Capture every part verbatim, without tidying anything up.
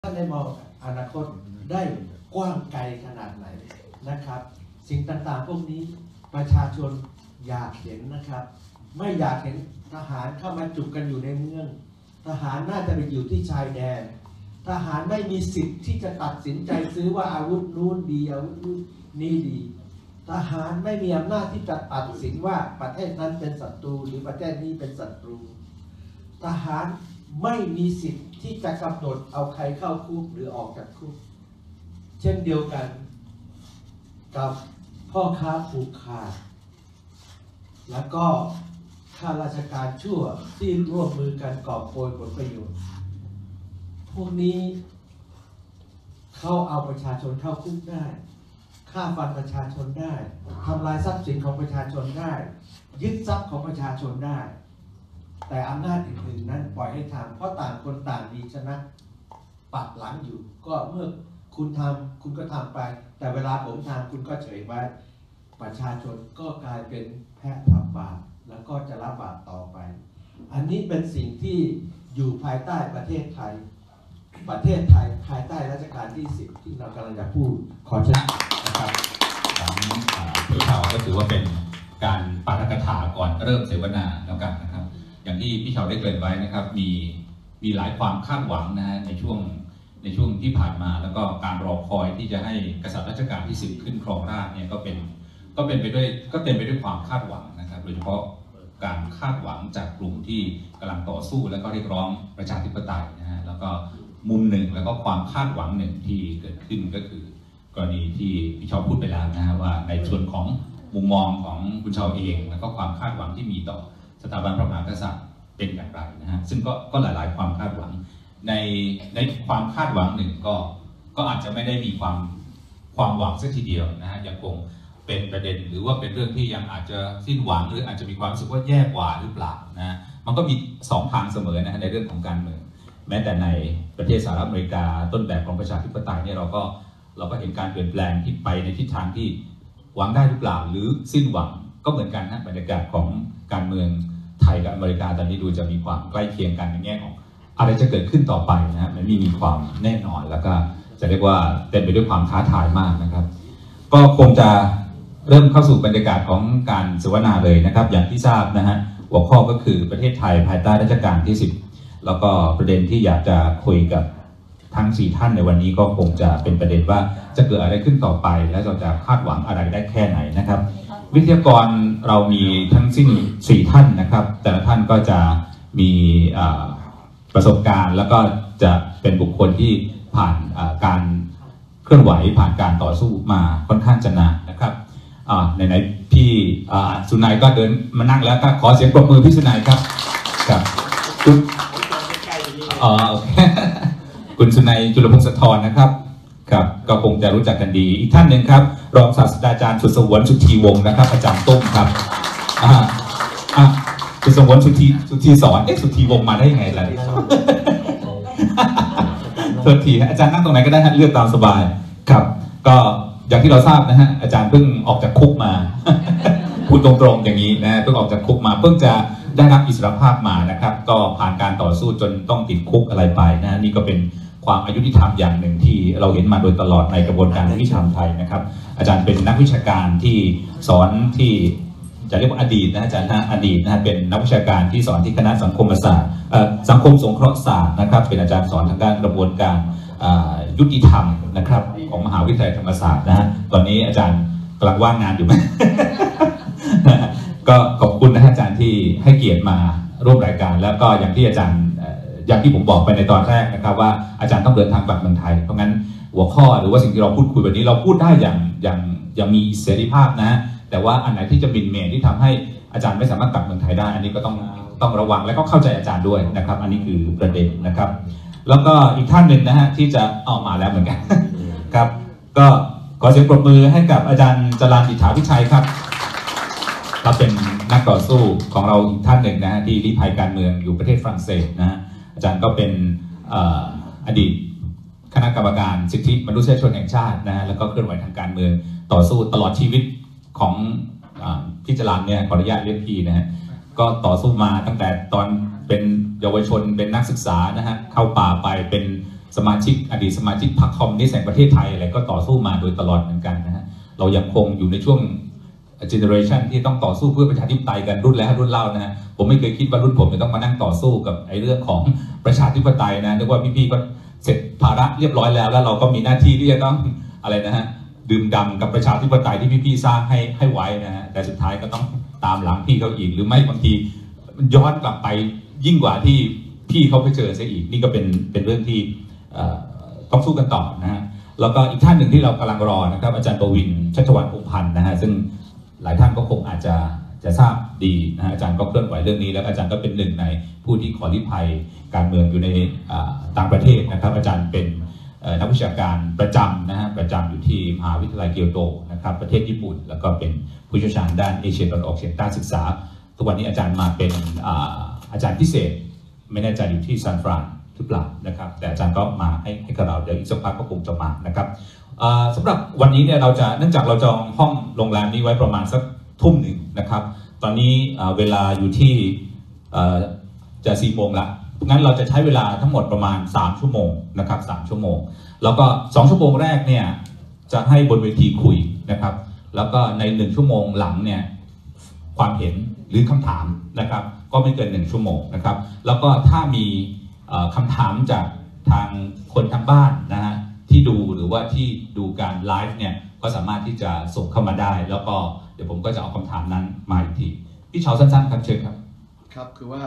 ท่านได้มองอนาคตได้กว้างไกลขนาดไหนนะครับ สิ่งต่างๆพวกนี้ประชาชนอยากเห็นนะครับ ไม่อยากเห็นทหารเข้ามาจุกกันอยู่ในเมืองทหารน่าจะไปอยู่ที่ชายแดนทหารไม่มีสิทธิ์ที่จะตัดสินใจซื้อว่าอาวุธนู้นดีอาวุธนี้ดีทหารไม่มีอำนาจที่จะตัดสินว่าประเทศนั้นเป็นศัตรูหรือประเทศนี้เป็นศัตรูทหารไม่มีสิทธิ์ที่จะกำหนดเอาใครเข้าคุกหรือออกจากคุกเช่นเดียวกันกับพ่อค้าผูกขาดแล้วก็ข้าราชการชั่วที่ร่วมมือกันกอบโกยผลประโยชน์พวกนี้เขาเอาประชาชนเข้าคุกได้ฆ่าฟันประชาชนได้ทำลายทรัพย์สินของประชาชนได้ยึดทรัพย์ของประชาชนได้แต่อำนาจอื่นๆนั้นปล่อยให้ทำเพราะต่างคนต่างดีชนะปักหลังอยู่ก็เมื่อคุณทำคุณก็ทำไปแต่เวลาผมทำคุณก็เฉยไว้ประชาชนก็กลายเป็นแพะรับบาปแล้วก็จะรับบาปต่อไปอันนี้เป็นสิ่งที่อยู่ภายใต้ประเทศไทยประเทศไทยภายใต้รัชกาลที่สิบที่เรากำลังจะพูดขอเชิญนะครับของพี่ชาวก็ถือว่าเป็นการปาฐกถาก่อนเริ่มเสวนาแล้วกันนะครับอย่างที่พี่ชาวได้เกริ่นไว้นะครับมีมีหลายความคาดหวังนะฮะในช่วงในช่วงที่ผ่านมาแล้วก็การรอคอยที่จะให้กษัตริย์รัชกาลที่สิบขึ้นครองราชย์เนี่ยก็เป็นก็เป็นไปด้วยก็เต็มไปด้วยความคาดหวังนะครับโดยเฉพาะการคาดหวังจากกลุ่มที่กำลังต่อสู้และก็เรียกร้องประชาธิปไตยนะฮะแล้วก็มุมหนึ่งแล้วก็ความคาดหวังหนึ่งที่เกิดขึ้นก็คือกรณีที่พี่ชาวพูดไปแล้วนะฮะว่าในส่วนของมุมมองของคุณชาวเองแล้วก็ความคาดหวังที่มีต่อสถาบันพระมหากษัตริย์เป็นอย่างไรนะฮะซึ่งก็ก็หลายๆความคาดหวังในในความคาดหวังหนึ่งก็ก็อาจจะไม่ได้มีความความหวังสักทีเดียวนะฮะยังคงเป็นประเด็นหรือว่าเป็นเรื่องที่ยังอาจจะสิ้นหวังหรืออาจจะมีความรู้สึกว่าแย่กว่าหรือเปล่านะมันก็มีสองทางเสมอนะฮะในเรื่องของการเมืองแม้แต่ในประเทศสหรัฐอเมริกาต้นแบบของประชาธิปไตยเนี่ยเราก็เราก็เห็นการเปลี่ยนแปลงที่ไปในทิศทางที่หวังได้หรือเปล่าหรือสิ้นหวังก็เหมือนกันนะบรรยากาศของการเมืองไทยกับอเมริกาตอนนี้ดูจะมีความใกล้เคียงกันในแง่ของอะไรจะเกิดขึ้นต่อไปนะฮะมันไม่มีความแน่นอนแล้วก็จะเรียกว่าเต็มไปด้วยความท้าทายมากนะครับก็คงจะเริ่มเข้าสู่บรรยากาศของการเสวนาเลยนะครับอย่างที่ทราบนะฮะหัวข้อก็คือประเทศไทยภายใต้รัชกาลที่สิบแล้วก็ประเด็นที่อยากจะคุยกับทั้งสี่ท่านในวันนี้ก็คงจะเป็นประเด็นว่าจะเกิดอะไรขึ้นต่อไปและเราจะคาดหวังอะไรได้แค่ไหนนะครับวิทยากรเรามีทั้งสิ้นสี่ท่านนะครับแต่ละท่านก็จะมีประสบการณ์แล้วก็จะเป็นบุคคลที่ผ่านการเคลื่อนไหวผ่านการต่อสู้มาค่อนข้างจะนานนะครับไหนๆพี่สุนัยก็เดินมานั่งแล้วก็ขอเสียงปรบมือพี่สุนัยครับครับคุณคุณสุนัยจุลพงศธรนะครับครับก็คงจะรู้จักกันดีอีกท่านหนึ่งครับรองศาสตราจารย์สุสวรรณสุธีวงศ์นะครับอาจารย์ตุ้มครับอ่าอ่าสุสวรรณสุธีสุธีสอนเอ๊ะสุธีวงศ์มาได้ยังไงล่ะโทษทีอาจารย์นั่งตรงไหนก็ได้ฮะเลือกตามสบายครับก็อย่างที่เราทราบนะฮะอาจารย์เพิ่งออกจากคุกมาพูดตรงๆอย่างนี้นะเพิ่งออกจากคุกมาเพิ่งจะได้รับอิสรภาพมานะครับก็ผ่านการต่อสู้จนต้องติดคุกอะไรไปนะนี่ก็เป็นความอายุติธรรมอย่างหนึ่งที่เราเห็นมาโดยตลอดในกระบวนการยุติธรรมไทยนะครับอาจารย์เป็นนักวิชาการที่สอนที่จะเรียกว่าอดีตนะอาจารย์นะอดีตนะเป็นนักวิชาการที่สอนที่คณะสังคมศาสตร์สังคมสงเคราะห์ศาสตร์นะครับเป็นอาจารย์สอนทางด้านกระบวนการยุติธรรมนะครับของมหาวิทยาลัยธรรมศาสตร์นะฮะตอนนี้อาจารย์กำลังว่างงานอยู่ไหม ก็ขอบคุณนะอาจารย์ที่ให้เกียรติมาร่วมรายการแล้วก็อย่างที่อาจารย์อย่างที่ผมบอกไปในตอนแรกนะครับว่าอาจารย์ต้องเดินทางกลับเมืองไทยเพราะงั้นหัวข้อหรือว่าสิ่งที่เราพูดคุยวันนี้เราพูดได้อย่างอย่างอย่างมีเสรีภาพนะแต่ว่าอันไหนที่จะบินเมนที่ทำให้อาจารย์ไม่สามารถกลับเมืองไทยได้อันนี้ก็ต้องต้องระวังและก็เข้าใจอาจารย์ด้วยนะครับอันนี้คือประเด็นนะครับแล้วก็อีกท่านหนึ่งนะฮะที่จะออกมาแล้วเหมือนกันครับก็ขอเสียงปรบมือให้กับอาจารย์จรัญ อิทธาวิชัยครับเราเป็นนักต่อสู้ของเราอีกท่านหนึ่งนะฮะที่ลี้ภัยการเมืองอยู่ประเทศฝรั่งเศสนะฮะอาจารย์ก็เป็นอดีตคณะกรรมการสิทธิมนุษยชนแห่งชาตินะฮะแล้วก็เคลื่อนไหวทางการเมืองต่อสู้ตลอดชีวิตของพี่จรัญเนี่ยขออนุญาตเรียกพี่นะฮะก็ต่อสู้มาตั้งแต่ตอนเป็นเยาวชนเป็นนักศึกษานะฮะเข้าป่าไปเป็นสมาชิกอดีตสมาชิกพรรคคอมมิวนิสต์แห่งประเทศไทยอะไรก็ต่อสู้มาโดยตลอดเหมือนกันนะฮะเรายังคงอยู่ในช่วงเจเนอเรชันที่ต้องต่อสู้เพื่อประชาธิปไตยกันรุ่นแล้วรุ่นเล่านะฮะผมไม่เคยคิดว่ารุ่นผมจะต้องมานั่งต่อสู้กับไอ้เรื่องของประชาธิปไตยนะนึกว่าพี่ๆก็เสร็จภาระเรียบร้อยแล้วแล้วเราก็มีหน้าที่ที่จะต้องอะไรนะฮะดื่มด่ำกับประชาธิปไตยที่พี่ๆสร้างให้ให้ไว้นะฮะแต่สุดท้ายก็ต้องตามหลังพี่เขาอีกหรือไม่บางทีย้อนกลับไปยิ่งกว่าที่พี่เขาไปเจอซะอีกนี่ก็เป็นเป็นเรื่องที่ต้องสู้กันต่อนะฮะแล้วก็อีกท่านหนึ่งที่เรากำลังรอนะครับอาจารย์ประวินชัชวรรณพงษ์พันธ์นะฮะซึ่งหลายท่านก็คงอาจจะจะทราบดีนะฮะอาจารย์ก็เคลื่อนไหวเรื่องนี้แล้วอาจารย์ก็เป็นหนึ่งในผู้ที่ขอลี้ภัยการเมืองอยู่ในต่างประเทศนะครับอาจารย์เป็นนักวิชาการประจำนะฮะประจำอยู่ที่มหาวิทยาลัยเกียวโตนะครับประเทศญี่ปุ่นแล้วก็เป็นผู้เชี่ยวชาญด้านเอเชียตะวันออกเฉียงใต้ศึกษาทุกวันนี้อาจารย์มาเป็นอาจารย์พิเศษไม่แน่ใจอยู่ที่ซานฟรานหรือเปล่านะครับแต่อาจารย์ก็มาให้ให้กับเราเดี๋ยวอีกสักพักก็คงจะมานะครับสำหรับวันนี้เนี่ยเราจะเนื่องจากเราจองห้องโรงแรมนี้ไว้ประมาณสักทุ่มหนึ่งนะครับตอนนี้เวลาอยู่ที่จะสี่โมงละงั้นเราจะใช้เวลาทั้งหมดประมาณสามชั่วโมงนะครับสามชั่วโมงแล้วก็สองชั่วโมงแรกเนี่ยจะให้บนเวทีคุยนะครับแล้วก็ในหนึ่งชั่วโมงหลังเนี่ยความเห็นหรือคำถามนะครับก็ไม่เกินหนึ่งชั่วโมงนะครับแล้วก็ถ้ามีคำถามจากทางคนทางบ้านนะฮะที่ดูหรือว่าที่ดูการไลฟ์เนี่ยก็สามารถที่จะส่งเข้ามาได้แล้วก็เดี๋ยวผมก็จะเอาคำถามนั้นมาอีกทีพี่เฉาสั้นๆครับเชิญครับครับคือว่า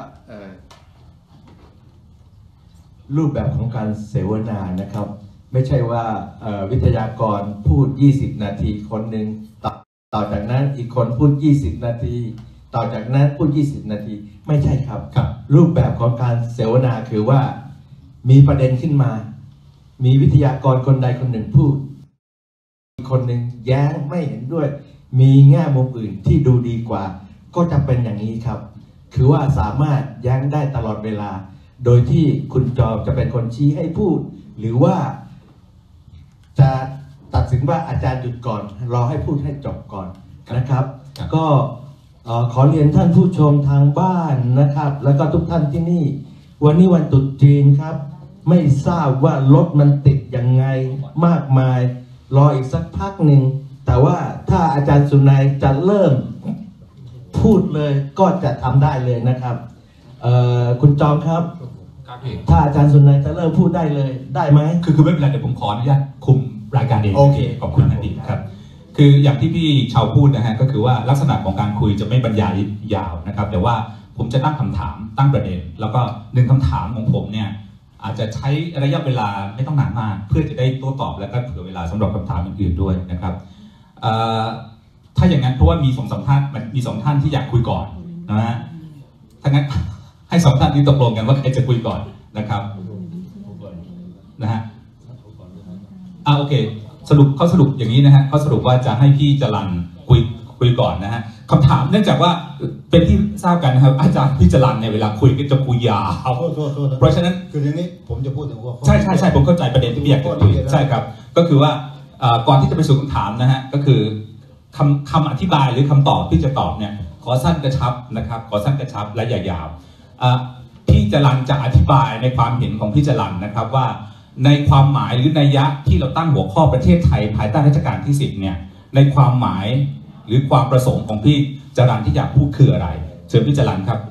รูปแบบของการเสวนานะครับไม่ใช่ว่าวิทยากรพูดยี่สิบนาทีคนหนึ่งต่อจากนั้นอีกคนพูดยี่สิบนาทีต่อจากนั้นพูดยี่สิบนาทีไม่ใช่ครับครับรูปแบบของการเสวนาคือว่ามีประเด็นขึ้นมามีวิทยากรคนใดคนหนึ่งพูดอีกคนหนึ่งแย้งไม่เห็นด้วยมีแง่มุมอื่นที่ดูดีกว่าก็จะเป็นอย่างนี้ครับคือว่าสามารถแย้งได้ตลอดเวลาโดยที่คุณจอมจะเป็นคนชี้ให้พูดหรือว่าจะตัดสินว่าอาจารย์หยุดก่อนรอให้พูดให้จบก่อนนะครับก็ขอเรียนท่านผู้ชมทางบ้านนะครับแล้วก็ทุกท่านที่นี่วันนี้วันตรุษจีนครับไม่ทราบว่ารถมันติดยังไงมากมายรออีกสักพักหนึ่งแต่ว่าถ้าอาจารย์สุนัยจะเริ่มพูดเลยก็จะทำได้เลยนะครับคุณจอมครับถ้าอาจารย์สุนัยจะเริ่มพูดได้เลยได้ไหมคือคือไม่เป็นไรเดี๋ยวผมขออนุญาตคุมรายการเองโอเคขอบคุณดีครับคืออย่างที่พี่ชาวพูดนะฮะก็คือว่าลักษณะของการคุยจะไม่บรรยายยาวนะครับแต่ว่าผมจะตั้งคำถามตั้งประเด็นแล้วก็หนึ่งคำถามของผมเนี่ยอาจจะใช้ระยะเวลาไม่ต้องนานมากเพื่อจะได้โต้ตอบแล้วก็เผื่อเวลาสำหรับคำถามอื่นๆด้วยนะครับถ้าอย่างนั้นเพราะว่ามีสองสามท่านมีสองท่านที่อยากคุยก่อนนะฮะถ้างั้นให้สองท่านนี้ตกลงกันว่าใครจะคุยก่อนนะครับนะฮะอ่าโอเคสรุปเขาสรุปอย่างนี้นะฮะเขาสรุปว่าจะให้พี่จรัญคุยคุยก่อนนะฮะคำถามเนื่องจากว่าเป็นที่ทราบกันนะครับอาจารย์พี่จรัญเนี่ยเวลาคุยก็จะคุยยาวเพราะฉะนั้นคืออย่างนี้ผมจะพูดถึงหัวข้อใช่ใช่ใช่ผมเข้าใจประเด็นที่พี่อยากจะคุยใช่ครับก็คือว่าก่อนที่จะไปสู่คำถามนะฮะก็คือคำคำอธิบายหรือคำตอบที่จะตอบเนี่ยขอสั้นกระชับนะครับขอสั้นกระชับและอย่ายาวพี่จรัญจะอธิบายในความเห็นของพี่จรัญนะครับว่าในความหมายหรือนัยยะที่เราตั้งหัวข้อประเทศไทยภายใต้รัชกาลที่สิบเนี่ยในความหมายหรือความประสงค์ของพี่จรัญที่อยากพูดคืออะไรเชิญพี่จรัญครับ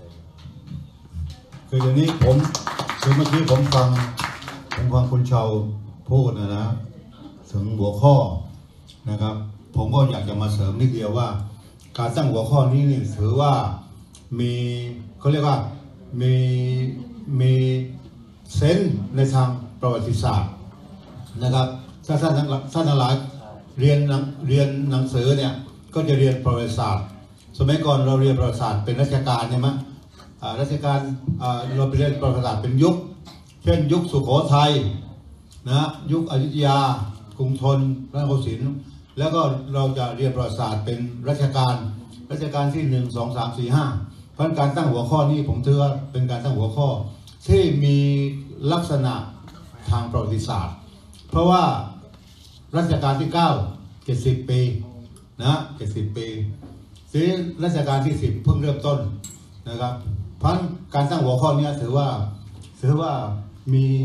คืออย่างนี้ผมคือเมื่อกี้ผมฟังผมฟังคุณชาวพูดนะนะถึงหัวข้อนะครับผมก็อยากจะมาเสริมนิดเดียวว่าการตั้งหัวข้อนี้นี่ถือว่ามีเขาเรียกว่ามีมีเซนส์ในทางประวัติศาสตร์นะครับถ้าท่านทั้งท่านทั้งหลายเรียนเรียนหนังสือเนี่ยก็จะเรียนประวัติศาสตร์สมัยก่อนเราเรียนประวัติศาสตร์เป็นราชการใช่ไหมราชการเราไปเรียนประวัติศาสตร์เป็นยุคเช่นยุคสุโขทัยนะยุคอยุธยากรุงธนพระนครศรีแล้วก็เราจะเรียนประวัติศาสตร์เป็นราชการราชการที่หนึ่งสองสามสี่ห้าเพราะการตั้งหัวข้อนี้ผมถือว่าเป็นการตั้งหัวข้อที่มีลักษณะทางประวัติศาสตร์เพราะว่ารัชกาลที่เก้า เจ็ดสิบปีนะเจ็ดสิบปีทีรัชกาลที่สิบเพิ่งเริ่มต้นนะครับเพราะการตั้งหัวข้อนี้ถือว่าถือว่ามี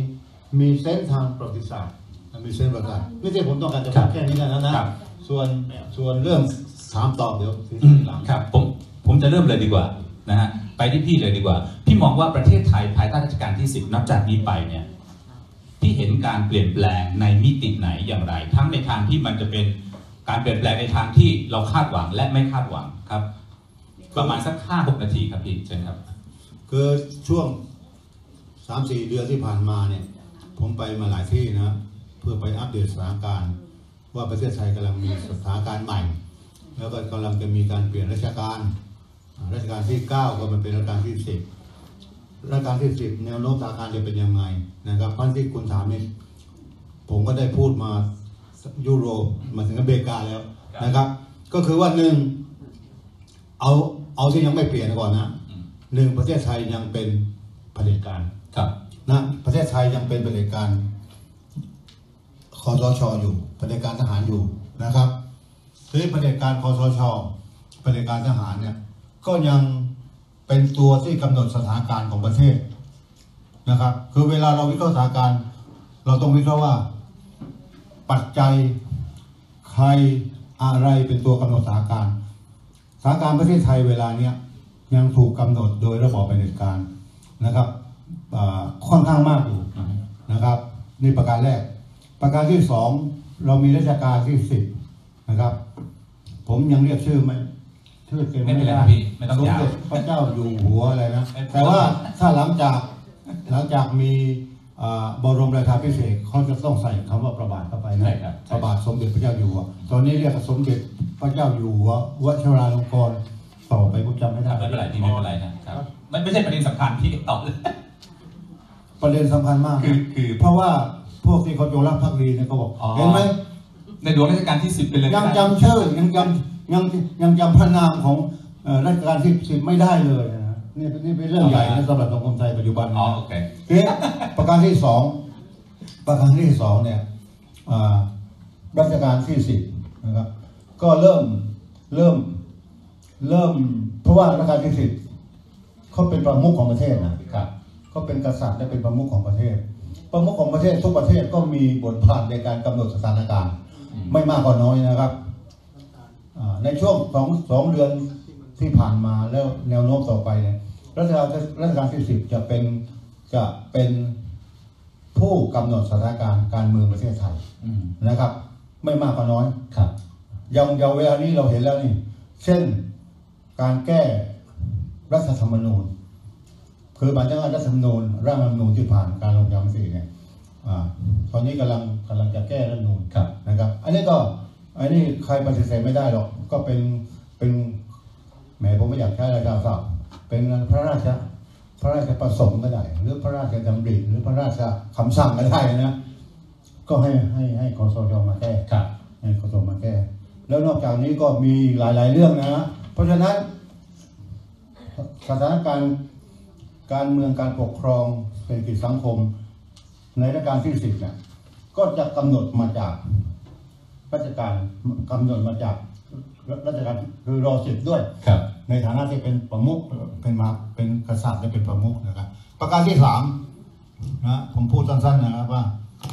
มีเซนส์ทางประวัติศาสตร์มีเซนส์ประวัติศาสตร์ไม่ใช่ผมต้องการจะพูดแค่นี้นะนะส่วนส่วนเรื่องถามตอบเดี๋ยวหลังครับผมผมจะเริ่มเลยดีกว่านะฮะไปที่พี่เลยดีกว่าพี่มองว่าประเทศไทยภายใต้รัชกาลที่สิบนับจากนี้ไปเนี่ยพี่เห็นการเปลี่ยนแปลงในมิติไหนอย่างไร ทั้งในทางที่มันจะเป็นการเปลี่ยนแปลงในทางที่เราคาดหวังและไม่คาดหวังครับประมาณสักห้าหกนาทีครับพี่เชิญครับคือช่วงสามสี่เดือนที่ผ่านมาเนี่ยผมไปมาหลายที่นะเพื่อไปอัปเดตสถานการณ์ว่าประเทศไทยกำลังมีสถานการณ์ใหม่แล้วก็กำลังจะมีการเปลี่ยนราชการรัชกาลที่เก้าก็มันเป็นรัชกาลที่สิบรัชกาลที่สิบแนวโน้มสถานการณ์จะเป็นยังไงนะครับเพราะที่คุณถามนี่ผมก็ได้พูดมายุโรปมาถึงอเมริกาแล้วนะครับก็คือว่าหนึ่งเอาเอาที่ยังไม่เปลี่ยนก่อนนะหนึ่งประเทศไทยยังเป็นเผด็จการนะประเทศไทยยังเป็นเผด็จการคสช.อยู่เผด็จการทหารอยู่นะครับทีนี้เผด็จการคสช.เผด็จการทหารเนี่ยก็ยังเป็นตัวที่กำหนดสถานการณ์ของประเทศนะครับคือเวลาเราวิเคราะห์สถานการณ์เราต้องวิเคราะห์ว่าปัจจัยใครอะไรเป็นตัวกำหนดสถานการณ์สถานการณ์ประเทศไทยเวลาเนี้ยยังถูกกำหนดโดยระบอบเผด็จการนะครับค่อนข้างมากอยู่นะครับนี่ประการแรกประการที่สองเรามีรัชกาลที่สิบนะครับผมยังเรียกชื่อไม่ชื่อเต็มไม่ได้สมเด็จพระเจ้าอยู่หัวอะไรนะแต่ว่าถ้าหลังจากหลังจากมีบรมราชาภิเษกเขาจะต้องใส่คำว่าประบาทเข้าไปนะพระบาทสมเด็จพระเจ้าอยู่หัวตอนนี้เรียกสมเด็จพระเจ้าอยู่หัววชิราลงกรณ์ต่อไปผมจำไม่ได้ไม่เป็นไรที่ไม่เป็นไรนะครับมันไม่ใช่ประเด็นสำคัญที่ตอบเลยประเด็นสำคัญมากคือคือเพราะว่าพวกที่เขาโจรภักดีเนี่ยเขาบอกเห็นไหมในหลวงรัชกาลที่สิบเป็นเลยยังจำชื่อยังจำยังยังจำพระนามของรัชกาลที่สิบไม่ได้เลยนะนี่นี่เป็นเรื่องใหญ่นะสำหรับสังคมไทยปัจจุบันอ๋อโอเคประการที่สองประการที่สองเนี่ยรัชกาลที่สิบนะครับก็เริ่มเริ่มเริ่มเพราะว่ารัชกาลที่สิบเขาเป็นประมุขของประเทศนะครับก็เป็นกษัตริย์และเป็นประมุขของประเทศประมุขของประเทศทุกประเทศก็มีบทบาทในการกำหนดสถานการณ์ไม่มากก็น้อยนะครับในช่วงสองสองเดือนที่ผ่านมาแล้วแนวโน้มต่อไปเนี่ยรัชกาลรัชกาลที่สิบจะเป็นจะเป็นผู้กำหนดสถานการณ์การเมืองประเทศไทยนะครับไม่มากก็น้อยครับอย่างอย่างเวลานี้เราเห็นแล้วนี่เช่นการแก้รัฐธรรมนูญคือบรรยัติรัฐธรรมนูญร่างรัฐธรรมนูญที่ผ่านการลงประชามติเนี่ยตอนนี้กำลังกำลังจะแก้รัฐธรรมนูญนะครับอันนี้ก็อันนี้ใครปฏิเสธไม่ได้หรอกก็เป็นเป็นแหมผมไม่อยากใช้อะไรศัพท์เป็นพระราชพระราชประสงค์ก็ได้หรือพระราชดำริหรือพระราชคำสั่งก็ได้นะก็ให้ให้ให้คสช.มาแก้ให้คสช.มาแก้แล้วนอกจากนี้ก็มีหลายๆเรื่องนะเพราะฉะนั้นสถานการณ์การเมืองการปกครองเศรษฐกิจสังคมในรัชกาลที่สิบเนี่ยก็จะกำหนดมาจากรัชกาลกำหนดมาจากรัชกาลคือรอสิบด้วยในฐานะที่เป็นประมุขเป็นมาเป็นกษัตริย์และเป็นประมุขนะครับประการที่สามนะผมพูดสั้นๆนะครับว่า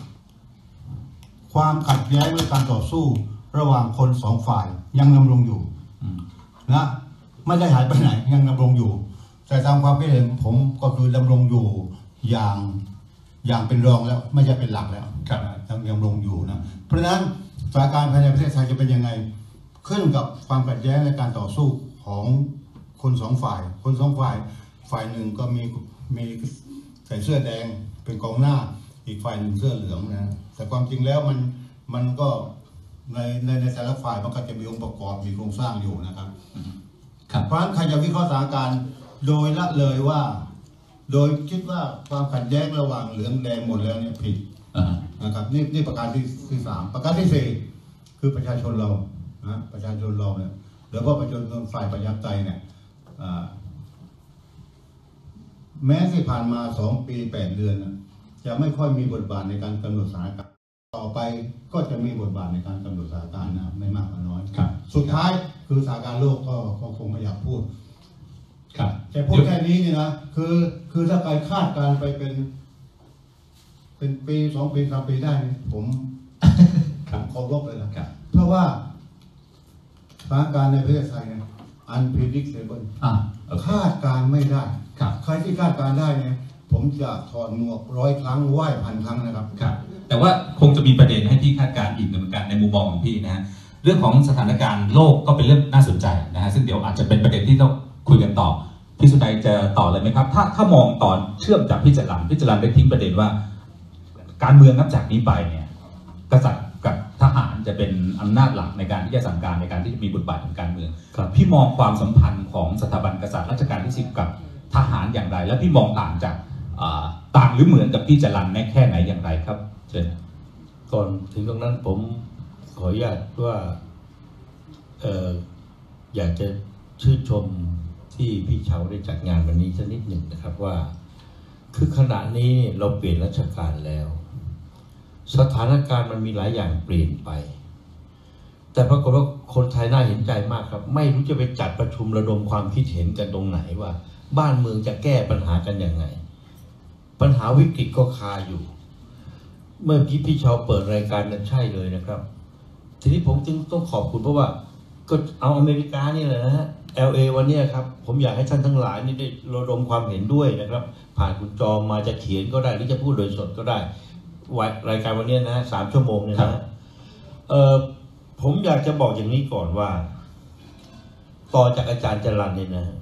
ความขัดแย้งและการต่อสู้ระหว่างคนสองฝ่ายยังดำรงอยู่นะไม่ได้หายไปไหนยังดำรงอยู่แต่ตามความคิดเห็นผมก็คือดำรงอยู่อย่างอย่างเป็นรองแล้วไม่ใช่เป็นหลักแล้วยังดำรงอยู่นะเพราะฉะนั้นสถานการณ์ภายในประเทศไทยจะเป็นยังไงขึ้นกับความขัดแย้งและการต่อสู้ของคนสองฝ่ายคนสองฝ่ายฝ่ายหนึ่งก็มีมีใส่เสื้อแดงเป็นกองหน้าอีกฝ่ายหนึ่งเสื้อเหลืองนะแต่ความจริงแล้วมันมันก็ในในในแต่ละฝ่ายมันก็จะมีองค์ประกอบมีโครงสร้างอยู่นะครับเพราะฉะนั้นใครจะวิเคราะห์สถานการณ์โดยละเลยว่าโดยคิดว่าความขัดแย้งระหว่างเหลืองแดงหมดแล้วเนี่ยผิดนะครับนี่นี่ประการที่ที่สามประการที่สี่คือประชาชนเรานะประชาชนเราเนี่ยโดยเฉพาะประชาชนฝ่ายประชาธิปไตยเนี่ยแม้ที่ผ่านมาสองปีแปดเดือนจะไม่ค่อยมีบทบาทในการกำหนดสถานการณ์ต่อไปก็จะมีบทบาทในการกำหนดสถานการณ์นะไม่มากก็น้อยสุดท้ายคือสถานการณ์โลกก็ก็คงไม่อยากพูดแต่พูดแค่นี้นี่นะคือคือถ้าการคาดการไปเป็นเเป็นปีสองปีสามปีได้นี่ผมครับผมเคารพเลยนะครับ เพราะว่าสถานการณ์ในประเทศไทยเนี่ย unpredictable อ่าโอเคคาดการณ์ไม่ได้ครับใครที่คาดการณ์ได้เนี่ยผมจะถอดหมวกร้อยครั้งไหว้พันครั้งนะครับครับแต่ว่าคงจะมีประเด็นให้พี่คาดการณ์อีกเหมือนกันในมุมมองของพี่นะฮะเรื่องของสถานการณ์โลกก็เป็นเรื่องน่าสนใจนะฮะซึ่งเดี๋ยวอาจจะเป็นประเด็นที่ต้องคุยกันต่อพี่สุนัยจะต่อเลยไหมครับถ้าถ้ามองตอนเชื่อมจากพี่จรัญพี่จรัญได้ทิ้งประเด็นว่า การเมืองนับจากนี้ไปเนี่ยกษัตริย์กับทหารจะเป็นอำนาจหลักในการที่จะสั่งการในการที่จะมีบทบาททางการเมืองพี่มองความสัมพันธ์ของสถาบันกษัตริย์รัชกาลที่สิบกับทหารอย่างไร แล้วพี่มองต่างจากต่างหรือเหมือนกับพี่จรัญแน่แค่ไหนอย่างไรครับเชิญก่อนถึงตรงนั้นผมขออนุญาตว่าเอ่ออยากจะชื่นชมที่พี่เฉาได้จัดงานวันนี้สักนิดหนึ่งนะครับว่าคือขณะนี้เราเปลี่ยนราชการแล้ว สถานการณ์มันมีหลายอย่างเปลี่ยนไป แต่ปรากฏว่าคนไทยน่าเห็นใจมากครับไม่รู้จะไปจัดประชุมระดมความคิดเห็นกันตรงไหนว่า บ้านเมืองจะแก้ปัญหากันยังไงปัญหาวิกฤตก็คาอยู่เมื่อกี้พี่เฉาเปิดรายการนั้นใช่เลยนะครับทีนี้ผมจึงต้องขอบคุณเพราะว่าก็เอาอเมริกานี่แหละนะฮะ แอล เอ วันนี้ครับผมอยากให้ท่านทั้งหลายนี่ได้ระดมความเห็นด้วยนะครับผ่านคุณจอมมาจะเขียนก็ได้หรือจะพูดโดยสดก็ได้รายการวันนี้นะสามชั่วโมงเนี่ยนะเออผมอยากจะบอกอย่างนี้ก่อนว่าต่อจากอาจารย์จรัญเนี่ยนะ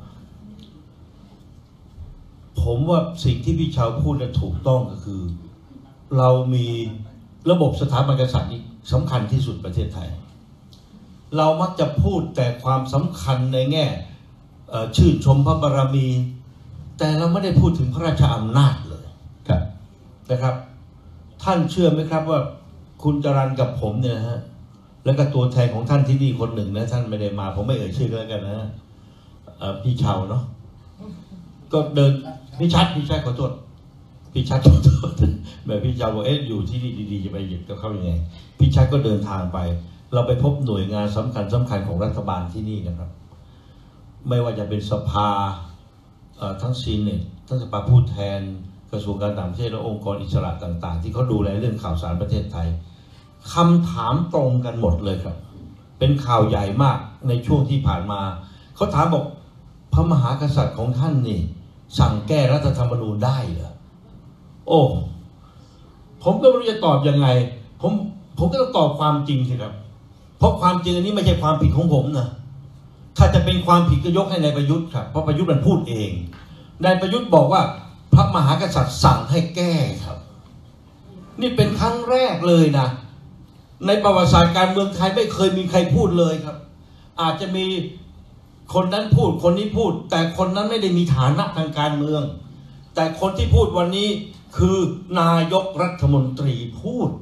ผมว่าสิ่งที่พี่เฉาพูดนั้นถูกต้องก็คือเรามีระบบสถาบันกษัตริย์นี่สำคัญที่สุดประเทศไทยเรามักจะพูดแต่ความสำคัญในแง่ชื่นชมพระบารมีแต่เราไม่ได้พูดถึงพระราชอำนาจเลยนะครับท่านเชื่อไหมครับว่าคุณจรัญกับผมเนี่ยฮะแล้วก็ตัวแทนของท่านที่นี่คนหนึ่งนะท่านไม่ได้มาผมไม่เอ่ยชื่อแล้วกันนะพี่เฉาเนาะก็เดินพี่ชัดพี่ชัดขอโทษพี่ชัดขอโทษแบบพี่เฉาบอกเอ๊ะอยู่ที่นี่ดีๆจะไปหยิบกับเขายังไงพี่ชัดก็เดินทางไปเราไปพบหน่วยงานสำคัญสำคัญของรัฐบาลที่นี่นะครับไม่ว่าจะเป็นสภาทั้งซีเนตทั้งสภาผู้แทนกระทรวงการต่างประเทศและองค์กรอิสระต่างๆที่เขาดูแลเรื่องข่าวสารประเทศไทยคำถามตรงกันหมดเลยครับเป็นข่าวใหญ่มากในช่วงที่ผ่านมาเขาถามบอกพระมหากษัตริย์ของท่านนี่สั่งแก้รัฐธรรมนูญได้เหรอโอ้ผมก็ไม่รู้จะตอบยังไงผมผมก็ต้องตอบความจริงสิครับเพราะความจริงอันนี้ไม่ใช่ความผิดของผมนะถ้าจะเป็นความผิดก็ยกให้นายประยุทธ์ครับเพราะประยุทธ์มันพูดเองนายประยุทธ์บอกว่าพระมหากษัตริย์สั่งให้แก้ครับนี่เป็นครั้งแรกเลยนะในประวัติศาสตร์การเมืองไทยไม่เคยมีใครพูดเลยครับอาจจะมีคนนั้นพูดคนนี้พูดแต่คนนั้นไม่ได้มีฐานะทางการเมืองแต่คนที่พูดวันนี้คือนายกรัฐมนตรีพูด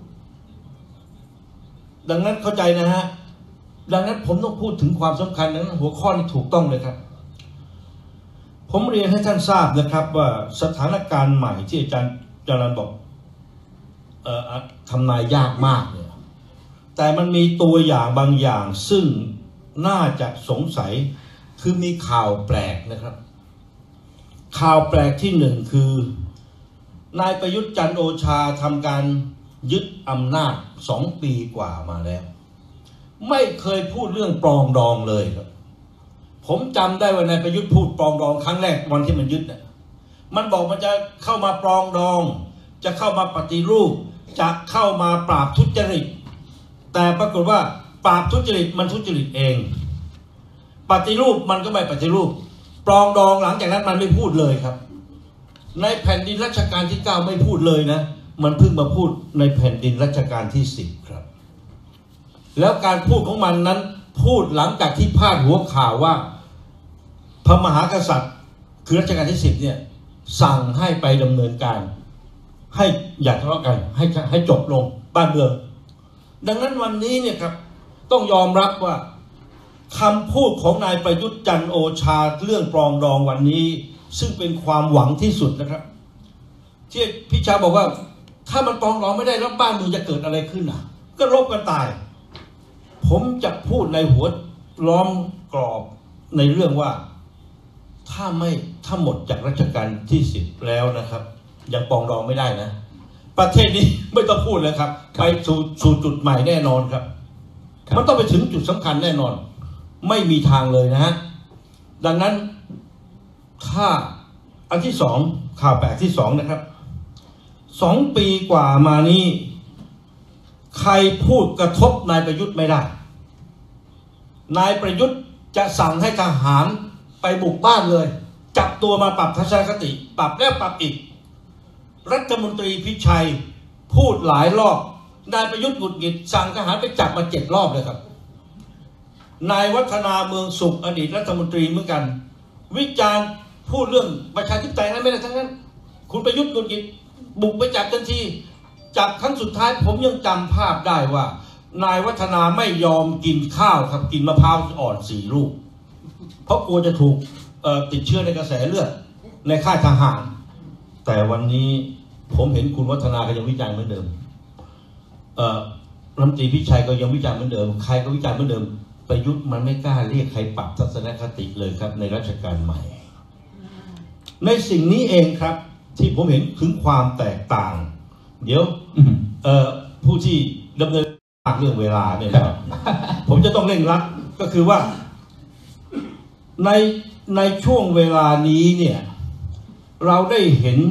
ดังนั้นเข้าใจนะฮะดังนั้นผมต้องพูดถึงความสำคัญนั้นหัวข้อนี้ถูกต้องเลยครับผมเรียนให้ท่านทราบนะครับว่าสถานการณ์ใหม่ที่อาจารย์จรัญบอกเอ่อทำนายยากมากเนี่ยแต่มันมีตัวอย่างบางอย่างซึ่งน่าจะสงสัยคือมีข่าวแปลกนะครับข่าวแปลกที่หนึ่งคือนายประยุทธ์จันทร์โอชาทำการยึดอำนาจสองปีกว่ามาแล้วไม่เคยพูดเรื่องปรองดองเลยครับผมจำได้ว่านายประยุทธ์พูดปรองดองครั้งแรกวันที่มันยึดเนี่ยมันบอกมันจะเข้ามาปรองดองจะเข้ามาปฏิรูปจะเข้ามาปราบทุจริตแต่ปรากฏว่าปราบทุจริตมันทุจริตเองปฏิรูปมันก็ไม่ปฏิรูปปรองดองหลังจากนั้นมันไม่พูดเลยครับในแผ่นดินรัชกาลที่เก้าไม่พูดเลยนะมันเพิ่งมาพูดในแผ่นดินรัชกาลที่สิบครับแล้วการพูดของมันนั้นพูดหลังจากที่พาดหัวข่าวว่าพระมหากษัตริย์คือรัชกาลที่สิบเนี่ยสั่งให้ไปดำเนินการให้อย่าทะเลาะกันให้ให้จบลงบ้านเมืองดังนั้นวันนี้เนี่ยครับต้องยอมรับว่าคำพูดของนายประยุทธ์จันทร์โอชาเรื่องปรองดองวันนี้ซึ่งเป็นความหวังที่สุดนะครับที่พี่ชาบอกว่าถ้ามันปรองดองไม่ได้แล้วบ้านเมืองจะเกิดอะไรขึ้นอ่ะก็รบกันตายผมจะพูดในหัวล้อมกรอบในเรื่องว่าถ้าไม่ถ้าหมดจากรัชกาลที่สิบแล้วนะครับยังปรองดองไม่ได้นะประเทศนี้ไม่ต้องพูดเลยครับไปสู่สู่จุดใหม่แน่นอนครับมันต้องไปถึงจุดสำคัญแน่นอนไม่มีทางเลยนะฮะดังนั้นถ้าอันที่สองข่าวแปลกที่สองนะครับสองปีกว่ามานี้ใครพูดกระทบนายประยุทธ์ไม่ได้นายประยุทธ์จะสั่งให้ทหารไปบุกบ้านเลยจับตัวมาปรับทัศนคติปรับแล้วปรับอีกรัฐมนตรีพิชัยพูดหลายรอบนายประยุทธ์หงุดหงิดสั่งทหารไปจับมาเจ็ดรอบเลยครับนายวัฒนาเมืองสุขอดีตรัฐมนตรีเหมือนกันวิจารณ์พูดเรื่องประชาธิปไตยนั้นไม่ได้ทั้งนั้นคุณประยุทธ์หงุดหงิดบุกไปจับทันทีจับครั้งสุดท้ายผมยังจำภาพได้ว่านายวัฒนาไม่ยอมกินข้าวครับกินมะพร้าวอ่อนสี่ลูกเพราะกลัวจะถูกติดเชื้อในกระแสเลือดในค่ายทหารแต่วันนี้ผมเห็นคุณวัฒนาก็ยังวิจารณ์เหมือนเดิมเอ่อรัฐมนตรีพิชัยก็ยังวิจารณ์เหมือนเดิมใครก็วิจารณ์เหมือนเดิมประยุทธ์มันไม่กล้าเรียกใครปรับทัศนคติเลยครับในรัชกาลใหม่ในสิ่งนี้เองครับที่ผมเห็นถึงความแตกต่างเดี๋ยวเอ่อผู้ที่ดำเนินเรื่องเวลาเนี่ยนะครับ ผมจะต้องเร่งรัดก็คือว่าในในช่วงเวลานี้เนี่ยเราได้เห็น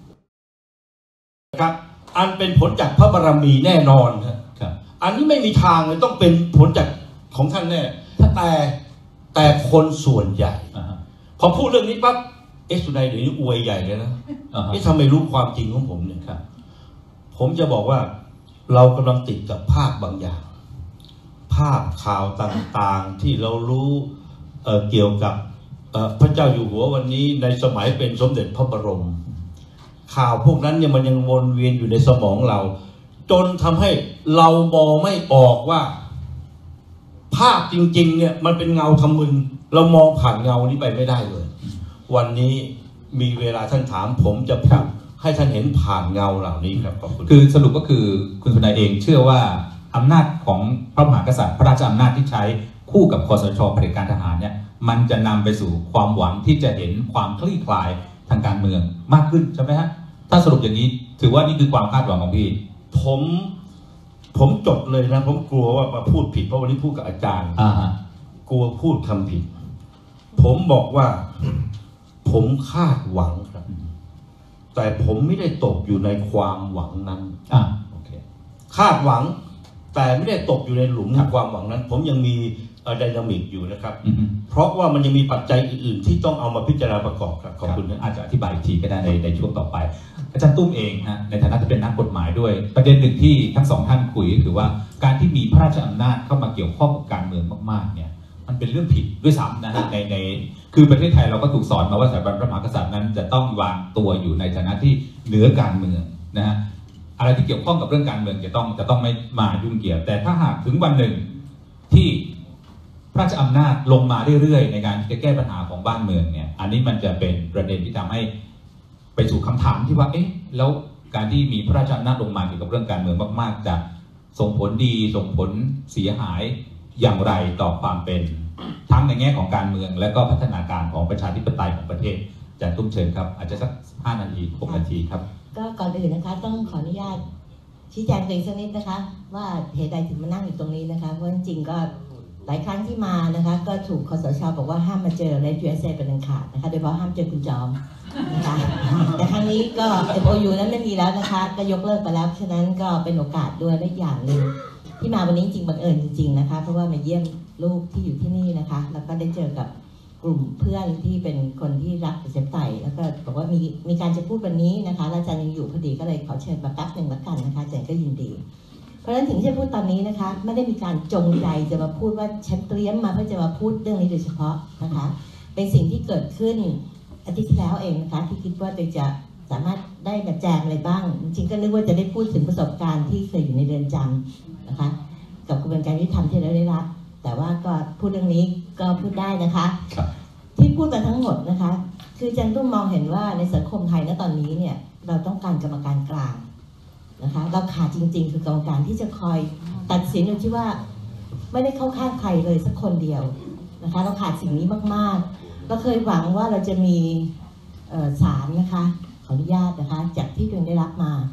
ครับอันเป็นผลจากพระบารมีแน่นอนครับอันนี้ไม่มีทางเลยต้องเป็นผลจากของท่านแน่แต่แต่คนส่วนใหญ่พอพูดเรื่องนี้ปั๊บเอ๊ะสุนัยเดี๋ยวนี้อวยใหญ่เลยนะเอ๊ะทำไมรู้ความจริงของผมเนี่ยครับผมจะบอกว่าเรากำลังติดกับภาพบางอย่างภาพข่าวต่างๆที่เรารู้เอ่อเกี่ยวกับพระเจ้าอยู่หัววันนี้ในสมัยเป็นสมเด็จพระบรมข่าวพวกนั้นเนี่ยมันยังวนเวียนอยู่ในสมองเราจนทำให้เรามองไม่ออกว่าภาพจริงๆเนี่ยมันเป็นเงาทำมึนเรามองผ่านเงานี้ไปไม่ได้เลยวันนี้มีเวลาท่านถามผมจะพูดให้ท่านเห็นผ่านเงาเหล่านี้ครับขอบคุณคือสรุปก็คือคุณสุนัยเองเชื่อว่าอำนาจของพระมหากษัตริย์พระราชอำนาจที่ใช้คู่กับคสช.เผด็จการทหารเนี่ยมันจะนำไปสู่ความหวังที่จะเห็นความคลี่คลายทางการเมืองมากขึ้นใช่ไหมฮะถ้าสรุปอย่างนี้ถือว่านี่คือความคาดหวังของพี่ผมผมจดเลยนะผมกลัวว่ามาพูดผิดเพราะวันนี้พูดกับอาจารย์อ่าฮะกลัวพูดคำผิดผมบอกว่าผมคาดหวังครับแต่ผมไม่ได้ตกอยู่ในความหวังนั้นอ่าโอเคคาดหวังแต่ไม่ได้ตกอยู่ในหลุมความหวังนั้นผมยังมีไดนามิกอยู่นะครับเพราะว่ามันยังมีปัจจัยอื่นๆที่ต้องเอามาพิจารณาประกอบครับขอบคุณนะอาจจะอธิบายอีกทีก็ได้ในในช่วงต่อไปอาจารย์ตุ้มเองฮะในฐานะที่เป็นนักกฎหมายด้วยประเด็นหนึ่งที่ทั้งสองท่านคุยก็คือว่าการที่มีพระราชอำนาจเข้ามาเกี่ยวข้องกับการเมืองมากๆเนี่ยมันเป็นเรื่องผิดด้วยซ้ำนะฮะในในคือประเทศไทยเราก็ถูกสอนมาว่าสถาบันพระมหากษัตริย์นั้นจะต้องวางตัวอยู่ในฐานะที่เหนือการเมืองนะฮะอะไรที่เกี่ยวข้องกับเรื่องการเมืองจะต้องจะต้องไม่มายุ่งเกี่ยวแต่ถ้าหากถึงวันหนึ่งที่พระราชอำนาจลงมาเรื่อยๆในการจะแก้ปัญหาของบ้านเมืองเนี่ยอันนี้มันจะเป็นประเด็นที่ทำให้ไปสู่คำถามที่ว่าเอ๊ะแล้วการที่มีพระราชอำนาจลงมาเกี่ยวกับเรื่องการเมืองมากๆจะส่งผลดีส่งผลเสียหายอย่างไรต่อความเป็นทั้งในแง่ของการเมืองและก็พัฒนาการของประชาธิปไตยของประเทศอาจารย์ตุ้มเชิญครับอาจจะสักห้านาทีหกนาทีครับก็ก่อนอื่นนะคะต้องขออนุญาตชี้แจงตัวเองสักนิดนะคะว่าเหตุใดถึงมานั่งอยู่ตรงนี้นะคะเพราะจริงๆก็หลายครั้งที่มานะคะก็ถูกคสช.บอกว่าห้ามมาเจอใน ยู เอส เอ เป็นอันขาดนะคะโดยเฉพาะห้ามเจอคุณจอมนะคะแต่ครั้งนี้ก็ เอ็ม โอ ยู นั้นไม่มีแล้วนะคะก็ยกเลิกไปแล้วฉะนั้นก็เป็นโอกาสด้วยและอย่างหนึ่งที่มาวันนี้จริงบังเอิญจริงๆนะคะเพราะว่ามาเยี่ยมลูกที่อยู่ที่นี่นะคะแล้วก็ได้เจอกับกลุ่มเพื่อนที่เป็นคนที่รักประชาธิปไตยแล้วก็บอกว่ามีมีการจะพูดวันนี้นะคะอาจารย์ยังอยู่พอดีก็เลยขอเชิญมาแป๊บหนึ่งละกันนะคะอาจารย์ก็ยินดีเพราะฉะนั้นถึงที่จะพูดตอนนี้นะคะไม่ได้มีการจงใจจะมาพูดว่าฉันเตรียมมาเพื่อจะมาพูดเรื่องนี้โดยเฉพาะนะคะเป็นสิ่งที่เกิดขึ้นอาทิตย์ที่แล้วเองนะคะที่คิดว่าจะสามารถได้มาแจมอะไรบ้างจริงๆก็นึกว่าจะได้พูดถึงประสบการณ์ที่เคยอยู่ในเรือนจำนะคะกับกระบวนการยุติธรรมที่เราได้รับแต่ว่าก็พูดเรื่องนี้ก็พูดได้นะคะที่พูดมาทั้งหมดนะคะคืออาจารย์ตุ้มมองเห็นว่าในสังคมไทยณตอนนี้เนี่ยเราต้องการกรรมการกลางนะคะเราขาดจริงๆคือกรรมการที่จะคอยตัดสินโดยที่ว่าไม่ได้เข้าข้างใครเลยสักคนเดียวนะคะเราขาดสิ่งนี้มากๆเราเคยหวังว่าเราจะมีศาลนะคะขออนุญาตนะคะจากที่ตัวเองได้รับมา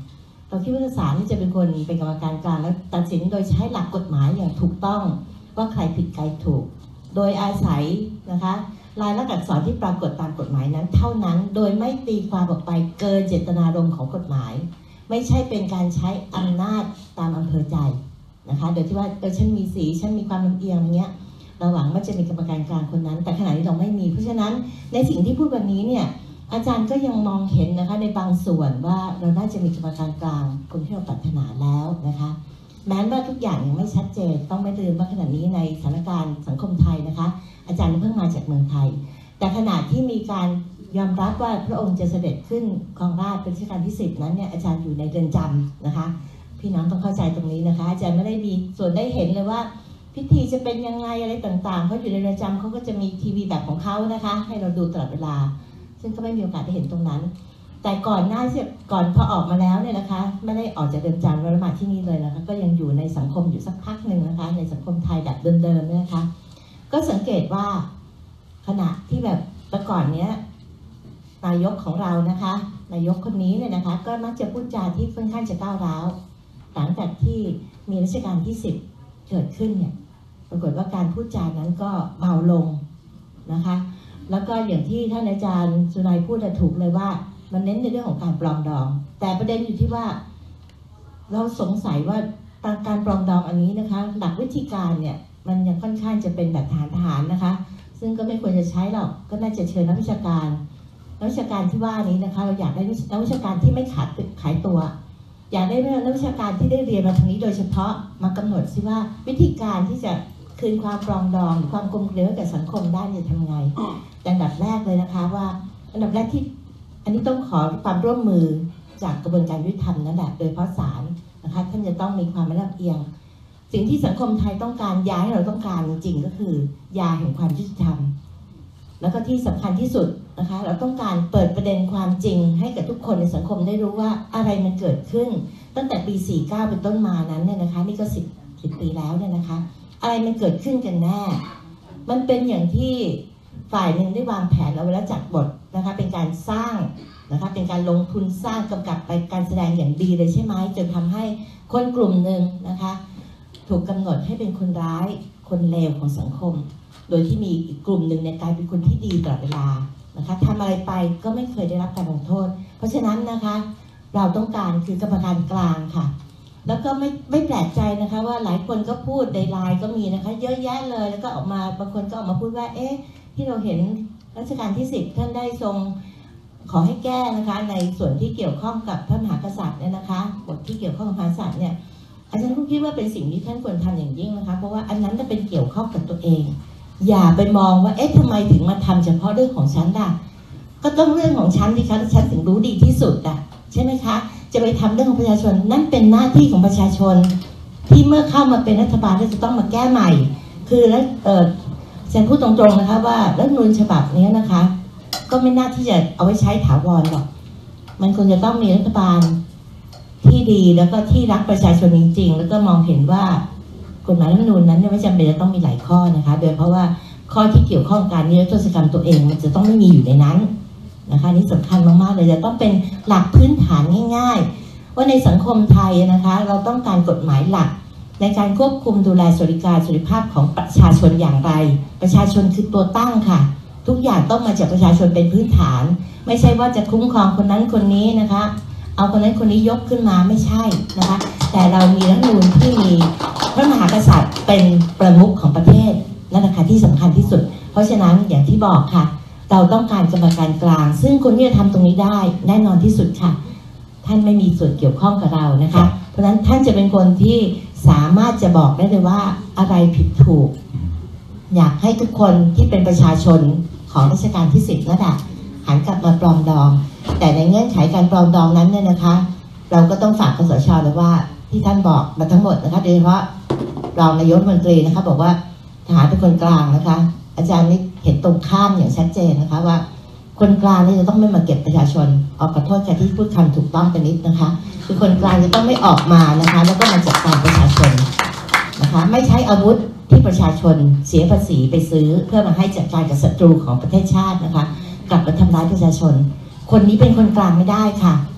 เราคิดว่าศาลนี่จะเป็นคนเป็นกรรมการกลางและตัดสินโดยใช้หลักกฎหมายอย่างถูกต้องว่าใครผิดใครถูกโดยอาศัยนะคะลายลักษณ์อักษรที่ปรากฏตามกฎหมายนั้นเท่านั้นโดยไม่ตีความออกไปเกินเจตนารมณ์ของกฎหมายไม่ใช่เป็นการใช้อำนาจตามอำเภอใจนะคะโดยที่ว่าเออฉันมีสีฉันมีความลำเอียงอย่างเงี้ยเราหวังว่าจะมีกรรมการกลางคนนั้นแต่ขณะนี้เราไม่มีเพราะฉะนั้นในสิ่งที่พูดวันนี้เนี่ยอาจารย์ก็ยังมองเห็นนะคะในบางส่วนว่าเราน่าจะมีกรรมการกลางคนที่เราปรารถนาแล้วนะคะแม้ว่าทุกอย่างยังไม่ชัดเจนต้องไม่ลืมว่าขณะนี้ในสถานการณ์สังคมไทยนะคะอาจารย์เพิ่งมาจากเมืองไทยแต่ขณะที่มีการยอมรับว่าพระองค์จะเสด็จขึ้นครองราชย์เป็นรัชกาลที่สิบนั้นเนี่ยอาจารย์อยู่ในเรือนจำนะคะพี่น้องต้องเข้าใจตรงนี้นะคะอาจารย์ไม่ได้มีส่วนได้เห็นเลยว่าพิธีจะเป็นยังไงอะไรต่างๆเขาอยู่ในเรือนจำเขาก็จะมีทีวีแบบของเขานะคะให้เราดูตลอดเวลาซึ่งก็ไม่มีโอกาสได้เห็นตรงนั้นแต่ก่อนหน้าที่ก่อนพอออกมาแล้วเนี่ยนะคะไม่ได้ออกจากเรือนจำแล้วมาที่นี่เลยนะคะก็ยังอยู่ในสังคมอยู่สักพักหนึ่งนะคะในสังคมไทยแบบเดิมๆเนี่ยนะคะก็สังเกตว่าขณะที่แบบแต่ก่อนเนี้ยนายกของเรานะคะนายกคนนี้เนี่ยนะคะก็มักจะพูดจาที่ค่อนข้างจะก้าวร้าวหลังจากที่มีรัชกาลที่สิบเกิดขึ้นเนี่ยปรากฏว่าการพูดจานั้นก็เบาลงนะคะแล้วก็อย่างที่ท่านอาจารย์สุนัยพูดถูกเลยว่ามันเน้นในเรื่องของการปรองดองแต่ประเด็นอยู่ที่ว่าเราสงสัยว่าการปรองดองอันนี้นะคะหลักวิธีการเนี่ยมันยังค่อนข้างจะเป็นแบบฐานทหารนะคะซึ่งก็ไม่ควรจะใช้หรอกก็น่าจะเชิญนักวิชาการนักวิชาการที่ว่านี้นะคะเราอยากได้นักวิชาการที่ไม่ขาดขายตัวอยากได้นักวิชาการที่ได้เรียนมาทางนี้โดยเฉพาะมากำหนดซิว่าวิธีการที่จะคืนความปรองดองหรือความกลมเกลียวกับสังคมได้จะทำไงแต่อันดับแรกเลยนะคะว่าอันดับแรกที่อันนี้ต้องขอความร่วมมือจากกระบวนการยุติธรรมนั่นแหละโดยเฉพาะศาลนะคะท่านจะต้องมีความไม่ลำเอียงสิ่งที่สังคมไทยต้องการยาให้เราต้องการจริงๆก็คือยาแห่งความยุติธรรมแล้วก็ที่สำคัญที่สุดนะคะเราต้องการเปิดประเด็นความจริงให้กับทุกคนในสังคมได้รู้ว่าอะไรมันเกิดขึ้นตั้งแต่ปีสี่สิบเก้าเป็นต้นมานั้นเนี่ยนะคะนี่ก็สิบ สิบปีแล้วเนี่ยนะคะอะไรมันเกิดขึ้นกันแน่มันเป็นอย่างที่ฝ่ายหนึ่งได้วางแผนเอาไว้แล้วจัดบทนะคะเป็นการสร้างนะคะเป็นการลงทุนสร้างกำกับไปการแสดงอย่างดีเลยใช่ไหมจนทำให้คนกลุ่มหนึ่งนะคะถูกกำหนดให้เป็นคนร้ายคนเลวของสังคมโดยที่มีอีกกลุ่มหนึ่งเนี่ยกลายเป็นคนที่ดีตลอดเวลานะคะทำอะไรไปก็ไม่เคยได้รับการลงโทษเพราะฉะนั้นนะคะเราต้องการคือกรรมการกลางค่ะแล้วก็ไม่ไม่แปลกใจนะคะว่าหลายคนก็พูดในไลน์ก็มีนะคะเยอะแยะเลยแล้วก็ออกมาบางคนก็ออกมาพูดว่าเอ๊ะที่เราเห็นรัชกาลที่สิบท่านได้ทรงขอให้แก้นะคะในส่วนที่เกี่ยวข้องกับพระมหากษัตริย์เนี่ยนะคะบทที่เกี่ยวข้องกับพระมหากษัตริย์เนี่ยอาจารย์ก็คิดว่าเป็นสิ่งที่ท่านควรทำอย่างยิ่งนะคะเพราะว่าอันนั้นจะเป็นเกี่ยวข้องกับตัวเองอย่าไปมองว่าเอ๊ะทำไมถึงมาทำเฉพาะเรื่องของฉันล่ะก็ต้องเรื่องของฉันดิคะฉันถึงรู้ดีที่สุดอ่ะใช่ไหมคะจะไปทำเรื่องของประชาชนนั่นเป็นหน้าที่ของประชาชนที่เมื่อเข้ามาเป็นรัฐบาลแล้วจะต้องมาแก้ใหม่คือแล้วเออฉันพูดตรงๆนะคะว่ารัฐธรรมนูญฉบับนี้นะคะก็ไม่น่าที่จะเอาไว้ใช้ถาวรหรอกมันควรจะต้องมีรัฐบาลที่ดีแล้วก็ที่รักประชาชนจริงๆแล้วก็มองเห็นว่ากฎหมายรัฐธรรมนูญนั้นไม่จำเป็นจะต้องมีหลายข้อนะคะโดยเพราะว่าข้อที่เกี่ยวข้องการนิรโทษกรรมตัวเองมันจะต้องไม่มีอยู่ในนั้นนะคะนี่สำคัญมากๆเลยจะต้องเป็นหลักพื้นฐานง่ายๆว่าในสังคมไทยนะคะเราต้องการกฎหมายหลักในการควบคุมดูแลสวัสดิการสวัสดิภาพของประชาชนอย่างไรประชาชนคือตัวตั้งค่ะทุกอย่างต้องมาจากประชาชนเป็นพื้นฐานไม่ใช่ว่าจะคุ้มครองคนนั้นคนนี้นะคะเอาคนนั้นคนนี้ยกขึ้นมาไม่ใช่นะคะแต่เรามีรัฐธรรมนูญที่มีพระมหากษัตริย์เป็นประมุขของประเทศนั่นแหละค่ะที่สำคัญที่สุดเพราะฉะนั้นอย่างที่บอกค่ะเราต้องการกรรมการกลางซึ่งคนที่จะทำตรงนี้ได้แน่นอนที่สุดค่ะท่านไม่มีส่วนเกี่ยวข้องกับเรานะคะเพราะฉะนั้นท่านจะเป็นคนที่สามารถจะบอกได้เลยว่าอะไรผิดถูกอยากให้ทุกคนที่เป็นประชาชนของรัชกาลที่สิบนั่นแหละหันกลับมาปลองดองแต่ในเงื่อนไขการปลองดองนั้นเนี่ยนะคะเราก็ต้องฝากคสช.เลยว่าที่ท่านบอกมาทั้งหมดนะคะโดยเฉพาะรองนายกรัฐมนตรีนะคะบอกว่าทหารเป็นคนกลางนะคะอาจารย์นี่เห็นตรงข้ามอย่างชัดเจนนะคะว่าคนกลางนี่จะต้องไม่มาเก็บประชาชนออกขอโทษค่ะที่พูดคำถูกต้องไปนิดนะคะคือคนกลางจะต้องไม่ออกมานะคะแล้วก็มาจัดการประชาชนนะคะไม่ใช้อาวุธที่ประชาชนเสียภาษีไปซื้อเพื่อมาให้จัดการกับศัตรูของประเทศชาตินะคะกลับมาทำร้ายประชาชนคนนี้เป็นคนกลางไม่ได้ค่ะ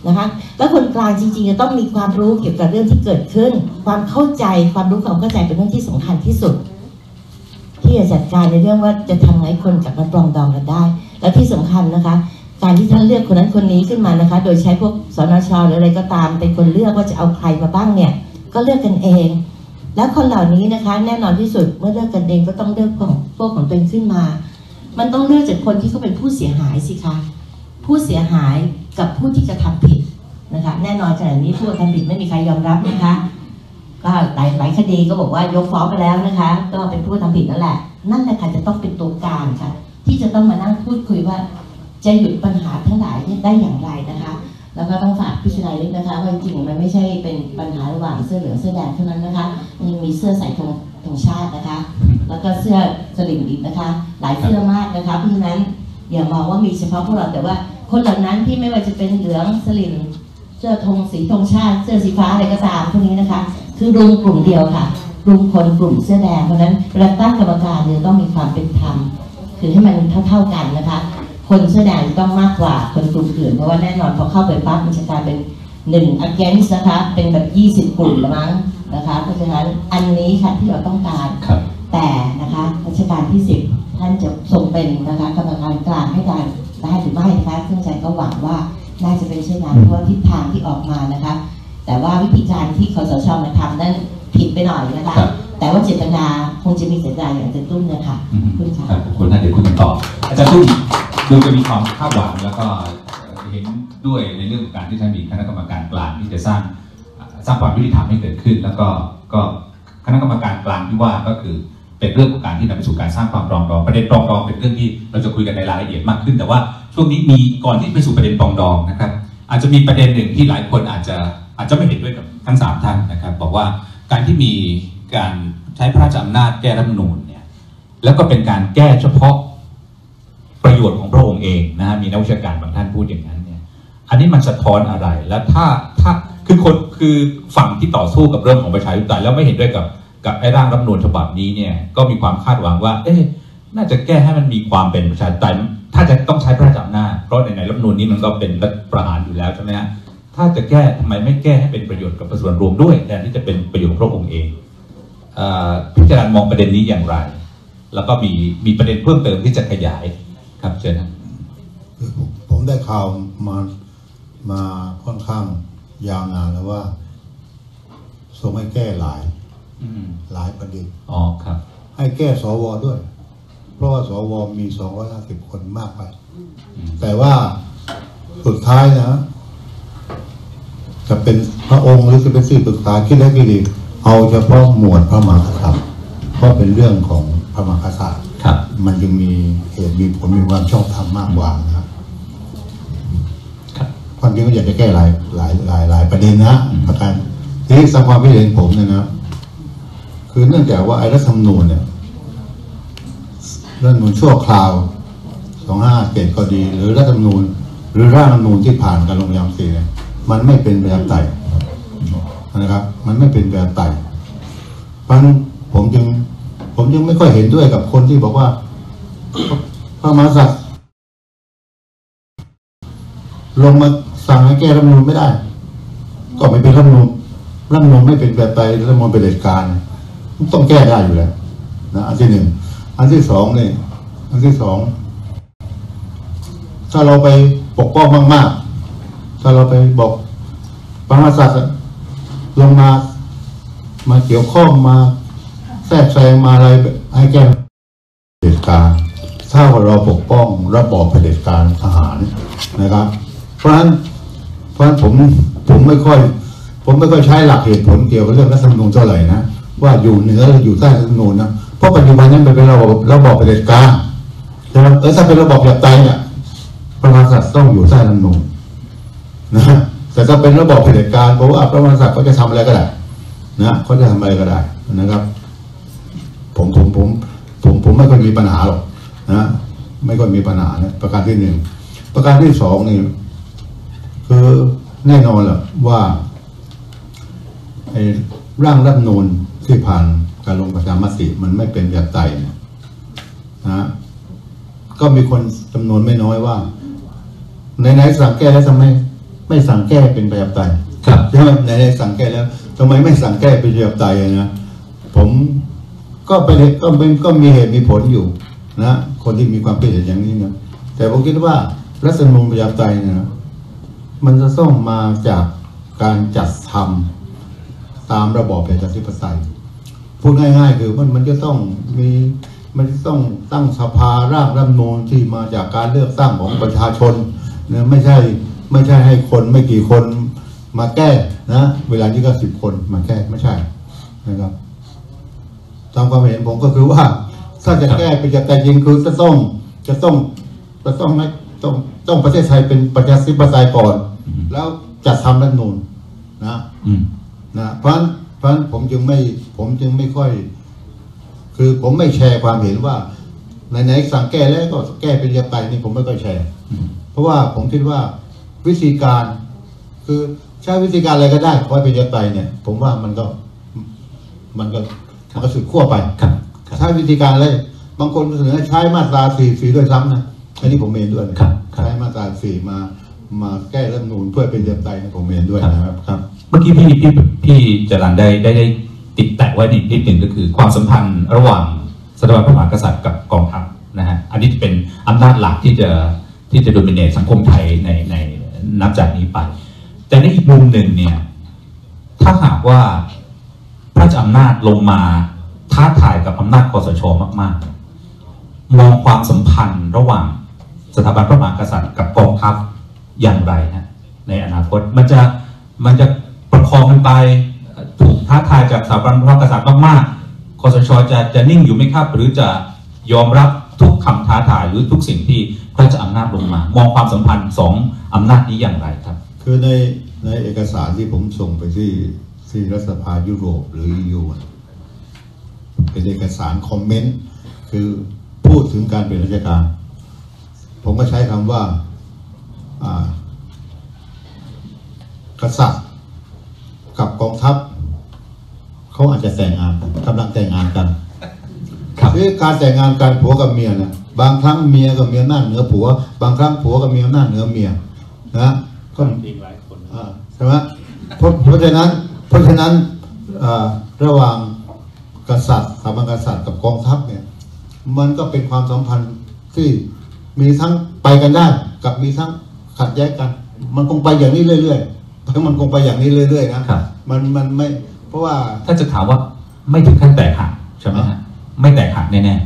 นะคะแล้วคนกลางจริงๆจะต้องมีความรู้เกี่ยวกับเรื่องที่เกิดขึ้นความเข้าใจความรู้ความเข้าใจเป็นเรื่องที่สำคัญที่สุดที่จะจัดการในเรื่องว่าจะทำให้คนกลับมาปรองดองกันได้และที่สำคัญนะคะการที่ท่านเลือกคนนั้นคนนี้ขึ้นมานะคะโดยใช้พวกสนช.หรืออะไรก็ตามเป็นคนเลือกว่าจะเอาใครมาบ้างเนี่ยก็เลือกกันเองแล้วคนเหล่านี้นะคะแน่นอนที่สุดเมื่อเลือกกันเองก็ต้องเลือกพวกพวกของตัวเองขึ้นมามันต้องเลือกจากคนที่เขาเป็นผู้เสียหายสิคะผู้เสียหายกับผู้ที่กระทำผิดนะคะแน่นอนขณะนี้ผู้กระทำผิดไม่มีใครยอมรับนะคะก็หลายหลายคดีก็บอกว่ายกฟ้องไปแล้วนะคะก็เป็นผู้กระทำผิดนั่นแหละนั่นแหละค่ะจะต้องเป็นตัวกลางค่ะที่จะต้องมานั่งพูดคุยว่าจะหยุดปัญหาทั้งหลายได้อย่างไรนะคะแล้วก็ต้องฝากพิจารณาด้วยนะคะว่าจริงๆมันไม่ใช่เป็นปัญหาระหว่างเสื้อเหลืองเสื้อแดงเท่านั้นนะคะมันยังมีเสื้อใส่ธงธงชาตินะคะแล้วก็เสื้อสลิมอีกนะคะหลายเสื้อมากนะคะเพราะฉะนั้นอย่ามองว่ามีเฉพาะพวกเราแต่ว่าคนเหล่านั้นที่ไม่ว่าจะเป็นเหลืองสลิมเสื้อธงสีธงชาติเสื้อสีฟ้าอะไรก็ตามพวกนี้นะคะคือรุมกลุ่มเดียวค่ะรุมคนกลุ่มเสื้อแดงเพราะนั้นเวลาตั้งกรรมการเนี่ยต้องมีความเป็นธรรมคือให้มันเท่าๆกันนะคะคนเสื้อแดงต้องมากกว่าคนกลุ่มอื่นเพราะว่าแน่นอนพอเข้าไปปั๊บมันจะกลายเป็นหนึ่ง against นะคะเป็นแบบยี่สิบกลุ่มละมั้งนะคะเพราะฉะนั้นอันนี้ค่ะที่เราต้องการแต่นะคะรัชกาลที่สิบท่านจะทรงเป็นนะคะกรรมการกลางให้ได้ได้หรือไม่นะคะซึ่งใจก็หวังว่าน่าจะเป็นเช่นนั้นเพราะว่าทิศทางที่ออกมานะคะแต่ว่าวิธีการที่คสช.มาทำนั้นผิดไปหน่อยนะคะแต่ว่าเจตนาคงจะมีเจตนาอย่างอาจารย์ตุ้มเนี่ยค่ะคุณค่ะขอบคุณนะเดี๋ยวคุยกันต่ออาจารย์ตุ้มดูจะมีความคาดหวังแล้วก็เห็นด้วยในเรื่องของการที่ท่านมีคณะกรรมการกลางที่จะสร้างสร้างความยุติธรรมให้เกิดขึ้นแล้วก็ก็คณะกรรมการกลางที่ว่าก็คือเป็นเรื่องของการที่นำไปสู่การสร้างความปรองดองประเด็นปรองดองเป็นเรื่องที่เราจะคุยกันในรายละเอียดมากขึ้นแต่ว่าช่วงนี้มีก่อนที่ไปสู่ประเด็นปรองดองนะครับอาจจะมีประเด็นหนึ่งที่หลายคนอาจจะอาจจะไม่เห็นด้วยกับทั้งสามท่านนะครับบอกว่าการที่มีการใช้พระราชอำนาจแก้รัฐธรรมนูญเนี่ยแล้วก็เป็นการแก้เฉพาะประโยชน์ของพระองค์เองนะฮะมีนักวิชาการบางท่านพูดอย่างนั้นเนี่ยอันนี้มันสะท้อนอะไรแล้วถ้าถ้าคือคนคือฝั่งที่ต่อสู้กับเรื่องของประชาธิปไตยแล้วไม่เห็นด้วยกับกับไอ้ร่างรัฐธรรมนูญฉบับนี้เนี่ยก็มีความคาดหวังว่าเอ๊ะน่าจะแก้ให้มันมีความเป็นประชาธิปไตยถ้าจะต้องใช้พระราชอำนาจเพราะในในรัฐธรรมนูญนี้มันก็เป็นรัฐประหารอยู่แล้วใช่ไหมฮะถ้าจะแก้ทำไมไม่แก้ให้เป็นประโยชน์กับส่วนรวมด้วยแทนที่จะเป็นประโยชน์ของพระองค์เองพิจารณามองประเด็นนี้อย่างไรแล้วก็มีมีประเด็นเพิ่มเติมที่จะขยายครับเชิญครับผมได้ข่าวมามาค่อนข้างยาวนานแล้วว่าทรงให้แก้หลายหลายประเด็นอ๋อครับให้แก้สวด้วยเพราะว่าสวมีสองร้อยห้าสิบคนมากไปแต่ว่าสุดท้ายนะจะเป็นพระองค์หรือจะเป็นที่ปรึกษาคิดได้กี่ดีเอาเฉพาะหมวดพระมหากษัตริย์เพราะเป็นเรื่องของพระมหากษัตริย์มันจึงมีเหตุมีผลมีความชอบธรรมมากกว่านะครับความจริงก็อยากจะแก้หลายหลายหลายหลายประเด็นนะประการที่สร้างความคิดเห็นผมเนี่ยนะคือเนื่องจากว่าไอ้รัฐธรรมนูญเนี่ยรัฐธรรมนูญชั่วคราวสองห้าเจ็ดก็ดีหรือรัฐธรรมนูญหรือร่างรัฐธรรมนูญที่ผ่านการลงประชามติเนี่ยมันไม่เป็นประชาธิปไตยนะครับมันไม่เป็นประชาธิปไตยเพราะฉะนั้นผมจึงผมยังไม่ค่อยเห็นด้วยกับคนที่บอกว่าพระมหากษัตริย์ลงมาสั่งให้แก้รัฐธรรมนูญไม่ได้ก็ไม่เป็นรัฐธรรมนูญรัฐธรรมนูญไม่เป็นแบบไปรัฐธรรมนูญเป็นเผด็จการต้องแก้ได้อยู่แล้วนะอันที่หนึ่งอันที่สองเนี่ยอันที่สองถ้าเราไปปกป้องมากๆถ้าเราไปบอกพระมหากษัตริย์ลงมามาเกี่ยวข้องมาแทรกแซงมาอะไรให้แก้เผด็จการถ้าเราปกป้องระบอบเผด็จการทหารนะครับเพราะฉะนั้นเพราะฉะนั้นผมผมไม่ค่อยผมไม่ค่อยใช้หลักเหตุผลเกี่ยวกับเรื่องรัฐธรรมนูญเท่าไหร่นะว่าอยู่เหนือหรืออยู่ใต้รัฐธรรมนูญนะเพราะปัจจุบันนี้มันเป็นระบบระบอบเผด็จการใช่ไหมเออถ้าเป็นระบอบแบบไตเนี่ยพระมหากษัตริย์ต้องอยู่ใต้รัฐธรรมนูญนะแต่ถ้าเป็นระบอบเผด็จการเพราะว่าพระมหากษัตริย์เขาจะทำอะไรก็ได้นะเขาจะทำอะไรก็ได้นะครับผมผมผมผมผมไม่ค่อยมีปัญหาหรอกนะไม่ค่อยมีปัญหานะประการที่หนึ่งประการที่สองนี่คือแน่นอนแหละว่าไอ้ร่างรัฐธรรมนูญที่ผ่านการลงประชามติมันไม่เป็นแบบไต่นะก็มีคนจำนวนไม่น้อยว่าไหนๆสั่งแก้แล้วทำไมไม่สั่งแก้เป็นประชาธิปไตยครับใช่ไหมไหนๆสั่งแก้แล้วทำไมไม่สั่งแก้เป็นประชาธิปไตยนะผมก็ไปก็เป็นก็มีเหตุมีผลอยู่นะคนที่มีความคิดเห็นอย่างนี้นะแต่ผมคิดว่ารัฐธรรมนูญประชาธิปไตยเนี่ยนะมันจะต้องมาจากการจัดทำตามระบอบประชาธิปไตยพูดง่ายๆคือมันมันจะต้องมีมันจะต้องตั้งสภาร่างรัฐธรรมนูญที่มาจากการเลือกตั้งของประชาชนนะไม่ใช่ไม่ใช่ให้คนไม่กี่คนมาแก้นะเวลานี้ก็สิบคนมาแก้ไม่ใช่นะครับตามความเห็นผมก็คือว่าถ้าจะแก้เป็นประชาธิปไตยจริงคือจะต้องจะต้องจะต้องไม่ต้องต้องประเทศไทยเป็นประชาธิปไตยก่อน แล้วจัดทำรัฐธรรมนูญนะอืมนะเพราะฉะนั้นเพราะฉะนั้นผมจึงไม่ผมจึงไม่ค่อย คือผมไม่แชร์ความเห็นว่าไหนๆสั่งแก้แล้วก็แก้เป็นประชาธิปไตยนี่ผมไม่ค่อยแชร์ เพราะว่าผมคิดว่าวิธีการคือใช้วิธีการอะไรก็ได้ขอให้เป็นประชาธิปไตยเนี่ย ผมว่ามันก็มันก็มันก็สุดขั้วไปครับครับใช้วิธีการอะไรบางคนเสนอใช้มาตราสี่สี่ด้วยซ้ำนะอันนี้ผมเห็นด้วยนะครับครับใช้มาตราสี่มามาแก้รัฐธรรมนูญเพื่อเป็นประชาธิปไตยนะผมเห็นด้วยนะครับครับเมื่อกี้พี่พี่พี่จรัญได้ได้ได้ติดแตะไว้นิดนิดหนึ่งก็คือความสัมพันธ์ระหว่างสถาบันพระมหากษัตริย์กับกองทัพนะฮะอันนี้เป็นอำนาจหลักที่จะที่จะโดมิเนตสังคมไทยในในนับจากนี้ไป แต่ในอีกมุมหนึ่งเนี่ยถ้าหากว่าพระราชอำนาจลงมาท้าทายกับอำนาจคสชมากๆมองความสัมพันธ์ระหว่างสถาบันพระมหากษัตริย์กับกองทัพอย่างไรฮะในอนาคตมันจะมันจะประคองกันไปถูกท้าทายจากสถาบันพระมหากษัตริย์มากๆคสชจะจะนิ่งอยู่ไหมครับหรือจะยอมรับทุกคำท้าทายหรือทุกสิ่งที่พระราชอำนาจลงมามองความสัมพันธ์สองอำนาจนี้อย่างไรครับคือในในเอกสารที่ผมส่งไปที่ที่รัฐสภายุโรปหรือ อี ยู เป็นเอกสารคอมเมนต์คือพูดถึงการเปลี่ยนราชการ ผมก็ใช้คำว่ากษัตริย์กับกองทัพเขาอาจจะแต่งงานกำลังแต่งงานกันคือการแต่งงานกันผัวกับเมียนะบางครั้งเมียกับเมียหน้าเหนือผัวบางครั้งผัวกับเมียหน้าเหนือเมียนะก็หลายคนใช่ไหมเพราะเพราะฉะนั้นเพราะฉะนั้นระหว่างกษัตริย์สถาบันกษัตริย์กับกองทัพเนี่ยมันก็เป็นความสัมพันธ์ที่มีทั้งไปกันได้กับมีทั้งขัดแย้งกัน มันคงไปอย่างนี้เรื่อยๆเพราะมันคงไปอย่างนี้เรื่อยๆนะมันมันไม่เพราะว่าถ้าจะถามว่าไม่ถึงขั้นแตกหักใช่ไหมฮะไม่แตกหักแน่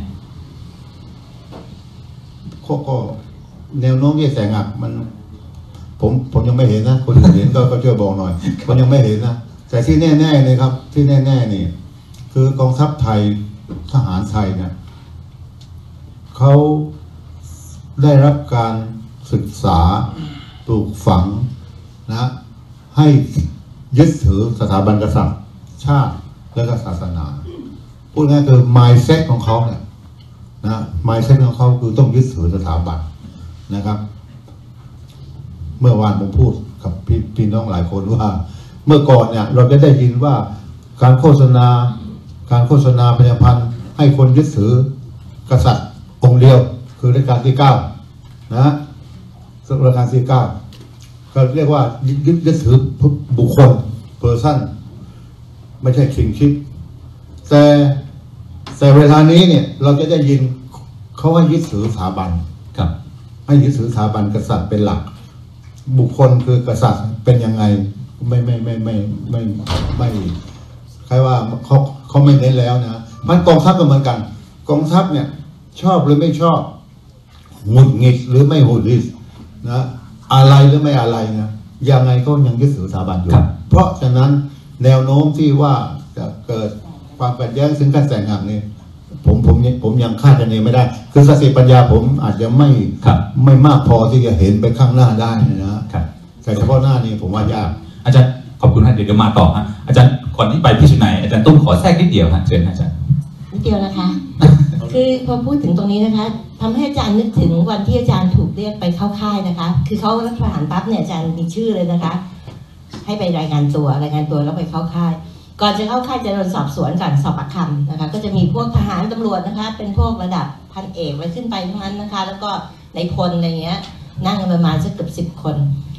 ๆก็แนวโน้มที่แตกหักมันผมผมยังไม่เห็นนะคนอื่นเห็นก็ก็ช่วยบอกหน่อยผมยังไม่เห็นนะแต่ที่แน่ๆเลยครับที่แน่ๆนี่คือกองทัพไทยทหารไทยเนี่ยเขาได้รับการศึกษาปลูกฝังนะให้ยึดถือสถาบันกษัตริย์ชาติและก็ศาสนาพูดง่ายคือ mindset ของเขาเนี่ยนะ mindset ของเขาคือต้องยึดถือสถาบันนะครับเมื่อวานผมพูดกับพี่พี่น้องหลายคนว่าเมื่อก่อนเนี่ยเราจะได้ยินว่าการโฆษณาการโฆษณาผลิตภัณฑ์ให้คนยึดถือกษัตริย์องค์เดียวคือรัชกาลที่เก้านะรัชกาลที่เก้าก็เรียกว่ายึดยึดถือบุคคล person ไม่ใช่คิงชิปแต่แต่เวลานี้เนี่ยเราจะได้ยินเขาให้ยึดถือสถาบันครับให้ยึดถือสถาบันกษัตริย์เป็นหลักบุคคลคือกษัตริย์เป็นยังไงไม่ไม่ไม่ไม่ไม่ไม่ใครว่าเขาเขาไม่เน้นแล้วนะมันกองทัพก็เหมือนกันกองทัพเนี่ยชอบหรือไม่ชอบหงุดหงิดหรือไม่หงุดหงิดนะอะไรหรือไม่อะไรนะยังไงก็ยังยึดถือสถาบันอยู่เพราะฉะนั้นแนวโน้มที่ว่าจะเกิดความขัดแย้งซึ่งการแต่งงานนี่ผมผมผมยังคาดคะเนไม่ได้คือสติปัญญาผมอาจจะไม่ไม่มากพอที่จะเห็นไปข้างหน้าได้นะแต่เฉพาะหน้านี้ผมว่ายากอาจารย์ขอบคุณฮะเดี๋ยวเดี๋ยวมาต่อฮะอาจารย์ก่อนที่ไปพิจารณาอาจารย์ตุ้มขอแทรกนิดเดียวฮะเชิญอาจารย์นิดเดียวนะคะ คือพอพูดถึงตรงนี้นะคะทำให้อาจารย์นึกถึงวันที่อาจารย์ถูกเรียกไปเข้าค่ายนะคะคือเขารัฐประหารปั๊บเนี่ยอาจารย์มีชื่อเลยนะคะให้ไปรายงานตัวรายงานตัวแล้วไปเข้าค่ายก่อนจะเข้าค่ายจะโดนสอบสวนก่อนสอบปากคำนะคะก็จะมีพวกทหารตำรวจนะคะเป็นพวกระดับพันเอกไปขึ้นไปทั้งนั้นนะคะแล้วก็ในพลอะไรเงี้ยนั่งกันประมาณสักเกือบสิบคน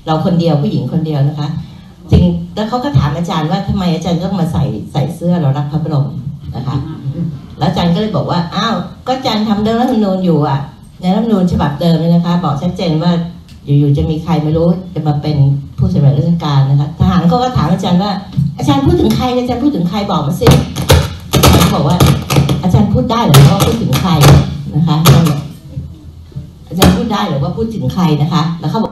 เราคนเดียวผู้หญิงคนเดียวนะคะจริงแล้วเขาก็ถามอาจารย์ว่าทำไมอาจารย์ต้องมาใส่ใส่เสื้อเรารักพระบรมนะคะแล้วอาจารย์ก็เลยบอกว่าอ้าวก็อาจารย์ทำเรื่องรัฐธรรมนูญอยู่อ่ะในรัฐธรรมนูญฉบับเดิมเลยนะคะบอกชัดเจนว่าอยู่ๆจะมีใครไม่รู้จะมาเป็นผู้สำเร็จราชการนะคะทหารเขาก็ถามอาจารย์ว่าอาจารย์พูดถึงใครอาจารย์พูดถึงใครบอกมาสิอาจารย์บอกว่าอาจารย์พูดได้หรือว่าพูดถึงใครนะคะอาจารย์พูดได้หรือว่าพูดถึงใครนะคะแล้วเขาบอก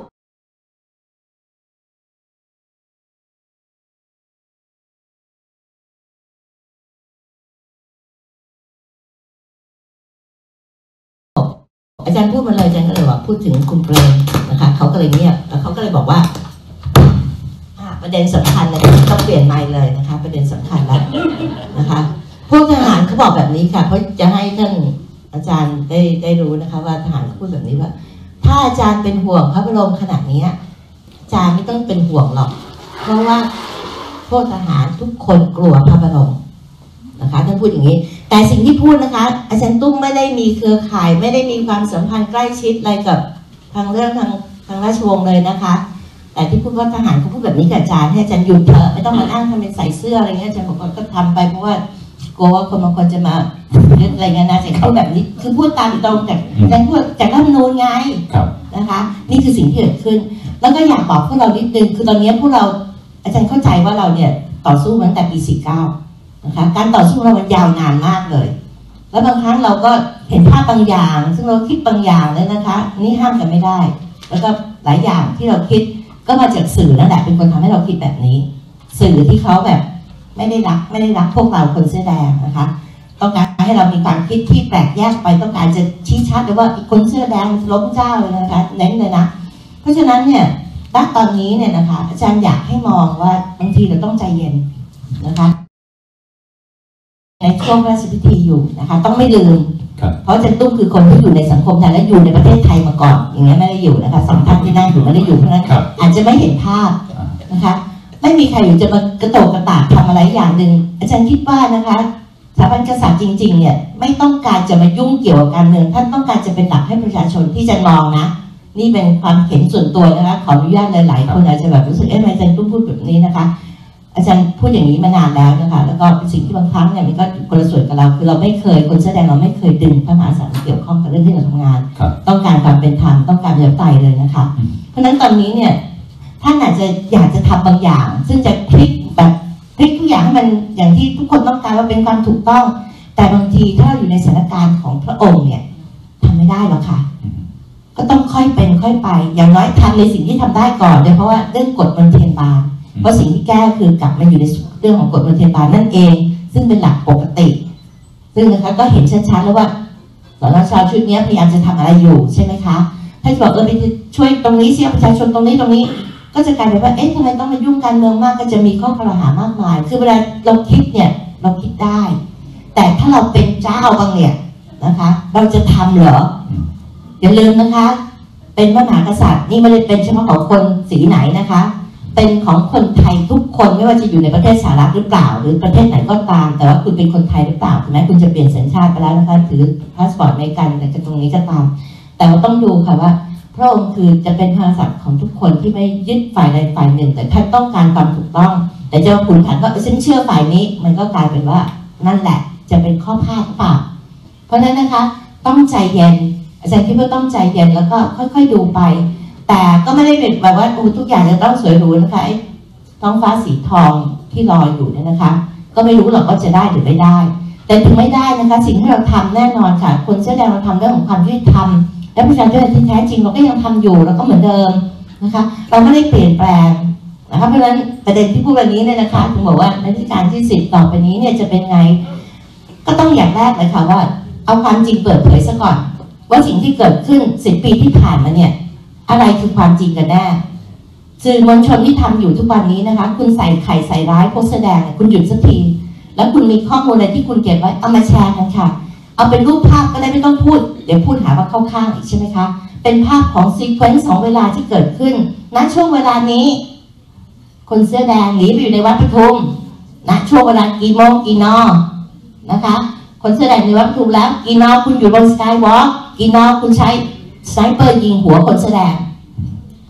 อาจารย์พูดมาเลยอาจารย์ก็เลยว่าพูดถึงคุณเปรมนะคะเขาก็เลยเงียบแล้วเขาก็เลยบอกว่าประเด็นสำคัญเลยต้องเปลี่ยนไมค์เลยนะคะประเด็นสำคัญแล้วนะคะพวกทหารเขาบอกแบบนี้ค่ะเพราะจะให้ท่านอาจารย์ได้ได้รู้นะคะว่าทหารเขาพูดแบบนี้ว่าถ้าอาจารย์เป็นห่วงพระบรมขนาดนี้อาจารย์ไม่ต้องเป็นห่วงหรอกเพราะว่าพวกทหารทุกคนกลัวพระบรมนะคะท่านพูดอย่างนี้แต่สิ่งที่พูดนะคะอาจารย์ตุ้มไม่ได้มีเครือข่ายไม่ได้มีความสัมพันธ์ใกล้ชิดอะไรกับทางเรื่องทางทางราชวงศ์เลยนะคะแต่ที่พูดว่าทหารเขาพูดแบบนี้กับอาจารย์ให้อาจารย์หยุดเถอะไม่ต้องมานั่งทำเป็นใส่เสื้ออะไรเงี้ยอาจารย์บอกว่าก็ทำไปเพราะว่ากลัวว่าคนบางคนจะมายึดอะไรเงี้ยนะแต่เขาแบบนี้คือพูดตามตรงจากอาจารย์พูดจากรัฐธรรมนูญไงนะคะนี่คือสิ่งที่เกิดขึ้นแล้วก็อยากบอกพวกเรานิดนึงคือตอนนี้พวกเราอาจารย์เข้าใจว่าเราเนี่ยต่อสู้มาตั้งแต่ปีสี่สิบเก้านะคะการต่อสู้เรามันยาวนานมากเลยแล้วบางครั้งเราก็เห็นภาพบางอย่างซึ่งเราคิดบางอย่างเลยนะคะนี่ห้ามกันไม่ได้แล้วก็หลายอย่างที่เราคิดก็มาจากสื่อนั่นแหละเป็นคนทำให้เราคิดแบบนี้สื่อที่เขาแบบไม่ได้รักไม่ได้รักพวกเราคนเสื้อแดงนะคะต้องการให้เรามีความคิดที่แปลกแยกไปต้องการจะชี้ชัดเลยว่าคนเสื้อแดงล้มเจ้าเลยนะคะเน้นเลยนะเพราะฉะนั้นเนี่ยณตอนนี้เนี่ยนะคะอาจารย์อยากให้มองว่าบางทีเราต้องใจเย็นนะคะในช่วงพระราชพิธีอยู่นะคะต้องไม่ลืมเพราะอาจารย์ตุ้มคือคนที่อยู่ในสังคมไทยและอยู่ในประเทศไทยมาก่อนอย่างเงี้ยไม่ได้อยู่นะคะสองท่านที่นั่งอยู่ไม่ได้อยู่เพราะนั้นอาจจะไม่เห็นภาพนะคะไม่มีใครอยู่จะมากระโตกกระตากทำอะไรอย่างหนึ่งอาจารย์คิดว่านะคะสถาบันกษัตริย์จริงๆเนี่ยไม่ต้องการจะมายุ่งเกี่ยวกับการเมืองท่านต้องการจะเป็นหลักให้ประชาชนที่จะมองนะนี่เป็นความเห็นส่วนตัวนะคะขออนุญาตหลายๆคนอาจจะแบบรู้สึกเอ๊ะทำไมอาจารย์ตุ้มพูดแบบนี้นะคะอาจารย์พูดอย่างนี้มานานแล้วนะคะแล้วก็เป็นสิ่งที่บางครั้งเนี่ยมันก็คนละส่วนกับเราคือเราไม่เคยคนแสดงเราไม่เคยดึงพระมหากษัตริย์เกี่ยวข้องกับเรื่องที่เราทำงานต้องการความเป็นธรรมต้องการประชาธิปไตยเลยนะคะเพราะฉะนั้นตอนนี้เนี่ยท่านอาจจะอยากจะทำบางอย่าง ซึ่งจะพลิกแบบพลิกทุกอย่างให้มันอย่างที่ทุกคนต้องการว่าเป็นความถูกต้องแต่บางทีถ้าเราอยู่ในสถานการณ์ของพระองค์เนี่ยทำไม่ได้หรอกค่ะก็ต้องค่อยเป็นค่อยไปอย่างน้อยทำในสิ่งที่ทำได้ก่อนเลยเพราะว่าเรื่องกฎมนเทียนบานเพราะสิ่งที่แก้คือกลับมาอยู่ในเรื่องของกฎมนเทียนบานนั่นเองซึ่งเป็นหลักปกติซึ่งนะคะก็เห็นชัดๆแล้วว่าสนช.ชุดนี้พยายามจะทำอะไรอยู่ใช่ไหมคะถ้าจะบอกเออไปช่วยตรงนี้เสียประชาชนตรงนี้ตรงนี้ก็จะกลายเป็นว่าเอ๊ะทำไมต้องมายุ่งการเมืองมากก็จะมีข้อกล่าวหามากมายคือเวลาเราคิดเนี่ยเราคิดได้แต่ถ้าเราเป็นเจ้าบางเนี่ยนะคะเราจะทำเหรออย่าลืมนะคะเป็นพระมหากษัตริย์นี่ไม่ได้เป็นเฉพาะของคนสีไหนนะคะเป็นของคนไทยทุกคนไม่ว่าจะอยู่ในประเทศสหรัฐหรือเปล่าหรือประเทศไหนก็ตามแต่ว่าคุณเป็นคนไทยหรือเปล่าถึงแม้คุณจะเปลี่ยนสัญชาติไปแล้วนะคะถือพาสปอร์ตอเมริกันแต่ตรงนี้ก็ตามแต่ว่าต้องดูค่ะว่าพระองค์คือจะเป็นพระมหากษัตริย์ของทุกคนที่ไม่ยึดฝ่ายใดฝ่ายหนึ่งแต่ท่านต้องการความถูกต้องแต่จะมาขุนขันว่าฉันเชื่อฝ่ายนี้มันก็กลายเป็นว่านั่นแหละจะเป็นข้อพลาดหรือเปล่าเพราะฉะนั้นนะคะต้องใจเย็นอาจารย์คิดว่าต้องใจเย็นแล้วก็ค่อยๆดูไปแต่ก็ไม่ได้เป็นแบบว่าทุกอย่างจะต้องสวยหรูนะคะไอ้ท้องฟ้าสีทองที่ลอยอยู่เนี่ยนะคะก็ไม่รู้หรอกว่าจะได้หรือไม่ได้แต่ถึงไม่ได้นะคะสิ่งที่เราทำแน่นอนค่ะคนเสื้อแดงเราทำเรื่องของความยุติธรรมและประชาธิปไตยที่แท้จริงเราก็ยังทำอยู่เราก็เหมือนเดิมนะคะเราไม่ได้เปลี่ยนแปลงนะคะเพราะฉะนั้นประเด็นที่พูดวันนี้เนี่ยนะคะถึงบอกว่าในที่การที่สิบต่อไปนี้เนี่ยจะเป็นไงก็ต้องอย่างแรกเลยค่ะว่าเอาความจริงเปิดเผยซะก่อนว่าสิ่งที่เกิดขึ้นสิบปีที่ผ่านมาเนี่ยอะไรคือความจริงกันแน่สื่อมวลชนที่ทำอยู่ทุกวันนี้นะคะคุณใส่ไข่ใส่ร้ายโพสแสดงคุณหยุดสักทีแล้วคุณมีข้อมูลอะไรที่คุณเก็บไว้เอามาแชร์กันค่ะเอาเป็นรูปภาพก็ได้ไม่ต้องพูดเดี๋ยวพูดหาว่าเข้าข้างอีกใช่ไหมคะเป็นภาพของซีเควนซ์ของเวลาที่เกิดขึ้นณช่วงเวลานี้คนเสื้อแดงหนีไปอยู่ในวัดปทุมณช่วงเวลากี่โมงกี่นอนะคะคนเสื้อแดงในวัดปทุมแล้วกี่นอคุณอยู่บนสกายวอล์กกี่นอคุณใช้สไนเปอร์ยิงหัวคนแสดง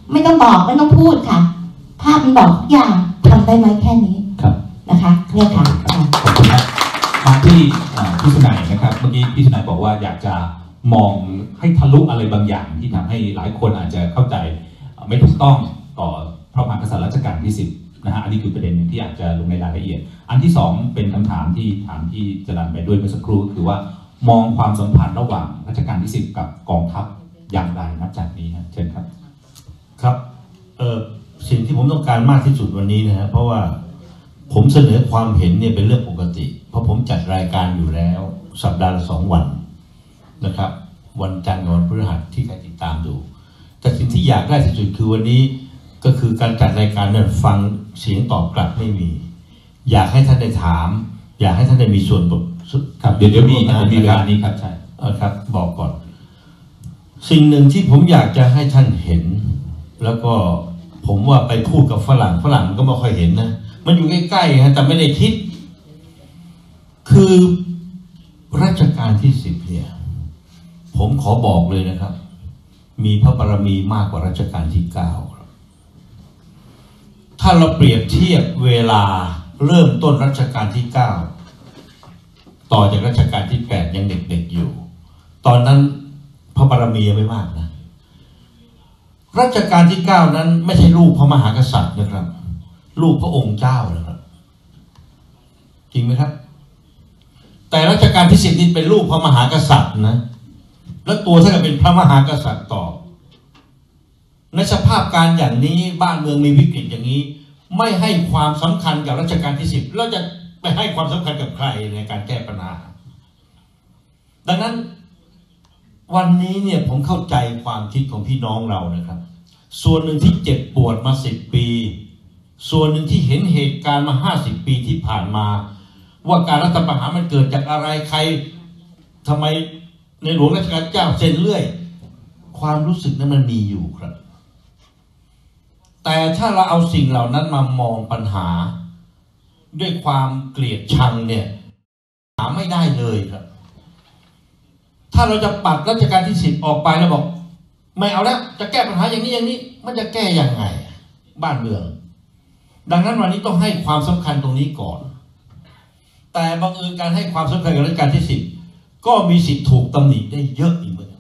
ไม่ต้องบอกไม่ต้องพูดค่ะ ภาพมันบอกทุกอย่างทำได้ไหมแค่นี้นะคะเนี่ยค่ะขอบคุณครับมาที่พี่สุนัยนะครับเมื่อกี้พี่สุนัยบอกว่าอยากจะมองให้ทะลุอะไรบางอย่างที่ทำให้หลายคนอาจจะเข้าใจไม่ถูกต้องต่อพระมหากษัตริย์รัชกาลที่สิบนะฮะอันนี้คือประเด็นหนึ่งที่อาจจะลงในรายละเอียดอันที่สองเป็นคำถามที่ถามที่จรัญไปด้วยเมื่อสักครู่คือว่ามองความสัมพันธ์ระหว่างรัชกาลที่สิบกับกองทัพอย่างไรนับจากนี้ครับเชิญครับครับเออสิ่งที่ผมต้องการมากที่สุดวันนี้นะฮะเพราะว่าผมเสนอความเห็นเนี่ยเป็นเรื่องปกติเพราะผมจัดรายการอยู่แล้วสัปดาห์ละสองวันนะครับวันจันทร์กับวันพฤหัสที่ใครติดตามดูแต่สิ่งที่อยากได้ที่สุดคือวันนี้ก็คือการจัดรายการนั้นฟังเสียงตอบกลับไม่มี อยากให้ท่านได้ถาม อยากให้ท่านได้มีส่วนบทครับเดี๋ยวเดี๋ยวมีนะมีเวลานี้ครับใช่ครับบอกก่อนสิ่งหนึ่งที่ผมอยากจะให้ท่านเห็นแล้วก็ผมว่าไปพูดกับฝรั่งฝรั่งมันก็ไม่ค่อยเห็นนะมันอยู่ใกล้ๆฮะแต่ไม่ได้คิดคือรัชกาลที่สิบเนี่ยผมขอบอกเลยนะครับมีพระบารมีมากกว่ารัชกาลที่เก้าครับถ้าเราเปรียบเทียบเวลาเริ่มต้นรัชกาลที่เก้าต่อจากรัชกาลที่แปดยังเด็กๆอยู่ตอนนั้นพระบารมียังไม่มากนะรัชกาลที่เก้านั้นไม่ใช่ลูกพระมหากษัตริย์นะครับลูกพระองค์เจ้านะครับจริงไหมครับแต่รัชกาลที่สิบนี่เป็นลูกพระมหากษัตริย์นะแล้วตัวท่านก็เป็นพระมหากษัตริย์ต่อในสภาพการอย่างนี้บ้านเมืองมีวิกฤตอย่างนี้ไม่ให้ความสำคัญกับรัชกาลที่สิบแล้วจะไปให้ความสำคัญกับใครในการแก้ปัญหาดังนั้นวันนี้เนี่ยผมเข้าใจความคิดของพี่น้องเรานะครับส่วนหนึ่งที่เจ็บปวดมาสิบปีส่วนหนึ่งที่เห็นเหตุการณ์มาห้าสิบปีที่ผ่านมาว่าการรัฐประหารมันเกิดจากอะไรใครทำไมในหลวงรัชกาลที่เก้าเซ็นเลื่อยความรู้สึกนั้นมันมีอยู่ครับแต่ถ้าเราเอาสิ่งเหล่านั้นมามองปัญหาด้วยความเกลียดชังเนี่ยหาไม่ได้เลยครับถ้าเราจะปัดรัชกาลที่สิบออกไปแล้วบอกไม่เอาแล้วจะแก้ปัญหาอย่างนี้อย่างนี้มันจะแก้ยังไงบ้านเมืองดังนั้นวันนี้ต้องให้ความสำคัญตรงนี้ก่อนแต่บังเอิญการให้ความสำคัญกับรัชกาลที่สิบก็มีสิทธิ์ถูกตำหนิได้เยอะอีกเหมือนกัน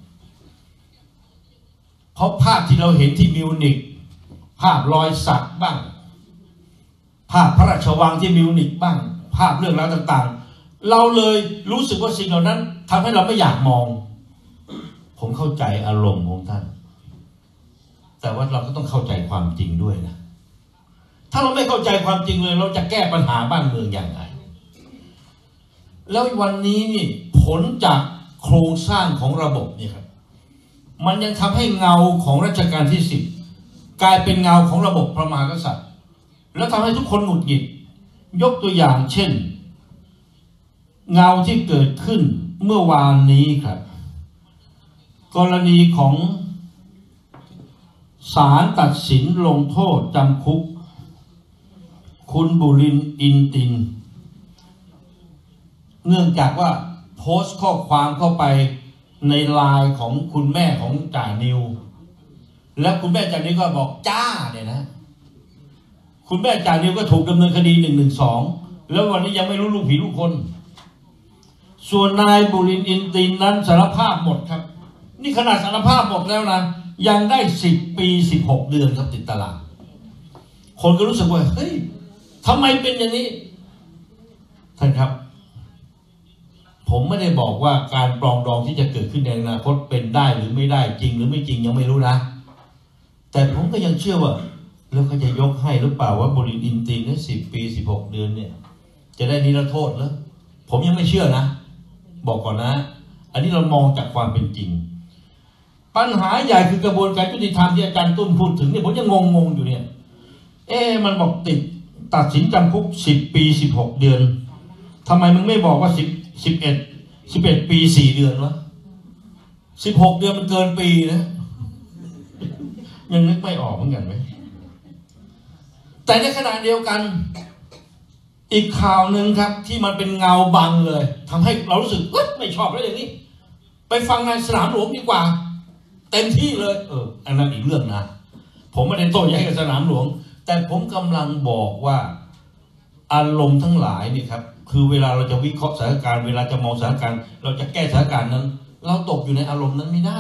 เพราะภาพที่เราเห็นที่มิวนิกภาพรอยสักบ้างภาพพระราชวังที่มิวนิกบ้างภาพเรื่องราวต่างๆเราเลยรู้สึกว่าสิ่งเหล่านั้นทำให้เราไม่อยากมองผมเข้าใจอารมณ์ของท่านแต่ว่าเราก็ต้องเข้าใจความจริงด้วยนะถ้าเราไม่เข้าใจความจริงเลยเราจะแก้ปัญหาบ้านเมืองอย่างไรแล้ววันนี้นี่ผลจากโครงสร้างของระบบนี่ครับมันยังทำให้เงาของรัชกาลที่สิบกลายเป็นเงาของระบบพระมหากษัตริย์แล้วทำให้ทุกคนหงุดหงิดยกตัวอย่างเช่นเงาที่เกิดขึ้นเมื่อวานนี้ครับกรณีของศาลตัดสินลงโทษจำคุกคุณบุรินทร์อินตินเนื่องจากว่าโพสต์ข้อความเข้าไปในไลน์ของคุณแม่ของจ่านิวแล้วคุณแม่จ่านิวก็บอกจ้าเนี่ยนะคุณแม่จ่านิวก็ถูกดำเนินคดีหนึ่งหนึ่งสองแล้ววันนี้ยังไม่รู้ลูกผีลูกคนส่วนนายบุรินทร์อินตินนั้นสารภาพหมดครับนี่ขนาดสารภาพหมดแล้วนะยังได้สิบปีสิบหกเดือนครับติดตารางคนก็รู้สึกว่าเฮ้ยทำไมเป็นอย่างนี้ท่านครับผมไม่ได้บอกว่าการปรองดองที่จะเกิดขึ้นในอนาคตเป็นได้หรือไม่ได้จริงหรือไม่จริงยังไม่รู้นะแต่ผมก็ยังเชื่อว่าแล้วเขาจะยกให้หรือเปล่าว่าบุรินทร์อินตินเนี่ยสิบปีสิบหกเดือนเนี่ยจะได้นิรโทษแล้วผมยังไม่เชื่อนะบอกก่อนนะอันนี้เรามองจากความเป็นจริงปัญหาใหญ่คือกระบวนการยุติธรรมที่อาจารย์ตุ้มพูดถึงเนี่ยผมยังงงๆอยู่เนี่ยเอ๊ะมันบอกติดตัดสินจำคุกสิบปีสิบหกเดือนทำไมมึงไม่บอกว่าสิบสิบเอ็ดสิบเอ็ดปีสี่เดือนวะสิบหกเดือนมันเกินปีนะยังนึกไม่ออกเหมือนกันไหมแต่ในขณะเดียวกันอีกข่าวหนึ่งครับที่มันเป็นเงาบังเลยทำให้เรารู้สึกไม่ชอบแล้วอย่างนี้ไปฟังในสนามหลวงดีกว่าเต็มที่เลยเอออันนั้นอีกเรื่องนะผมไม่ได้โต้แย้งกับสนามหลวงแต่ผมกำลังบอกว่าอารมณ์ทั้งหลายเนี่ยครับคือเวลาเราจะวิเคราะห์สถานการณ์เวลาจะมองสถานการณ์เราจะแก้สถานการณ์นั้นเราตกอยู่ในอารมณ์นั้นไม่ได้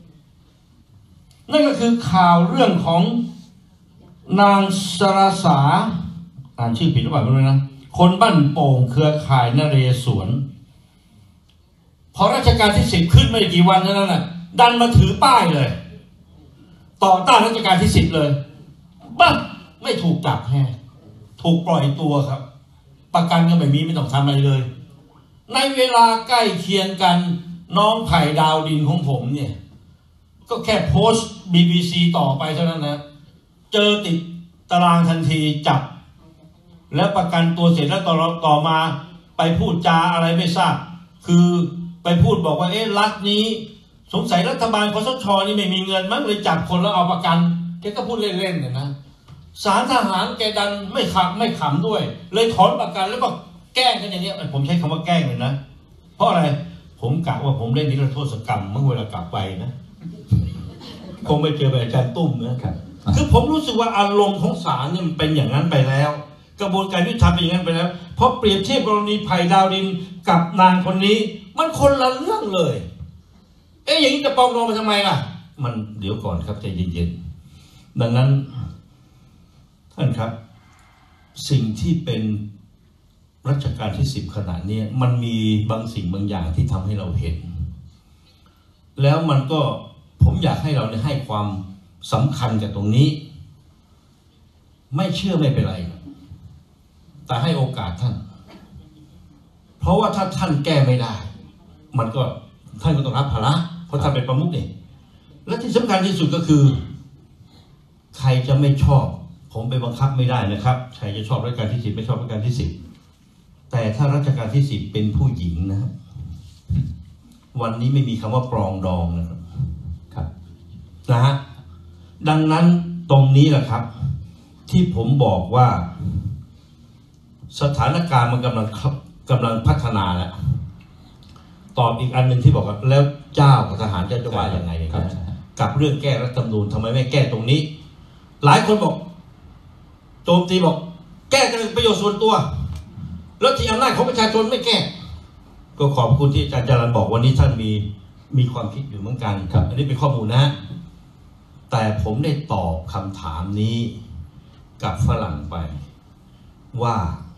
นั่นก็คือข่าวเรื่องของนางสราสาอ่านชื่อผิดหรือเปล่าไม่รู้นะคนบ้านโป่งเครือข่ายนเรศวรพอรัชกาลที่สิบขึ้นไม่กี่วันเท่านั้นน่ะดันมาถือป้ายเลยต่อต้านรัชกาลที่สิบเลยบ้าไม่ถูกจับแฮะถูกปล่อยตัวครับประกันก็ไม่มีไม่ต้องทำอะไรเลยในเวลาใกล้เคียงกันน้องไผ่ดาวดินของผมเนี่ยก็แค่โพสต์ บี บี ซี ต่อไปเท่านั้นนะเจอติดตารางทันทีจับแล้วประกันตัวเสร็จแล้วต่อต่อมาไปพูดจาอะไรไม่ทราบคือไปพูดบอกว่าเอ๊ะรัฐนี้สงสัยรัฐบาลคสช.นี่ไม่มีเงินมั้งเลยจับคนแล้วเอาประกันแกก็พูดเล่นๆเนี่ยนะศาลทหารแกดันไม่ขำไม่ขำด้วยเลยถอนประกันแล้วก็แกล้งกันอย่างนี้ผมใช้คำว่าแกล้งเลยนะเพราะอะไรผมกะว่าผมเล่นนิรโทษกรรมเมื่อเวลากลับไปนะคงไม่เจอแบบอาจารย์ตุ้มนะครับคือผมรู้สึกว่าอารมณ์ของศาลเนี่ยมันเป็นอย่างนั้นไปแล้วกระบวนการยุติธรรมเป็นอย่างนั้นไปแล้วเพราะเปรียบเทียบกรณีไผ่ดาวดินกับนางคนนี้มันคนละเรื่องเลยเอ๊ะอย่างนี้จะปองดองไปทำไมล่ะมันเดี๋ยวก่อนครับใจเย็นๆดังนั้นท่านครับสิ่งที่เป็นรัชกาลที่สิบขนาดนี้มันมีบางสิ่งบางอย่างที่ทำให้เราเห็นแล้วมันก็ผมอยากให้เราให้ความสำคัญกับตรงนี้ไม่เชื่อไม่เป็นไรแต่ให้โอกาสท่านเพราะว่าถ้าท่านแก้ไม่ได้มันก็ท่านก็ต้องรับภาระเพราะท่านเป็นประมุขนี่และที่สำคัญที่สุดก็คือใครจะไม่ชอบผมไปบังคับไม่ได้นะครับใครจะชอบรัชกาลที่สิบไม่ชอบรัชกาลที่สิบแต่ถ้ารัชกาลที่สิบเป็นผู้หญิงนะวันนี้ไม่มีคำว่าปรองดองนะครับครับนะฮะดังนั้นตรงนี้แหละครับที่ผมบอกว่าสถานการณ์มันกำลังกำลังพัฒนาแล้วตอบอีกอันหนึ่งที่บอกว่าแล้วเจ้ากับทหารจะจะว่ายังไงครับกับเรื่องแก้รัฐธรรมนูญทำไมไม่แก้ตรงนี้หลายคนบอกโจมตีบอกแก้กันประโยชน์ส่วนตัวแล้วที่อำนาจของประชาชนไม่แก้ก็ขอบคุณที่อาจารย์จรัญบอกวันนี้ท่านมีมีความคิดอยู่เหมือนกันครับอันนี้เป็นข้อมูลนะแต่ผมได้ตอบคำถามนี้กับฝรั่งไปว่า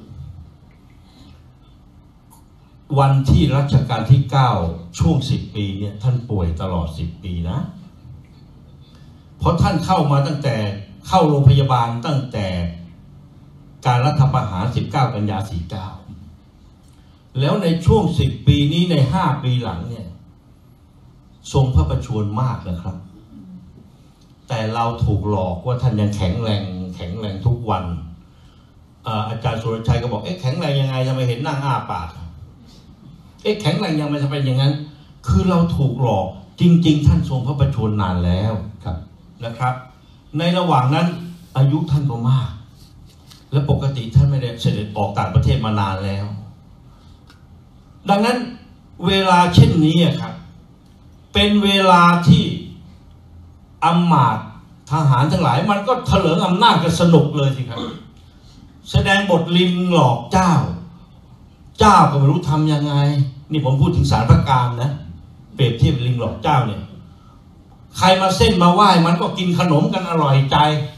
วันที่รัชกาลที่เก้าช่วงสิบปีเนี่ยท่านป่วยตลอดสิบปีนะเพราะท่านเข้ามาตั้งแต่เข้าโรงพยาบาลตั้งแต่การรัฐประหารสิบเก้ากันยาสี่สิบเก้าแล้วในช่วงสิบปีนี้ในห้าปีหลังเนี่ยทรงพระประชวรมากนะครับแต่เราถูกหลอกว่าท่านยังแข็งแรงแข็งแรงทุกวันอาจารย์สุรชัยก็บอกเอ๊ะแข็งแรงยังไงทำไมเห็นนั่งอ้าปากเอ๊ะแข็งแรงยังไงทำไมอย่างนั้นคือเราถูกหลอกจริงๆท่านทรงพระประชวรนานแล้วครับนะครับในระหว่างนั้นอายุท่านก็มากและปกติท่านไม่ได้เสด็จออกต่างประเทศมานานแล้วดังนั้นเวลาเช่นนี้ครับเป็นเวลาที่อำมาตย์ทหารทั้งหลายมันก็เถลิงอำนาจกันสนุกเลยสิครับแสดงบทลิงหลอกเจ้าเจ้าก็ไม่รู้ทำยังไงนี่ผมพูดถึงสารพระการนะเปรียบเทียบลิงหลอกเจ้าเนี่ยใครมาเส้นมาไหว้มันก็กินขนมกันอร่อยใจ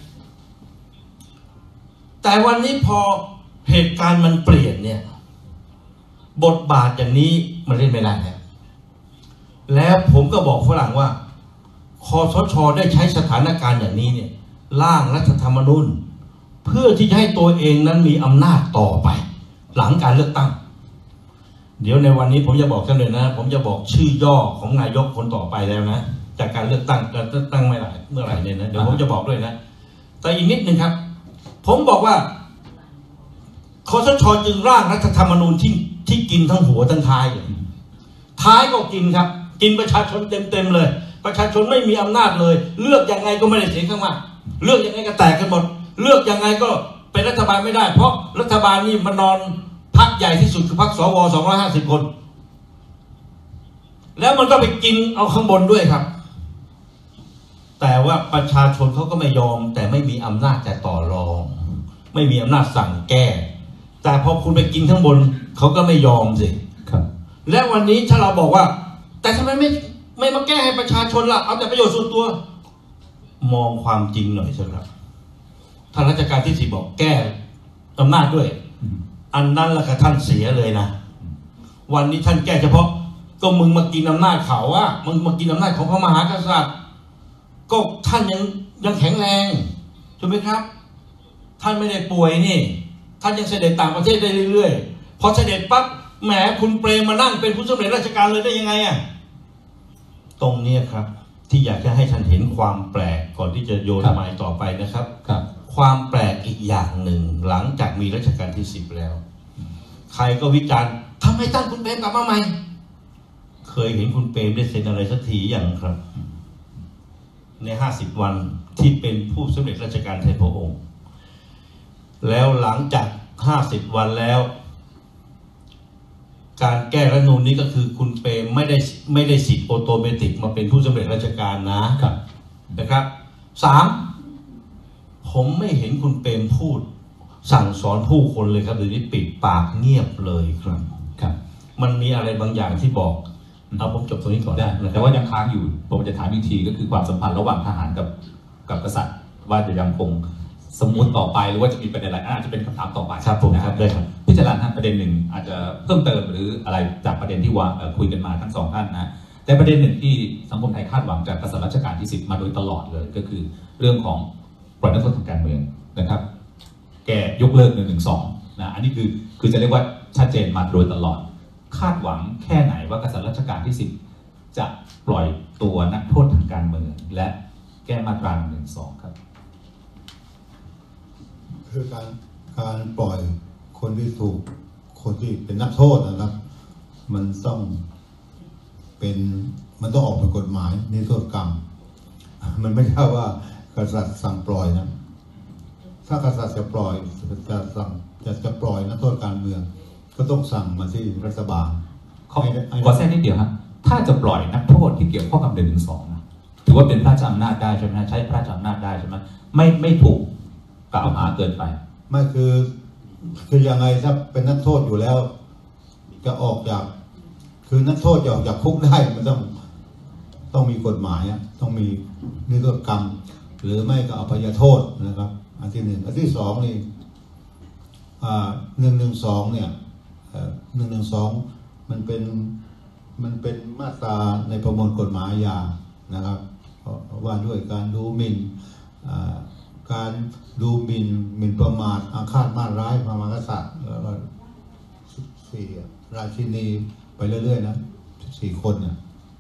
แต่วันนี้พอเหตุการณ์มันเปลี่ยนเนี่ยบทบาทอย่างนี้มันเล่นไม่ได้แล้วแล้วผมก็บอกฝรั่งว่าคสช.ได้ใช้สถานการณ์อย่างนี้เนี่ยร่างรัฐธรรมนูญเพื่อที่จะให้ตัวเองนั้นมีอำนาจต่อไปหลังการเลือกตั้งเดี๋ยวในวันนี้ผมจะบอกกันเลยนะผมจะบอกชื่อย่อของนายกคนต่อไปแล้วนะจากการเลือกตั้งการเลือกตั้งไม่ไหร่เมื่อไหร่เนี่ยนะเดี๋ยวผมจะบอกด้วยนะแต่อีกนิดนึงครับผมบอกว่าคสช.จึงร่างรัฐธรรมนูญที่ที่กินทั้งหัวทั้งท้ายเลยท้ายก็กินครับกินประชาชนเต็มๆเลยประชาชนไม่มีอำนาจเลยเลือกยังไงก็ไม่ได้เสียงข้างมากเลือกยังไงก็แตกกันหมดเลือกยังไงก็เป็นรัฐบาลไม่ได้เพราะรัฐบาลนี่มันนอนพรรคใหญ่ที่สุดคือพรรคสวสองร้อยห้าสิบคนแล้วมันก็ไปกินเอาข้างบนด้วยครับแต่ว่าประชาชนเขาก็ไม่ยอมแต่ไม่มีอำนาจจะต่อรอง ไม่มีอำนาจสั่งแก้ แต่พอคุณไปกินข้างบนเขาก็ไม่ยอมสิครับ และวันนี้ถ้าเราบอกว่าแต่ทำไมไม่ไม่มาแก้ให้ประชาชนล่ะเอาแต่ประโยชน์ส่วนตัวมองความจริงหน่อยสิครับท่านรัชกาลที่สี่บอกแก้อำนาจด้วยอันนั้นแหละค่ะท่านเสียเลยนะวันนี้ท่านแก้เฉพาะก็มึงมากินอำนาจเขาอะมึงมากินอำนาจของพระมหากษัตริย์ก็ท่านยังยังแข็งแรงถูกไหมครับท่านไม่ได้ป่วยนี่ท่านยังเสด็จต่างประเทศได้เรื่อยๆพอเสด็จปั๊บแหมคุณเปรมมานั่งเป็นผู้สำเร็จราชการเลยได้ยังไงอะตรงนี้ครับที่อยากจะให้ท่านเห็นความแปลกก่อนที่จะโยนไม้ต่อไปนะครับครับความแปลกอีกอย่างหนึ่งหลังจากมีรัชกาลที่สิบแล้วใครก็วิจารณ์ทำไมตั้งคุณเปรมกลับมาใหม่เคยเห็นคุณเปรมได้เซ็นอะไรสักทีอย่างครับในห้าสิบวันที่เป็นผู้สำเร็จราชการแทนพระองค์แล้วหลังจากห้าสิบวันแล้วการแก้รัฐธรรมนูญนี้ก็คือคุณเปรมไม่ได้ไม่ได้สิทธิ์ออโตเมติกมาเป็นผู้สำเร็จราชการนะครับนะครับสามผมไม่เห็นคุณเปรมพูดสั่งสอนผู้คนเลยครับเดี๋ยวนี้ปิดปากเงียบเลยครับครับมันมีอะไรบางอย่างที่บอกเอาผมจบตรงนี้ก่อนได้แต่ว่ายังค้างอยู่ผมจะถามอีกทีก็คือความสัมพันธ์ระหว่างทหารกับกับกษัตริย์ว่าจะยังคงสมมุติต่อไปหรือว่าจะมีประเด็นอะไรอาจจะเป็นคำถามต่อไปครับผมครับได้ครับพิจารณาประเด็นหนึ่งอาจจะเพิ่มเติมหรืออะไรจากประเด็นที่ว่าคุยกันมาทั้งสองท่านนะแต่ประเด็นหนึ่งที่สังคมไทยคาดหวังจากกษัตริย์รัชกาลที่สิบมาโดยตลอดเลยก็คือเรื่องของปล่อยนักโทษทางการเมืองนะครับแก้ยกเลิกหนึ่งหนึ่งสองนะอันนี้คือคือจะเรียกว่าชัดเจนมาโดยตลอดคาดหวังแค่ไหนว่ากษัตริย์รัชกาลที่สิบจะปล่อยตัวนักโทษทางการเมืองและแก้มาตราหนึ่งหนึ่งสองครับคือการการปล่อยคนที่ถูกคนที่เป็นนักโทษนะครับมันต้องเป็นมันต้องออกเป็นกฎหมายนิรโทษกรรมมันไม่ใช่ว่ากษัตริย์สั่งปล่อยนะถ้ากษัตริย์จะปล่อยจะสั่งจะจะปล่อยนักโทษการเมืองก็ต้องสั่งมาที่รัฐบาลขอขอแทรกนิดเดียวครับถ้าจะปล่อยนักโทษที่เกี่ยวข้องกับหนึ่งหนึ่งสองถือว่าเป็นพระราชอำนาจได้ใช่ไหมใช้พระราชอำนาจได้ใช่ไหมไม่ไม่ถูกกล่าวหาเกินไปไม่คือคือยังไงถ้าเป็นนักโทษอยู่แล้วจะออกจากคือนักโทษจะออกจากคุกได้มันต้องต้องมีกฎหมายต้องมีนิรโทษกรรมหรือไม่ก็อภัยโทษนะครับอันที่หนึ่งอันที่สองนี่หนึ่งหนึ่งสองเนี่ยหนึ่งหนึ่งสองมันเป็นมันเป็นมาตราในประมวลกฎหมายอาญานะครับว่าด้วยการดูหมิ่นการดูหมิ่นหมิ่นประมาทอาฆาตมาร้ายพระมหากษัตริย์แล้วก็สี่ราชินีไปเรื่อยๆนะสี่คนเนี่ย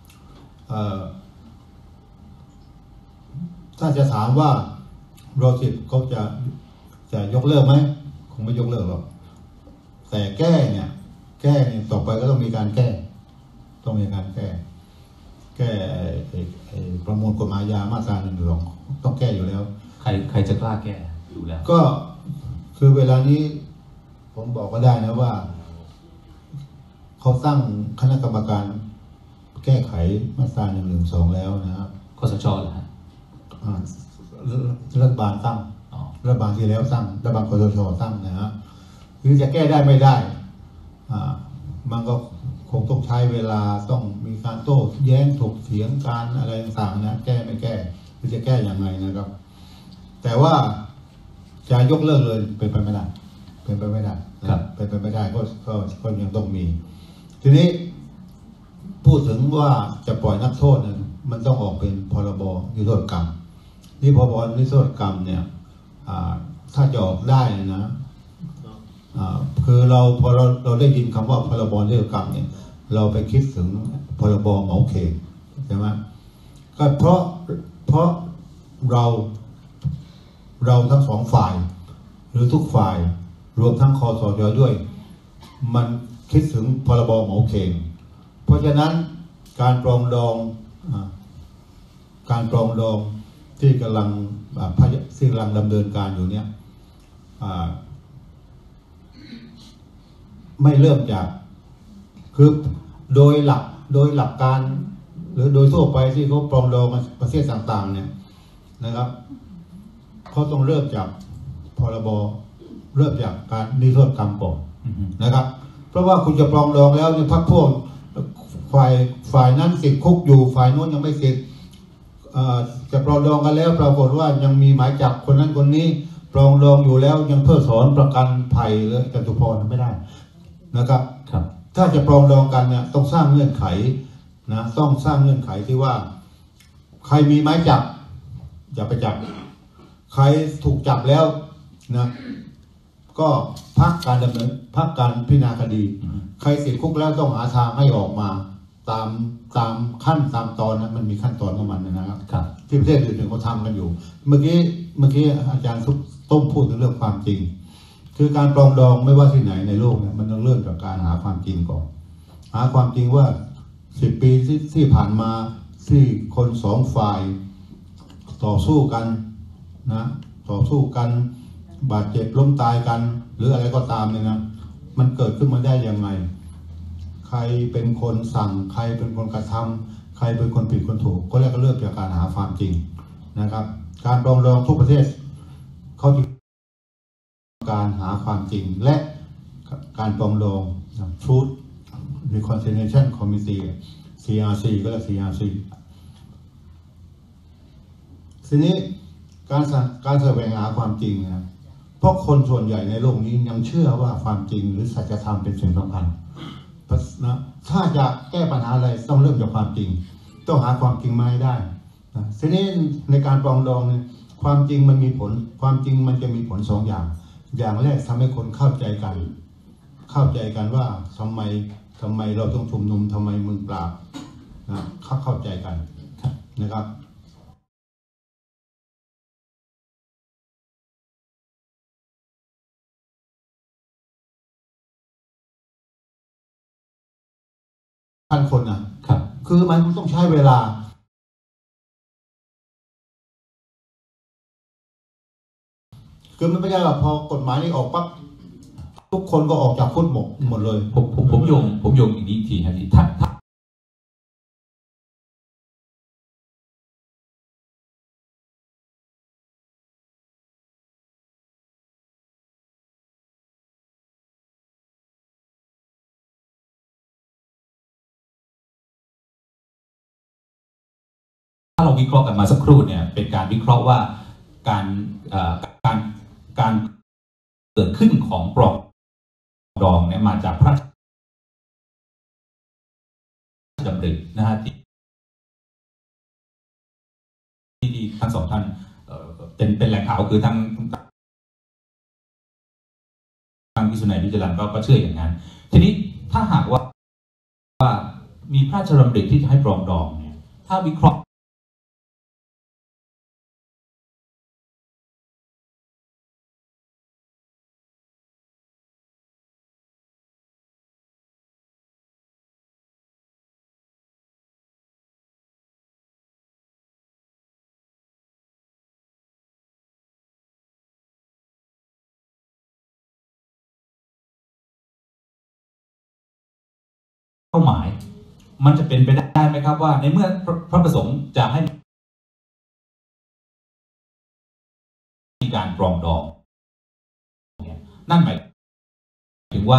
ถ้าจะถามว่าโรสิตเขาจะจะยกเลิกไหมคงไม่ยกเลิกหรอกแต่แก้เนี่ยแก้เนี่ยต่อไปก็ต้องมีการแก้ต้องมีการแก้แก้ประมวลกฎหมายอาญามาตราหนึ่งสองต้องแก้อยู่แล้วใครใครจะกล้าแก้อยู่แล้วก็คือเวลานี้ผมบอกก็ได้นะว่าเขาตั้งคณะกรรมการแก้ไขมาตราหนึ่งหนึ่งสองแล้วนะครับคสชเหรอฮะรัฐบาลตั้งรัฐบาลที่แล้วตั้งรัฐบาลคสชตั้งนะฮะคือจะแก้ได้ไม่ได้อ่ามันก็คงต้องใช้เวลาต้องมีการโต้แย้งถกเถียงการอะไรต่างๆนะแก้ไม่แก้หรือจะแก้อย่างไรนะครับแต่ว่าจะยกเลิกเลยเป็นไปไม่ได้เป็นไปไม่ได้เป็นไปไม่ได้ก็ก็ก็ยังต้องมีทีนี้พูดถึงว่าจะปล่อยนักโทษนั้นมันต้องออกเป็นพรบนิรโทษกรรมนี่พรบนิรโทษกรรมเนี่ยถ้าจะออกได้นะคือเราพอเราเราได้ยินคำว่าพรบนิรโทษกรรมเนี่ยเราไปคิดถึงพรบเหมาเขตใช่ไหมก็เพราะเพราะเราเราทั้งสองฝ่ายหรือทุกฝ่ายรวมทั้งคสช.ด้วยมันคิดถึงพรบเหมาเขตเพราะฉะนั้นการปรองดองการปรองดองที่กำลังที่กำลังดำเนินการอยู่เนี่ยไม่เริ่มจากคือโดยหลักโดยหลักการหรือโดยทั่วไปที่เขาปรองดองประเทศต่างๆเนี่ยนะครับเขาต้องเริ่มจากพรบเริ่มจากการนิรโทษกรรมก่อนนะครับ เพราะว่าคุณจะปรองดองแล้วเนี่ยพรรคพวกฝ่ายฝ่ายนั้นติดคุกอยู่ฝ่ายโน้นยังไม่ติดจะปรองดองกันแล้วปรากฏว่ายังมีหมายจับคนนั้นคนนี้ปรองดองอยู่แล้วยังเพิกถอนประกันภัยหรือจตุพรไม่ได้นะครับครับ ถ้าจะปรองดองกันเนี่ยต้องสร้างเงื่อนไขนะต้องสร้างเงื่อนไขที่ว่าใครมีหมายจับอย่าไปจับใครถูกจับแล้วนะก็พักการดำเนินพักการพิจารณาคดีใครติดคุกแล้วต้องหาทางให้ออกมาตามตามขั้นตามตอนนะมันมีขั้นตอนของมันนะครับครับที่ประเทศอื่นๆเขาทำกันอยู่เมื่อกี้เมื่อกี้อาจารย์ต้มพูดถึงเรื่องความจริงคือการปรองดองไม่ว่าที่ไหนในโลกเนี่ยมันต้องเริ่มจากการหาความจริงก่อนหาความจริงว่าสิบปีที่ที่ผ่านมาที่คนสองฝ่ายต่อสู้กันนะต่อสู้กันบาดเจ็บล้มตายกันหรืออะไรก็ตามเนี่ยนะมันเกิดขึ้นมาได้ยังไงใครเป็นคนสั่งใครเป็นคนกระทำใครเป็นคนผิดคนถูกก็แล้วก็เริ่มจากการหาความจริงนะครับการปรองดองทุกประเทศเขาจะการหาความจริงและการปรองดอง Truth Reconciliation Committee ซี อาร์ ซี ก็เรียก ซี อาร์ ซี ทีนี้การการแสวงหาความจริงนะเพราะคนส่วนใหญ่ในโลกนี้ยังเชื่อว่าความจริงหรือสัจธรรมเป็นสิ่งสำคัญนะถ้าจะแก้ปัญหาอะไรต้องเริ่มจากความจริงต้องหาความจริงมาให้ได้นะทีนี้ในการปรองดองเนี่ยความจริงมันมีผลความจริงมันจะมีผลสองอย่างอย่างแรกทำให้คนเข้าใจกันเข้าใจกันว่าทำไมทำไมเราต้องชุมนุมทำไมมึงปราบนะเข้าเข้าใจกันนะครับพันคนนะครับคือมันต้องใช้เวลาคือมันไม่ใช่ว่าพอกฎหมายนี้ออกปั๊บทุกคนก็ออกจากพุทธหมดหมดเลยผมผมผมโยงผมโยงอีกนิดทีครับถ้าถ้าถ้าเราวิเคราะห์กันมาสักครู่เนี่ยเป็นการวิเคราะห์ว่าการการการเกิดขึ้นของปรองดองเนี่ยมาจากพระราชดำรินะฮะที่ที่ทั้งสองท่านเป็นเป็นแหล่งข่าวคือทั้งทางพิสุนัยพิจารณ์ก็เชื่ออย่างนั้นทีนี้ถ้าหากว่าว่ามีพระราชดำริที่จะให้ปรองดองเนี่ยถ้าวิเคราะห์เป้าหมายมันจะเป็นไปได้ไหมครับว่าในเมื่อพระประสงค์จะให้มีการปรองดองนั่นหมายถึงว่า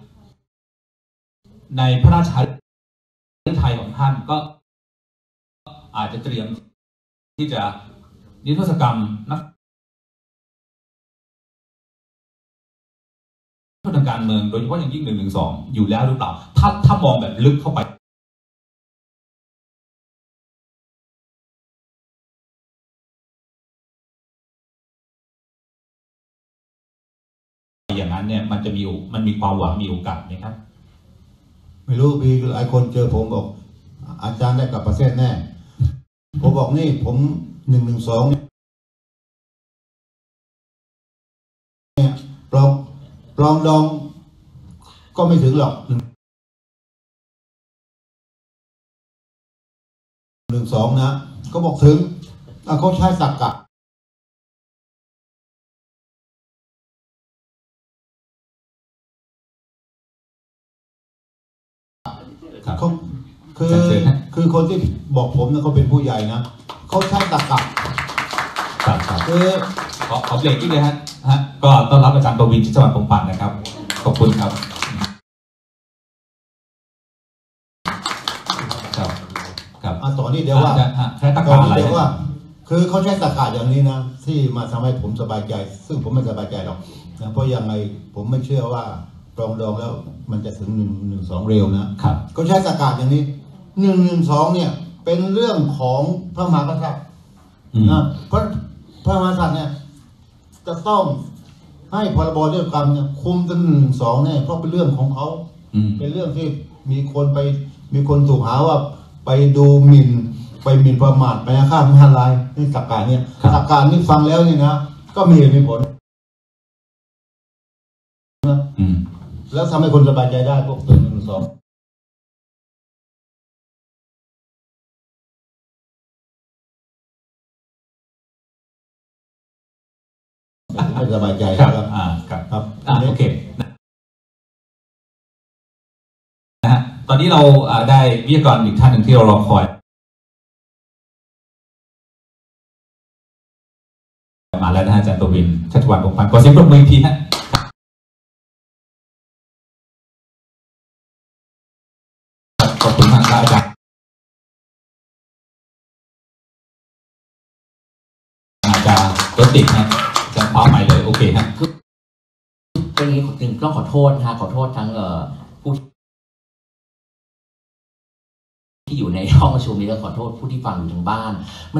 ในพระราชาฤทัยของท่านก็อาจจะเตรียมที่จะนิรโทษกรรมนักทางการเมืองโดยเฉพาะอย่างยิ่งหนึ่งหนึ่งสองอยู่แล้วหรือเปล่าถ้าถ้ามองแบบลึกเข้าไปอย่างนั้นเนี่ยมันจะมีมันมีความหวังมีโอกาสไหมครับไม่รู้มีหลายคนเจอผมบอกอาจารย์ได้กลับประเทศแน่ผมบอกนี่ผมหนึ่งหนึ่งสองเนี่ยปลองปลองดองก็ไม่ถึงหรอกหนึ่งหนึ่งสองนะก็บอกถึงเขาใช้ตรรกะเขาคือคือคนที่บอกผมนะเขาเป็นผู้ใหญ่นะเขาใช้ตรรกะครับคือขอขอเบรกนิดเลยฮะฮะก็ต้อนรับอาจารย์ประวินที่จังหวัดปงปันนะครับขอบคุณครับครับครับอ่ะต่อนี่เดี๋ยวว่าใช้ตะต่กาออะไรนี่เดี๋ยวว่า คือเขาใช้ตะขาบอย่างนี้นะที่มาทำให้ผมสบายใจ ซึ่งผมไม่สบายใจหรอกนะเพราะยังไงผมไม่เชื่อว่าปรองดองแล้วมันจะถึงหนึ่งหนึ่งสองเร็วนะครับ ก็ใช้ตะขาบอย่างนี้หนึ่งหนึ่งสองเนี่ยเป็นเรื่องของพระมหากษัตริย์อืมนะเพราะพระมหากษัตริย์เนี่ยจะต้องให้พรบเรื่องกรรมเนี่ยคุมตั้งหนึ่งสองเนี่ยเพราะเป็นเรื่องของเขาอืมเป็นเรื่องที่มีคนไปมีคนถูกหาว่าไปดูหมิ่นไปหมิ่นประมาทไปฆ่าพระลายนี่สักการเนี่ยสักการนี่ฟังแล้วนี่นะก็มีเหตุมีผลอืมแล้วทำให้คนสบายใจได้พวกตัวหนึ่งสองไม่สบายใจคครัรับบ อ่าครับครับอ่าโอเคนะฮะตอนนี้เราอ่าได้วิทยากรอีกท่านหนึ่งที่เรารอคอยมาแล้วนะฮะอาจารย์ประวินชัชวาลพงษ์พันธ์ขอเสียงปรบมืออีกทีฮะขอบคุณมากครับอาจารย์อาจารย์รถติดนะอาจารย์เป้าหมายเลยโอเคฮะเป็นอย่างนี้ถึงต้องขอโทษนะฮะขอโทษทั้งเอ่อผู้ที่อยู่ในห้องประชุมนี้แล้วขอโทษผู้ที่ฟังอยู่ทางบ้าน มัน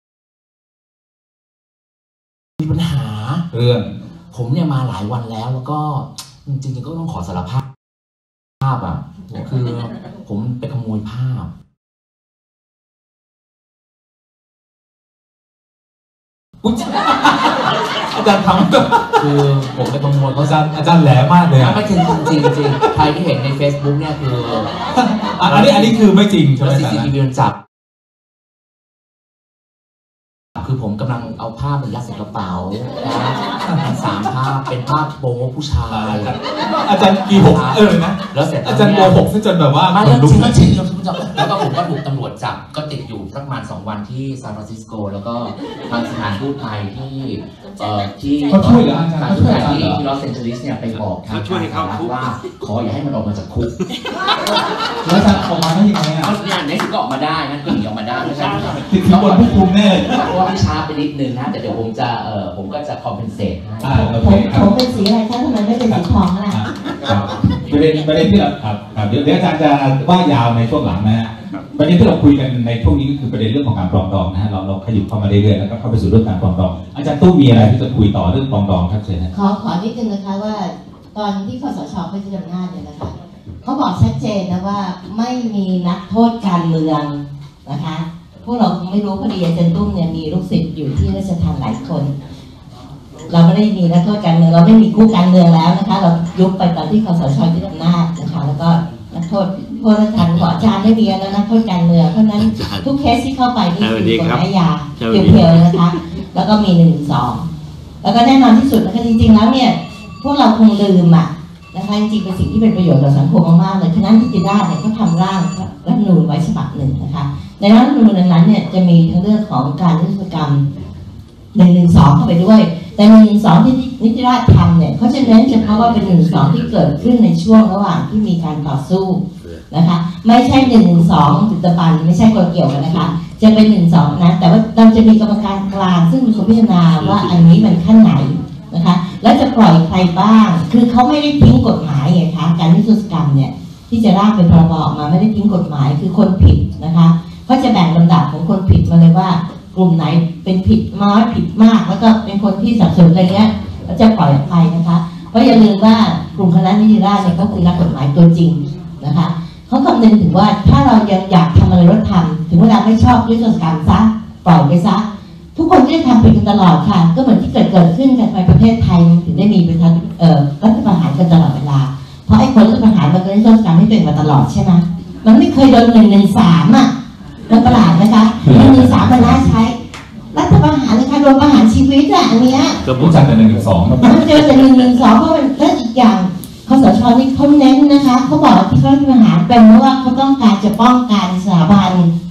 มีปัญหาเรื่องผมเนี่ยมาหลายวันแล้วแล้วก็จริงๆก็ต้องขอสารภาพภาพอ่ะคือผมไปขโมยภาพอุ๊ยอาจารย์ทำคือผมไปขโมยเขาอาจารย์อาจารย์แหลมมากเลยอะไม่จริงจริงจริงใครที่เห็นใน Facebook เนี่ยคืออ่ะอันนี้อันนี้คือไม่จริงใช่ไหแล้มวอาจารย์ซี ซี ที วี มันจับ คือผมกำลังเอาภาพมันยัดใส่กระเป๋านะสามภาพเป็นภาพโป๊ผู้ชายอาจารย์กี่หกเออนะแล้วเสร็จอาจารย์โกหกซะจนแบบว่าไม่ขแล้วนลุกจริงแล้วจริงแล้วคุณผู้ชมแล้วก็ผมก็ถูกตำรวจจับก็ติดอยู่สักประมาณสองวันที่ซานฟรานซิสโกแล้วก็ทางสถานทูตไทยที่เอ่อที่เขาช่วยเหรออาจารย์ทางเขาทูช่ตวยไทยอาจารย์ที่เหรอที่ลอสแอนเจลิสเนี่ยไปบอกทางเขาช่วยให้เข้าคุกว่าขออย่าให้มันออกมาจากคุกแล้วอาจารย์ออกมาได้ยังไงอ่ะเอาเนี่ยในที่สุดก็ออกมาได้นั่นก็หนีออกมาได้ไม่ใช่ติดสินบนผู้คุมแน่เพราะว่าพี่ช้าไปนิดนึงนะแต่เดี๋ยวผมจะเอ่อผมก็จะคอมเพนเซตให้อ่าโอผเคมครัผบมเป็นสีอะไรคะทำไมไม่เป็นสีทองล่ะครับประเด็นประเด็นที่เราครับครับเดี๋ยวเดี๋ยวอาจารย์จะว่ายาวในช่วงหลังนะฮะประเด็นที่เราคุยกันในช่วงนี้ก็คือประเด็นเรื่องของการปรองดองนะฮะเราเราขยับเข้ามาเรื่อยๆแล้วก็เข้าไปสู่เรื่องการปรองดองอาจารย์ตู้มีอะไรที่จะคุยต่อเรื่องปรองดองครับเชิญนะขอขอนิดนึงนะคะว่าตอนที่คสชเขาจะดำเนินการเนี่ยนะคะเขาบอกชัดเจนนะว่าไม่มีนักโทษการเมืองนะคะพวกเราคงไม่รู้พอดีอาจารย์ตุ้มเนี่ยมีลูกศิษย์อยู่ที่ราชทัณฑ์หลายคน เราไม่ได้มีนักโทษการเมืองเราไม่มีคู่การเมืองแล้วนะคะ เรายุบไปตอนที่คสชยึดอำนาจนะคะแล้วก็นักโทษโทษทันบอกอาจารย์ไม่มีแล้วนักโทษการเมืองเพราะฉะนั้นทุกเคสที่เข้าไปนี่คือกฎหมายยาเพียวๆนะคะ แล้วก็มีหนึ่งสองแล้วก็แน่นอนที่สุดนะคะจริงๆแล้วเนี่ยพวกเราคงลืมอ่ะนะคะจริงๆเป็นสิ่งที่เป็นประโยชน์ต่อสังคมมากๆเลยคณะนิติราษฎร์เนี่ยเขาทำร่างรัฐธรรมนูญไว้ฉบับหนึ่งนะคะในรัฐธรรมนูญนั้นเนี่ยจะมีทั้งเรื่องของการนิติกรรมหนึ่งหนึ่งสองเข้าไปด้วยแต่หนึ่งหนึ่งสองที่นิติราษฎร์ทำเนี่ยเขาจะเน้นเฉพาะว่าเป็นหนึ่งสองที่เกิดขึ้นในช่วงระหว่างที่มีการต่อสู้นะคะไม่ใช่หนึ่งหนึ่งสองจุดบันไม่ใช่คนเกี่ยวกันนะคะจะเป็นหนึ่งสองนะแต่ว่าเราจะมีกรรมการกลางซึ่งเป็นคนพิจารณาว่าอันนี้มันขั้นไหนนะคะแล้วจะปล่อยใครบ้างคือเขาไม่ได้ทิ้งกฎหมายไงคะการนิรโทษกรรมเนี่ยที่จะร่างเป็นพรบออกมาไม่ได้ทิ้งกฎหมายคือคนผิดนะคะเขาจะแบ่งลำดับของคนผิดมาเลยว่ากลุ่มไหนเป็นผิดน้อยผิดมากแล้วก็เป็นคนที่สับสนอะไรเงี้ยเราจะปล่อยออกไปนะคะเพราะอย่าลืมว่ากลุ่มคณะนิติราษฎร์เนี่ยก็คือนักกฎหมายตัวจริงนะคะเขาคำนึงถึงว่าถ้าเรายังอยากทำอะไรเราทำถึงเวลาไม่ชอบนิรโทษกรรมซะปล่อยไปซะทุกคนก็จะทำผิดกันตลอดค่ะก็เหมือนที่เกิดเกิดขึ้นกันในประเทศไทยถึงได้มีประชาเอ่อรัฐประหารกันตลอดเวลาเพราะไอ้คนรัฐประหารมันก็นิรโทษกรรมให้เป็นมาตลอดใช่ไหมมันไม่เคยโดนหนึ่งหนึ่งสามอ่ะมันประหลาดนะคะหนึ่งหนึ่งสามมันน่าใช้รัฐประหารนะคะโดนประหารชีวิตอ่ะอันเนี้ยก็รู้จักแต่หนึ่งหนึ่งสองมันเจอแต่หนึ่งหนึ่งสองเพราะมันและอีกอย่างคสชนี่เขาเน้นนะคะเขาบอกที่เขาประหารเป็นเพราะว่าเขาต้องการจะป้องกันสถาบัน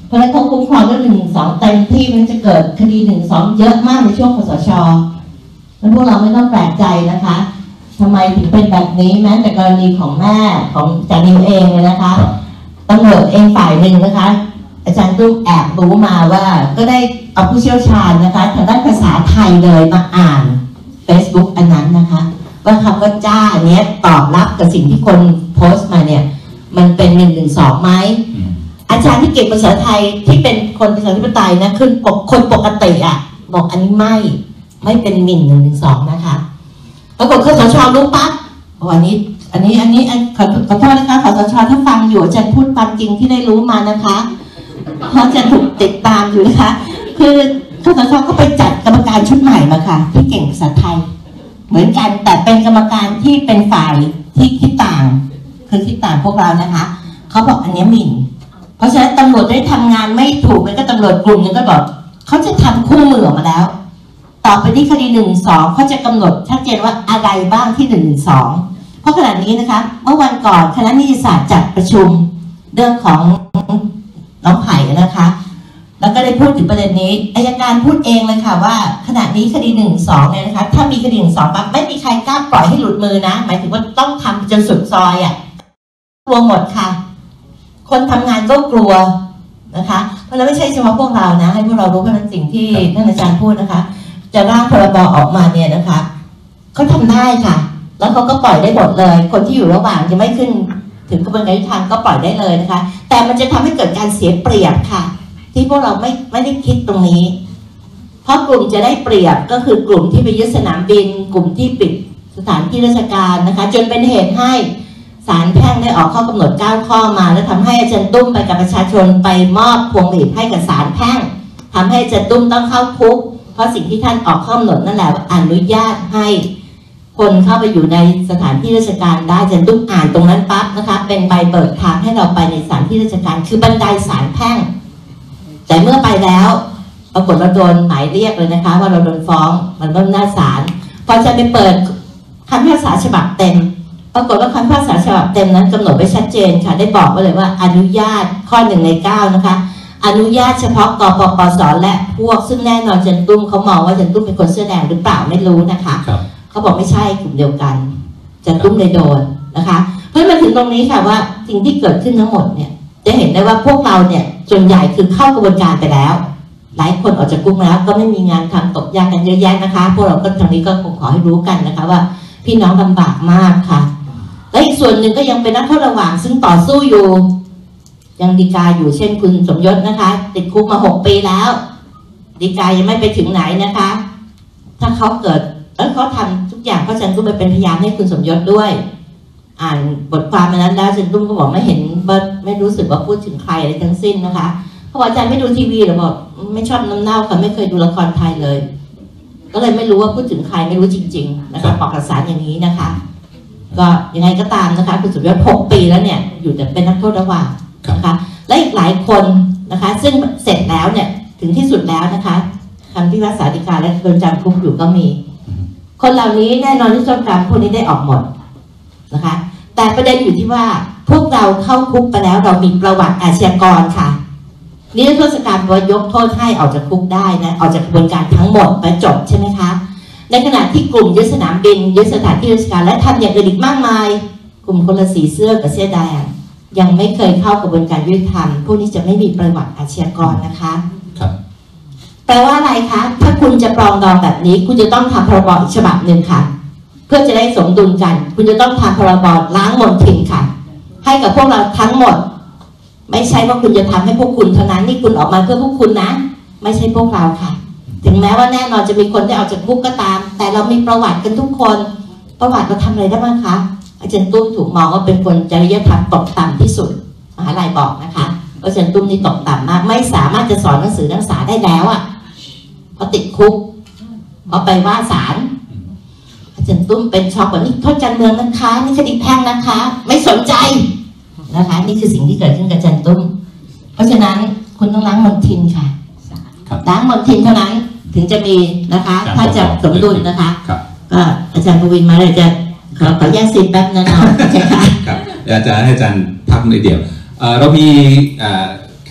เพราะฉะนั้นเขาคุ้มครองเรื่องหนึ่งสองเต็มที่มันจะเกิดคดีหนึ่งสองเยอะมากในช่วงคสช.แล้วพวกเราไม่ต้องแปลกใจนะคะทำไมถึงเป็นแบบนี้แม้แต่กรณีของแม่ของจานิวเองเลยนะคะตำรวจเองฝ่ายหนึ่งนะคะอาจารย์ตุ้มแอบรู้มาว่าก็ได้เอาผู้เชี่ยวชาญนะคะทางด้านภาษาไทยเลยมาอ่าน Facebook อันนั้นนะคะว่าคำว่าจ้าเนี้ยตอบรับกับสิ่งที่คนโพสต์มาเนี่ยมันเป็นหนึ่งหนึ่งสองไหมอาจารย์ที่เก่งภาษาไทยที่เป็นคนประชาธิปไตยนะคือคนปกติอ่ะบอกอันนี้ไม่ไม่เป็นหมิ่นหนึ่งหนึ่งสองนะคะปรากฏคสช.รู้ปั๊บวันนี้อันนี้อันนี้ขอขอโทษนะคะคสช.ถ้าฟังอยู่อาจารย์พูดความจริงที่ได้รู้มานะคะเพราะอาจารย์ถูกติดตามอยู่นะคะคือคสช.ก็ไปจัดกรรมการชุดใหม่มาค่ะที่เก่งภาษาไทยเหมือนกันแต่เป็นกรรมการที่เป็นฝ่ายที่คิดต่างคือคิดต่างพวกเรานะคะเขาบอกอันนี้หมิ่นเพราะฉะนั้นตำรวจได้ทำงานไม่ถูกมันก็ตำรวจกลุ่มนึงก็บอกเขาจะทำคู่มือออกมาแล้วต่อไปที่คดีหนึ่งสองเขาจะกำหนดชัดเจนว่าอะไรบ้างที่หนึ่งสองเพราะขณะนี้นะคะเมื่อวันก่อนคณะนิติศาสตร์จัดประชุมเรื่องของน้องไผ่นะคะแล้วก็ได้พูดถึงประเด็นนี้อัยการพูดเองเลยค่ะว่าขณะนี้คดีหนึ่งสองเนี่ยนะคะถ้ามีคดีหนึ่งสองปั๊บไม่มีใครกล้าปล่อยให้หลุดมือนะหมายถึงว่าต้องทำจนสุดซอยอ่ะกลัวหมดค่ะคนทำงานก็กลัวนะคะเพราะเราไม่ใช่เฉพาะพวกเรานะให้พวกเรารู้เพราะนั้นสิ่งที่ท่านอาจารย์พูดนะคะจะร่างพรบออกมาเนี่ยนะคะเขาทำได้ค่ะแล้วเขาก็ปล่อยได้หมดเลยคนที่อยู่ระหว่างจะไม่ขึ้นถึงกระบวนการยุติธรรมก็ปล่อยได้เลยนะคะแต่มันจะทำให้เกิดการเสียเปรียบค่ะที่พวกเราไม่ไม่ได้คิดตรงนี้เพราะกลุ่มจะได้เปรียบก็คือกลุ่มที่ไปยึดสนามบินกลุ่มที่ปิดสถานที่ราชการนะคะจนเป็นเหตุให้ศาลแพ่งได้ออกข้อกำหนดเก้าข้อมาแล้วทำให้อาจารย์ตุ้มไปกับประชาชนไปมอบพวงหลีดให้กับศาลแพ่งทำให้อาจารย์ตุ้มต้องเข้าคุกเพราะสิ่งที่ท่านออกข้อกำหนดนั่นแหละอนุญาตให้คนเข้าไปอยู่ในสถานที่ราชการได้อาจารย์ตุ้มอ่านตรงนั้นปั๊บนะคะเป็นใบเปิดทางให้เราไปในสถานที่ราชการคือบันไดศาลแพ่งแต่เมื่อไปแล้วปรากฏเราโดนหมายเรียกเลยนะคะว่าเราโดนฟ้องมันก็หน้าศาลพอจะไปเปิดคำพิพากษาฉบับเต็มปรากฏว่าคำพิพากษาฉบับเต็มนั้นกำหนดไว้ชัดเจนค่ะได้บอกไว้เลยว่าอนุญาตข้อหนึ่งในเก้านะคะอนุญาตเฉพาะกปปส.และพวกซึ่งแน่นอนจันตุ้มเขามองว่าจันตุ้มเป็นคนเสื้อแดงหรือเปล่าไม่รู้นะคะเขาบอกไม่ใช่กลุ่มเดียวกันจันตุ้มเลยโดนนะคะเพราะมาถึงตรงนี้ค่ะว่าสิ่งที่เกิดขึ้นทั้งหมดเนี่ยจะเห็นได้ว่าพวกเราเนี่ยส่วนใหญ่คือเข้ากระบวนการไปแล้วหลายคนออกจากคุกแล้วก็ไม่มีงานทำตกยากกันเยอะแยะนะคะพวกเราก็ทางนี้ก็คงขอให้รู้กันนะคะว่าพี่น้องลำบากมากค่ะและอีกส่วนหนึ่งก็ยังเป็นนักโทษระหว่างซึ่งต่อสู้อยู่ยังฎีกาอยู่เช่นคุณสมยศนะคะติดคุกมาหกปีแล้วฎีกายังไม่ไปถึงไหนนะคะถ้าเขาเกิดแล้วเขาทำทุกอย่างเพราะฉันก็ไปเป็นพยานให้คุณสมยศด้วยอ่านบทความนั้นแล้วฉันตุ้มก็บอกไม่เห็นไม่รู้สึกว่าพูดถึงใครอะไรทั้งสิ้นนะคะเพราะอาจารย์ไม่ดูทีวีหรือบอกไม่ชอบน้ำเน่าค่ะไม่เคยดูละครไทยเลยก็เลยไม่รู้ว่าพูดถึงใครไม่รู้จริงๆนะคะปอกสารอย่างนี้นะคะก็ยังไงก็ตามนะคะคุณสมยศหกปีแล้วเนี่ยอยู่แต่เป็นนักโทษระหว่างนะคะและอีกหลายคนนะคะซึ่งเสร็จแล้วเนี่ยถึงที่สุดแล้วนะคะคำพิพากษาฎีกาและโดนจำคุกอยู่ก็มีคนเหล่านี้แน่นอนที่โทษกรรมพวกนี้ได้ออกหมดนะคะแต่ประเด็นอยู่ที่ว่าพวกเราเข้าคุกไปแล้วเรามีประวัติอาชญากรค่ะนิรโทษกรรมว่ายกโทษให้ออกจากคุกได้นะออกจากกระบวนการทั้งหมดไปจบใช่ไหมคะในขณะที่กลุ่มยึดสนามบินยึดสถานที่ราชการและทำอย่างอื่นอีกมากมายกลุ่มคนละสีเสื้อกับเสื้อแดงยังไม่เคยเข้ากระบวนการยุติธรรมพวกนี้จะไม่มีประวัติอาชญากรนะคะครับแปลว่าอะไรคะถ้าคุณจะปรองดองแบบนี้คุณจะต้องทำพรบอีกฉบับหนึ่งค่ะเพื่อจะได้สมดุลกันคุณจะต้องทำพรบล้างมลทินค่ะให้กับพวกเราทั้งหมดไม่ใช่ว่าคุณจะทำให้พวกคุณเท่านั้นนี่คุณออกมาเพื่อพวกคุณนะไม่ใช่พวกเราค่ะถึงแม้ว่าแน่นอนจะมีคนได้ออกจากคุกก็ตามแต่เรามีประวัติกันทุกคนประวัติเราทำอะไรได้บ้างคะอาจารย์ตุ้มถูกมองว่าเป็นคนจริยธรรมตกต่ำที่สุดมหาลัยบอกนะคะอาจารย์ตุ้มนี่ตกต่ำมากไม่สามารถจะสอนหนังสือนักศึกษาได้แล้วอ่ะเพราะติดคุกเพราะไปว่าศาลอาจารย์ตุ้มเป็นช็อกว่านี่โทษการเมืองนะคะนี่คดีแพ่งนะคะไม่สนใจนะคะนี่คือสิ่งที่เกิดขึ้นกับอาจารย์ตุ้มเพราะฉะนั้นคุณต้องล้างมลทินค่ะล้างมลทินเท่านั้นถึงจะมีนะคะถ้าจะสมดุลนะคะก็อาจารย์ปวินมาเลยจะขอขอแยกซีนแป๊บนะน้องใช่ค่ะครับอาจารย์ให้อาจารย์พักในเดียวเรามีแขก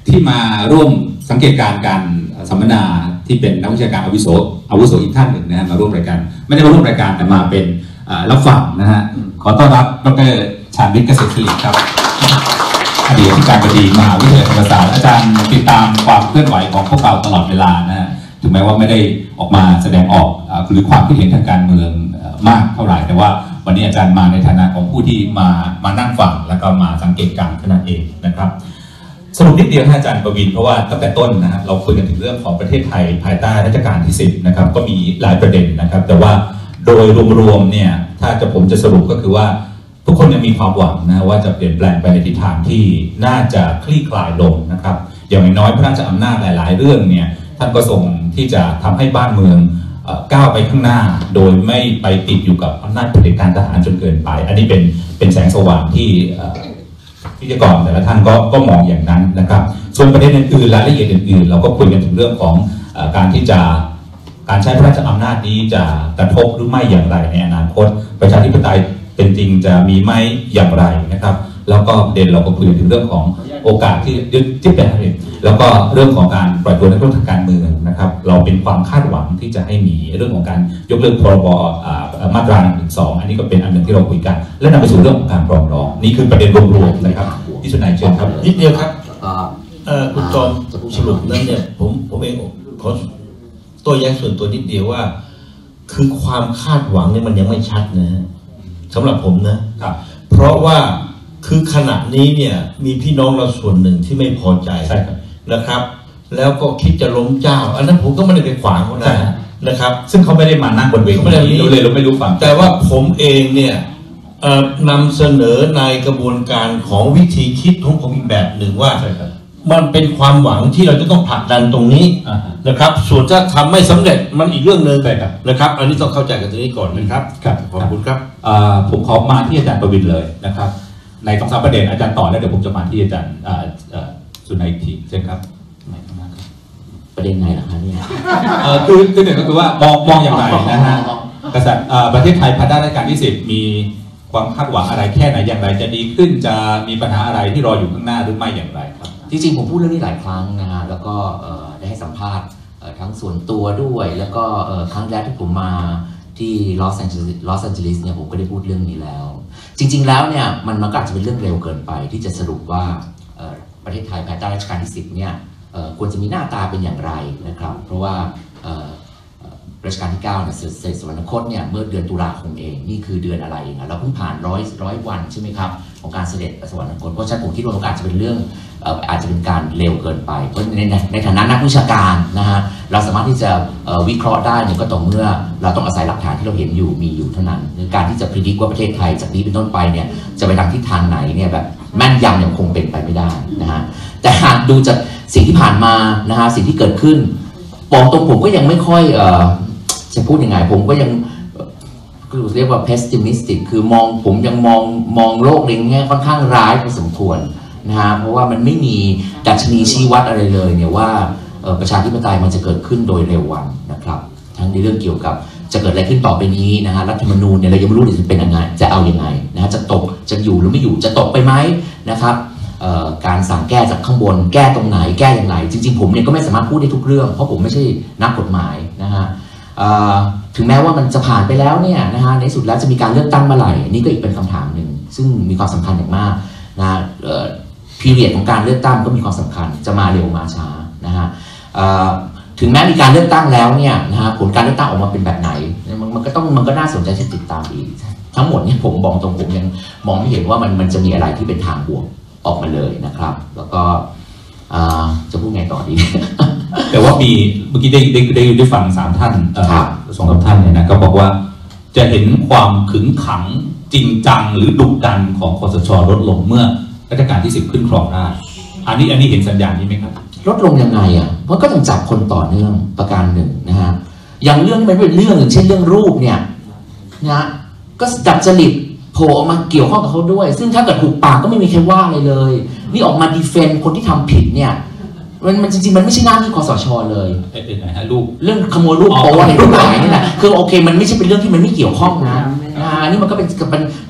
ที่มาร่วมสังเกตการณ์การสัมมนาที่เป็นนักวิชาการอาวุโสอาวุโสอีกท่านหนึ่งนะฮะมาร่วมรายการไม่ได้มาร่วมรายการแต่มาเป็นรับฟังนะฮะขอต้อนรับดร.ชาญวิทย์เกษตรศิริครับอดีตผู้การบดีมหาวิทยาลัยธรรมศาสตร์อาจารย์ติดตามความเคลื่อนไหวของพวกเราตลอดเวลานะฮะถึงแม้ว่าไม่ได้ออกมาแสดงออกหรือความคิดเห็นทางการเมืองมากเท่าไหร่แต่ว่าวันนี้อาจารย์มาในฐานะของผู้ที่มามานั่งฟังแล้วก็มาสังเกตการณ์ขนาดเองนะครับสรุปนิดเดียวท่านอาจารย์ประวินเพราะว่าตั้งแต่ต้นนะฮะเราคุยกันถึงเรื่องของประเทศไทยภายใต้รัชกาลที่สิบนะครับก็มีหลายประเด็นนะครับแต่ว่าโดยรวมๆเนี่ยถ้าจะผมจะสรุปก็คือว่าทุกคนยังมีความหวังนะว่าจะเปลี่ยนแปลงไปในทิศทางที่น่าจะคลี่คลายลงนะครับอย่างน้อยพระราชอำนาจหลายๆเรื่องเนี่ยท่านก็ทรงที่จะทำให้บ้านเมืองก้าวไปข้างหน้าโดยไม่ไปติดอยู่กับอำนาจเผด็จการทหารจนเกินไปอันนี้เป็นเป็นแสงสว่างที่พิธีกรแต่ละท่านก็ก็มองอย่างนั้นนะครับส่วนประเด็นอื่นๆรายละเอียดอื่นๆเราก็คุยกันถึงเรื่องของการที่จะการใช้พระราชอำนาจนี้จะกระทบหรือไม่อย่างไรในอนาคตประชาธิปไตยเป็นจริงจะมีไหมอย่างไรนะครับแล้วก็ประเด็นเราก็คุยถึงเรื่องของโอกาสที่ที่เป็นแล้วก็เรื่องของการปล่อยตัวนักโทษทางการเมืองนะครับเราเป็นความคาดหวังที่จะให้มีเรื่องของการยกเลิกพรบมาตราหนึ่งหนึ่งสองอันนี้ก็เป็นอันหนึ่งที่เราคุยกันและนำไปสู่เรื่องของการปรองดองนี่คือประเด็นรวมๆนะครับที่สุนัยเชิญครับนิดเดียวครับคุณจอมสรุปนั้นเนี่ยผมผมเองขอตัวแย้งส่วนตัวนิดเดียวว่าคือความคาดหวังเนี่ยมันยังไม่ชัดนะสำหรับผมนะครับเพราะว่าคือขณะนี้เนี่ยมีพี่น้องเราส่วนหนึ่งที่ไม่พอใจนะครับแล้วก็คิดจะล้มเจ้าอันนั้นผมก็ไม่ได้ไปขวางเขานะนะครับซึ่งเขาไม่ได้มานั่งบนเวทีเราเลยเราไม่รู้ความแต่ว่าผมเองเนี่ยนำเสนอในกระบวนการของวิธีคิดของผมอีกแบบหนึ่งว่ามันเป็นความหวังที่เราจะต้องผลักดันตรงนี้นะครับส่วนจะทำไม่สำเร็จมันอีกเรื่องหนึ่งนะครับอันนี้ต้องเข้าใจกันตรงนี้ก่อนนะครับขอบคุณครับผมขอมาที่อาจารย์ประวินเลยนะครับในสองสามประเด็นอาจารย์ต่อแล้วเดี๋ยวผมจะมาที่อาจารย์สุนัยทีเช่นครับประเด็นไหนล่ะคะเนี่ยคือคือหนึ่งก็คือว่ามองมองอย่างไรนะฮะกษัตริย์ประเทศไทยภายใต้รัชกาลที่สิบมีความคาดหวังอะไรแค่ไหนอย่างไรจะดีขึ้นจะมีปัญหาอะไรที่รออยู่ข้างหน้าหรือไม่อย่างไรครับจริงๆผมพูดเรื่องนี้หลายครั้งนะฮะแล้วก็ได้ให้สัมภาษณ์ทั้งส่วนตัวด้วยแล้วก็ครั้งแรกที่ผมมาที่ลอสแอนเจลิสลอสแอนเจลิสเนี่ยผมก็ได้พูดเรื่องนี้แล้วจริงๆแล้วเนี่ยมันมันก็อาจจะเป็นเรื่องเร็วเกินไปที่จะสรุปว่าประเทศไทยภายใต้รัชกาลที่สิบเนี่ยควรจะมีหน้าตาเป็นอย่างไรนะครับเพราะว่ารัชกาลที่เก้าเนี่ยเสด็จสวรรคตเนี่ยเมื่อเดือนตุลาคมเองนี่คือเดือนอะไรเองเราเพิ่งผ่านร้อยร้อยวันใช่ไหมครับของการเสด็จสวรรคตเพราะฉะนั้นผมคิดว่าโอกาสจะเป็นเรื่องอาจจะเป็นการเร็วเกินไปเพราะในในฐานะนักวิชาการนะฮะเราสามารถที่จะวิเคราะห์ได้เนี่ยก็ต่อเมื่อเราต้องอาศัยหลักฐานที่เราเห็นอยู่มีอยู่เท่านั้นการที่จะพิจิตรว่าประเทศไทยจากนี้เป็นต้นไปเนี่ยจะไปทางทิศทางไหนเนี่ยแบบแม่นยำยังคงเป็นไปไม่ได้นะฮะแต่หากดูจากสิ่งที่ผ่านมานะฮะสิ่งที่เกิดขึ้นบอกตรงผมก็ยังไม่ค่อยเอ่อจะพูดยังไงผมก็ยังคือเรียกว่า pessimistic คือมองผมยังมองมองโลกในแง่ค่อนข้างร้ายพอสมควรนะฮะเพราะว่ามันไม่มีดัชนีชี้วัดอะไรเลยเนี่ยว่าประชาธิปไตยมันจะเกิดขึ้นโดยเร็ววันนะครับทั้งในเรื่องเกี่ยวกับจะเกิดอะไรขึ้นต่อไปนี้นะฮะรัฐธรรมนูญเนี่ยเรายังไม่รู้จะเป็นยังไงจะเอายังไงนะฮะจะตกจะอยู่หรือไม่อยู่จะตกไปไหมนะครับการสั่งแก้จากข้างบนแก้ตรงไหนแก้อย่างไรจริงๆผมเนี่ยก็ไม่สามารถพูดได้ทุกเรื่องเพราะผมไม่ใช่นักกฎหมายนะฮะถึงแม้ว่ามันจะผ่านไปแล้วเนี่ยนะฮะในสุดแล้วจะมีการเลือกตั้งเมื่อไหร่นี่ก็อีกเป็นคำถามหนึ่งซึ่งมีความสำคัญอย่างมากนะพีเรียดของการเลือกตั้งก็มีความสำคัญจะมาเร็วมาช้านะฮะถึงแม้มีการเลือกตั้งแล้วเนี่ยนะฮะผลการเลือกตั้งออกมาเป็นแบบไหนมันก็ต้องมันก็น่าสนใจที่ติดตามอีกทั้งหมดเนี่ยผมบอกตรงผมยังมองไม่เห็นว่ามันมันจะมีอะไรที่เป็นทางบวกออกมาเลยนะครับแล้วก็จะพูดไงต่อดีแต่ว่ามีเมื่อกี้ได้ได้ได้ได้ฟังสามท่านสองสามท่านเนี่ยนะก็บอกว่าจะเห็นความขึงขังจริงจังหรือดุดันของคสช.ลดลงเมื่อรัชกาลที่สิบขึ้นครองราชย์อันนี้อันนี้เห็นสัญญาณนี้ไหมครับลดลงยังไงอ่ะเพราะก็ต้องจับคนต่อเนื่องประการหนึ่งนะฮะอย่างเรื่องไม่เป็นเรื่องอย่างเช่นเรื่องรูปเนี่ยนะก็จับจริตโผล่ออกมาเกี่ยวข้องกับเขาด้วยซึ่งถ้าเกิดถูกปากก็ไม่มีใครว่าเลยเลยนี่ออกมาดีเฟนต์คนที่ทำผิดเนี่ยมันมันจริงๆมันไม่ใช่หน้าที่คสช.เลยรูปเรื่องขโมยรูปโป๊ในรูปถ่ายนี่แหละคือโอเคมันไม่ใช่เป็นเรื่องที่มันไม่เกี่ยวข้องนะอ่านี่มันก็เป็นเป็นคือ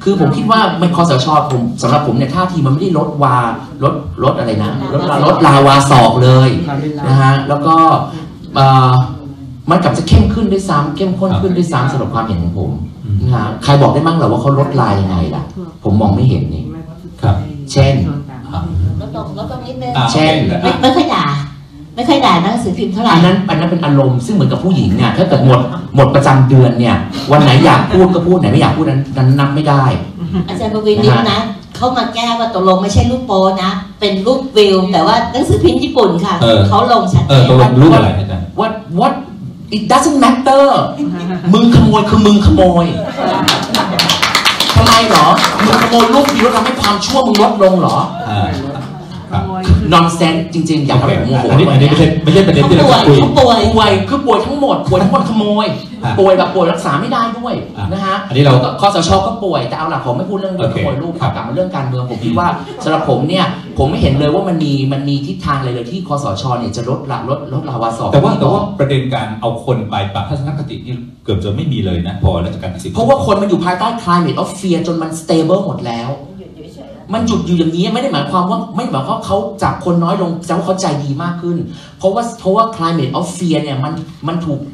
คือผมคิดว่ามันคสชผมสำหรับผมเนี่ยท่าทีมันไม่ได้ลดวาลดลดอะไรนะลดลดลาวาศอกเลยนะฮะแล้วก็มันกลับจะเข้มขึ้นด้วยซ้ำเข้มข้นขึ้นด้วยซ้ำสำหรับความเห็นของผมนะฮะใครบอกได้บ้างเหรอว่าเขาลดลายยังไงล่ะผมมองไม่เห็นนี่ครับเช่นลดลงลดลงนิดนึงเช่นไม่ไม่ค่อยด่าไม่ค่อยด่าหนังสือพิมพ์เท่าไหร่อันนั้นอันนั้นเป็นอารมณ์ซึ่งเหมือนกับผู้หญิงเนี่ยถ้าเกิดหมดหมดประจำเดือนเนี่ยวันไหนอยากพูดก็พูดไหนไม่อยากพูดนั้นนั้นนับไม่ได้อาจารย์ประวินนิดนะเขามาแก้ว่าตกลงไม่ใช่รูปโปนะ เป็นรูปวิวแต่ว่าหนังสือพิมพ์ญี่ปุ่นค่ะเขาลงชัดเจนตกลงรูปอะไรอาจารย์ what what it doesn't matter มึงขโมยคือมึงขโมยทำไมเหรอมึงขโมยรูปวิวแล้วทำให้ความชั่วมึงลดลงเหรอนอนเซนจริงๆอยากให้ผมโมโหอันนี้อันนี้ไม่ใช่ไม่ใช่ประเด็นที่เราจะคุยป่วยป่วยคือป่วยทั้งหมดป่วยทั้งหมดขโมยป่วยแบบป่วยรักษาไม่ได้ด้วยนะฮะอันนี้เราคสชก็ป่วยแต่เอาล่ะผมไม่พูดเรื่องขโมยรูปกลับมาเรื่องการเมืองผมคิดว่าสำหรับผมเนี่ยผมไม่เห็นเลยว่ามันมีมันมีทิศทางอะไรเลยที่คสชเนี่ยจะลดละลดลดลาวาศอกแต่ว่าแต่ว่าประเด็นการเอาคนไปปรับทัศนคตินี่เกือบจะไม่มีเลยนะพอรัชกาลที่สิบเพราะว่าคนมันอยู่ภายใต้ climate of fear จนมัน stable หมดแล้วมันหยุดอยู่อย่างนี้ไม่ได้หมายความว่าไม่หมายความว่าเขาจับคนน้อยลงแต่ว่าเขาใจดีมากขึ้นเพราะว่าเพราะว่า climate of fear เนี่ยมันมันถูก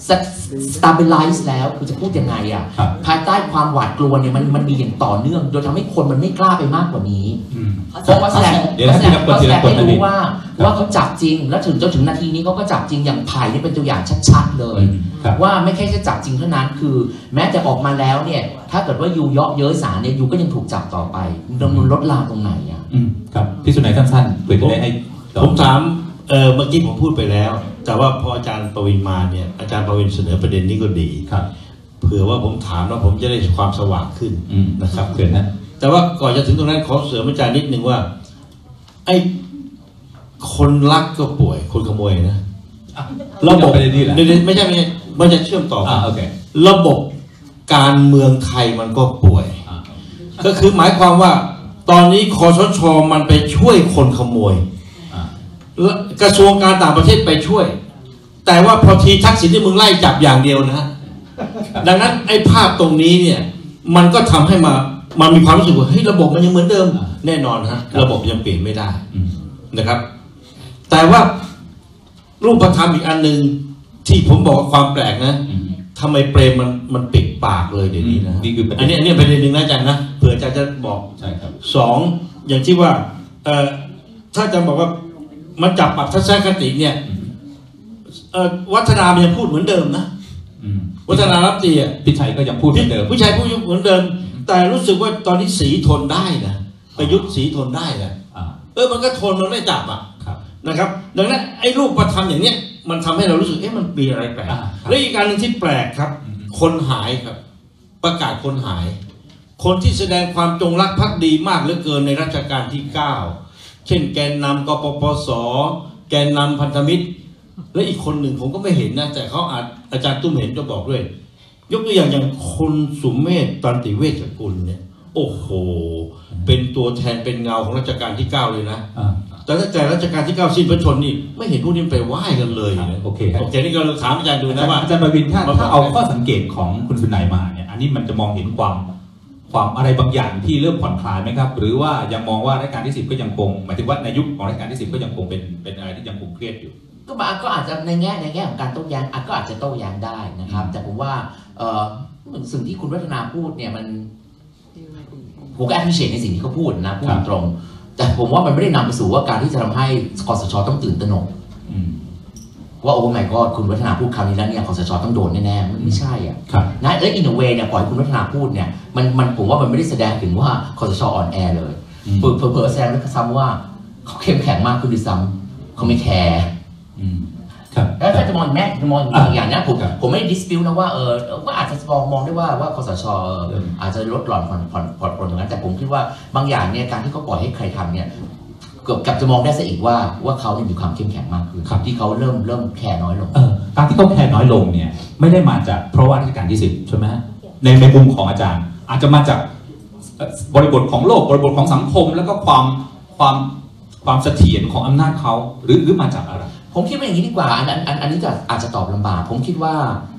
stabilize แล้วคือจะพูดยังไงอ่ะภายใต้ความหวาดกลัวเนี่ยมันมันมีอย่างต่อเนื่องโดยทำให้คนมันไม่กล้าไปมากกว่านี้เพราะว่าแสดงแสดงก็แสดงให้รู้ว่าว่าเขาจับจริงแล้วถึงจนถึงนาทีนี้เขาก็จับจริงอย่างไผ่นี่เป็นตัวอย่างชัดๆเลยว่าไม่แค่จะจับจริงเท่านั้นคือแม้แต่ออกมาแล้วเนี่ยถ้าเกิดว่ายูเยาะเย้ยศาลเนี่ยยูก็ยังถูกจับต่อไปมันลดลาตรงไหนอ่ะครับพี่สุนัยสั้นๆเพื่อจะได้ให้ผมถามเออเมื่อกี้ผมพูดไปแล้วแต่ว่าพออาจารย์ประวินมาเนี่ยอาจารย์ประวินเสนอประเด็นนี้ก็ดีครับเผื่อว่าผมถามแล้วผมจะได้ความสว่างขึ้นนะครับเกิดนะแต่ว่าก่อนจะถึงตรงนั้นขอเสริมอาจารย์นิดนึงว่าไอ้คนรักก็ป่วยคนขโมยนะระบบไม่ใช่ไม่ใช่มันจะเชื่อมต่อกันระบบการเมืองไทยมันก็ป่วยก็คือหมายความว่าตอนนี้คสช.มันไปช่วยคนขโมยกระทรวงการต่างประเทศไปช่วยแต่ว่าพอทีทักษิณที่มึงไล่จับอย่างเดียวนะฮะดังนั้นไอ้ภาพตรงนี้เนี่ยมันก็ทำให้มามันมีความรู้สึกว่าเฮ้ยระบบมันยังเหมือนเดิมแน่นอนฮะระบบยังเปลี่ยนไม่ได้นะครับแต่ว่ารูปธรรมอีกอันหนึ่งที่ผมบอกว่าความแปลกนะทำไมเปรมมันมันปิดปากเลยเดี๋ยวนี้นะนี่คืออันนี้อันนี้เป็นประเด็นหนึ่งนะอาจารย์นะเผื่ออาจารย์จะบอกใช่ครับสองอย่างที่ว่าเอ่อถ้าอาจารย์บอกว่ามันจับปรับทัศนคติเนี่ยเอ่อวัฒนายังพูดเหมือนเดิมนะวัฒนารัตตีอ่ะพิชัยก็ยังพูดเหมือนเดิมพิชัยพูดเหมือนเดิมแต่รู้สึกว่าตอนนี้สีทนได้นะประยุทธ์สีทนได้นะเออมันก็ทนมันไม่จับอ่ะนะครับดังนั้นไอ้รูปธรรมอย่างเนี้ยมันทำให้เรารู้สึกเอ๊ะมันมีอะไรแปลกและอีกการหนึ่งที่แปลกครับคนหายครับประกาศคนหายคนที่แสดงความจงรักภักดีมากเหลือเกินในรัชกาลที่เก้าเช่นแกนนำกปปส.แกนนำพันธมิตรและอีกคนหนึ่งผมก็ไม่เห็นนะแต่เขาอาจอาจารย์ตุ้มเห็นก็บอกด้วยยกตัวอย่างอย่างคนสุเมธตันติเวชกุลเนี่ยโอ้โหเป็นตัวแทนเป็นเงาของรัชกาลที่เก้าเลยนะแต่ตั้งแต่รัชกาลที่เก้าสิ้นพระชนม์นี่ไม่เห็นพวกนี้ไปไหว้กันเลยโอเคโอเคนี่ก็ถามอาจารย์ดูนะว่าอาจารย์ประวินถ้าถ้าเอาข้อสังเกตของคุณสุนัยมาเนี่ยอันนี้มันจะมองเห็นความความอะไรบางอย่างที่เริ่มผ่อนคลายไหมครับหรือว่ายังมองว่ารัชกาลที่สิบก็ยังคงหมายถึงว่าในยุคของรัชกาลที่สิบก็ยังคงเป็นเป็นอะไรที่ยังคงเครียดอยู่ก็ก็อาจจะในแง่ในแง่ของการโต้แย้งก็อาจจะโต้แย้งได้นะครับแต่ผมว่าเอ่อสิ่งที่คุณวัฒนาพูดเนี่ยมันผมก็แอพพิเชตในสิ่งที่เขาพูดนะพูดตรงแต่ผมว่ามันไม่ได้นำไปสู่ว่าการที่จะทำให้คสช.ต้องตื่นตระหนกว่าโอ้ my god คุณวัฒนาพูดคำนี้แล้วเนี่ยคสช.ต้องโดนแน่ๆมันไม่ใช่อ่ะนะและอินเวเนี่ยปล่อยคุณวัฒนาพูดเนี่ยมันมันผมว่ามันไม่ได้แสดงถึงว่าคสช.อ่อนแอเลยเผลอเผลอแสดงด้วยซ้ำว่าเขาเข้มแข็งมากขึ้นด้วยซ้ำเขาไม่แคร์แล้วถ้าจะมองแม่จะมองอย่างนี้ผมผมไม่ดิสพิวนะว่าเออว่าอาจจะมองมองได้ว่าว่าคสช.อาจจะลดหย่อนผ่อนผ่อนผ่อนปลนตรงนั้นแต่ผมคิดว่าบางอย่างเนี่ยการที่เขาปล่อยให้ใครทำเนี่ยเกือบกับจะมองได้ซะอีกว่าว่าเขาเนี่ยมีความเข้มแข็งมากขึ้นที่เขาเริ่มเริ่มแคร์น้อยลงการที่เขาแคร์น้อยลงเนี่ยไม่ได้มาจากเพราะว่ารัชกาลที่สิบใช่ไหมในในมุมของอาจารย์อาจจะมาจากบริบทของโลกบริบทของสังคมแล้วก็ความความความเสถียรของอำนาจเขาหรือหรือมาจากอะไรผมคิดว่าอย่างนี้ดีกว่าอันอันอันนี้จะอาจจะตอบลำบากผมคิดว่า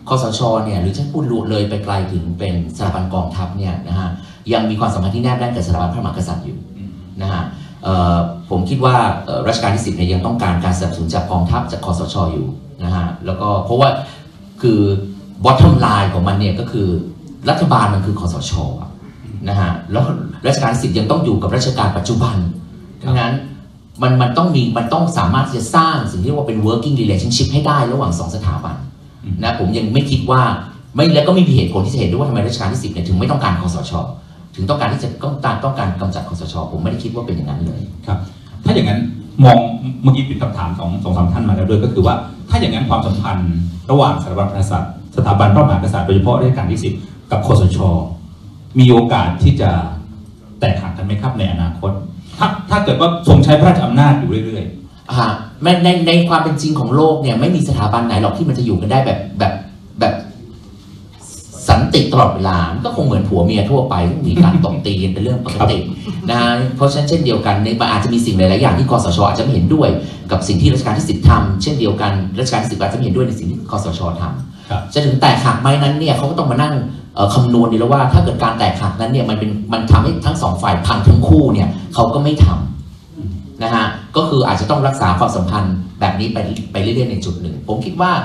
คสชเนี่ยหรือจะพูดเลยไปไกลถึงเป็นสถาบันกองทัพเนี่ยนะฮะยังมีความสัมพันธ์ที่แนบแน่นกับสถาบันพระมหากษัตริย์อยู่นะฮะผมคิดว่ารัชกาลที่สิบเนี่ยยังต้องการการสนับสนุนจากกองทัพจากคสชอยู่นะฮะแล้วก็เพราะว่าคือ bottom line ของมันเนี่ยก็คือรัฐบาลมันคือคสชนะฮะแล้วรัชกาลที่สิบยังต้องอยู่กับรัชกาลปัจจุบันดังนั้นมันมันต้องมีมันต้องสามารถที่จะสร้างสิ่งที่เรียกว่าเป็น working relationship ให้ได้ระหว่างสองสถาบันนะผมยังไม่คิดว่าไม่แล้วก็ไม่มีเหตุผลที่จะเห็นด้วยว่าทำไมรัชกาลที่สิบเนี่ยถึงไม่ต้องการคสชถึงต้องการที่จะต้องการต้องการกำจัดคสชผมไม่ได้คิดว่าเป็นอย่างนั้นเลยครับถ้าอย่างนั้นมองเมื่อกี้เป็นคำถามของสองสามท่านมาแล้วด้วยก็คือว่าถ้าอย่างนั้นความสัมพันธ์ระหว่างสถาบันพระมหากษัตริย์สถาบันพระมหากษัตริย์โดยเฉพาะรัชกาลที่สิบกับคสชมีโอกาสที่จะแตกหักกันไหมครับในอนาคตถ้าถ้าเกิดว่าทรงใช้พระราชอำนาจอยู่เรื่อยๆอ่าในในในความเป็นจริงของโลกเนี่ยไม่มีสถาบันไหนหรอกที่มันจะอยู่กันได้แบบแบบแบบสันติตลอดเวลาก็คงเหมือนผัวเมียทั่วไปต้องมีการตบตีกันเป็นเรื่องปกตินะเพราะฉะนั้นเช่นเดียวกันในอาจจะมีสิ่งหลายๆอย่างที่คสชอาจจะไม่เห็นด้วยกับสิ่งที่รัชกาลที่สิบทำเช่นเดียวกันรัชกาลที่สิบอาจจะไม่เห็นด้วยในสิ่งที่คสชทำจะถึงแตกหักไหมนั้นเนี่ยเขาก็ต้องมานั่งคำนวณดีแล้วว่าถ้าเกิดการแตกหักนั้นเนี่ยมันเป็นมันทำให้ทั้งสองฝ่ายพังทั้งคู่เนี่ยเขาก็ไม่ทำนะฮะก็คืออาจจะต้องรักษาความสัมพันธ์แบบนี้ไปไปเรื่อยๆในจุดหนึ่งผมคิดว่า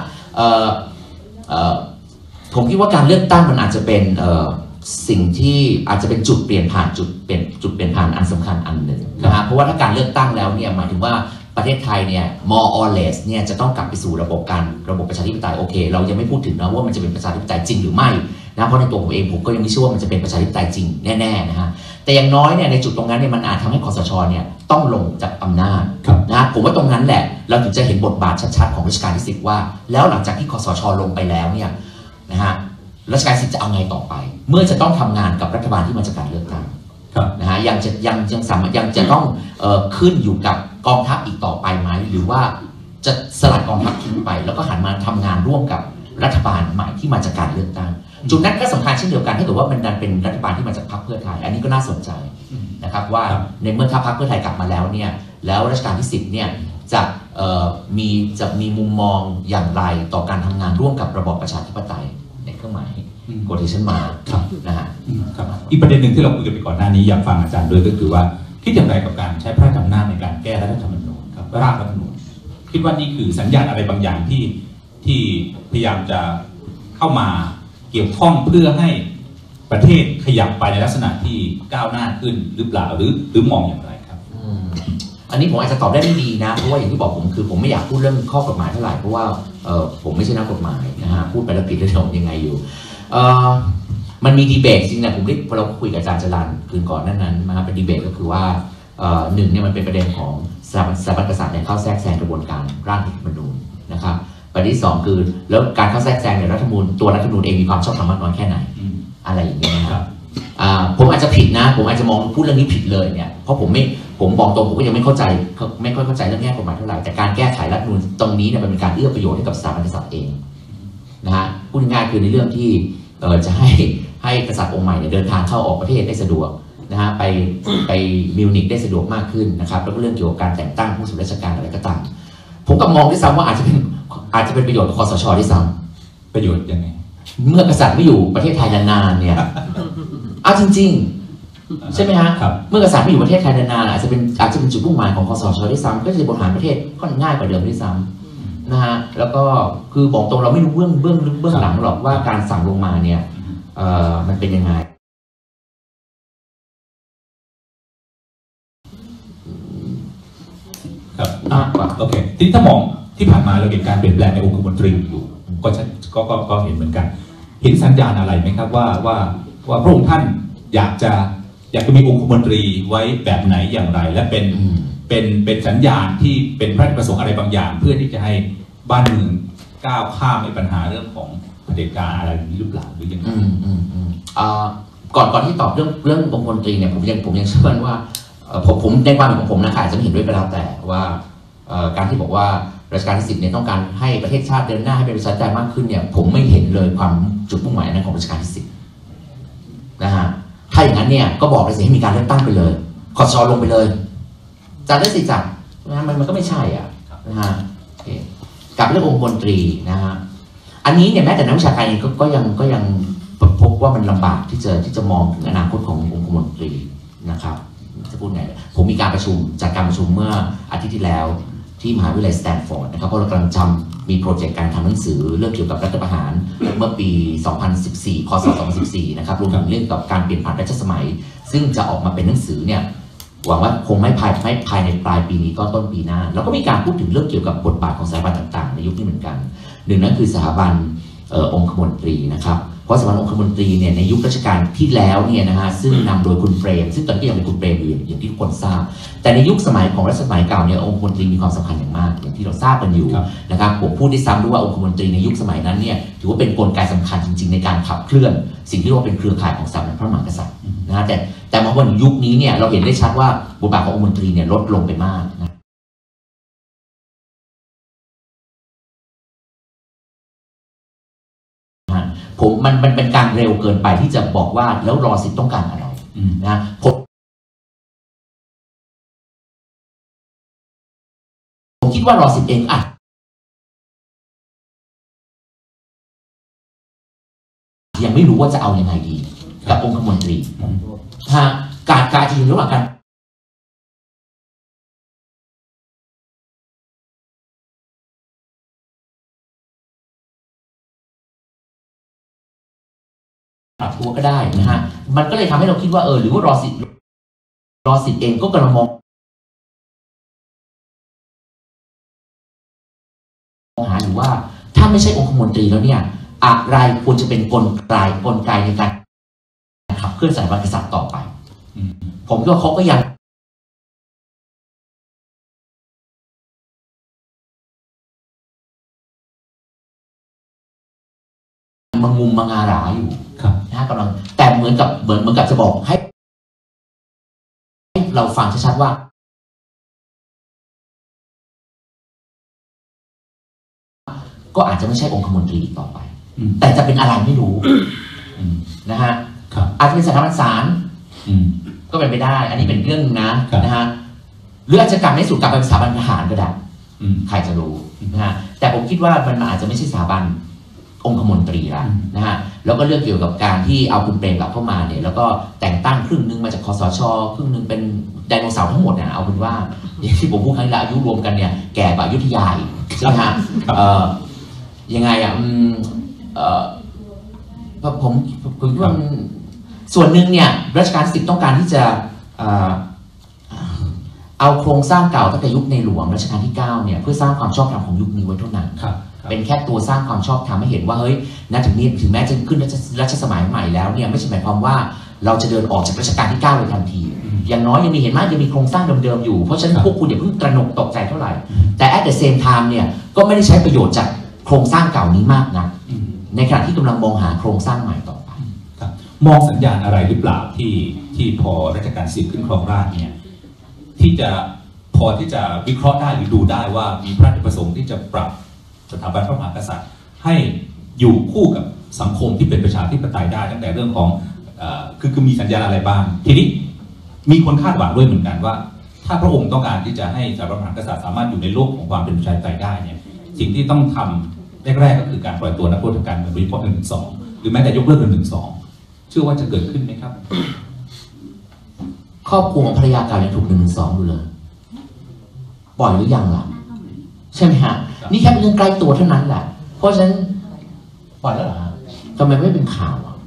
ผมคิดว่าการเลือกตั้งมันอาจจะเป็นสิ่งที่อาจจะเป็นจุดเปลี่ยนผ่านจุดเปลี่ยนจุดเปลี่ยนผ่านอันสำคัญอันหนึ่งนะฮะเพราะว่าถ้าการเลือกตั้งแล้วเนี่ยหมายถึงว่าประเทศไทยเนี่ย more or less เนี่ยจะต้องกลับไปสู่ระบบการระบบประชาธิปไตยโอเคเรายังไม่พูดถึงนะว่ามันจะเป็นประชาธิปไตยจริงหรือไม่นะเพราะในตัวผมเองผมก็ยังไม่เชื่อว่ามันจะเป็นประชาธิปไตยจริงแน่ๆนะฮะแต่อย่างน้อยเนี่ยในจุดตรงนั้นเนี่ยมันอาจทำให้คสชเนี่ยต้องลงจากอำนาจนะผมว่าตรงนั้นแหละเราถึงจะเห็นบทบาทชัดๆของรัชกาลที่สิบว่าแล้วหลังจากที่คสชลงไปแล้วเนี่ยนะฮะรัชกาลที่สิบจะเอาไงต่อไปเมื่อจะต้องทำงานกับรัฐบาลที่มาจากการเลือกตั้งนะฮะยังจะยังยังสามารถยังจะต้องเอ่อขึ้นอยู่กับกองทัพอีกต่อไปไหมหรือว่าจะสลัดกองทัพทิ้งไปแล้วก็หันมาทำงานร่วมกับรัฐบาลใหม่ที่มาจากการเลือกตั้งจุดนั้นก็สำคัญเช่นเดียวกันถ้าเกิดว่ามันดันเป็นรัฐบาลที่มาจากพรรคเพื่อไทยอันนี้ก็น่าสนใจนะครับว่าในเมื่อถ้าพรรคเพื่อไทยกลับมาแล้วเนี่ยแล้วรัชกาลที่สิบเนี่ยจะเอ่อมีจะมีมุมมองอย่างไรต่อการทำงานร่วมกับระบอบประชาธิปไตยในเครื่องหมายโกเทชันมานะฮะครับอีกประเด็นหนึ่งที่เราคุยกันไปก่อนหน้านี้อยากฟังอาจารย์ด้วยก็คือว่าคิดอย่างไรกับการใช้พระราชอำนาจในการแก้รัฐธรรมนูญครับร่างรัฐธรรมนูญคิดว่านี่คือสัญญาณอะไรบางอย่างที่ที่พยายามจะเข้ามาเกี่ยวข้องเพื่อให้ประเทศขยับไปในลักษณะที่ก้าวหน้าขึ้นหรือเปล่าหรือหรือมองอย่างไรครับอันนี้ผมอาจจะตอบได้ไม่ดีนะเพราะว่าอย่างที่บอกผมคือผมไม่อยากพูดเรื่องข้อกฎหมายเท่าไหร่เพราะว่าเออผมไม่ใช่นักกฎหมายนะฮะพูดไปแล้วผิดแล้วจะยังไงอยู่เออมันมีดีเบตจริงนะผมได้พอเราคุยกับอาจารย์จรัญคืนก่อนนั้นๆมาเป็นดีเบตก็คือว่าหนึ่งเนี่ยมันเป็นประเด็นของสถาบันกษัตริย์เนี่ยเข้าแทรกแซงกระบวนการร่างรัฐธรรมนูญนะครับประเด็นที่สองคือแล้วการเข้าแทรกแซงในรัฐธรรมนูญตัวรัฐธรรมนูญเองมีความชอบธรรมมากน้อยแค่ไหนอะไรอย่างเงี้ยนะครับผมอาจจะผิดนะผมอาจจะมองพูดเรื่องนี้ผิดเลยเนี่ยเพราะผมไม่ผมบอกตรงผมก็ยังไม่เข้าใจไม่ค่อยเข้าใจเรื่องแง่กฎหมายเท่าไหร่แต่การแก้ไขรัฐธรรมนูญตรงนี้เนี่ยมันเป็นการเอื้อประโยชน์ให้กับสถาบันกษัตริย์เองนะฮะพูดง่ายๆคือในเรื่องที่เออจะให้ให้กษัตริย์องค์ใหม่เนี่ยเดินทางเข้าออกประเทศได้สะดวกนะฮะไปไปมิวนิกได้สะดวกมากขึ้นนะครับแล้วก็เรื่องเกี่ยวกับการแต่งตั้งผู้สำเร็จราชการอะไรก็ตามผมก็มองด้วยซ้ำว่าอาจจะเป็นอาจจะเป็นประโยชน์กับคสชด้วยซ้ำประโยชน์ยังไงเมื่อกษัตริย์ไม่อยู่ประเทศไทยนานๆเนี่ยเอาจริงๆใช่ไหมฮะเมื่อกษัตริย์ไม่อยู่ประเทศไทยนานๆอาจจะเป็นอาจจะเป็นจุดมุ่งหมายของคสชด้วยซ้ำก็จะบริหารประเทศค่อนง่ายกว่าเดิมด้วยซ้ำนะฮะแล้วก็คือบอกตรงเราไม่รู้เบื้องเบื้องลึกเบื้องหลังหรอกว่าการสั่งลงมาเนี่ยเอ่อมันเป็นยังไงครับโอเคทีนี้ถ้ามองที่ผ่านมาเราเห็นการเปลี่ยนแปลงในองคมนตรีอยู่ก็ก็ก็ก็เห็นเหมือนกันเห็นสัญญาณอะไรไหมครับว่าว่าว่าพระองค์ท่านอยากจะอยากจะมีองคมนตรีไว้แบบไหนอย่างไรและเป็นเป็นเป็นสัญญาณที่เป็นพระราชประสงค์อะไรบางอย่างเพื่อที่จะให้บ้านเมืองก้าวข้ามในปัญหาเรื่องของเผด็จการอะไรนี้หรือเปล่าหรือยังไงก่อนก่อนที่ตอบเรื่องเรื่ององคมนตรีเนี่ยผมยังผมยังเชื่อว่าผมผมในความเห็นของผมนะคะอาจจะไม่เห็นด้วยก็แล้วแต่ว่าการที่บอกว่ารัชกาลที่สิบเนี่ยต้องการให้ประเทศชาติเดินหน้าให้เป็นประชาธิปไตยมากขึ้นเนี่ยผมไม่เห็นเลยความจุดมุ่งหมายนั้นของรัชกาลที่สิบนะฮะถ้าอย่างนั้นเนี่ยก็บอกเลยสิให้มีการเลือกตั้งไปเลยคสชลงไปเลยจัดได้สิจัดนะมันมันก็ไม่ใช่อ่ะนะฮะกับเรื่ององคมนตรีนะฮะอันนี้เนี่ยแม้แต่นักวิชาการเองก็ก็ยังก็ยังพบว่ามันลำบากที่จะที่จะมองถึงอนาคตขององคมนตรีนะครับจะพูดไงผมมีการประชุมจากการประชุมเมื่ออาทิตย์ที่แล้วที่มหาวิทยาลัยสแตนฟอร์ดนะครับเพราะเรากำลังจำมีโปรเจกต์การทำหนังสือเรื่องเกี่ยวกับรัฐประหารเมื่อปี สองพันสิบสี่ พศ สองพันสิบสี่ นะครับรวมถึงเรื่องกับการเปลี่ยนผ่านรัชสมัยซึ่งจะออกมาเป็นหนังสือเนี่ยหวังว่าคงไม่ภายไม่ภายในปลายปีนี้ก็ต้นปีหน้าแล้วก็มีการพูดถึงเรื่องเกี่ยวกับบทบาทของสถาบันต่างๆในยุคนี้เหมือนกันหนึ่งนั่นคือสถาบันเอ่อองคมนตรีนะครับเพราะสถาบันองคมนตรีเนี่ยในยุครัชกาลที่แล้วเนี่ยนะฮะซึ่งนำโดยคุณเปรมซึ่งตอนนี้ยังเป็นคุณเปรมอยู่อย่างที่ทุกคนทราบแต่ในยุคสมัยของรัชสมัยเก่าเนี่ยองคมนตรีมีความสำคัญอย่างมากอย่างที่เราทราบกันอยู่นะครับผมพูดได้ซ้ำด้วยว่าองคมนตรีในยุคสมัยนั้นเนี่ยถือว่าเป็นกลไกสำคัญจริงๆในการขับเคลื่อนสิ่งที่เรียกว่าเป็นเครือข่ายของสถาบันพระมหากษัตริย์นะฮะแต่แต่มาวันยุคนี้เนี่ยเราเห็นได้ชัดว่าบทบาทขององคมนตรีเนี่ยลดลงไปมากนะผมมันมันเป็นการเร็วเกินไปที่จะบอกว่าแล้วรอสิทธิ์ต้องการอะไรนะผมผมคิดว่ารอสิทธิ์เองอ่ะยังไม่รู้ว่าจะเอายังไงดีกับองคมนตรีฮะการการจะอยู่ระหว่างการปรับตัวก็ได้นะฮะมันก็เลยทำให้เราคิดว่าเออหรือว่ารอสิทธิ์รอสิทธิ์เองก็กำลังมองหาอยู่ว่าถ้าไม่ใช่องคมนตรีแล้วเนี่ยอะไรควรจะเป็นกลไกกลไกในการขับเคลื่อนสถาบันกษัตริย์ต่อไปผมคิดว่าเขาก็ยังมังมุมมังอาหราอยู่นะกำลังแต่เหมือนกับเหมือนเหมือนกับจะบอกให้ให้เราฟังชัดๆว่าก็อาจจะไม่ใช่องคมนตรีต่อไปแต่จะเป็นอะไรไม่รู้นะฮะอาจจะเป็นสถาบันศาลก็เป็นไปได้อันนี้เป็นเรื่องนะนะฮะหรืออาจจะกลับในสู่กลับเป็นสถาบันทหารก็ได้ใครจะรู้นะฮะแต่ผมคิดว่ามันอาจจะไม่ใช่สถาบันองคมนตรีละนะฮะแล้วก็เรื่องเกี่ยวกับการที่เอาคุณเปรมกลับเข้ามาเนี่ยแล้วก็แต่งตั้งครึ่งนึงมาจากคสชครึ่งนึงเป็นไดโนเสาร์ทั้งหมดนะเอาเป็นว่าอย่างที่ผมพูดครั้งที่แล้วอายุรวมกันเนี่ยแก่กว่าอยุธยาใช่ไหมฮะยังไงอ่ะผมผมคิดว่าส่วนหนึ่งเนี่ยรัชกาลที่สิบต้องการที่จะเอาโครงสร้างเก่าตั้งแต่ยุคในหลวงรัชกาลที่เก้าเนี่ยเพื่อสร้างความชอบธรรมของยุคนี้ไว้เท่านั้นเป็นแค่ตัวสร้างความชอบธรรมให้เห็นว่าเฮ้ยณถึงนี้ถึงแม้จะขึ้นรัชสมัยใหม่แล้วเนี่ยไม่ใช่หมายความว่าเราจะเดินออกจากรัชกาลที่เก้าเลยทันทีอย่างน้อยยังมีเห็นไหมยังมีโครงสร้างเดิมๆอยู่เพราะฉะนั้นพวกคุณอย่าเพิ่งตระหนกตกใจเท่าไหร่แต่ at the same time เนี่ยก็ไม่ได้ใช้ประโยชน์จากโครงสร้างเก่านี้มากนะในขณะที่กำลังมองหาโครงสร้างใหม่ต่อไปมองสัญญาณอะไรหรือเปล่าที่ที่พอรัชกาลที่สิบขึ้นครองราชย์เนี่ยที่จะพอที่จะวิเคราะห์ได้หรือดูได้ว่ามีพระราชประสงค์ที่จะปรับสถาบันพระมหากษัตริย์ให้อยู่คู่กับสังคมที่เป็นประชาธิปไตยได้ตั้งแต่เรื่องของเอ่อคือคือมีสัญญาณอะไรบ้างทีนี้มีคนคาดหวังด้วยเหมือนกันว่าถ้าพระองค์ต้องการที่จะให้สถาบันพระมหากษัตริย์สามารถอยู่ในโลกของความเป็นประชาธิปไตยได้เนี่ยสิ่งที่ต้องทำแรกๆก็คือการปล่อยตัวนักโทษทางการเมืองโดยเฉพาะหนึ่งหนึ่งสองหรือแม้แต่ยกเลิกหนึ่งหนึ่งสองเชื่อว่าจะเกิดขึ้นไหมครับครอบครัวของภรรยาเก่ายังถูกหนึ่งหนึ่งสองอยู่เลยปล่อยหรือยังล่ะใช่ไหมฮะนี่แค่เป็นเรื่องใกล้ตัวเท่านั้นแหละเพราะฉะนั้นปล่อยแล้วเหรอฮะทำไมไม่เป็นข่าวอ่ะ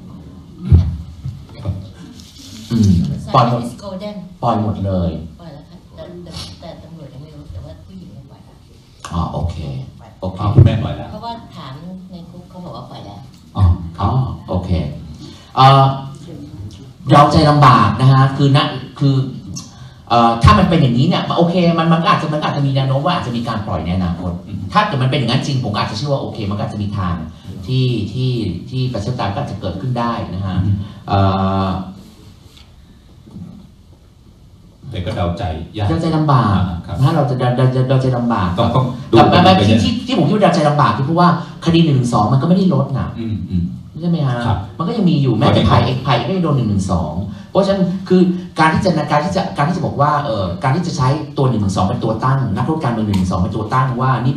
อืมปล่อยหมดปล่อยหมดเลยปล่อยแล้วค่ะแต่แต่ตำรวจยังไม่รู้แต่ว่าผู้หญิงไม่ปล่อยแล้วอ๋อโอเคโอเคคุณแม่ปล่อยแล้วเพราะว่าถามในคุกเขาบอกว่าปล่อยแล้วอ๋ออ๋อโอเคเอ่อเราใจลำบากนะฮะคือนะคือเอ่อถ้ามันเป็นอย่างนี้เนี่ยโอเคมันมันอาจจะมันอาจจะมีแนวโน้มว่าอาจจะมีการปล่อยในอนาคตถ้าเกิดมันเป็นอย่างนั้นจริงผมอาจจะเชื่อว่าโอเคมันก็จะมีทางที่ที่ที่ประชาธิปไตยก็อาจจะเกิดขึ้นได้นะฮะเอ่อแต่ก็เดาใจยากเดาใจลำบากนะเราจะเดาเดาเดาใจลำบากแต่ที่ที่ที่ผมคิดว่าเดาใจลำบากคือเพราะว่าคดีหนึ่งหนึ่งสองมันก็ไม่ได้ลดนะใช่ไหมฮะมันก็ยังมีอยู่แม้แต่ภัยเอกภัยก็ยังโดนหนึ่งหนึ่งสองเพราะฉะนั้นคือการที่จะการที่จะการที่จะบอกว่าเอ่อการที่จะใช้ตัวหนึ่งหนึ่งสองเป็นตัวตั้งนักโทษการเมืองหนึ่งหนึ่งสองเป็นตัวตั้งว่านี่เป็นเป็น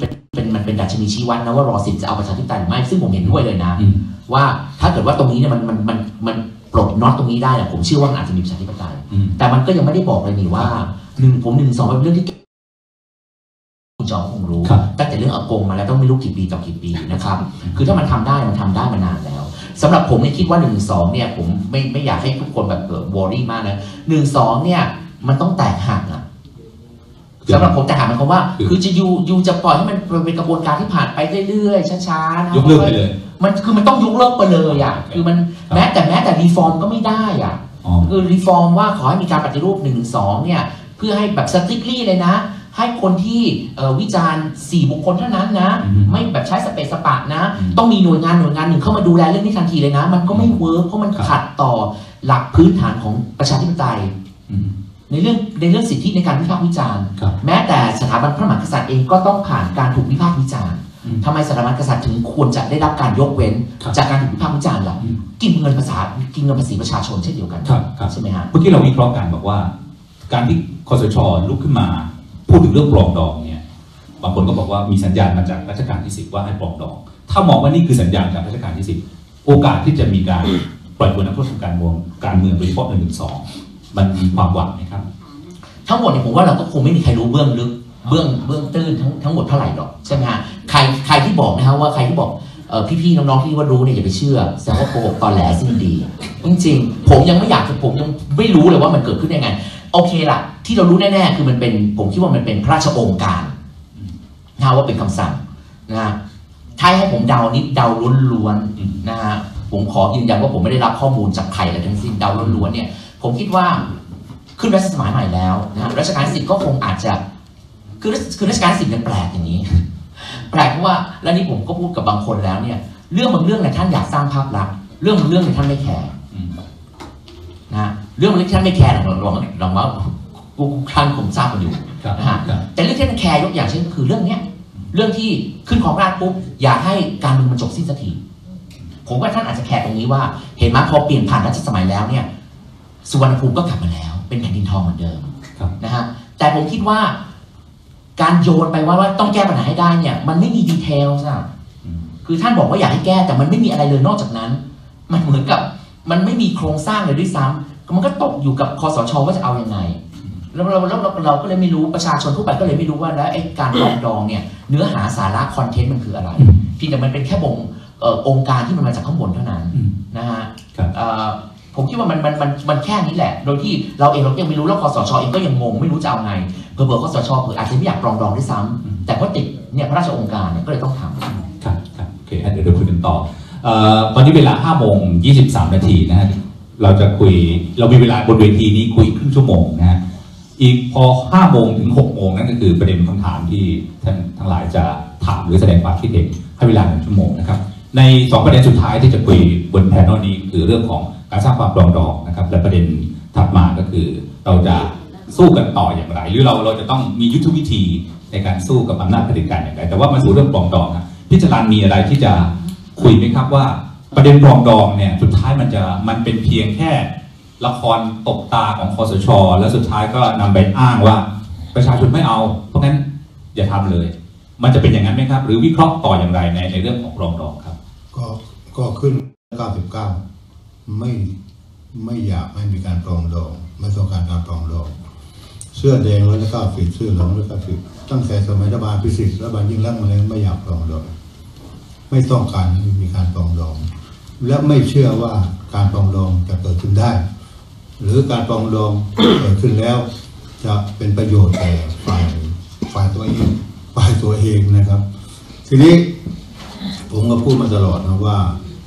มันเป็นดัชนีชี้วัดนะว่ารอสิบจะเอาประชาธิปไตยหรือไม่ซึ่งผมเห็นด้วยเลยนะอืมว่าถ้าเกิดว่าตรงนี้เนี่ยมันมันมันมันปลดน็อตตรงนี้ได้เนี่ยผมเชื่อว่ามันอาจจะมีประชาธิปไตยอืมแต่มันก็ยังไม่ได้บอกเลยนี่ว่าหนึ่งผมหนึ่งสองเป็นเรื่องที่คุณจอคงรู้ครับตั้งแต่เรื่องอากงมาแล้วต้องไม่รู้กี่ปีต่อกี่ปีนะครับคือถ้ามันทำได้มันทำได้มานานแล้วสำหรับผมเนี่ยคิดว่าหนึ่งสองเนี่ยผมไม่ไม่อยากให้ทุกคนแบบเกิดวอรี่มากนะหนึ่งสองเนี่ยมันต้องแตกหักอะสำหรับผมแตกหักหมายความว่า คือจะยูยูจะปล่อยให้มันเป็นกระบวนการที่ผ่านไปเรื่อยๆช้าๆนะยกเลิกไปเลยมันคือมันต้องยกเลิกไปเลยอ่ะคือมันแม้แต่แม้แต่รีฟอร์มก็ไม่ได้อ่ะอ๋อคือรีฟอร์มว่าขอให้มีการปฏิรูปหนึ่งสองเนี่ยเพื่อให้แบบสติ๊กลี่เลยนะ ให้คนที่วิจารณ์สี่บุคคลเท่านั้นนะไม่แบบใช้สเปซสปะนะต้องมีหน่วยงานหน่วยงานหนึ่งเข้ามาดูแลเรื่องนี้ทันทีเลยนะมันก็ไม่เวิร์กเพราะมันขัดต่อหลักพื้นฐานของประชาธิปไตยในเรื่องในเรื่องสิทธิในการวิพากษ์วิจารณ์แม้แต่สถาบันพระมหากษัตริย์เองก็ต้องผ่านการถูกวิพากษ์วิจารณ์ทำไมสถาบันกษัตริย์ถึงควรจะได้รับการยกเว้นจากการถูกวิพากษ์วิจารณ์ล่ะกินเงินภาษากินเงินภาษีประชาชนเช่นเดียวกันใช่ไหมฮะเมื่อกี้เราวิเคราะห์กันบอกว่า การที่คสช.ลุกขึ้นมาพูดถึงเรื่องปรองดองเนี่ยบางคนก็บอกว่ามีสัญญาณมาจากรัชกาลที่สิบว่าให้ปรองดองถ้ามองว่านี่คือสัญญาณจากรัชกาลที่สิบโอกาสที่จะมีการปล่อยตัวนักโทษทางการเมืองการเมืองโดยเฉพาะหนึ่งหนึ่งสองมันมีความหวังไหมครับทั้งหมดเนี่ยผมว่าเราก็คงไม่มีใครรู้เบื้องลึกเบื้องเบื้องตื้นทั้งทั้งหมดเท่าไหร่หรอกใช่ไหมฮะใครใครที่บอกนะฮะว่าใครที่บอกพี่ๆน้องๆที่ว่ารู้เนี่ยอย่าไปเชื่อแสดงว่าโกหกตอแหลสิ้นดีจริงๆผมยังไม่อยากจะผมยังไม่รู้เลยว่ามันเกิดขึ้นได้ไงโอเคล่ะที่เรารู้แน่ๆคือมันเป็นผมคิดว่ามันเป็นพระราชโองการนะว่าเป็นคำสั่งนะฮะถ้าให้ผมเดานิดเดาล้วนๆนะฮะผมขอยืนยันว่าผมไม่ได้รับข้อมูลจากใครอะไรทั้งสิ้นเดาล้วนๆเนี่ยผมคิดว่าขึ้นรัชสมัยใหม่แล้วนะรัชกาลที่สิบก็คงอาจจะคือคือรัชกาลที่สิบเนี่ยแปลกอย่างนี้แปลกเพราะว่าแล้วนี่ผมก็พูดกับบางคนแล้วเนี่ยเรื่องบางเรื่องเนี่ยท่านอยากสร้างภาพลักษณ์เรื่องบางเรื่องเนี่ยท่านไม่แคร์นะเรื่องบางเรื่องท่านไม่แคร์หรอกหรอกหรอกว่าท่านผมทราบกันอยู่นะฮะแต่เรื่องที่ท่านแคร์ยกอย่างเช่นคือเรื่องเนี้ยเรื่องที่ขึ้นของราชปุ๊บอยากให้การเมืองมันจบสิ้นสักทีผมว่าท่านอาจจะแคร์ตรงนี้ว่าเห็นไหมพอเปลี่ยนผ่านรัชสมัยแล้วเนี่ยสุวรรณภูมิก็กลับมาแล้วเป็นแผ่นดินทองเหมือนเดิมนะฮะแต่ผมคิดว่าการโยนไปว่าว่าต้องแก้ปัญหาให้ได้เนี่ยมันไม่มีดีเทลอะคือท่านบอกว่าอยากให้แก้แต่มันไม่มีอะไรเลยนอกจากนั้นมันเหมือนกับมันไม่มีโครงสร้างเลยด้วยซ้ำมันก็ตกอยู่กับคสช.ว่าจะเอายังไงแล้วเราเราเราก็เลยไม่รู้ประชาชนทั่วไปก็เลยไม่รู้ว่าแล้วไอ้การปรองดองเนี่ยเนื้อหาสาระคอนเทนต์มันคืออะไรเพียงแต่มันเป็นแค่บงองค์การที่มันมาจากข้างบนเท่านั้นนะฮะผมคิดว่ามันมันมันมันแค่นี้แหละโดยที่เราเองเรายังไม่รู้แล้วคสช.เองก็ยังงงไม่รู้จะเอาไงเผื่อเผื่อคสช.เผื่ออาจจะไม่อยากปรองดองด้วยซ้ำแต่เพราะติดเนี่ยพระราชองค์การเนี่ยก็เลยต้องทำครับครับโอเคเดี๋ยวเดี๋ยวคุยกันต่อตอนนี้เวลาห้าโมงยี่สิบสามนาทีนะฮะเราจะคุยเรามีเวลาบนเวทีนี้คุยครึ่งชั่วโมงนะฮะอีกพอห้าโมงถึงหกโมงนั่นก็คือประเด็นคำถามที่ท่านทั้งหลายจะถามหรือแสดงความคิดเห็นให้เวลาหนึ่งชั่วโมงนะครับในสองประเด็นสุดท้ายที่จะคุยบนแพนเนลนี้คือเรื่องของการสร้างความปรองดองนะครับและประเด็นถัดมาก็คือเราจะสู้กันต่ออย่างไรหรือเราเราจะต้องมียุทธวิธีในการสู้กับอำนาจเผด็จการอย่างไรแต่ว่ามาสู่เรื่องปรองดองครับพิจารณามีอะไรที่จะคุยไหมครับว่าประเด็นปรองดองเนี่ยสุดท้ายมันจะมันเป็นเพียงแค่ละครตบตาของคสช.แล้วสุดท้ายก็นำไปอ้างว่าประชาชนไม่เอาเพราะงั้นอย่าทำเลยมันจะเป็นอย่างนั้นไหมครับหรือวิเคราะห์ต่ออย่างไรในในเรื่องของปรองดองครับก็ก็ขึ้นเก้าสิบเก้าไม่ไม่อยากให้มีการปรองดองไม่ต้องการการปรองดองเสื้อแดงร้อยละเก้าสิบเสื้อเหลืองร้อยละเก้าสิบตั้งแต่สมัยรัฐบาลพิสิทธิ์รัฐบาลยิ่งรักมาแล้วไม่อยากปรองดองไม่ต้องการให้มีการปรองดองและไม่เชื่อว่าการปรองดองจะเกิดขึ้นได้หรือการปรองดอง เกิดขึ้นแล้วจะเป็นประโยชน์แก่ฝ่ายฝ่ายตัวเองฝ่ายตัวเองนะครับทีนี้ผมก็พูดมาตลอดนะว่า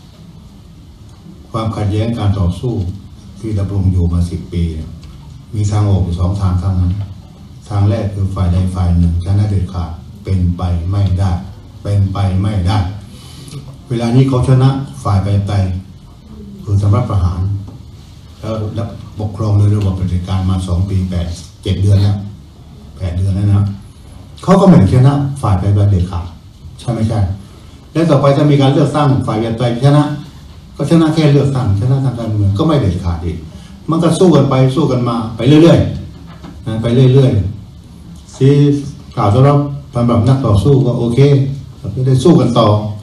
ความขัดแย้งการต่อสู้ที่ดำรงอยู่มาสิบปีมีทางออกอยู่สองทางเท่านั้นทางแรกคือฝ่ายใดฝ่ายหนึ่งชนะเด็ดขาดเป็นไปไม่ได้เป็นไปไม่ได้เวลานี้เขาชนะฝ่ายไปไปคือสำรับประหารแล้วปกครองโดยระบบเผด็จการมาสองปีแปดเจ็ดเดือนแล้วแปดเดือนแล้วนะเขาก็เหมือนชนะฝ่ายไปไปเด็ดขาดใช่ไม่ใช่แล้วต่อไปจะมีการเลือกตั้งฝ่ายไปชนะก็ชนะแค่เลือกตั้งชนะทางการเมืองก็ไม่เด็ดขาดอีกมันก็สู้กันไปสู้กันมาไปเรื่อยๆไปเรื่อยๆที่กล่าวสำหรับสำหรับนักต่อสู้ก็โอเคเราได้สู้กันต่อ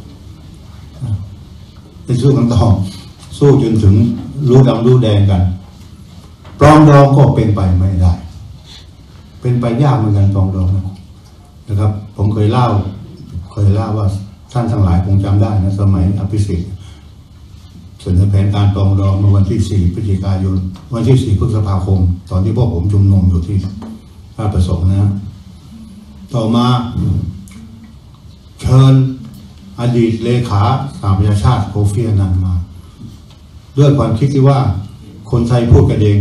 ได้สู้กันต่อสู้จนถึงรู้ดำรู้แดงกันปรองดองก็เป็นไปไม่ได้เป็นไปยากเหมือนกันปรองดองนะครับผมเคยเล่าเคยเล่าว่าท่านทั้งหลายคงจำได้นะสมัยอภิสิทธิ์เสนอแผนการปรองดองเมื่อวันที่สี่พฤศจิกายนวันที่สี่พฤษภาคมตอนที่พวกผมชุมนุมอยู่ที่ราชประสงค์นะต่อมาเชิญอดีตเลขาสหประชาชาติโคฟีอันนันต์มาด้วยความคิดที่ว่าคนไทยพูดกันเอง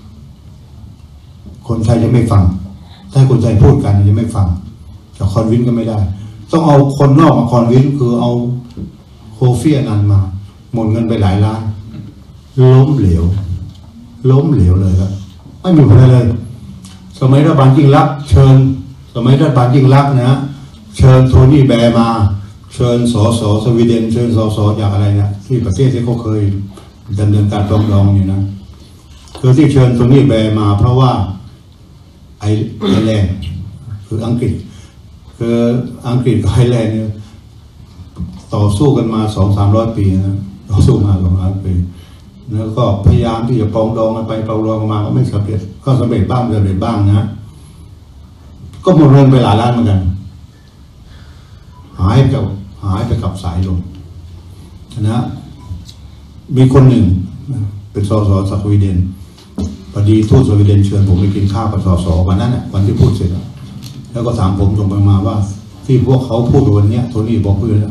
คนไทยจะไม่ฟังถ้าคนไทยพูดกันจะไม่ฟังจะคอนวินก็ไม่ได้ต้องเอาคนนอกมาคอนวินคือเอาโคฟีอันนันต์มาหมดเงินไปหลายล้านล้มเหลวล้มเหลวเลยครับไม่มีผลอะไรเลยสมัยรัฐบาลยิ่งลักษณ์เชิญสมัยรัฐบาลยิ่งลักษณ์นะเชิญโทนี่แบร์มาเชิญสสสวีเดนเชิญสสจากอะไรเนี่ยที่ประเทศที่เขาเคยดำเนินการปรองดองอยู่นะคือที่เชิญโทนี่แบร์มาเพราะว่าไอไอแลนด์คืออังกฤษคืออังกฤษกับไอแลนด์เนี่ยต่อสู้กันมาสองสามร้อยปีนะต่อสู้มาสองร้อยปีแล้วก็พยายามที่จะปรองดองกันไปปรองดองกันมาก็ไม่สำเร็จก็สำเร็จบ้างสำเร็จบ้างนะก็หมดเงินไปหลายล้านเหมือนกันหายกับหายไปกับสายลมนะมีคนหนึ่งเป็นสสสวีเดนพอดีทูตสวีเดนเชิญผมไปกินข้าวกับสสวันนั้นน่ะวันที่พูดเสร็จแล้วก็ถามผมตรงไปมาว่าที่พวกเขาพูดวันนี้โทนี่บอกเพื่อน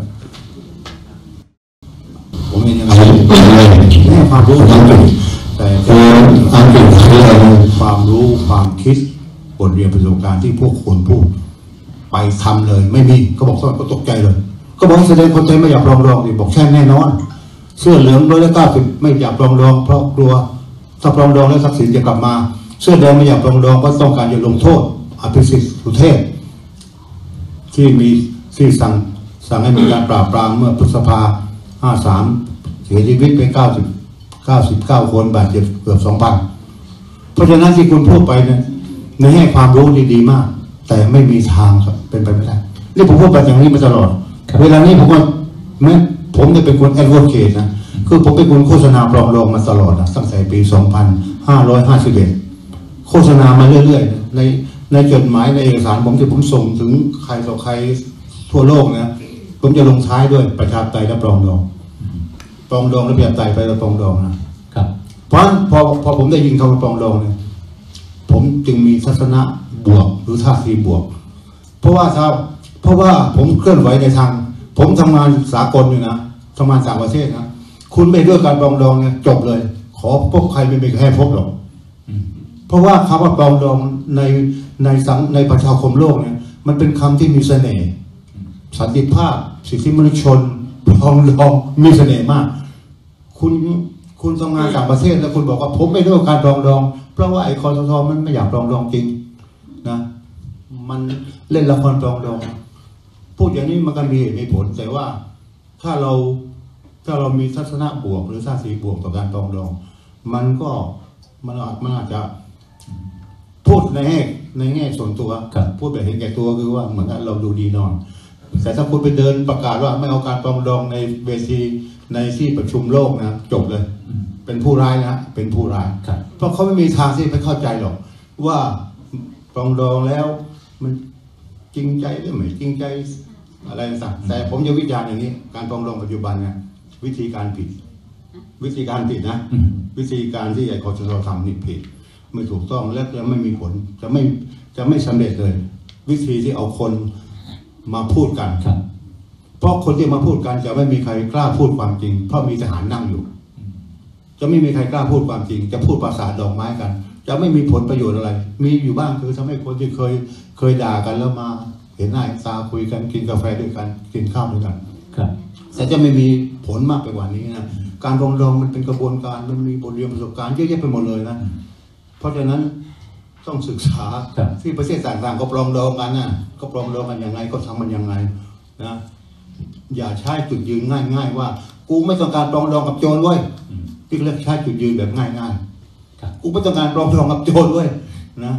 ผมเองยังไงไม่ให้ความรู้อังกฤษแต่คืออังกฤษคือความรู้ความคิดบทเรียนประสบการณ์ที่พวกคนพูดไปทำเลยไม่มีก็บอกก็ตกใจเลยก็บอกแสดงคนไทยไม่อยากปรองดองดิบอกแค่แน่นอนเสื้อเหลืองร้อยละเก้าสิบไม่อยากปรองดองเพราะกลัวถ้าปรองดองแล้วทรัพย์สินจะกลับมาเสื้อแดงไม่อยากปรองดองก็ต้องการจะลงโทษอภิสิทธิ์สุเทพที่มีที่สั่งสั่งให้มีการปราบปรามเมื่อพฤษภาห้าสามเสียชีวิตไปเก้าสิบเก้าสิบเก้าคนบาดเจ็บเกือบสองพันเพราะฉะนั้นที่คุณพูดไปเนี่ยในให้ความรู้ดีๆมากแต่ไม่มีทางครับเป็นไปไม่ได้นี่ผมพูดไปอย่างนี้มาตลอดเวลานี้ผมว่าไม่ผมเนี่ยเป็นคนแอดวอเคทนะคือผมเป็นคนโฆษณาปลอมลองมาตลอดนะตั้งแต่ปีสองพันห้าร้อยห้าสิบเอ็ดโฆษณามาเรื่อยๆในในจดหมายในเอกสารผมที่ผมส่งถึงใครต่อใครทั่วโลกนะผมจะลงท้ายด้วยประชาธิปไตยและปลองดองปลองดองและประชาธิปไตยไปและปลองดองนะครับเพราะพอพอผมได้ยินคำว่าปลองดองเนี่ยผมจึงมีทัศนะบวกหรือท่าทีบวกเพราะว่าถ้าเพราะว่าผมเคลื่อนไหวในทางผมทำงานสากลอยู่นะทำงานต่างประเทศนะคุณไม่ด้วยการปรองดองเนี่ยจบเลยขอพบใครไม่มีใครพบหรอกเพราะว่าคำว่าปรองดองในในสังในประชาคมโลกเนี่ยมันเป็นคำที่มีเสน่ห์สันติภาพสิทธิมนุษยชนปรองดองมีเสน่ห์มากคุณคุณทำงานต่างประเทศแล้วคุณบอกว่าผมไม่ด้วยการปรองดองเพราะว่าไอ้คอสชมันไม่อยากปรองดองจริงนะมันเล่นละครปรองดองพูดอย่างนี้มันก็มีเหตุมีผลแต่ว่าถ้าเราถ้าเรามีทัศนะบวกหรือท่าทีบวกต่อการปรองดองมันก็มันอาจมันอาจจะพูดในแง่ในแง่ส่วนตัวพูดแบบเห็นแก่ตัวคือว่าเหมือนกับเราดูดีนอนแต่ถ้าคุณไปเดินประกาศว่าไม่เอาการปรองดองในเวทีในที่ประชุมโลกนะจบเลยเป็นผู้ร้ายนะเป็นผู้ร้ายเพราะเขาไม่มีทางที่ไปเข้าใจหรอกว่าปรองดองแล้วมันจริงใจหรือไม่จริงใจอะไรต่างแต่ผมจะวิจารณ์อย่างนี้การปรองดองปัจจุบันเนี่ยวิธีการผิดวิธีการผิดนะวิธีการที่ไอ้คอสชทำนี่ผิดไม่ถูกต้องและจะไม่มีผลจะไม่จะไม่สำเร็จเลยวิธีที่เอาคนมาพูดกันเพราะคนที่มาพูดกันจะไม่มีใครกล้าพูดความจริงเพราะมีทหารนั่งอยู่จะไม่มีใครกล้าพูดความจริงจะพูดภาษาดอกไม้กันจะไม่มีผลประโยชน์อะไรมีอยู่บ้างคือทำให้คนที่เคยเคยด่ากันแล้วมาเห็นหน้าเห็นตาคุยกันกินกาแฟด้วยกันกินข้าวด้วยกันแต่จะไม่มีผลมากไปกว่านี้นะการปรองดองมันเป็นกระบวนการมันมีบทเรียนประสบการณ์เยอะแยะไปหมดเลยนะเพราะฉะนั้นต้องศึกษาที่ประเทศต่างๆก็ปรองดองกันนะก็ปรองดองกันยังไงก็ทำมันยังไงนะอย่าใช้จุดยืนง่ายๆว่ากูไม่ต้องการปรองดองกับโจรด้วยที่เรียกใช้จุดยืนแบบง่ายๆกูไม่ต้องการปรองดองกับโจรด้วยนะ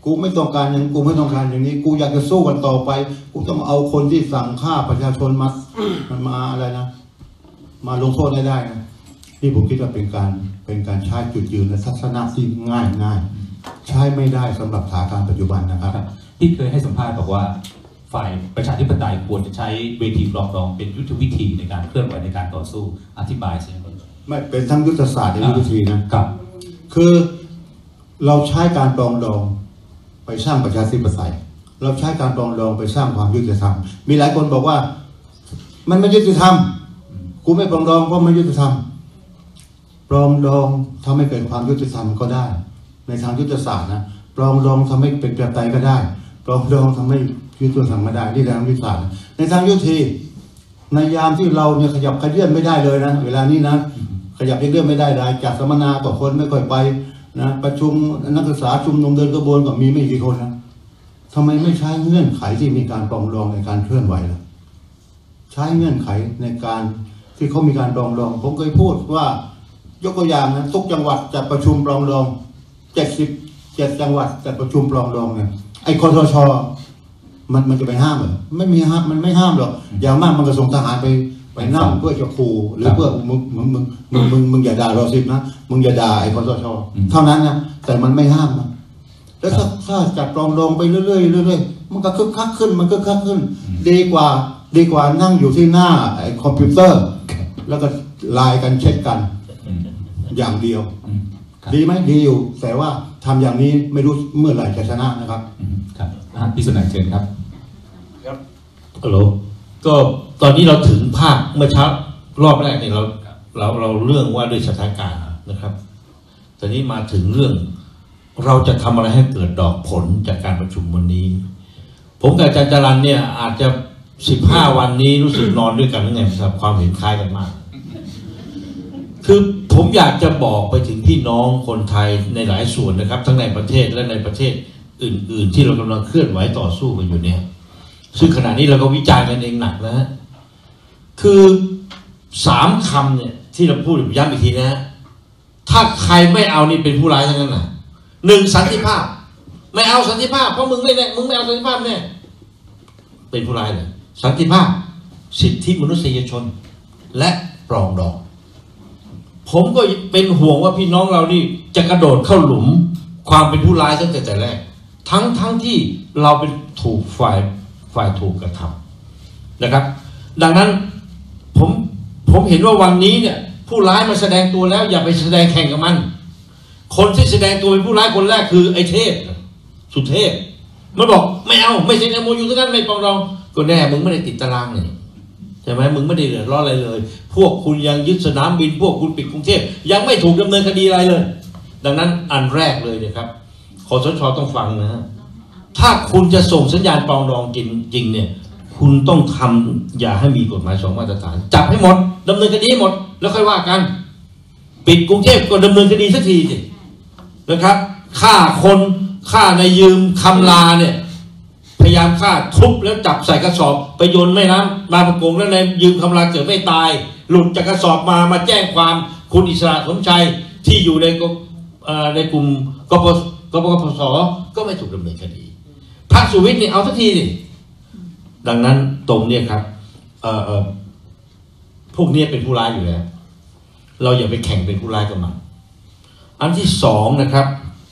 กูไม่ต้องการอย่างกูไม่ต้องการอย่างนี้ กูอยากจะสู้กันต่อไปกูต้องเอาคนที่สั่งฆ่าประชาชนมามันมาอะไรนะมาลงโทษให้ได้นะนี่ผมคิดว่าเป็นการเป็นการใช้จุดยืนและทัศนะที่ง่ายง่ายใช้ไม่ได้สำหรับสถานการณ์ปัจจุบันนะครับที่เคยให้สัมภาษณ์บอกว่าฝ่ายประชาธิปไตยควรจะใช้เวทีปรองดองเป็นยุทธวิธีในการเคลื่อนไหวในการต่อสู้อธิบายสิครับไม่เป็นทั้งยุทธศาสตร์และยุทธวิธีนะครับคือเราใช้การปรองดองไปสร้างประชาธิปไตยเราใช้การปรองดองไปสร้างความยุติธรรมมีหลายคนบอกว่ามันไม่ยุติธรรมกูไม่ปรองดองเพราะไม่ยุติธรรมปรองดองทำให้เกิดความยุติธรรมก็ได้ในทางยุทธศาสตร์นะปรองดองทำให้เป็นประชาธิปไตยก็ได้ปรองดองทำให้ยุติธรรมก็ได้นี่ทางยุทธศาสตร์ในทางยุทธีในยามที่เราเนี่ยขยับขยื่นไม่ได้เลยนะเวลานี้นะขยับขยื่นไม่ได้เลยจัดสัมมนากับคนไม่ค่อยไปนะประชุมนักศึกษาชุมนุมเดินกระบวนก็มีไม่กี่คนนะทำไมไม่ใช้เงื่อนไขที่มีการปรองดองในการเคลื่อนไหวล่ะใช้เงื่อนไขในการที่เขามีการปรองดองผมเคยพูดว่ายกตัวอย่างนะทุกจังหวัดจัดประชุมปรองดองเจ็ดสิบเจ็ดจังหวัดจัดประชุมปรองดองเนี่ยไอ้คสช.มันมันจะไปห้ามเหรอไม่มีห้ามมันไม่ห้ามหรอกอย่างมากมันก็ส่งทหารไปไปนั่งเพื่อจะขู่หรือเพื่อมึงมึงมึงมึงมึงมึงอย่าด่ารอสิบนะมึงอย่าด่าไอ้คสช.เท่านั้นนะแต่มันไม่ห้ามนะแล้วถ้าถ้าจัดปรองดองไปเรื่อยๆเรื่อยๆมันก็คึกคักขึ้นมันคึกคักขึ้นดีกว่าดีกว่านั่งอยู่ที่หน้าไอ้คอมพิวเตอร์แล้วก็ไลน์กันเช็คกันอย่างเดียวดีไหมดีอยู่แต่ว่าทำอย่างนี้ไม่รู้เมื่อไหร่จะชนะนะครับครับพี่สุนันท์เชิญครับครับฮัลโหลก็ตอนนี้เราถึงภาคเมื่อเช้ารอบแรกเนี่ยเราเราเราเรื่องว่าด้วยสถานการณ์นะครับตอนนี้มาถึงเรื่องเราจะทำอะไรให้เกิดดอกผลจากการประชุมวันนี้ผมกับอาจารย์จรัญเนี่ยอาจจะสิบห้าวันนี้รู้สึกนอนด้วยกันยังไงครับความเห็นคล้ายกันมากคือผมอยากจะบอกไปถึงพี่น้องคนไทยในหลายส่วนนะครับทั้งในประเทศและในประเทศอื่นๆที่เรากำลังเคลื่อนไหวต่อสู้กันอยู่เนี่ยซึ่งขณะนี้เราก็วิจารณ์กันเองหนักนะฮะคือสามคำเนี่ยที่เราพูดย้ำอีกทีนะฮะถ้าใครไม่เอานี่เป็นผู้ร้ายทั้งนั้นนะหนึ่งสันติภาพไม่เอาสันติภาพเพราะมึงไม่แน่มึงไม่เอาสันติภาพแน่เป็นผู้ร้ายเลยสันติภาพสิทธิมนุษยชนและปรองดองผมก็เป็นห่วงว่าพี่น้องเรานี่จะกระโดดเข้าหลุมความเป็นผู้ร้ายตั้งแต่แต่แรกทั้งทั้งที่เราเป็นถูกฝ่ายฝ่ายถูกกระทำนะครับดังนั้นผมผมเห็นว่าวันนี้เนี่ยผู้ร้ายมาแสดงตัวแล้วอย่าไปแสดงแข่งกับมันคนที่แสดงตัวเป็นผู้ร้ายคนแรกคือไอ้เทพสุเทพมันบอกไม่เอาไม่เซ็น เอ็ม โอ ยู ทั้งนั้นไม่ปรองดองก็แน่มึงไม่ได้ติดตารางเนี่ยใช่ไหมมึงไม่ได้เดือดร้อนอะไรเลยพวกคุณยังยึดสนามบินพวกคุณปิดกรุงเทพยังไม่ถูกดำเนินคดีอะไรเลยดังนั้นอันแรกเลยนะครับคสช.ต้องฟังนะฮะถ้าคุณจะส่งสัญญาณปรองดองจริงจริงเนี่ยคุณต้องทำอย่าให้มีกฎหมายสองมาตรฐานจับให้หมดดำเนินคดีให้หมดแล้วค่อยว่ากันปิดกรุงเทพก็ดำเนินคดีสักทีสินะครับฆ่าคนฆ่าในยืมคำลาเนี่ยพยายามฆ่าทุบแล้วจับใส่กระสอบไปโยนแม่น้ำบางประกงแล้วในยืมคำลาเกิดไม่ตายหลุดจากกระสอบมามาแจ้งความคุณอิสระสมชัยที่อยู่ในในกลุ่มกปกปปสก็ไม่ถูกดำเนินคดีพระสุวิทย์นี่เอาสักทีสิดังนั้นตรงนี้ครับเอ่อเอ่อพวกนี้เป็นผู้ร้ายอยู่แล้วเราอย่าไปแข่งเป็นผู้ร้ายกับมันอันที่สองนะครับ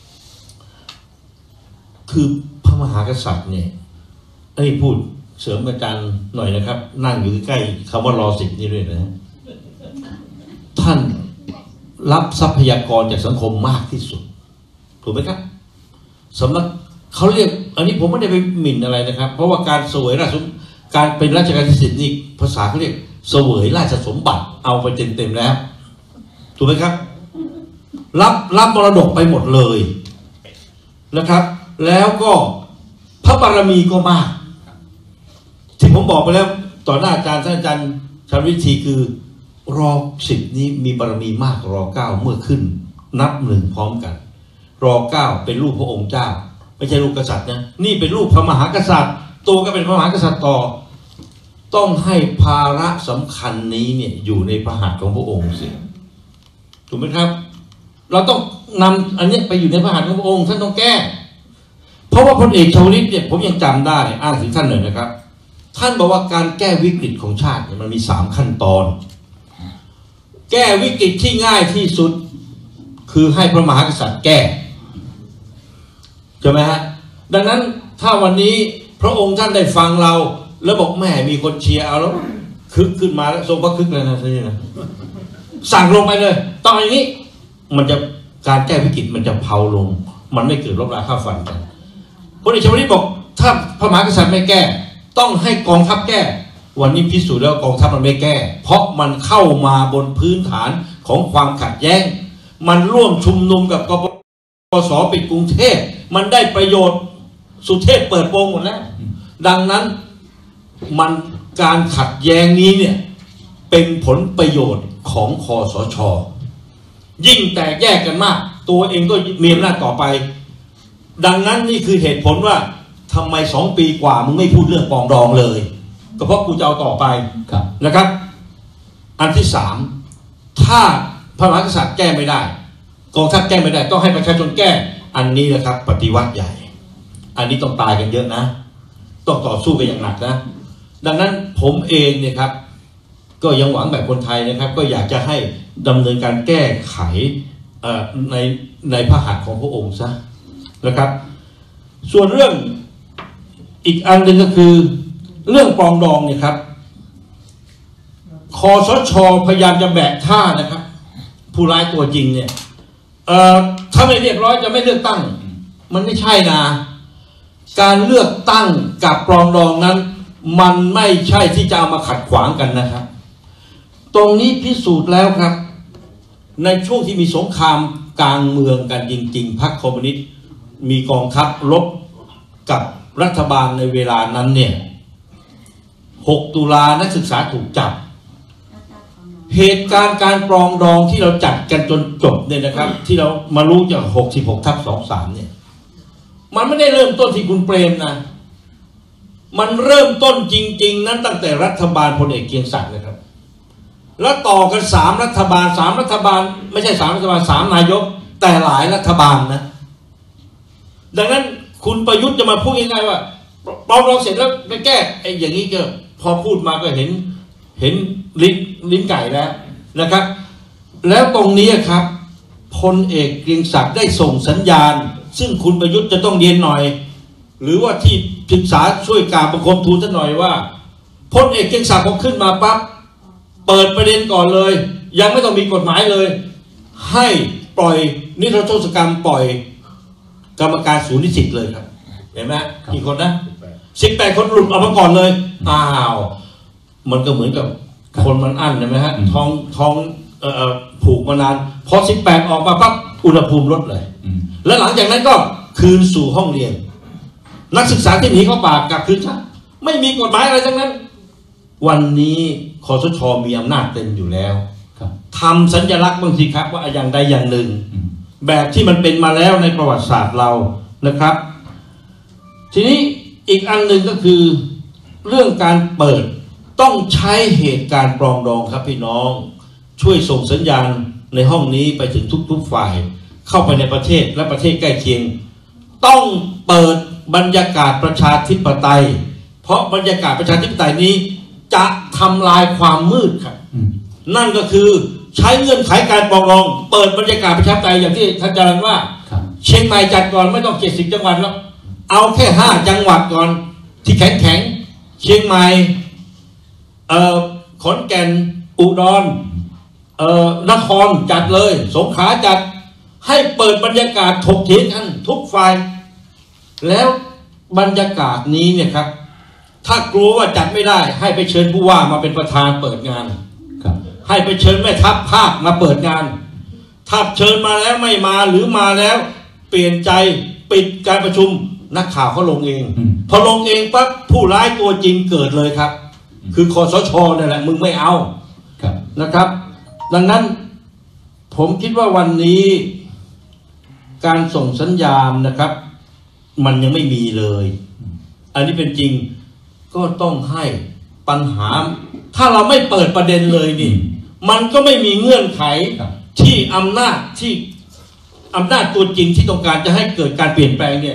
คือพระมหากษัตริย์เนี่ยอันนี้พูดเสริมอาจารย์หน่อยนะครับนั่งอยู่ใกล้คำว่ารอสิบนี่ด้วยนะท่านรับทรัพยากรจากสังคมมากที่สุดถูกไหมครับสำนักเขาเรียกอันนี้ผมไม่ได้ไปหมิ่นอะไรนะครับเพราะว่าการเสวยราชการเป็นราชการที่สิทธิ์นี่ภาษาเขาเรียกเสวยราชสมบัติเอาไปเต็มๆแล้วถูกไหมครับรับรับมรดกไปหมดเลยนะครับแล้วก็พระบารมีก็มากที่ผมบอกไปแล้วต่อหน้าอาจารย์ท่านอาจารย์ชันวิธีคือรอสิบนี้มีบารมีมากรอเก้าเมื่อขึ้นนับหนึ่งพร้อมกันรอเก้าเป็นลูกพระองค์เจ้าไม่ใช่ลูกกษัตริย์นะนี่เป็นลูกพระมหากษัตริย์ตัวก็เป็นพระมหากษัตริย์ต่อต้องให้ภาระสำคัญนี้เนี่ยอยู่ในพระหัตถ์ของพระองค์สิถูกไหมครับเราต้องนำอันนี้ไปอยู่ในพระหัตถ์ของพระองค์ท่านต้องแก้เพราะว่าพลเอกชวลิตเนี่ยผมยังจำได้อ้างถึงท่านหน่อยนะครับท่านบอกว่าการแก้วิกฤตของชาติเนี่ยมันมีสามขั้นตอนแก้วิกฤตที่ง่ายที่สุดคือให้พระมหากษัตริย์แก้ใช่ไหมฮะดังนั้นถ้าวันนี้พระองค์ท่านได้ฟังเราแล้วบอกแม่มีคนเชียร์เอาแล้วคึกขึ้นมาแล้วทรงพระคึกเลยนะท่านนะสั่งลงไปเลยต้องอย่างนี้มันจะการแก้วิกฤตมันจะเผาลงมันไม่เกิดรบราฆ่าฟันกันพลเอกชวลิตบอกถ้าพระมหากษัตริย์ไม่แก้ต้องให้กองทัพแก้วันนี้พิสูจน์แล้วกองทัพมันไม่แก้เพราะมันเข้ามาบนพื้นฐานของความขัดแย้งมันร่วมชุมนุมกับกปสปิดกรุงเทพมันได้ประโยชน์สุเทพเปิดโปงหมดแล้วดังนั้นมันการขัดแย้งนี้เนี่ยเป็นผลประโยชน์ของคสช.ยิ่งแตกแยกกันมากตัวเองก็มีอำนาจต่อไปดังนั้นนี่คือเหตุผลว่าทำไมสองปีกว่ามึงไม่พูดเรื่องปองดองเลยก็เพราะกูจะเอาต่อไปนะครับอันที่สามถ้าพระมหากษัตริย์แก้ไม่ได้กองทัพแก้ไม่ได้ต้องให้ประชาชนแก้อันนี้นะครับปฏิวัติใหญ่อันนี้ต้องตายกันเยอะนะต้องต่อสู้กันอย่างหนักนะดังนั้นผมเองเนี่ยครับก็ยังหวังแบบคนไทยนะครับก็อยากจะให้ดำเนินการแก้ไขในในพระหัตถ์ของพระองค์ซะนะครับส่วนเรื่องอีกอันหนึ่งก็คือเรื่องปรองดองเนี่ยครับคสช.พยายามจะแบกท่านะครับผู้ร้ายตัวจริงเนี่ยเอ่อถ้าไม่เรียบร้อยจะไม่เลือกตั้งมันไม่ใช่นะการเลือกตั้งกับปรองดองนั้นมันไม่ใช่ที่จะเอามาขัดขวางกันนะครับตรงนี้พิสูจน์แล้วครับในช่วงที่มีสงครามกลางเมืองกันจริงๆพรรคคอมมิวนิสต์มีกองทัพรบกับรัฐบาลในเวลานั้นเนี่ยหกตุลานักศึกษาถูกจับเหตุการณ์การปรองดองที่เราจัดกันจนจบเนี่ยนะครับที่เรามารู้จากหกสิบหกทับสองสามเนี่ยมันไม่ได้เริ่มต้นที่คุณเปรมนะมันเริ่มต้นจริงๆนั้นตั้งแต่รัฐบาลพลเอกเกรียงศักดิ์นะครับแล้วต่อกันสามรัฐบาลสามรัฐบาลไม่ใช่สามรัฐบาลสามนายกแต่หลายรัฐบาลนะดังนั้นคุณประยุทธ์จะมาพูดง่ายๆว่าปรองดองเสร็จแล้วไปแก้ไอ้อย่างนี้ก็พอพูดมาก็เห็นเห็นลิ้นลิ้นไก่แล้วนะครับแล้วตรงนี้ครับพลเอกเกรียงศักดิ์ได้ส่งสัญญาณซึ่งคุณประยุทธ์จะต้องเรียนหน่อยหรือว่าที่ศึกษาช่วยกราบบังคมทูลท่านหน่อยว่าพลเอกเกรียงศักดิ์พอขึ้นมาปั๊บเปิดประเด็นก่อนเลยยังไม่ต้องมีกฎหมายเลยให้ปล่อยนิรโทษกรรมปล่อยกรรมการศูนย์นิสิตเลยครับเห็นไหมกี่คนนะสิบแปดคนหลุดออกมาก่อนเลยอ้าวมันก็เหมือนกับคนมันอั้นใช่ไหมฮะท้องท้องเอ่อผูกมานานพอสิบแปดออกมาปั๊บอุณหภูมิลดเลยแล้วหลังจากนั้นก็คืนสู่ห้องเรียนนักศึกษาที่หนีเข้าป่ากลับคืนชาติไม่มีกฎหมายอะไรทั้งนั้นวันนี้คสช.มีอำนาจเต็มอยู่แล้วทำสัญลักษณ์บางทีครับว่าอย่างใดอย่างหนึ่งแบบที่มันเป็นมาแล้วในประวัติศาสตร์เรานะครับทีนี้อีกอันหนึ่งก็คือเรื่องการเปิดต้องใช้เหตุการณ์ปรองดองครับพี่น้องช่วยส่งสัญญาณในห้องนี้ไปถึงทุกๆฝ่ายเข้าไปในประเทศและประเทศใกล้เคียงต้องเปิดบรรยากาศประชาธิปไตยเพราะบรรยากาศประชาธิปไตยนี้จะทำลายความมืดครับนั่นก็คือใช้เงื่อนไขการปรองดองเปิดบรรยากาศประชาธิปไตยอย่างที่ท่านอาจารย์ว่าเชียงใหม่จัดก่อนไม่ต้องเจ็ดสิบจังหวัดแล้วเอาแค่ห้าจังหวัดก่อนที่แข็งแข็งเชียงใหม่เอ่อขอนแก่นอุดรเอ่อนครจัดเลยสงขลาจัดให้เปิดบรรยากาศถกเถียงกันทุกฝ่ายแล้วบรรยากาศนี้เนี่ยครับถ้ากลัวว่าจัดไม่ได้ให้ไปเชิญผู้ว่ามาเป็นประธานเปิดงานให้ไปเชิญแม่ทัพภาคมาเปิดงานถ้าเชิญมาแล้วไม่มาหรือมาแล้วเปลี่ยนใจปิดการประชุมนักข่าวเขาลงเองพอลงเองปั๊บผู้ร้ายตัวจริงเกิดเลยครับคือคสช.นี่แหละมึงไม่เอานะครับดังนั้นผมคิดว่าวันนี้การส่งสัญญาณนะครับมันยังไม่มีเลยอันนี้เป็นจริงก็ต้องให้ปัญหาถ้าเราไม่เปิดประเด็นเลยนี่มันก็ไม่มีเงื่อนไขที่อำนาจที่อำนาจตัวจริงที่ต้องการจะให้เกิดการเปลี่ยนแปลงเนี่ย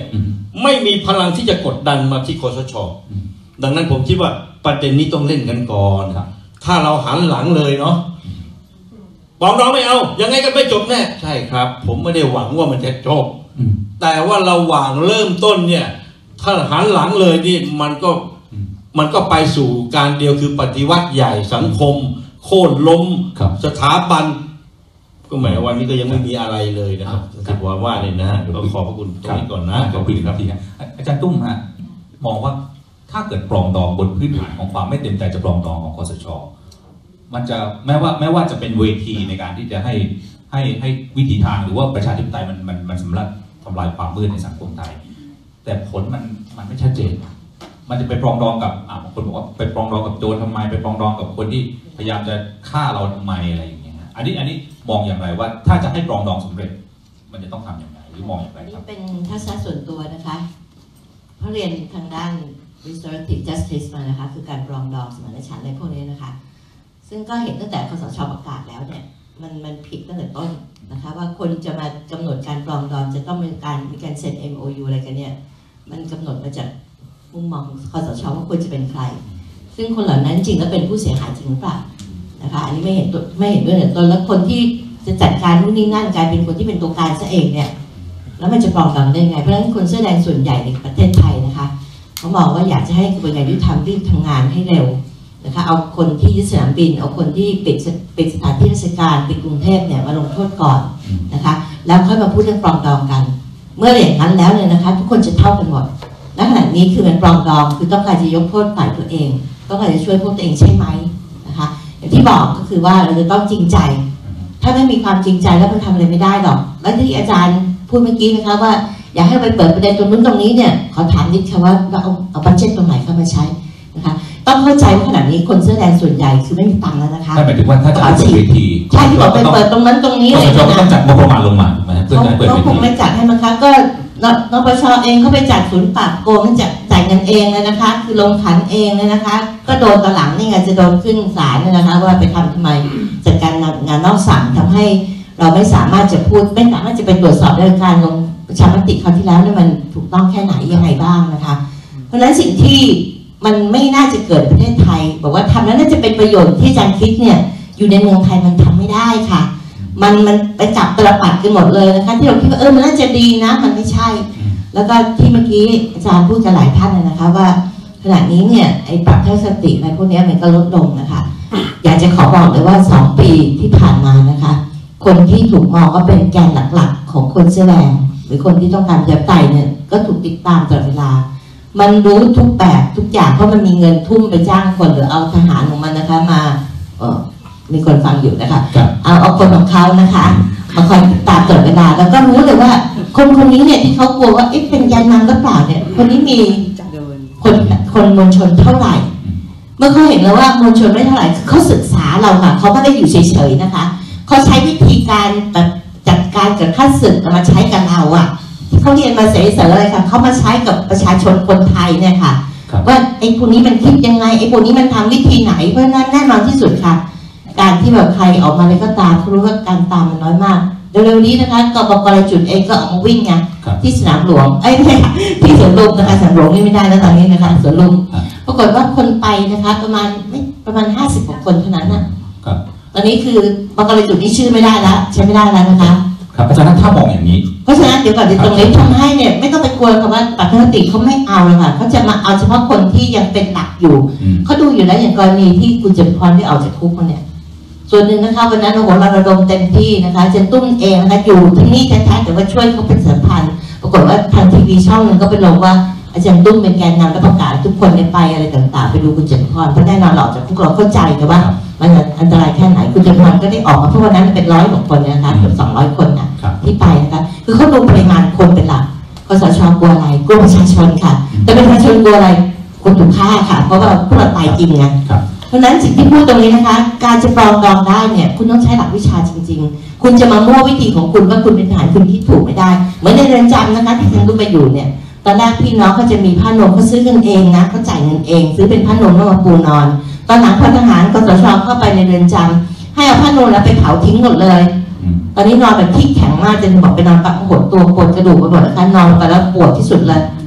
ไม่มีพลังที่จะกดดันมาที่คสช.ดังนั้นผมคิดว่าประเด็นนี้ต้องเล่นกันก่อนถ้าเราหันหลังเลยเนาะปรองดองไม่เอายังไงก็ไม่จบแน่ใช่ครับ ผมไม่ได้หวังว่ามันจะจบแต่ว่าเราหว่างเริ่มต้นเนี่ยถ้าหันหลังเลยนี่มันก็มันก็ไปสู่การเดียวคือปฏิวัติใหญ่สังคมโค่นล้มสถาบันก็หมายวันนี้ก็ยังไม่มีอะไรเลยนะครับคิดว่าว่าเนี่ยนะก็ขอบพระคุณตรงนี้ก่อนนะขอบคุณครับพี่อาจารย์ตุ้มฮะมองว่าถ้าเกิดปรองดองบนพื้นฐานของความไม่เต็มใจจะปรองดองของคสช.มันจะแม้ว่าแม้ว่าจะเป็นเวทีในการที่จะให้ให้ให้วิถีทางหรือว่าประชาธิปไตยมันมันมันสำหรับทำลายความมืดในสังคมไทยแต่ผลมันมันไม่ชัดเจนมันจะไปปรองดองกับบางคนบอกว่าไปปรองดองกับโจรทำไมไปปรองดองกับคนที่พยายามจะฆ่าเราทำไมอะไรอย่างเงี้ยอันนี้อันนี้มองอย่างไรว่าถ้าจะให้ปรองดองสำเร็จมันจะต้องทำอย่างไรหรือมองอย่างไรครับนี่เป็นทัศนะส่วนตัวนะคะเพราะเรียนทางด้าน restorative justice มานะคะคือการปรองดองสมานฉันท์ในพวกนี้นะคะซึ่งก็เห็นตั้งแต่คสช.ประกาศแล้วเนี่ยมันมันผิดตั้งแต่ต้นนะคะว่าคนจะมากำหนดการปรองดองจะต้องมีการมีการเซ็น เอ็ม โอ ยู อะไรกันเนี่ยมันกำหนดมาจากมุมมองของคสช.ว่าควรจะเป็นใครซึ่งคนเหล่านั้นจริงแล้วเป็นผู้เสียหายจริงหรือเปล่านะคะอันนี้ไม่เห็นตัวไม่เห็นด้วยแต่ต้นแล้วคนที่จะจัดการนู่นนี่นั่นกลายเป็นคนที่เป็นตัวการซะเองเนี่ยแล้วมันจะปรองดองได้ไงเพราะฉะนั้นคนเสื้อแดงส่วนใหญ่ในประเทศไทยนะคะเขามองว่าอยากจะให้กระบวนการยุติธรรมรีบทำงานให้เร็วนะคะเอาคนที่ยึดสนามบินเอาคนที่ปิดปิดสถานที่ราชการปิดกรุงเทพเนี่ยมาลงโทษก่อนนะคะแล้วค่อยมาพูดเรื่องปรองดองกันเมื่ออย่างนั้นแล้วเนี่ยนะคะทุกคนจะเท่ากันหมดณขณะนี้คือเป็นปรองดองคือต้องการจะยกโทษฝ่ายตัวเองต้องการจะช่วยพวกตัวเองใช่ไหมนะคะอย่างที่บอกก็คือว่าเราจะต้องจริงใจถ้าไม่มีความจริงใจแล้วมันทำอะไรไม่ได้หรอกแล้วที่อาจารย์พูดเมื่อกี้นะคะว่าอยากให้ไปเปิดประเด็นตรงนู้นตรงนี้เนี่ยขอถามนิดค่ะว่าเราเอาเอาบัดเจ็ตตรงไหนเข้ามาใช้นะคะต้องเข้าใจว่าขนาดนี้คนเสื้อแดงส่วนใหญ่คือไม่มีตังค์แล้วนะคะถ้าหมายถึงว่าถ้าจะเปิดเวทีใช่ที่บอกไปเปิดตรงนั้นตรงนี้เลยนะต้องจัดงบประมาณลงมาถูกไหมเพื่อการเปิดเวทีเขาคงไม่จัดให้มันคะก็นปช.เองเขาไปจัดศูนย์ปราบโกงจัดจ่ายเงินเองเลยนะคะคือลงขันเองเลยนะคะก็โดนตอนหลังนี่ไงจะโดนขึ้นศาลเลยนะคะว่าไปทำทำไมจัดการงานนอกศาลทำให้เราไม่สามารถจะพูดไม่สามารถจะไปตรวจสอบเรื่องการลงประชามติคราวที่แล้วนี่มันถูกต้องแค่ไหนยังไงบ้างนะคะเพราะฉะนั้นสิ่งที่มันไม่น่าจะเกิดประเทศไทยบอกว่าทำแล้วน่าจะเป็นประโยชน์ที่อาจารย์คิดเนี่ยอยู่ในเมืองไทยมันทำไม่ได้ค่ะมันมันไปจับตลปัดกันหมดเลยนะคะที่เราคิดว่าเออมันน่าจะดีนะมันไม่ใช่แล้วก็ที่เมื่อกี้อาจารย์พูดกันหลายท่านนะคะว่าขณะนี้เนี่ยไอ้ปรับทัศนคติอะไรพวกนี้มันก็ลดลงนะคะอยากจะขอบอกเลยว่าสองปีที่ผ่านมานะคะคนที่ถูกมองว่าเป็นแกนหลักๆของคนเสื้อแดงหรือคนที่ต้องการประชาธิปไตยเนี่ยก็ถูกติดตามตลอดเวลามันรู้ทุกแบบทุกอย่างเพราะมันมีเงินทุ่มไปจ้างคนหรือเอาทหารของมันนะคะมาเออมีคนฟังอยู่นะคะเอาเอาคนของเขานะคะมาคอยติดตามตลอดเวลาแล้วก็รู้เลยว่าคนคนนี้เนี่ยที่เขากลัวว่าเอ๊ะเป็นแกนนำหรือเปล่าเนี่ยคนนี้มีคนคนมวลชนเท่าไหร่เมื่อเขาเห็นแล้วว่ามวลชนไม่เท่าไหร่เขาศึกษาเราค่ะเขาไม่ได้อยู่เฉยๆนะคะเขาใช้วิธีการแบบจัดการกับข้าศึกมาใช้กับเราอ่ะที่เขาเรียนมาเสยๆอะไรค่ะเขามาใช้กับประชาชนคนไทยเนี่ยค่ะว่าไอ้พวกนี้มันคิดยังไงไอ้พวกนี้มันทำวิธีไหนเพราะฉะนั้นแน่นอนที่สุดค่ะการที่แบบใครออกมาเลยก็ตามเขารู้ว่าการตามมันน้อยมากเร็วๆนี้นะคะกบกรจุดเองก็ออกมาวิ่งไงที่สนามหลวงไอ้ไม่ที่สวนลุมนะคะสนามหลวงนี่ไม่ได้แล้วตอนนี้นะคะสวนลุมปรากฏว่าคนไปนะคะประมาณไม่ประมาณห้าสิบกว่าคนเท่านั้นน่ะตอนนี้คือบกรจุดนี้ชื่อไม่ได้แล้วใช้ไม่ได้แล้วนะคะครับอาจารย์ถ้ามองอย่างนี้เพราะฉะนั้นเดี๋ยวก่อนตรงนี้ทำให้เนี่ยไม่ต้องไปกลัวคำว่าปกติเขาไม่เอาเลยค่ะเขาจะมาเอาเฉพาะคนที่ยังเป็นหลักอยู่เขาดูอยู่แล้วอย่างกรณีที่คุณเจริญพรได้ออกจากคุกมาเนี่ยส่วนหนึ่งนะคะวันนั้นโอ้โหเราระดมเต็มที่นะคะเจนตุ้มเองนะคะอยู่ที่นี่แท้ๆแต่ว่าช่วยเขาเป็นสัมพันธ์ปรากฏว่าทางทีวีช่องนึงก็ไปลงว่าอาจารย์ตุ้มเป็นแกนนำและประกาศทุกคนไปอะไรต่างๆไปดูคุณเจริญพรเพราะแน่นอนหลอกจากพวกเราเข้าใจแต่ว่ามันอันตรายแค่ไหนคุณเจริญพรก็ได้ออกมาเพราะวันนั้นเป็นร้อยกว่าคนนะคะเกือบสองร้อยคนนะที่ไปนะคะคือเขาดูปริมาณคนเป็นหลักคสช.กลัวอะไรกลัวประชาชนค่ะแต่ประชาชนกลัวอะไรคนถูกฆ่าค่ะเพราะว่าพวกเราตายจริงไงเพราะนั้นสิ่งที่พูดตรงนี้นะคะการจะปรองดองได้เนี่ยคุณต้องใช้หลักวิชาจริงๆคุณจะมามั่ววิธีของคุณว่าคุณเป็นทหารคุณคิดถูกไม่ได้เหมือนในเรือนจำนะคะที่ฉันรู้ไปอยู่เนี่ยตอนแรกพี่น้องเขาจะมีผ้านมเขาซื้อกันเองนะเขาจ่ายเงินเองซื้อเป็นผ้านมแล้วมาปูนอนตอนหลังพอทหารกสช.เข้าไปในเรือนจำให้เอาผ้านมแล้วไปเผาทิ้งหมดเลยตอนนี้นอนแบบที่แข็งมากจนบอกไปนอนปักหัวตัวปวดกระดูกไปหมดนะคะนอนไปแล้วปวดที่สุดเลย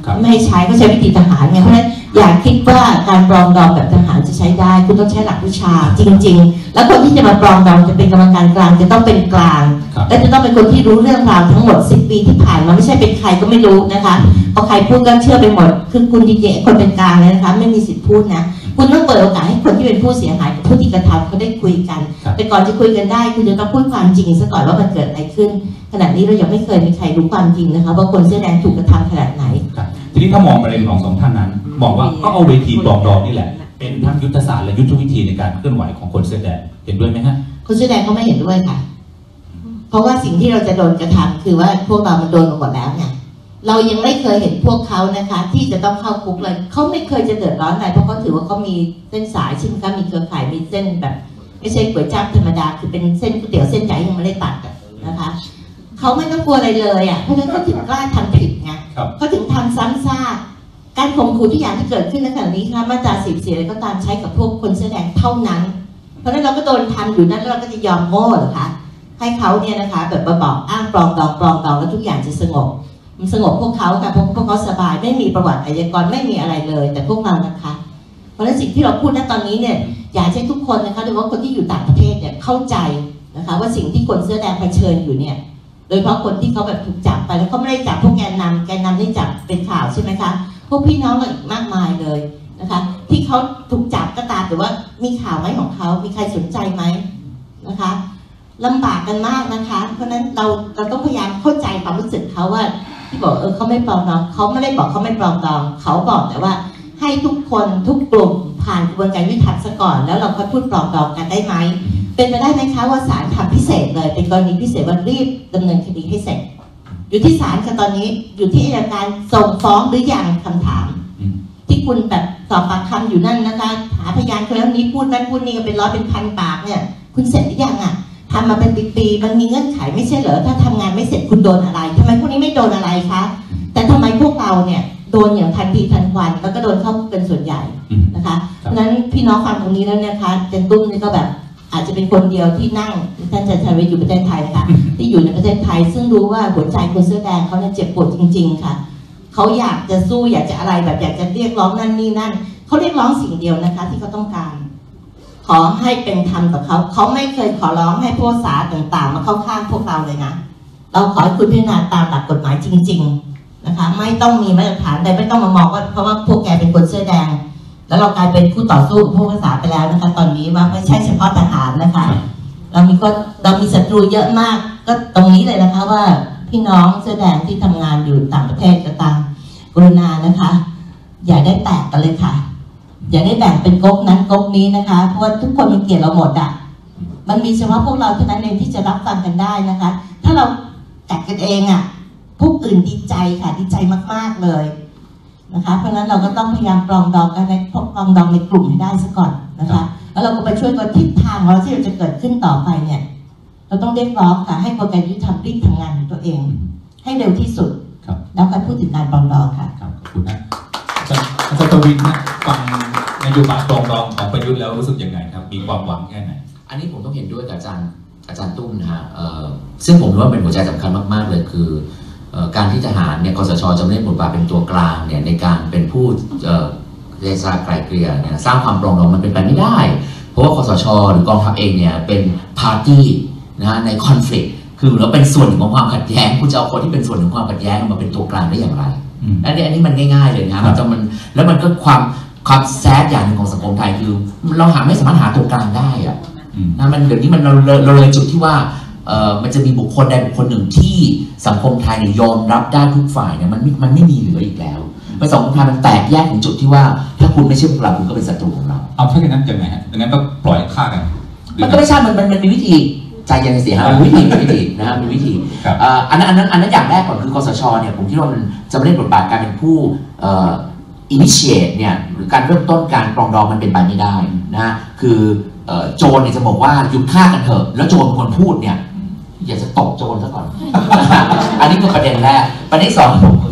ไม่ให้ใช้ก็ใช้วิธีทหารไงเพราะฉะนั้นอย่าคิดว่าการปรองดองแบบทหารจะใช้ได้คุณต้องใช้หลักวิชาจริงๆแล้วคนที่จะมาปรองดองจะเป็นกรรมการกลางจะต้องเป็นกลางและจะต้องเป็นคนที่รู้เรื่องราวทั้งหมดสิบปีที่ผ่านมาไม่ใช่เป็นใครก็ไม่รู้นะคะพอใครพูดก็เชื่อไปหมดคือคุณดีเจคนเป็นกลางเลยนะคะไม่มีสิทธิ์พูดนะคุณต้องเปิดโอกาสให้คนที่เป็นผู้เสียหายกับผู้ที่กระทำเขาได้คุยกันแต่ก่อนจะคุยกันได้คุณจะต้องพูดความจริงซะก่อนว่ามันเกิดอะไรขึ้นขณะนี้เรายังไม่เคยมีใครรู้ความจริงนะคะว่าคนเสื้อแดงถูกกระทำขนาดไหนทีนี้ถ้ามองประเด็นของสองท่านนั้นมองว่าก็เอาเวทีปรองดองนี่แหละเป็นทั้งยุทธศาสตร์และยุทธวิธีในการเคลื่อนไหวของคนเสื้อแดงเห็นด้วยไหมฮะคนเสื้อแดงก็ไม่เห็นด้วยค่ะเพราะว่าสิ่งที่เราจะโดนกระทำคือว่าพวกเรามันโดนมาหมดแล้วไงเรายังไม่เคยเห็นพวกเขานะคะที่จะต้องเข้าคุกเลยเขาไม่เคยจะเดือดร้อนอะไรเพราะเขาถือว่าเขามีเส้นสายใช่ไหมคะมีเครือข่ายมีเส้นแบบไม่ใช่ก๋วยจั๊บธรรมดาคือเป็นเส้นก๋วยเตี๋ยวเส้นใหญ่ยังไม่ได้ตัดนะคะเขาไม่ต้องกลัวอะไรเลยอ่ะเพราะฉะนั้นเขาถึงกล้าทำผิดไงเขาถึงทำซ้ำซากการข่มขู่ทุกอย่างที่เกิดขึ้นในขณะนี้ค่ะมาตราสิบสี่อะไรก็ตามใช้กับพวกคนเสื้อแดงเท่านั้นเพราะฉะนั้นเราก็โดนทำอยู่นั้นแล้วเราก็จะยอมโง่เหรอคะให้เขาเนี่ยนะคะแบบมาบอกอ้างปลองดองปลองดองแล้วทุกอย่างจะสงบมันสงบพวกเขาค่ะพวกพวกเขาสบายไม่มีประวัติอาชญากรไม่มีอะไรเลยแต่พวกเรานะคะเพราะฉะนั้นสิ่งที่เราพูดณตอนนี้เนี่ยอยากให้ทุกคนนะคะโดยเฉพาะคนที่อยู่ต่างประเทศเนี่ยเข้าใจนะคะว่าสิ่งที่คนเสื้อแดงเผชิญอยู่เนี่ยโดยเฉพาะคนที่เขาแบบถูกจับไปแล้วเขาไม่ได้จับพวกแกนนำแกนนำนี่จับเป็นข่าวใช่ไหมคะพวกพี่น้องอีกมากมายเลยนะคะที่เขาถูกจับก็ตามแต่ว่ามีข่าวไหมของเขามีใครสนใจไหมนะคะลำบากกันมากนะคะเพราะฉะนั้นเราเราต้องพยายามเข้าใจความรู้สึกเขาว่าที่บอกเออเขาไม่ปลองดองเขาไม่ได้บอกเขาไม่ปลองดองเขาบอกแต่ว่าให้ทุกคนทุกกลุ่มผ่านกระบวนการยุติธรรมซะก่อนแล้วเราค่อยพูดปลองดองกันได้ไหมเป็นไปได้ไหมคะว่าศาลทำพิเศษเลยเป็นกรณีพิเศษว่ารีบดำเนินคดีให้เสร็จอยู่ที่ศาลค่ะตอนนี้อยู่ที่อัยการส่งฟ้องหรือยังคำถามที่คุณแบบสอบปากคำอยู่นั่นนะคะหาพยานคนนั้นนี้พูดนั้นพูดนี่เป็นร้อยเป็นพันปากเนี่ยคุณเสร็จหรือยังอ่ะทำมาเป็นปีๆมันมีเงื่อนไขไม่ใช่เหรอถ้าทำงานไม่เสร็จคุณโดนอะไรทำไมพวกนี้ไม่โดนอะไรคะแต่ทำไมพวกเราเนี่ยโดนอย่างทันทีทันควันแล้วก็โดนเข้าเป็นส่วนใหญ่นะคะเพราะฉะนั้นพี่น้องฟังตรงนี้แล้วนะคะเจนตุ้มนี่ก็แบบอาจจะเป็นคนเดียวที่นั่งท่านจันทร์อยู่ประเทศไทยค่ะที่อยู่ในประเทศไทยซึ่งรู้ว่าหัวใจคนเสื้อแดงเขาเนี่ยเจ็บปวดจริงๆค่ะเขาอยากจะสู้อยากจะอะไรแบบอยากจะเรียกร้องนั่นนี่นั่นเขาเรียกร้องสิ่งเดียวนะคะที่เขาต้องการขอให้เป็นธรรมกับเขาเขาไม่เคยขอร้องให้พวกศาลต่างๆมาเข้าข้างพวกเราเลยนะเราขอให้คุณพิจารณาตามหลักกฎหมายจริงๆนะคะไม่ต้องมีมาตรฐานใดไม่ต้องมามองว่าเพราะว่าพวกแกเป็นคนเสื้อแดงแล้วเรากลายเป็นผู้ต่อสู้กับพวกภาษาไปแล้วนะคะตอนนี้ว่าไม่ใช่เฉพาะทหารนะคะเรามีก็เรามีศัตรูเยอะมากก็ตรงนี้เลยนะคะว่าพี่น้องเสื้อแดงที่ทำงานอยู่ต่างประเทศก็ตามกรุณานะคะอย่าได้แตกกันเลยค่ะอย่าได้แบ่งเป็นก๊กนั้นก๊กนี้นะคะเพราะว่าทุกคนมันเกลียดเราหมดอ่ะมันมีเฉพาะพวกเราเท่านั้นเองที่จะรับฟังกันได้นะคะถ้าเราแตกกันเองอ่ะพวกอื่นดีใจค่ะดีใจมากๆเลยนะคะเพราะฉะนั้นเราก็ต้องพยายามปรองดองกันในปรองดองในกลุ่มให้ได้ซะก่อนนะคะแล้วเราก็ไปช่วยกันทิศทางเราที่เราจะเกิดขึ้นต่อไปเนี่ยเราต้องเรียกร้องค่ะให้กระบวนการยุติธรรมรีบทำงานของตัวเองให้เร็วที่สุดแล้วการพูดถึงการปรองดองค่ะขอบคุณนะอาจารย์ตวินนะฟังนโยบายปรองดองของประยุทธ์แล้วรู้สึกยังไงครับมีความหวังแค่ไหนอันนี้ผมต้องเห็นด้วยกับอาจารย์อาจารย์ตุ้มนะฮะซึ่งผมว่าเป็นหัวใจสำคัญมากๆเลยคือการที่ทหารเนี่ยคสชจะเล่นบทบาทเป็นตัวกลางเนี่ยในการเป็นผู้เจรจาไกลเกลี่ยเนี่ยสร้างความปรองดองมันเป็นไปไม่ได้เพราะว่าคสชหรือกองทัพเองเนี่ยเป็นพาร์ตี้นะฮะในคอนฟ lict คือเหมือนเป็นส่วนหนึ่งของความขัดแย้งคุณจะเอาคนที่เป็นส่วนหนึ่งของความขัดแย้งมาเป็นตัวกลางได้อย่างไรอันนี้อันนี้มันง่ายๆเลยนะมันจะมันแล้วมันก็ความความแซดอย่างหนึ่งของสังคมไทยคือเราหาไม่สามารถหาตัวกลางได้อะนะมันเดี๋ยวนี้มันเราเราเลยจุดที่ว่าเอ่อมันจะมีบุคคลใดบุคคลหนึ่งที่สังคมไทยเนี่ยยอมรับได้ทุกฝ่ายเนี่ยมันมันไม่มีเหลืออีกแล้วไปสังคมไทยมันแตกแยกถึงจุดที่ว่าถ้าคุณไม่ใช่พวกเราคุณก็เป็นศัตรูของเราเอาถ้าอย่างนั้นจะไงฮะดังนั้นก็ปล่อยฆ่ากันมันก็ไม่ใช่มันมันมันมีวิธีใจเย็นเสียฮะมีวิธีมีวิธีนะฮะมีวิธีอันนั้นอันนั้นอันนั้นอย่างแรกก่อนคือคสชเนี่ยผมคิดว่ามันจะไม่ได้บทบาทการเป็นผู้เอ่อ initiate เนี่ยหรือการเริ่มต้นการปรองดองมันเป็นไปไม่ได้นะคือโจรเนี่ยจะบอกว่าหยุดฆ่ากันเถอะแล้วโจรคนพูดเนี่ยอยากจะตบโจรซะก่อน อันนี้คือประเด็นแรกประเด็นที่สองผม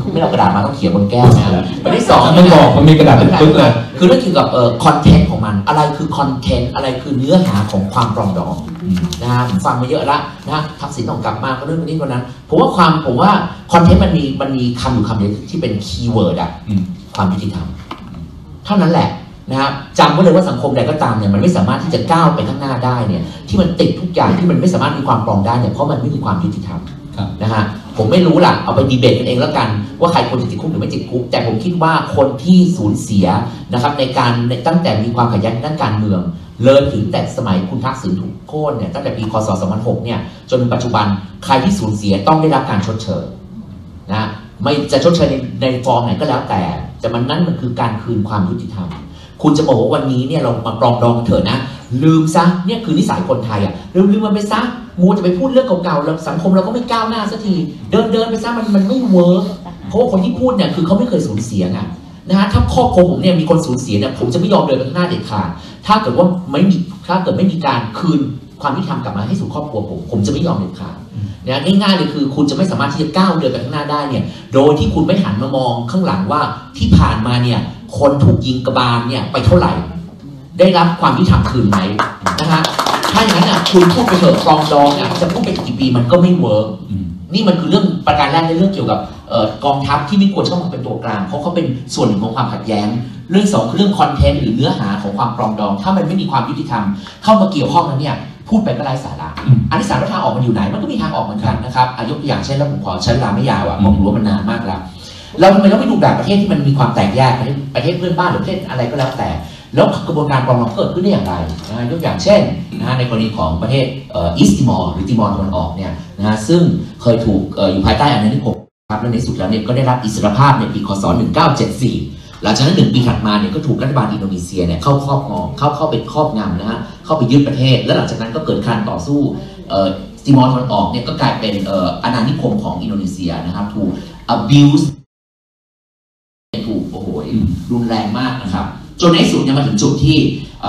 ไม่เอากระดาษมาต้องเขียนบนแก้วนะประเด็นที่สองไม่บอกผมมีกระดาษเป็นปึ๊กเลยคือเรื่องเกี่ยวกับเอ่อคอนเทนต์ของมันอะไรคือคอนเทนต์อะไรคือเนื้อหาของความปรองดองนะฮะผมฟังมาเยอะละนะทักษิณต้องกลับมาก็เรื่องนี้วันนั้นผมว่าความผมว่าคอนเทนต์มันมีมันมีคำอยู่คำเดียวที่เป็นคีย์เวิร์ดอะความยุติธรรมเท่านั้นแหละนะครับจำไว้เลยว่าสังคมใดก็ตามเนี่ยมันไม่สามารถที่จะก้าวไปข้างหน้าได้เนี่ยที่มันติดทุกอย่างที่มันไม่สามารถมีความปรองได้เนี่ยเพราะมันไม่มีความยุติธรรมนะฮะผมไม่รู้ล่ะเอาไปดีเบตกันเองแล้วกันว่าใครควรจะติดคุกหรือไม่ติดคุกแต่ผมคิดว่าคนที่สูญเสียนะครับในการตั้งแต่มีความขัดแย้งด้านการเมืองเลยถึงแต่สมัยคุณทักษิณถูกโค่นเนี่ยตั้งแต่ปีคศสองพันหกเนี่ยจนถึงปัจจุบันใครที่สูญเสียต้องได้รับการชดเชยนะไม่จะชดเชยในในฟอร์มไหนก็แล้วแต่แต่มันนั่นมันคือการคืนความยุติธรรมคุณจะบอกว่าวันนี้เนี่ยเรามาปรองดองกันเถอะนะลืมซะเนี่ยคือนิสัยคนไทยอ่ะลืมลืมมันไปซะมูจะไปพูดเรื่องเก่าๆแล้วสังคมเราก็ไม่ก้าวหน้าสักทีเดินเดินไปซะมันมันไม่เวิร์กเพราะว่าคนที่พูดเนี่ยคือเขาไม่เคยสูญเสียไงนะฮะถ้าครอบครัวผมเนี่ยมีคนสูญเสียเนี่ยผมจะไม่ยอมเดินไปข้างหน้าเด็ดขาดถ้าเกิดว่าไม่มีถ้าเกิดไม่มีการคืนความยุติธรรมกลับมาให้สู่ครอบครัวผมผมจะไม่ยอมเด็ดขาดนะง่ายๆเลยคือคุณจะไม่สามารถที่จะก้าวเดินไปข้างหน้าได้เนี่ยโดยที่คุณไม่หันมามองข้างหลังว่าที่ผ่านมาเนี่ยคนถูกยิงกระบาลเนี่ยไปเท่าไหร่ได้รับความยุติธรรมคืนไหมนะฮะถ้าอย่างนั้นอ่ะคุณพูดไปเถอะปรองดองอ่ะจะพูดไปกี่ปีมันก็ไม่เวิร์กนี่มันคือเรื่องประการแรกในเรื่องเกี่ยวกับกองทัพที่ไม่ควรจะต้องมาเป็นตัวกลางเพราะเขาเป็นส่วนหนึ่งของความขัดแย้งเรื่องสองคือเรื่องคอนเทนต์หรือเนื้อหาของความปรองดองถ้ามันไม่มีความยุติธรรมเข้ามาเกี่ยวข้องนั้นเนี่ยพูดไปก็ไร้สาระอันที่สามว่าทางออกมันอยู่ไหนมันก็มีทางออกเหมือนกันนะครับยกตัวอย่างเช่นแล้วผมขอใช้เวลาไม่ยาวอ่ะมองรู้ว่ามันนานมากแล้วเราทำไมต้องไปดูแบบประเทศที่มันมีความแตกแยกประเทศเพื่อนบ้านหรือประเทศอะไรก็แล้วแต่แล้วกระบวนการปรองดองเกิดขึ้นได้อย่างไรนะฮะยกอย่างเช่นนะฮะในกรณีของประเทศอีสต์ติมอร์หรือติมอร์ตะวันออกเนี่ยนะฮะซึ่งเคยถูกอยู่ภายใต้อาณานิคมครับและในสุดแล้วเนี่ยก็ได้รับอิสรภาพในปีคศหนึ่งเก้าเจ็ดสี่หลังจากนั้นหนึ่งปีถัดมาเนี่ยก็ถูกรัฐบาลอินโดนีเซียเนี่ยเข้าครอบงำเข้าเข้าเป็นครอบงำนะฮะเข้าไปยึดประเทศและหลังจากนั้นก็เกิดการต่อสู้ติมอร์ตะวันออกเนี่ยก็กลายเป็นอาณานิคมของอินโดนีเซียนะครับถูก abuse ถูกโอ้โหรุนแรงมากนะครับจนในสุดเนี่ยมาถึงจุดที่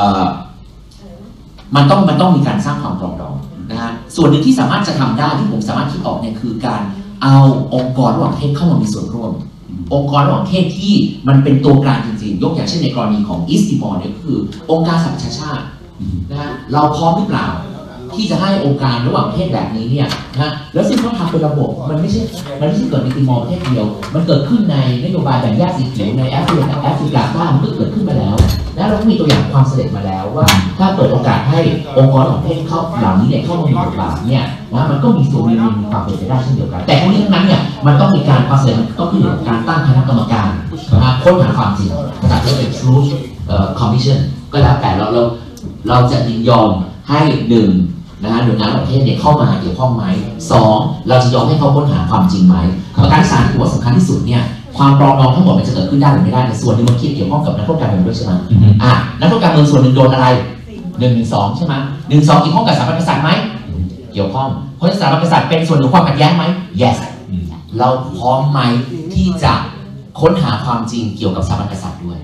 มันต้องมันต้องมีการสร้างความปรองดองนะฮะส่วนหนึ่งที่สามารถจะทำได้ที่ผมสามารถคิดออกเนี่ยคือการเอาองค์กรระหว่างประเทศเข้ามามีส่วนร่วมองค์กรระหว่างประเทศที่มันเป็นตัวกลางจริงๆยกอย่างเช่นในกรณีของอีสต์ติมอร์เนี่ยก็คือองค์การสหประชาชาตินะฮะเราพร้อมหรือเปล่าที่จะให้องค์การระหว่างประเทศแบบนี้เนี่ยนะแล้วซึ่งเขาทำเป็นระบบมันไม่ใช่มันไม่ใช่เกิดในติมอร์ประเทศเดียวมันเกิดขึ้นในนโยบายแบ่งแยกสีเขียวในแอฟริกาแอฟริกาใต้มันก็เกิดขึ้นมาแล้วและเราก็มีตัวอย่างความสำเร็จมาแล้วว่าถ้าเปิดโอกาสให้องค์กรระหว่างประเทศเข้าเหล่านี้เนี่ยเข้ามามีบทบาทเนี่ยนะมันก็มีส่วนมีความเป็นไปได้เช่นเดียวกันแต่ทั้งนี้ทั้งนั้นเนี่ยมันต้องมีการความสำเร็จก็คือการตั้งคณะกรรมการนะค้นหาความจริงขนาดที่เป็น Truth Commission ก็แล้วแต่เราเราเราจะยินยอมให้หนึ่งนะฮะหน่วยงานประเทศเนี่ยเข้ามาเกี่ยวข้องไหมสองเราจะยอมให้เขาค้นหาความจริงไหมประการที่สามที่สำคัญที่สุดเนี่ยความปรองดองทั้งหมดมันจะเกิดขึ้นได้หรือไม่ได้ในส่วนที่มันเกี่ยวข้องกับนักโทษการเมืองด้วยใช่ไหมอ่ะนักโทษการเมืองส่วนหนึ่งโดนอะไรหนึ่งหนึ่งสองใช่ไหมหนึ่งสองเกี่ยวข้องกับสถาบันกษัตริย์ไหมเกี่ยวข้องเพราะสถาบันกษัตริย์เป็นส่วนหนึ่งความขัดแย้งไหม yes เราพร้อมไหมที่จะค้นหาความจริงเกี่ยวกับสถาบันกษัตริย์ด้วย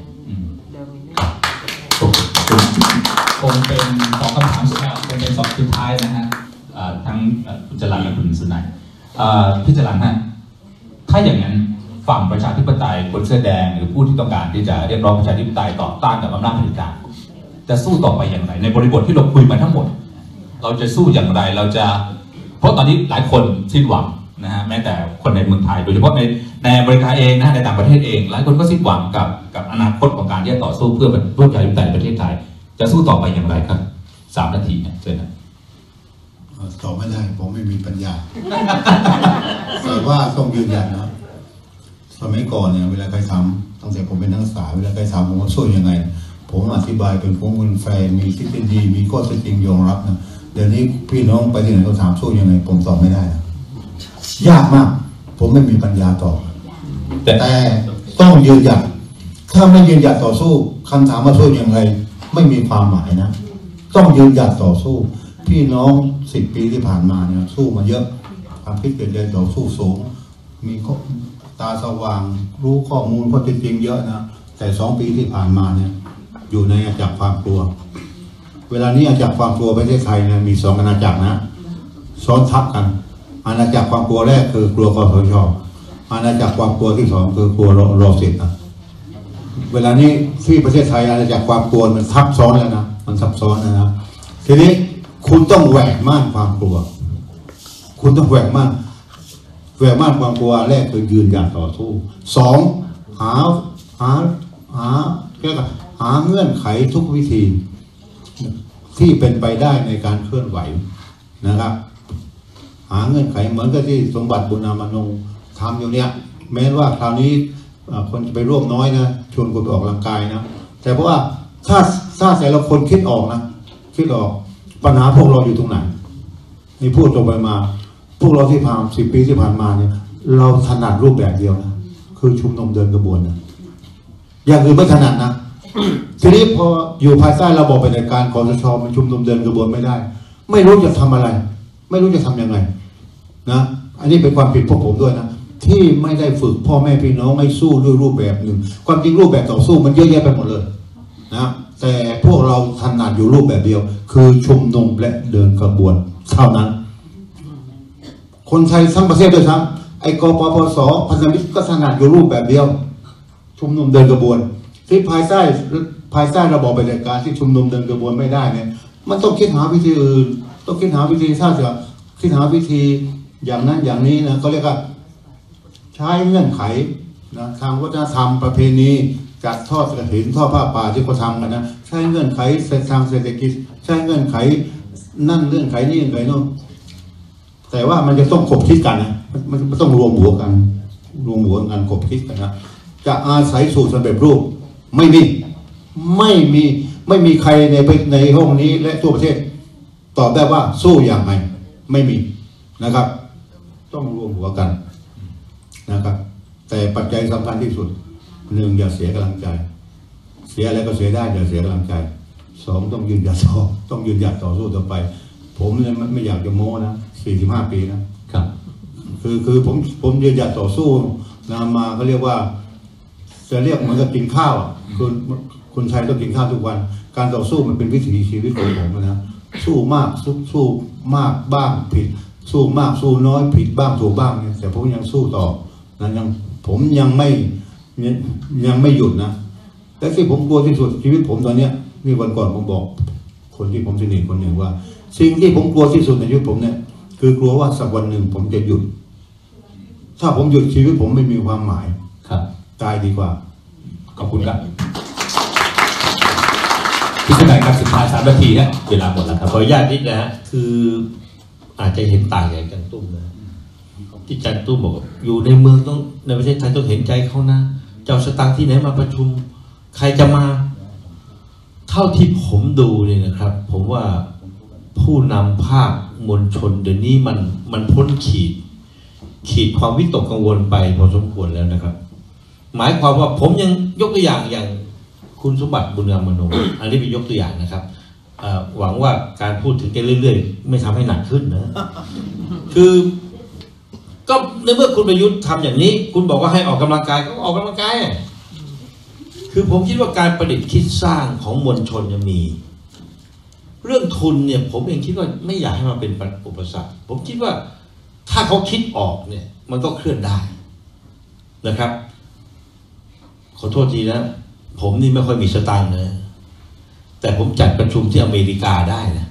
คงเป็นสองคำถามสุดท้ายคงเป็นสองสุดท้ายนะฮะทั้งคุณจรัญและคุณสุนัยพี่จรัญฮะถ้าอย่างนั้นฝั่งประชาธิปไตยคนเสื้อแดงหรือผู้ที่ต้องการที่จะเรียกร้องประชาธิปไตยต่อต้านกับอำนาจเผด็จการจะสู้ต่อไปอย่างไรในบริบทที่เราคุยมาทั้งหมดเราจะสู้อย่างไรเราจะเพราะตอนนี้หลายคนสิ้นหวังนะฮะแม้แต่คนในเมืองไทยโดยเฉพาะในในอเมริกาเองนะในต่างประเทศเองหลายคนก็สิ้นหวังกับกับอนาคตของการที่จะต่อสู้เพื่อเพื่อประชาธิปไตยในประเทศไทยจะสู้ต่อไปอย่างไรครับสามนาทีเนี่ยเชิญนะตอบไม่ได้ผมไม่มีปัญญาแต่ว่าต้องยืนยันนะสมัยก่อนเนี่ยเวลาใครทำตั้งแต่ผมเป็นนักศึกษาเวลาใครทำผมว่าช่วยยังไงผมอธิบายเป็นผมเป็นแฟนมีทฤษฎีมีข้อเท็จจริงยอมรับนะเดี๋ยวนี้พี่น้องไปที่ไหนเขาถามช่วยยังไงผมตอบไม่ได้นะยากมากผมไม่มีปัญญาตอบแต่ต้องยืนหยัดถ้าไม่ยืนหยัดต่อสู้คำถามว่าช่วยยังไงไม่มีความหมายนะต้องยืนหยัดต่อสู้พี่น้องสิบปีที่ผ่านมาเนี่ยสู้มาเยอะความคิดเปลี่ยนแปลงต่อสู้สูงมีตาสว่างรู้ข้อมูลข้อเท็จจริงเยอะนะแต่สองปีที่ผ่านมาเนี่ยอยู่ในอาณาจักรความกลัวเวลานี้อาณาจักรความกลัวประเทศไทยเนี่ยมีสองอาณาจักรนะซ้อนทับกันอาณาจักรความกลัวแรกคือกลัวคสชอาณาจักรความกลัวที่สองคือกลัวรอรอเสร็จนะเวลานี้ที่ประเทศไทยอาณาจักรความกลัวมันซับซ้อนแล้วนะมันซับซ้อนนะนะทีนี้คุณต้องแหวกม่านความกลัวคุณต้องแหวกม่านแหวกม่านความกลัวแรกคือยืนหยัดต่อสู้สองหาหาหาเรียกว่าหาเงื่อนไขทุกวิธีที่เป็นไปได้ในการเคลื่อนไหวนะครับหาเงื่อนไขเหมือนกับที่สมบัติบุญนามนงทำอยู่เนี่ยแม้ว่าคราวนี้คนจะไปร่วมน้อยนะชวนคนไปออกกำลังกายนะแต่เพราะว่าถ้าถ้าแต่ละคนคิดออกนะคิดออกปัญหาพวกเราอยู่ตรงไหนนี่พูดตรงไปมาพวกเราที่ผ่านสิบปีที่ผ่านมาเนี่ยเราถนัดรูปแบบเดียวนะคือชุมนุมเดินกระบวนนะอย่างอื่นไม่ถนัดนะทีนี้พออยู่ภายใต้ระบบปฏิบัติการคสช.มันชุมนุมเดินกระบวนไม่ได้ไม่รู้จะทำอะไร ไม่รู้จะทำยังไงนะอันนี้เป็นความผิดพวกผมด้วยนะที่ไม่ได้ฝึกพ่อแม่พี่น้องไม่สู้ด้วยรูปแบบหนึ่งความจริงรูปแบบต่อสู้มันเยอะแยะไปหมดเลยนะแต่พวกเราถนัดอยู่รูปแบบเดียวคือชุมนุมและเดินกระบวนเท่านั้นคนไทยทั้งประเทศด้วยซ้ำไอ้กปปสพันธมิตรก็ถนัดอยู่รูปแบบเดียวชุมนุมเดินกระบวนที่ภายใต้ภายใต้ระบอบปฏิบัติการที่ชุมนุมเดินกระบวนไม่ได้เนี่ยมันต้องคิดหาวิธีอื่นต้องคิดหาวิธีถ้าจะคิดหาวิธีอย่างนั้นอย่างนี้นะเขาเรียกว่าใช้เงื่อนไขนะทางวัฒนธรรมประเพณีจัดทอดกฐินทอดผ้าป่าที่เขาทำกันนะใช้เงื่อนไขทางเศรษฐกิจใช้เงื่อนไขนั่นเงื่อนไขนี่เงื่อนไขโน่นแต่ว่ามันจะต้องขบคิดกันนะมันมันต้องรวมหัวกันรวมหัวกันขบคิดกันนะจะอาศัยสูตรสำเร็จรูปไม่มีไม่มีไม่มีใครในในห้องนี้และทั่วประเทศตอบได้ว่าสู้อย่างไรไม่มีนะครับต้องรวมหัวกันนะครับแต่ปัจจัยสำคัญที่สุดหนึ่งอย่าเสียกำลังใจเสียอะไรก็เสียได้อย่าเสียกำลังใจสองต้องยืนหยัดต่อต้องยืนหยัดต่อสู้ต่อไปผมเนี่ยไม่อยากจะโม้นะสี่สิบห้าปีนะครับคือคือผมผมยืนหยัดต่อสู้นะมาเขาเรียกว่าจะเรียกเหมือนกับกินข้าวคือคนไทยต้องกินข้าวทุกวันการต่อสู้มันเป็นวิถีชีวิตของผมนะสู้มากสู้สู้มากบ้างผิดสู้มากสู้น้อยผิดบ้างถูกบ้างเนี่ยแต่ผมยังสู้ต่อนั้นยังผมยังไม่ยังไม่หยุดนะและที่ผมกลัวที่สุดชีวิตผมตอนเนี้ยนี่วันก่อนผมบอกคนที่ผมสนิทคนหนึ่งว่าสิ่งที่ผมกลัวที่สุดในชีวิตผมเนี่ยคือกลัวว่าสักวันหนึ่งผมจะหยุดถ้าผมหยุดชีวิตผมไม่มีความหมายครับตายดีกว่าขอบคุณครับพี่สมัยครับสุดท้ายสามนาทีนะเวลาหมดแล้วครับขออนุญาตนิดนะคืออาจจะเห็นต่างอย่างจันตุ้มนะที่จันตุ้มบอกอยู่ในเมืองต้องในประเทศไทยต้องเห็นใจเขานะเจ้าสตางค์ที่ไหนมาประชุมใครจะมาเท่าที่ผมดูเนี่ยนะครับผมว่าผู้นำภาคมวลชนเดี๋ยวนี้มันมันพ้นขีดขีดความวิตกกังวลไปพอสมควรแล้วนะครับหมายความว่าผมยังยกตัวอย่างอย่างคุณสมบัติบุญงามมโนอันนี้เป็นยกตัวอย่างนะครับหวังว่าการพูดถึงแกเรื่อยๆไม่ทำให้หนักขึ้นนะคือก็ในเมื่อคุณประยุทธ์ทำอย่างนี้คุณบอกว่าให้ออกกำลังกายก็ออกกำลังกายคือผมคิดว่าการประดิษฐ์คิดสร้างของมวลชนยังมีเรื่องทุนเนี่ยผมเองคิดว่าไม่อยากให้มันเป็นอุปสรรคผมคิดว่าถ้าเขาคิดออกเนี่ยมันก็เคลื่อนได้นะครับขอโทษทีนะผมนี่ไม่ค่อยมีสตางค์นะแต่ผมจัดประชุมที่อเมริกาได้นะ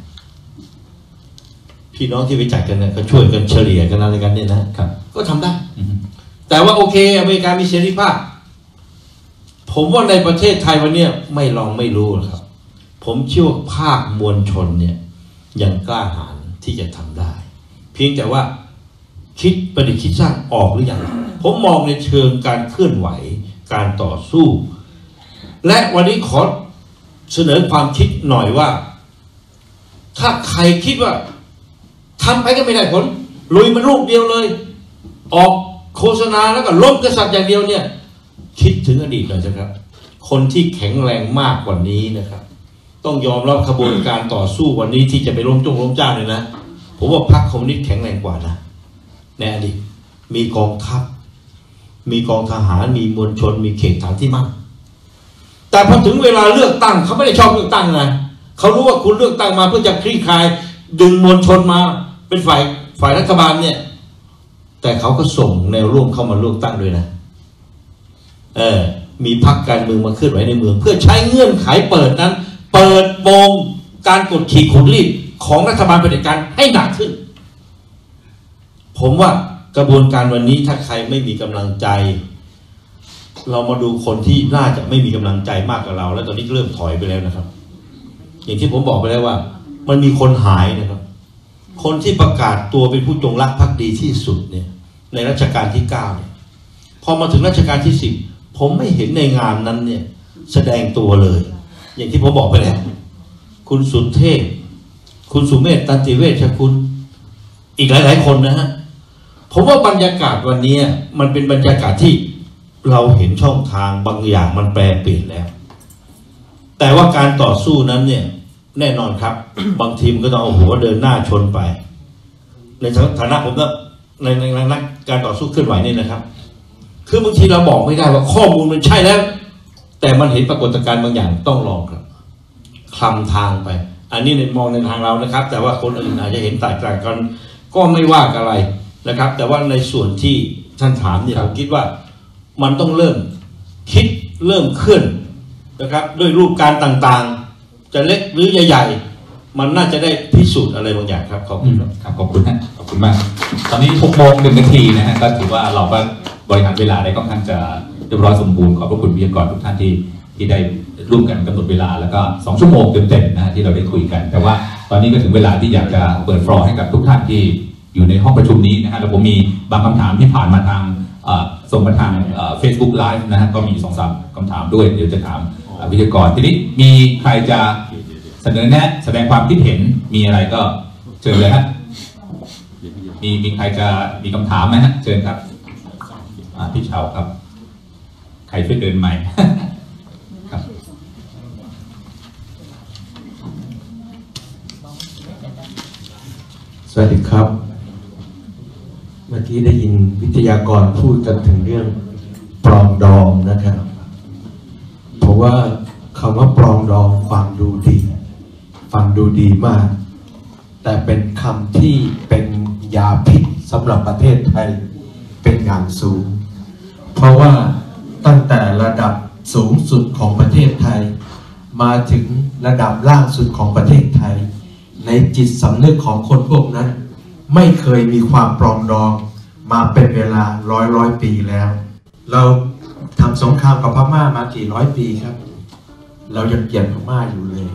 พี่น้องที่ไปจัดกันเนี่ยก็ช่วยกันเฉลี่ยกันอะไรกันเนี่ยนะครับก็ทำได้แต่ว่าโอเคอเมริกามีเสรีภาพผมว่าในประเทศไทยวันนี้ไม่ลองไม่รู้ครับผมเชื่อว่าภาคมวลชนเนี่ยยังกล้าหาญที่จะทำได้เพียงแต่ว่าคิดประดิษฐ์คิดสร้างออกหรือยังผมมองในเชิงการเคลื่อนไหวการต่อสู้และวันนี้ขอเสนอความคิดหน่อยว่าถ้าใครคิดว่าทำไปก็ไม่ได้ผลลุยมันลูกเดียวเลยออกโฆษณาแล้วก็ล้มกษัตริย์อย่างเดียวเนี่ยคิดถึงอดีตหน่อยนะครับคนที่แข็งแรงมากกว่านี้นะครับต้องยอมรับขบวนการต่อสู้วันนี้ที่จะไปล้มจงล้มเจ้าเลยนะผมว่าพรรคคอมมิวนิสต์แข็งแรงกว่านะในอดีตมีกองทัพมีกองทหารมีมวลชนมีเขตฐานที่มั่นแต่พอถึงเวลาเลือกตั้งเขาไม่ได้ชอบเลือกตั้งนะเขารู้ว่าคุณเลือกตั้งมาเพื่อจะคลี่คลายดึงมวลชนมาเป็นฝ่ายฝ่ายรัฐบาลเนี่ยแแต่เขาก็ส่งแนวร่วมเข้ามาเลือกตั้งด้วยนะเออมีพรรคการเมืองมาเคลื่อนไหวในเมืองเพื่อใช้เงื่อนไขเปิดนั้นเปิดโปงการกดขี่ขูดรีดของรัฐบาลเผด็จการให้หนักขึ้นผมว่ากระบวนการวันนี้ถ้าใครไม่มีกำลังใจ เรามาดูคนที่น่าจะไม่มีกำลังใจมากกว่าเรา แล้วตอนนี้เริ่มถอยไปแล้วนะครับ อย่างที่ผมบอกไปแล้วว่า มันมีคนหายนะครับ คนที่ประกาศตัวเป็นผู้จงรักภักดีที่สุดเนี่ยในรัชกาลที่เก้าเนี่ยพอมาถึงรัชกาลที่สิบผมไม่เห็นในงานนั้นเนี่ยแสดงตัวเลย อย่างที่ผมบอกไปแล้วคุณสุเทพคุณสุเมธตันติเวชคุณอีกหลายๆคนนะฮะผมว่าบรรยากาศวันนี้มันเป็นบรรยากาศที่เราเห็นช่องทางบางอย่างมันแปรเปลี่ยนแล้วแต่ว่าการต่อสู้นั้นเนี่ยแน่นอนครับ บางทีมก็ต้องเอาหัวเดินหน้าชนไปในฐานะผมก็ในในนักการต่อสู้เคลื่อนไหวนี่นะครับคือบางทีเราบอกไม่ได้ว่าข้อมูลมันใช่แล้วแต่มันเห็นปรากฏการณ์บางอย่างต้องลองครับคลำทางไปอันนี้ในมองในทางเรานะครับแต่ว่าคนอื่นอาจจะเห็นแตกต่างกันก็ไม่ว่าอะไรนะครับแต่ว่าในส่วนที่ท่านถามเนี่ยผมคิดว่ามันต้องเริ่มคิดเริ่มเคลื่อนนะครับด้วยรูปการต่างๆจะเล็กหรือใหญ่ๆมันน่าจะได้พิสูจน์อะไรบางอย่างครับขอบคุณครับครับขอบคุณฮะขอบคุณมากตอนนี้หกโมงหนึ่งนาทีนะฮะก็ถือว่าเราก็บริหารเวลาได้ค่อนข้างจะเรียบร้อยสมบูรณ์ขอบพระคุณวิทยากรทุกท่านที่ที่ได้ร่วมกันกำหนดเวลาแล้วก็สองชั่วโมงเต็มๆนะฮะที่เราได้คุยกันแต่ว่าตอนนี้ก็ถึงเวลาที่อยากจะเปิดฟลอร์ให้กับทุกท่านที่อยู่ในห้องประชุมนี้นะฮะแล้วผมมีบางคำถามที่ผ่านมาทางส่งมาทางเฟซบุ๊กไลฟ์นะฮะก็มีสองสามคำถามด้วยเดี๋ยวจะถามวิทยากรทีนี้มีใครจะเสนอแนะแสดงความคิดเห็นมีอะไรก็เชิญเลยฮะมีมีใครจะมีคำถามไหมฮะเชิญครับพี่เชาครับใครช่วยเดินใหม่ ครับสวัสดีครับเมื่อกี้ได้ยินวิทยากรพูดกันถึงเรื่องปรองดองนะครับเพราะว่าคำว่าปรองดองฟังดูดีฟังดูดีมากแต่เป็นคำที่เป็นยาพิษสำหรับประเทศไทยเป็นอย่างสูงเพราะว่าตั้งแต่ระดับสูงสุดของประเทศไทยมาถึงระดับล่างสุดของประเทศไทยในจิตสำนึกของคนพวกนั้นไม่เคยมีความปรองดองมาเป็นเวลาร้อยร้อยปีแล้วเราทำสงครามกับพม่ามากี่ร้อยปีครับเรายังเกลียดพม่าอยู่เลย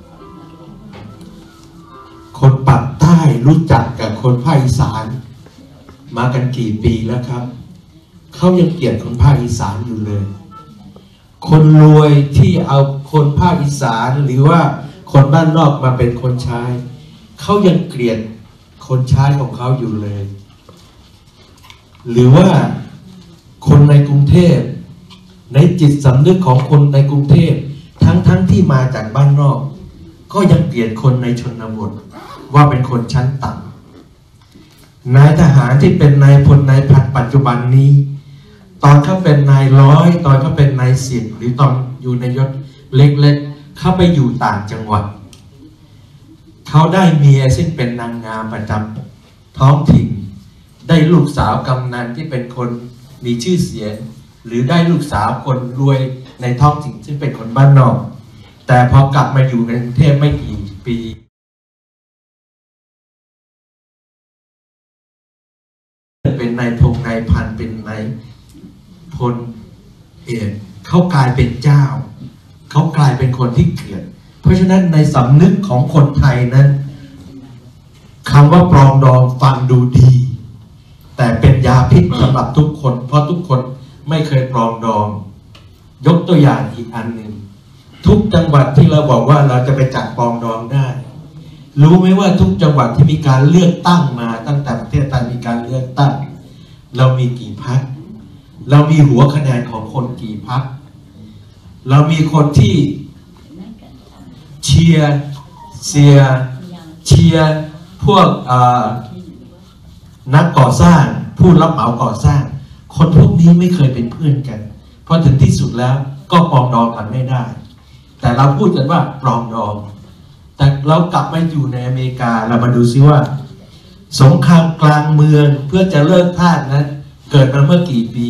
คนปากใต้รู้จักกับคนภาคอีสานมากันกี่ปีแล้วครับเขายังเกลียดคนภาคอีสานอยู่เลยคนรวยที่เอาคนภาคอีสานหรือว่าคนบ้านนอกมาเป็นคนใช้เขายังเกลียดคนใช้ของเขาอยู่เลยหรือว่าคนในกรุงเทพในจิตสำนึกของคนในกรุงเทพทั้งทั้งที่มาจากบ้านนอกก็ยังเกลียดคนในชนบทว่าเป็นคนชั้นต่ำนายทหารที่เป็นนายพลนายพันปัจจุบันนี้ตอนเขาเป็นนายร้อยตอนเขาเป็นนายสิบหรือตอนอยู่ในยศเล็กๆเขาไปอยู่ต่างจังหวัดเขาได้เมียซึ่งเป็นนางงามประจำท้องถิ่นได้ลูกสาวกำนันที่เป็นคนมีชื่อเสียงหรือได้ลูกสาวคนรวยในท้องถิ่นซึ่งเป็นคนบ้านนอกแต่พอกลับมาอยู่ในกรุงเทพไม่กี่ปีเป็นนายพงนายพันเป็นนายพลเอกเขากลายเป็นเจ้าเขากลายเป็นคนที่เกลียดเพราะฉะนั้นในสำนึกของคนไทยนั้นคำว่าปรองดองฟังดูดีแต่เป็นยาพิษสำหรับทุกคนเพราะทุกคนไม่เคยปรองดองยกตัวอย่างอีกอันหนึ่งทุกจังหวัดที่เราบอกว่าเราจะไปจัดปรองดองได้รู้ไหมว่าทุกจังหวัดที่มีการเลือกตั้งมาตั้งแต่ประเทศไทยมีการเลือกตั้งเรามีกี่พรรคเรามีหัวคะแนนของคนกี่พรรคเรามีคนที่เชียร์เสียเชียร์พวกนักก่อสร้างผู้รับเหมาก่อสร้างคนพวกนี้ไม่เคยเป็นเพื่อนกันเพราะถึงที่สุดแล้วก็ปรองดองกันไม่ได้แต่เราพูดกันว่าปรองดองแต่เรากลับมาอยู่ในอเมริกาเรามาดูซิว่าสงครามกลางเมืองเพื่อจะเลิกทาสนั้นเกิดมาเมื่อกี่ปี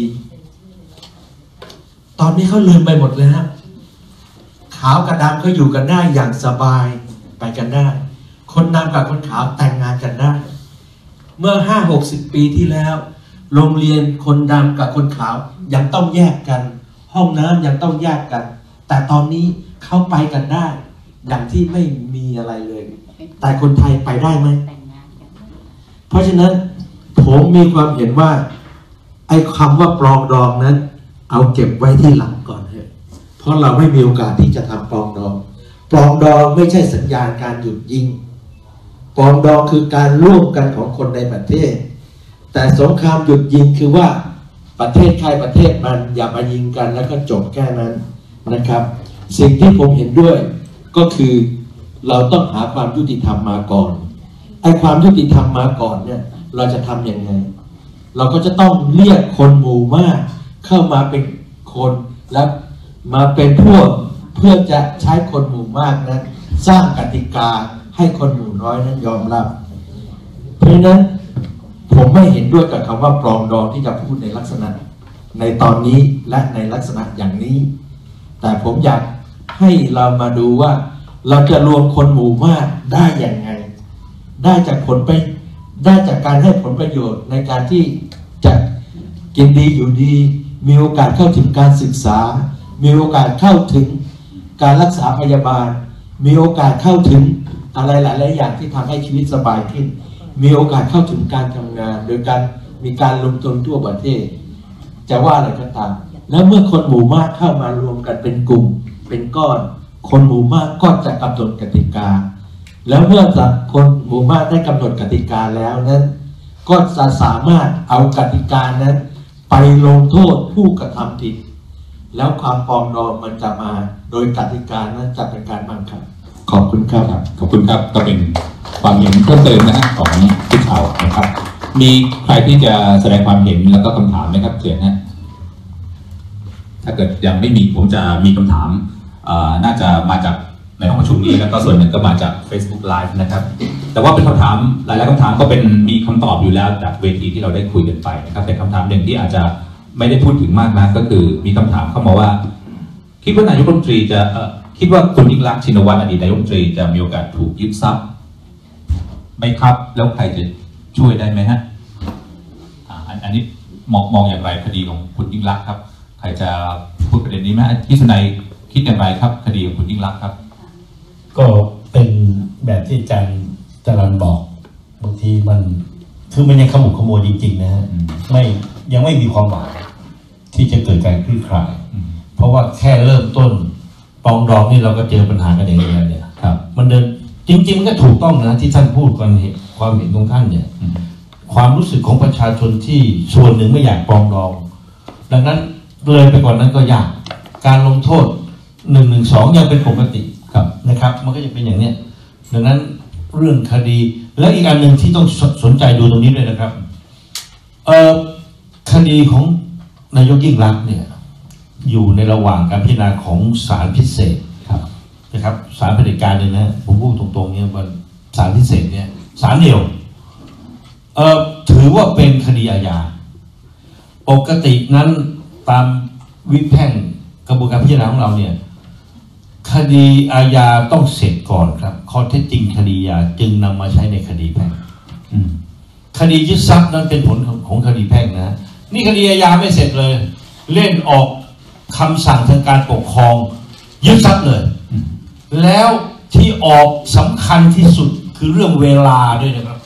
ตอนนี้เขาลืมไปหมดเลยฮะขาวกับดำเขาอยู่กันได้อย่างสบายไปกันได้คนดำกับคนขาวแต่งงานกันได้เมื่อห้าหกสิบปีที่แล้วโรงเรียนคนดำกับคนขาวยังต้องแยกกันห้องน้ำยังต้องแยกกันแต่ตอนนี้เขาไปกันได้อย่างที่ไม่มีอะไรเลยแต่คนไทยไปได้ไหมเพราะฉะนั้นผมมีความเห็นว่าไอ้คำว่าปลองดองนั้นเอาเก็บไว้ที่หลังก่อนเถอะเพราะเราไม่มีโอกาสที่จะทำปลองดองปลองดองไม่ใช่สัญญาณการหยุดยิงปลองดองคือการร่วมกันของคนในประเทศแต่สงครามหยุดยิงคือว่าประเทศใครประเทศมันอย่ามายิงกันแล้วก็จบแค่นั้นนะครับสิ่งที่ผมเห็นด้วยก็คือเราต้องหาความยุติธรรมมาก่อนไอ้ความยุติธรรมมาก่อนเนี่ยเราจะทำยังไงเราก็จะต้องเรียกคนหมู่มากเข้ามาเป็นคนและมาเป็นพวกเพื่อจะใช้คนหมู่มากนั้นสร้างกติกาให้คนหมู่น้อยนั้นยอมรับเพราะฉะนั้นผมไม่เห็นด้วยกับคำว่าปลองดองที่จะพูดในลักษณะในตอนนี้และในลักษณะอย่างนี้แต่ผมอยากให้เรามาดูว่าเราจะรวมคนหมู่มากได้อย่างไงได้จากผลไปได้จากการให้ผลประโยชน์ในการที่จะกินดีอยู่ดีมีโอกาสเข้าถึงการศึกษามีโอกาสเข้าถึงการรักษาพยาบาลมีโอกาสเข้าถึงอะไรหลายๆอย่างที่ทำให้ชีวิตสบายขึ้นมีโอกาสเข้าถึงการทำงานโดยการมีการลงทุนทั่วประเทศจะว่าอะไรก็ตามแล้วเมื่อคนหมู่มากเข้ามารวมกันเป็นกลุ่มเป็นก้อนคนหมู่มากก็จะกำหนดกติกาแล้วเมื่อคนหมู่มากได้กำหนดกติกาแล้วนั้นก็จะสามารถเอากติกานั้นไปลงโทษผู้กระทำผิดแล้วความปรองดองมันจะมาโดยกติกานั้นจะเป็นการบังคับขอบคุณครับขอบคุณครับก็เป็นความเห็นเพิ่มเติมนะฮะของผู้ข่าวนะครับมีใครที่จะแสดงความเห็นแล้วก็คำถามไหมครับเชิญนะถ้าเกิดยังไม่มีผมจะมีคำถามน่าจะมาจากในห้องประชุมนี้แล้วก็ส่วนหนึ่งก็มาจาก Facebook Live นะครับแต่ว่าเป็นคำถามหลายๆคำถามก็เป็นมีคำตอบอยู่แล้วจากเวทีที่เราได้คุยกันไปนะครับแต่คำถามหนึ่งที่อาจจะไม่ได้พูดถึงมากนักก็คือมีคำถามเข้ามาว่าคิดว่านายกรัฐมนตรีจะคิดว่าคุณยิ่งรักษณ์ชินวัตรอดีตนายกรัฐมนตรีจะมีโอกาสถูกยึดทรัพย์ไหมครับแล้วใครจะช่วยได้ไหมฮะอันนี้มองมองอย่างไรคดีของคุณยิ่งรักษณ์ครับใครจะพูดประเด็นนี้ไหมพี่สุนัยคิดอย่างไรครับคดีของคุณยิ่งรักษณ์ครับก็เป็นแบบที่อาจารย์จรัญบอกบางทีมันคือมันยังขมุกขมัวจริงๆนะฮะไม่ยังไม่มีความหวังที่จะเกิดการคลี่คลายเพราะว่าแค่เริ่มต้นปองดองนี่เราก็เจอปัญหากันเองแล้วเนี่ยครับมันเดินจริงๆมันก็ถูกต้องนะที่ท่านพูดความเห็นความเห็นของท่านเนี่ยความรู้สึกของประชาชนที่ส่วนหนึ่งไม่อยากปองดองดังนั้นเลยไปกว่านั้นก็ยากการลงโทษหนึ่งหนึ่งสองยังเป็นปกติครับนะครับมันก็จะเป็นอย่างเนี้ยดังนั้นเรื่องคดีและอีกอันหนึ่งที่ต้องสนใจดูตรงนี้ด้วยนะครับเอ่อคดีของนายกยิ่งรักษณ์เนี่ยอยู่ในระหว่างการพิจารณาของศาลพิเศษครับนะครับศาลเผด็จการเนี่ยนะผมพูดตรงๆเนี่ยว่าศาลพิเศษเนี่ยศาลเดียวเอ่อถือว่าเป็นคดีอาญาปกตินั้นตามวิแพ่งกระบวนการพิจารณาของเราเนี่ยคดีอาญาต้องเสร็จก่อนครับข้อเท็จจริงคดีอาญาจึงนำมาใช้ในคดีแพ่งคดียึดทรัพย์นั้นเป็นผลของคดีแพ่งนะนี่คดีอาญาไม่เสร็จเลยเล่นออกคำสั่งทางการปกครองยึดทรัพย์เลยแล้วที่ออกสำคัญที่สุดคือเรื่องเวลาด้วยนะครับ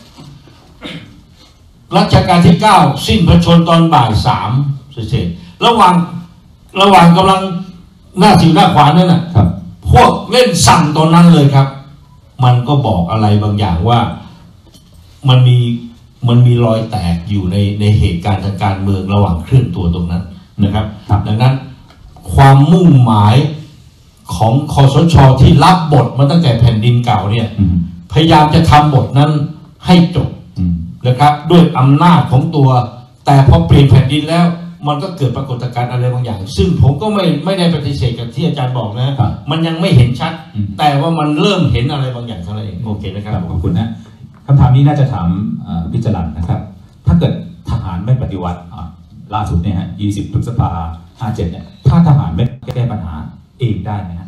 รัชกาลที่เก้าสิ้นพระชนม์ตอนบ่ายสามเสร็จระหว่างระหว่างกำลังหน้าสิวหน้าขวานนั่นน่ะพวกเล่นสั่งตอนนั้นเลยครับมันก็บอกอะไรบางอย่างว่ามันมีมันมีรอยแตกอยู่ในในเหตุการณ์ทางการเมืองระหว่างเคลื่อนตัวตรงนั้นนะครับดังนั้นความมุ่งหมายของคสช.ที่รับบทมาตั้งแต่แผ่นดินเก่าเนี่ยพยายามจะทำบทนั้นให้จบนะครับด้วยอำนาจของตัวแต่พอเปลี่ยนแผ่นดินแล้วมันก็เกิดปรากฏการณ์อะไรบางอย่างซึ่งผมก็ไม่ไม่ได้ปฏิเสธกับที่อาจารย์บอกนะมันยังไม่เห็นชัดแต่ว่ามันเริ่มเห็นอะไรบางอย่างเท่านั้นเองโอเคนะครับขอบคุณนะคคำถามนี้น่าจะถามพี่จรัญนะครับ ถ้าเกิดทหารไม่ปฏิวัติล่าสุดเนี่ยฮะยี่สิบพฤษภาห้าเจ็ดเนี่ยถ้าทหารไม่แก้ปัญหาเองได้ไหมฮะ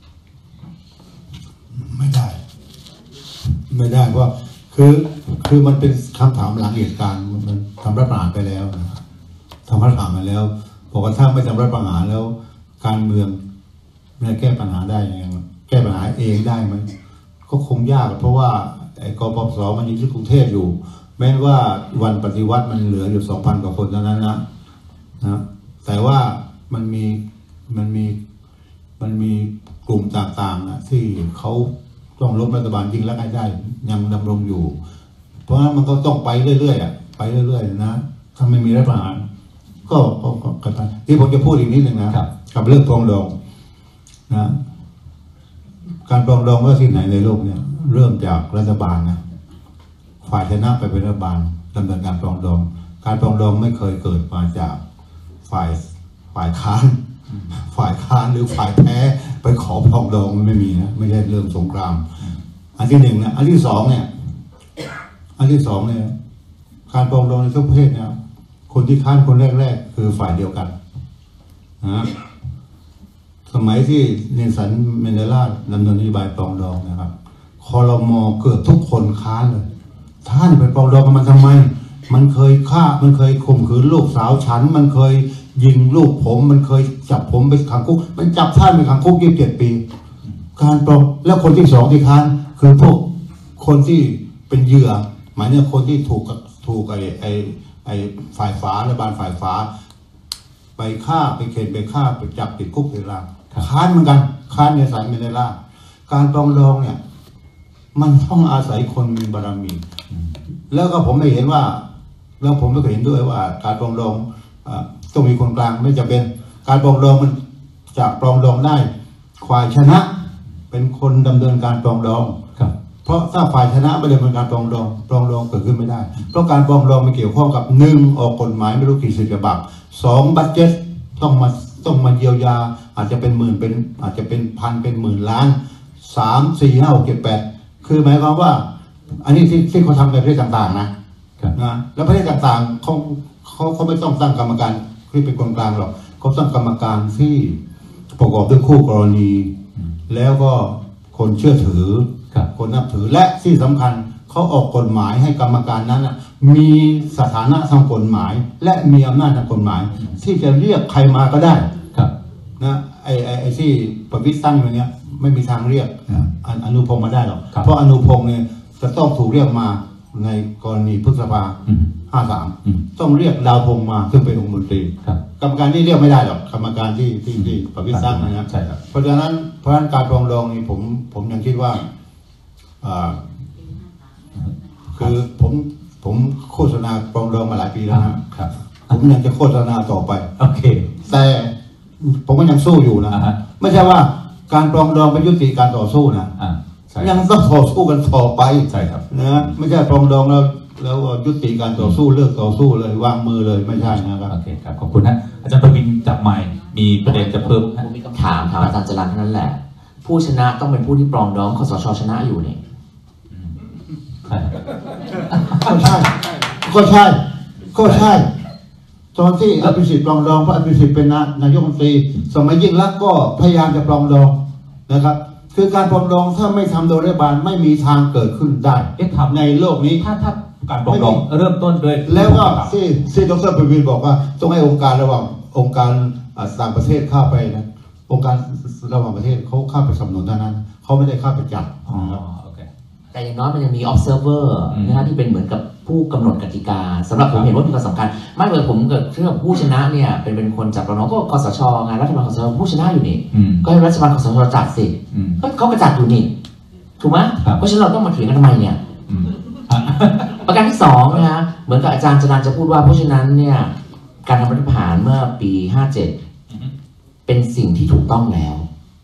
ไม่ได้ ไม่ได้เพราะคือคือมันเป็นคำถามหลังเหตุการณ์มันทำรัฐประหารไปแล้วนะครับทำรัฐประหารมาแล้วบอกว่าถ้าไม่ทำรัฐประหารแล้วการเมืองจะแก้ปัญหาได้ยังไงแก้ปัญหาเองได้ไหมก็คงยากเพราะว่าไอ้กปปสมันอยู่ที่กรุงเทพอยู่แม้ว่าวันปฏิวัติมันเหลืออยู่สองพันกว่าคนเท่านั้นนะนะแต่ว่ามันมีมันมีมันมีกลุ่มต่างๆนะที่เขาต้องล้มรัฐบาลจริงแล้วได้ยังดำรงอยู่ เพราะฉะนั้นมันก็ต้องไปเรื่อยๆอ่ะไปเรื่อยๆนะถ้าไม่มีรัฐประหารก็ก็ก็ไปที่ผมจะพูดอีกนิดหนึ่งนะกับเรื่องปรองดองนะการปรองดองว่าที่ไหนในโลกเนี่ยเริ่มจากรัฐบาลนะฝ่ายชนะไปเป็นรัฐบาลดำเนินการปรองดองการปรองดองไม่เคยเกิดมาจากฝ่ายฝ่ายค้านฝ่ายค้านหรือฝ่ายแพ้ไปขอปรองดองมันไม่มีนะไม่ใช่เรื่องสงครามอันที่หนึ่งนะอันที่สองเนี่ยอันที่สองเนี่ยการปรองดองในทุกประเทศเนี่ยคนที่ค้านคนแรกๆคือฝ่ายเดียวกันนะสมัยที่เนลสันเมนเดลาดำเนินนโยบายปรองดองนะครับคอรมอเกือบทุกคนค้านเลยท่านไปปรองดองกับมันทำไมมันเคยฆ่ามันเคยข่มขืนลูกสาวฉันมันเคยยิงลูกผมมันเคยจับผมไปขังคุกมันจับท่านไปขังคุกยี่สิบเจ็ดปีการปรองแล้วคนที่สองที่ค้านคือพวกคนที่เป็นเหยื่อหมายถึงคนที่ถูกถูกไอ้ไอ้ไอ้ฝ่ายฝารัฐบาลฝ่ายฝาไปฆ่าไปเข็นไปฆ่าไปจับติดคุกติดตารางค้านเหมือนกันค้านในสายเมเนล่าการปรองดองเนี่ยมันต้องอาศัยคนมีบารมีแล้วก็ผมไม่เห็นว่าแล้วผมไม่เคยเห็นด้วยว่าการปรองดองต้องมีคนกลางไม่จำเป็นการปรองดองมันจะปรองดองได้ฝ่ายชนะเป็นคนดำเนินการปรองดองเพราะถ้าฝ่ายชนะไม่ดำเนินการปรองดองปรองดองเกิดขึ้นไม่ได้เพราะการปรองดองมันเกี่ยวข้องกับหนึ่งออกกฎหมายไม่รู้กี่สิบฉบับสองบัดเจ็ตต้องมาต้องมาเยียวยาอาจจะเป็นหมื่นเป็นอาจจะเป็นพันเป็นหมื่นล้านสามสี่ห้าหกเจ็ดแปดคือหมายความว่าอันนี้ที่ที่เขาทำในประเทศต่างๆนะนะแล้วประเทศต่างๆเขาเขาเขาไม่ต้องตั้งกรรมการที่เป็นคนกลางหรอกเขาตั้งกรรมการที่ประกอบด้วยคู่กรณีแล้วก็คนเชื่อถือคนนับถือและที่สำคัญเขาออกกฎหมายให้กรรมการนั้นมีสถานะทางกฎหมายและมีอำนาจทางกฎหมายที่จะเรียกใครมาก็ได้นะไอ้ไอ้ไอ้ที่ประวิตรตั้งอยู่เนี้ยไม่มีทางเรียกอนุพงศ์มาได้หรอกเพราะอนุพงศ์เนี่ยจะต้องถูกเรียกมาในกรณีพฤษภาห้าสามต้องเรียกดาวพงศ์มาซึ่งเป็นองค์มนตรีกรรมการที่เรียกไม่ได้หรอกกรรมการที่ที่ที่ประวิตรตั้งนะครับเพราะฉะนั้นเพราะฉะนั้นการปรองดองนี่ผมผมยังคิดว่าคือผมผมโฆษณาปรองดองมาหลายปีแล้วนะครับผมยังจะโฆษณาต่อไปโอเคแต่ผมก็ยังสู้อยู่นะไม่ใช่ว่าการปรองดองเป็นยุติการต่อสู้นะยังต้องต่อสู้กันต่อไปใช่ครับนะไม่ใช่ปรองดองแล้วแล้วยุติการต่อสู้เลิกต่อสู้เลยวางมือเลยไม่ใช่นะครับโอเคครับขอบคุณนะอาจารย์ประวินจับใหม่มีประเด็นจะเพิ่มผมมีคำถามถามอาจารย์จรัญเท่านั้นแหละผู้ชนะต้องเป็นผู้ที่ปรองดองคสช.ชนะอยู่นี่ก็ใช่ก็ใช่ก็ใช่ตอนที่อภิสิทธิ์ปรองดองพระอภิสิทธิ์เป็นนายกรัฐมนตรีสมัยยิ่งลักษณ์ก็พยายามจะปรองดองนะครับคือการปรองดองถ้าไม่ทำโดยรัฐบาลไม่มีทางเกิดขึ้นได้เอ๊ะทำในโลกนี้ถ้าถ้าการปรองดองเริ่มต้นด้วยแล้วก็ที่ที่ดร.ประวินบอกว่าต้องให้องค์การระหว่างองค์การต่างประเทศเข้าไปนะองค์การระหว่างประเทศเขาเข้าไปสนับสนุนเท่านั้นเขาไม่ได้เข้าไปจับแต่อย่างน้อยมันยังมี observer นะฮะที่เป็นเหมือนกับผู้กำหนดกติกาสำหรับผมเห็นว่ามีความสำคัญไม่เลยผมเกิดเรื่องผู้ชนะเนี่ยเป็นเป็นคนจับเราเนาะก็คสช.ไงรัฐบาลคสช.ผู้ชนะอยู่นี่ก็ให้รัฐบาลคสช.จัดสิก็เขาก็จัดอยู่นี่ถูกไหมเพราะฉะนั้นเราต้องมาเถียงกันทำไมเนี่ยประการที่สองนะฮะเหมือนกับอาจารย์จรัญจะพูดว่าเพราะฉะนั้นเนี่ยการทำรัฐประหารเมื่อปีห้าเจ็ดเป็นสิ่งที่ถูกต้องแล้ว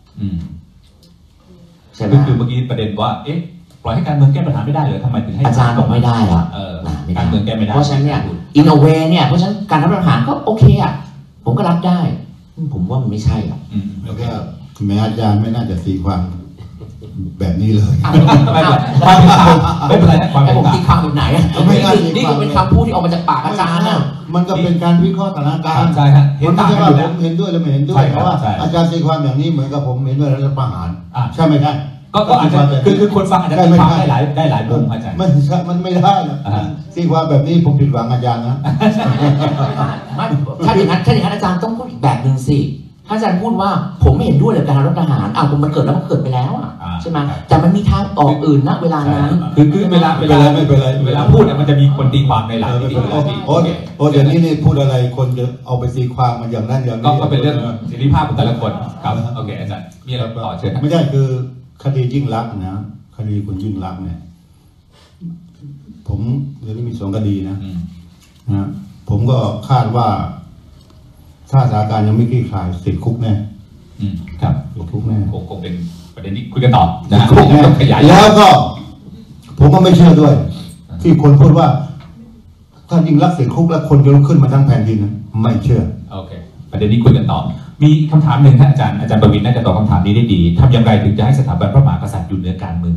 ใช่ไหมคือเมื่อกี้ประเด็นว่าเอ๊ะปล่อยให้การเมืองแก้ปัญหาไม่ได้เลยทำไมถึงให้อาจารย์บอกไม่ได้ละการเมืองแก้ไม่ได้เพราะฉะนั้นเนี่ยอินโนเวเนี่ยเพราะฉะนั้นการทำรัฐประหารก็โอเคอ่ะผมก็รับได้ผมว่ามันไม่ใช่อ่ะแล้วก็แม้อาจารย์ไม่น่าจะตีความแบบนี้เลยไม่เป็นไรความเป็นธรรมไม่เป็นไรนะความให้เป็นผมธรรตีมความแบบไหนอะไม่ได้นี่นี่คือเป็นคำพูดที่ออกมาจากปากอาจารย์นะมันก็เป็นการวิเคราะห์สถานการณ์ใช่ฮะเห็มัน นต่าไม่งใช่กันว่าอยู่แล้วผมเห็นด้วยหรือไม่เห็นด้วใช่ยครับเพราะว่าใช่อาจารย์ตีความอย่างนี้เหมือนกับผมเห็นด้วยรัฐประหารอ่ะใช่ไหมท่านก็ก็อาจจะคือคือคนฟังอาจจะตีความได้หลายได้หลายมุมอาจารย์ไม่ใช่มันไม่ได้นะอ่าตีความแบบนี้ผมผิดหวังอาจารย์นะไม่ถ้าอย่างนั้นถ้าอย่างนั้นอาจารย์ต้องพูดอีกแบบหนึ่งสิถ้าอาจารย์พูดว่าผมไม่เห็นด้วยกับการรัฐประหารอ้าวมันเกิดแล้วมันเกิดไปแล้วอ่ะอ่าใช่ไหมแต่มันมีทางออกอื่นณเวลานั้นคือคือเวลาไม่เวเป็นลาไรไม่เป็นไรเวลาพูดเนี่ยมันจะมีคนตีความในหลายมิติโอ้โอ้โอ้เดี๋ยวนี้นี่พูดอะไรคนจะเอาไปตีความมันอย่างนั้นอย่างก็นี้ก็เป็นเรื่องเสรีภาพของแต่ละคนครับโอเคอาจารย์มีอะไรต่อเชิญครับไม่ใช่คือคดียิ่งรักษณ์นะคดีคุณยิ่งรักษณ์เนี่ย ผมเดี๋ยวนี้มีสองคดีนะอืมนะผมก็คาดว่า ถ้าสถานการณ์ยังไม่คลี่คลายติดคุกแน่อืมครับติดคุกแน่คงคงเป็นประเด็นที่คุยกันต่อนะติดคุกแน่ต้องขยายแล้วก็ ผมก็ไม่เชื่อด้วย ที่คนพูดว่า ถ้ายิ่งรักษณ์ติดคุกแล้วคนจะลุกขึ้นมาทั้งแผ่นดินนะไม่เชื่อโอเคประเด็นนี้คุยกันต่อมีคำถามหนึ่งท่านอาจารย์อาจารย์ประวินน่าจะตอบคำถามนี้ได้ดีทำอย่างไรถึงจะให้สถาบันพระมหากษัตริย์อยู่เหนือการเมือง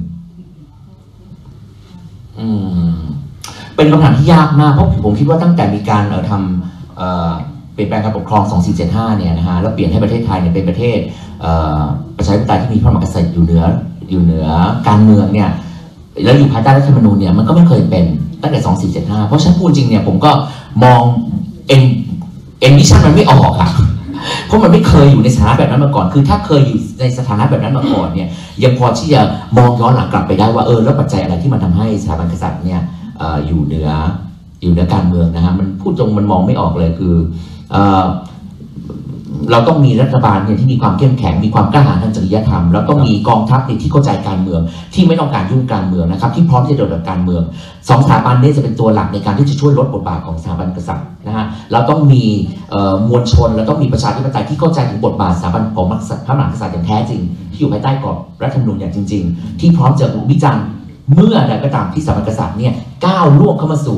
อืมเป็นคำถามที่ยากมากเพราะผมคิดว่าตั้งแต่มีการเอ่อทำเอ่อเปลี่ยนแปลงการปกครอง สองสี่เจ็ดห้า เนี่ยนะฮะแล้วเปลี่ยนให้ประเทศไทยเนี่ยเป็นประเทศเอ่อประชาธิปไตยที่มีพระมหากษัตริย์อยู่เหนืออยู่เหนือการเมืองเนี่ยแล้วอยู่ภายใต้รัฐธรรมนูญเนี่ยมันก็ไม่เคยเป็นตั้งแต่ สองสี่เจ็ดห้า เพราะฉะนั้นพูดจริงเนี่ยผมก็มองเอ็นเอ็นวิชั่นมันไม่ออกอะเพราะมันไม่เคยอยู่ในสถานะแบบนั้นมาก่อนคือถ้าเคยอยู่ในสถานะแบบนั้นมาก่อนเนี่ยยังพอที่จะมองย้อนหลังกลับไปได้ว่าเออแล้วปัจจัยอะไรที่มันทำให้สถาบันกษัตริย์เนี่ยเอ่ออยู่เหนืออยู่เหนือการเมืองนะฮะมันพูดตรงมันมองไม่ออกเลยคือเอ่อเราต้องมีรัฐบาลเนี่ยที่มีความเข้มแข็งมีความกล้าหาญทางจริยธรรมแล้วต้องมีกองทัพเนี่ยที่เข้าใจการเมืองที่ไม่ต้องการยุ่งการเมืองนะครับที่พร้อมที่จะเดินกับการเมืองสองสถาบันนี้จะเป็นตัวหลักในการที่จะช่วยลดบทบาทของสถาบันกษัตริย์นะฮะเราต้องมีเอ่อมวลชนแล้วต้องมีประชาธิปไตยที่เข้าใจถึงบทบาทสถาบันของพระมหากษัตริย์อย่างแท้จริงที่อยู่ภายใต้กรอบรัฐธรรมนูญอย่างจริง ๆ ที่พร้อมจะวิจารณ์เมื่อใดก็ตามที่สถาบันกษัตริย์เนี่ยก้าวล่วงเข้ามาสู่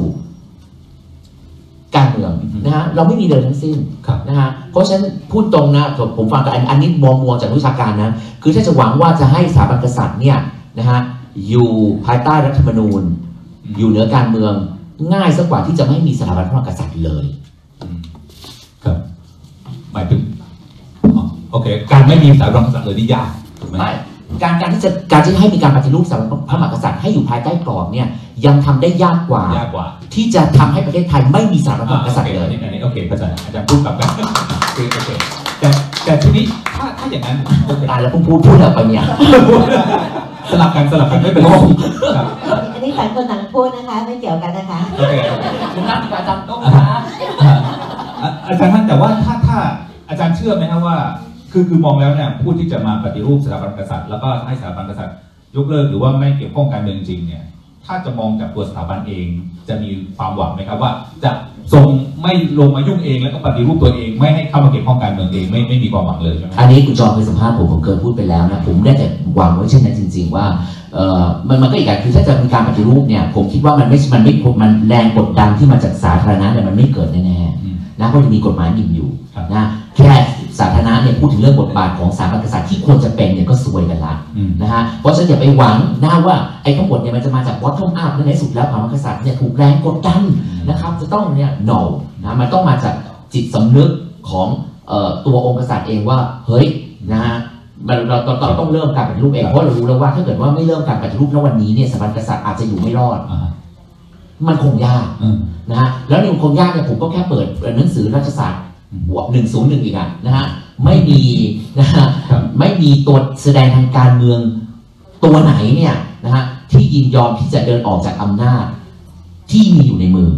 การเมืองนะฮะเราไม่มีเลยทั้งสิ้นครับนะฮะเพราะฉะนั้นพูดตรงนะผมฟังกับอันอันนี้มองมองจากวิชาการนะคือถ้าจะหวังว่าจะให้สถาบันกษัตริย์เนี่ยนะฮะอยู่ภายใต้รัฐธรรมนูญ อยู่เหนือการเมืองง่ายสักกว่าที่จะไม่มีสถาบันพระมหากษัตริย์เลยอืมครับหมายถึงอ๋อโอเคการไม่มีสถาบันกษัตริย์เลยนี่ยากถูกไหมไม่การการที่จะการที่ให้มีการปฏิรูปสถาบันพระมหากษัตริย์ให้อยู่ภายใต้กรอบเนี่ยยังทำได้ยากกว่ายากกว่าที่จะทำให้ประเทศไทยไม่มีสถาบันพระมหากษัตริย์เลยอันนี้อันนี้โอเคเข้าใจอาจารย์พูดกลับกันโอเคโอเคแต่แต่ทีนี้ถ้าถ้าอย่างนั้นโอเคตายแล้วพูดพูดพูดออกไปเนี่ยสลับกันสลับกันไม่เป็นไรครับอันนี้ต่างคนต่างพูดนะคะ ไม่เกี่ยวกันนะคะโอเคคุณนั่งกับอาจารย์ต้องอ่าอ่าอาจารย์ท่านแต่ว่าถ้าถ้าอาจารย์เชื่อไหมครับว่า คือคือมองแล้วเนี่ยผู้ที่จะมาปฏิรูปสถาบันกษัตริย์แล้วก็ให้สถาบันกษัตริย์ยกเลิกหรือว่าไม่เกี่ยวข้องการเมืองจริงเนี่ยถ้าจะมองจากตัวสถาบันเองจะมีความหวังไหมครับว่า จะทรงไม่ลงมายุ่งเองแล้วก็ปฏิรูปตัวเองไม่ให้เข้ามาเกี่ยวข้องการเมืองเองไม่ไม่มีความหวังเลยใช่ไหมอันนี้คุณจอมเคยสัมภาษณ์ผมผมเคยพูดไปแล้วนะผมได้แต่หวังไว้เช่นนั้นจริง ๆ ว่าเออมันมันก็อีกอย่างคือถ้าจะมีการปฏิรูปเนี่ยผมคิดว่ามันไม่มันไม่มันแรงกดดันที่มาจากสาธารณะเนี่ยมันไม่เกิดแน่ๆนะเพราะจะมีกฎหมายบิ่งอยู่นะแค่สาธารณะเนี่ยพูดถึงเรื่องบทบาทของสถาบันกษัตริย์ที่ควรจะเป็นเนี่ยก็ซวยกันละนะฮะเพราะฉะนั้นอย่าไปหวังนะว่าไอ้ทั้งหมดเนี่ยมันจะมาจาก bottom up ในที่สุดแล้วสถาบันกษัตริย์เนี่ยถูกแรงกดดันนะครับจะต้องเนี่ย no นะมันต้องมาจากจิตสำนึกของเอ่อตัวองค์กษัตริย์เองว่าเฮ้ยนะฮะเราเราเราต้องเริ่มการปฏิรูปเองเพราะเรารู้แล้วว่าถ้าเกิดว่าไม่เริ่มการปฏิรูปณวันนี้เนี่ยสถาบันกษัตริย์อาจจะอยู่ไม่รอดมันคงยากนะฮะแล้วในคงยากเนี่ยผมก็แค่เปิดหนังสือรัฐศาสตร์บวกหนึ่งศูนย์หนึ่งอีกอะนะฮะไม่มีนะฮะไม่มีตัวแสดงทางการเมืองตัวไหนเนี่ยนะฮะที่ยินยอมที่จะเดินออกจากอำนาจที่มีอยู่ในมือ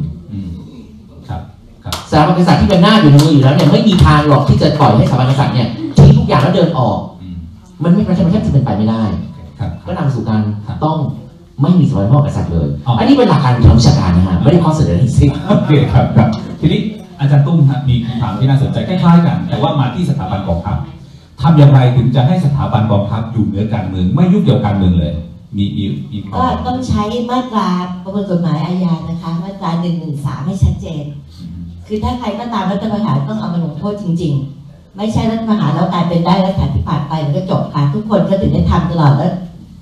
สถาบันกษัตริย์ที่เป็นหน้าอยู่ในมืออยู่แล้วเนี่ยไม่มีทางหรอกที่จะปล่อยให้สถาบันกษัตริย์เนี่ยทิ้งทุกอย่างแล้วเดินออกมันไม่มันแทบจะเป็นไปไม่ได้ก็นำสู่การต้องไม่มีสถาบันพระมหากษัตริย์เลยอันนี้เป็นหลักการทางวิชาการนะฮะไม่ได้ข้อเสนอทั้งสิ้นโอเคครับครับทีนี้อาจารย์ตุ้มมีคำถามที่น่าสนใจคล้ายๆกัน แต่ว่ามาที่สถาบันกองทัพทำอย่างไรถึงจะให้สถาบันกองทัพอยู่เหนือการเมืองไม่ยุ่งเกี่ยวกับการเมืองเลยมีมีมีข้อก็ต้องใช้มาตราประมวลกฎหมายอาญานะคะมาตราหนึ่งหนึ่งสามให้ชัดเจนคือถ้าใครก็ตามรัฐประหารต้องเอามาลงโทษจริงๆไม่ใช่รัฐประหารแล้วกลายเป็นได้รัฐาธิปัตย์ไปมันก็จบค่ะทุกคนก็ถึงได้ทำตลอดแล้ว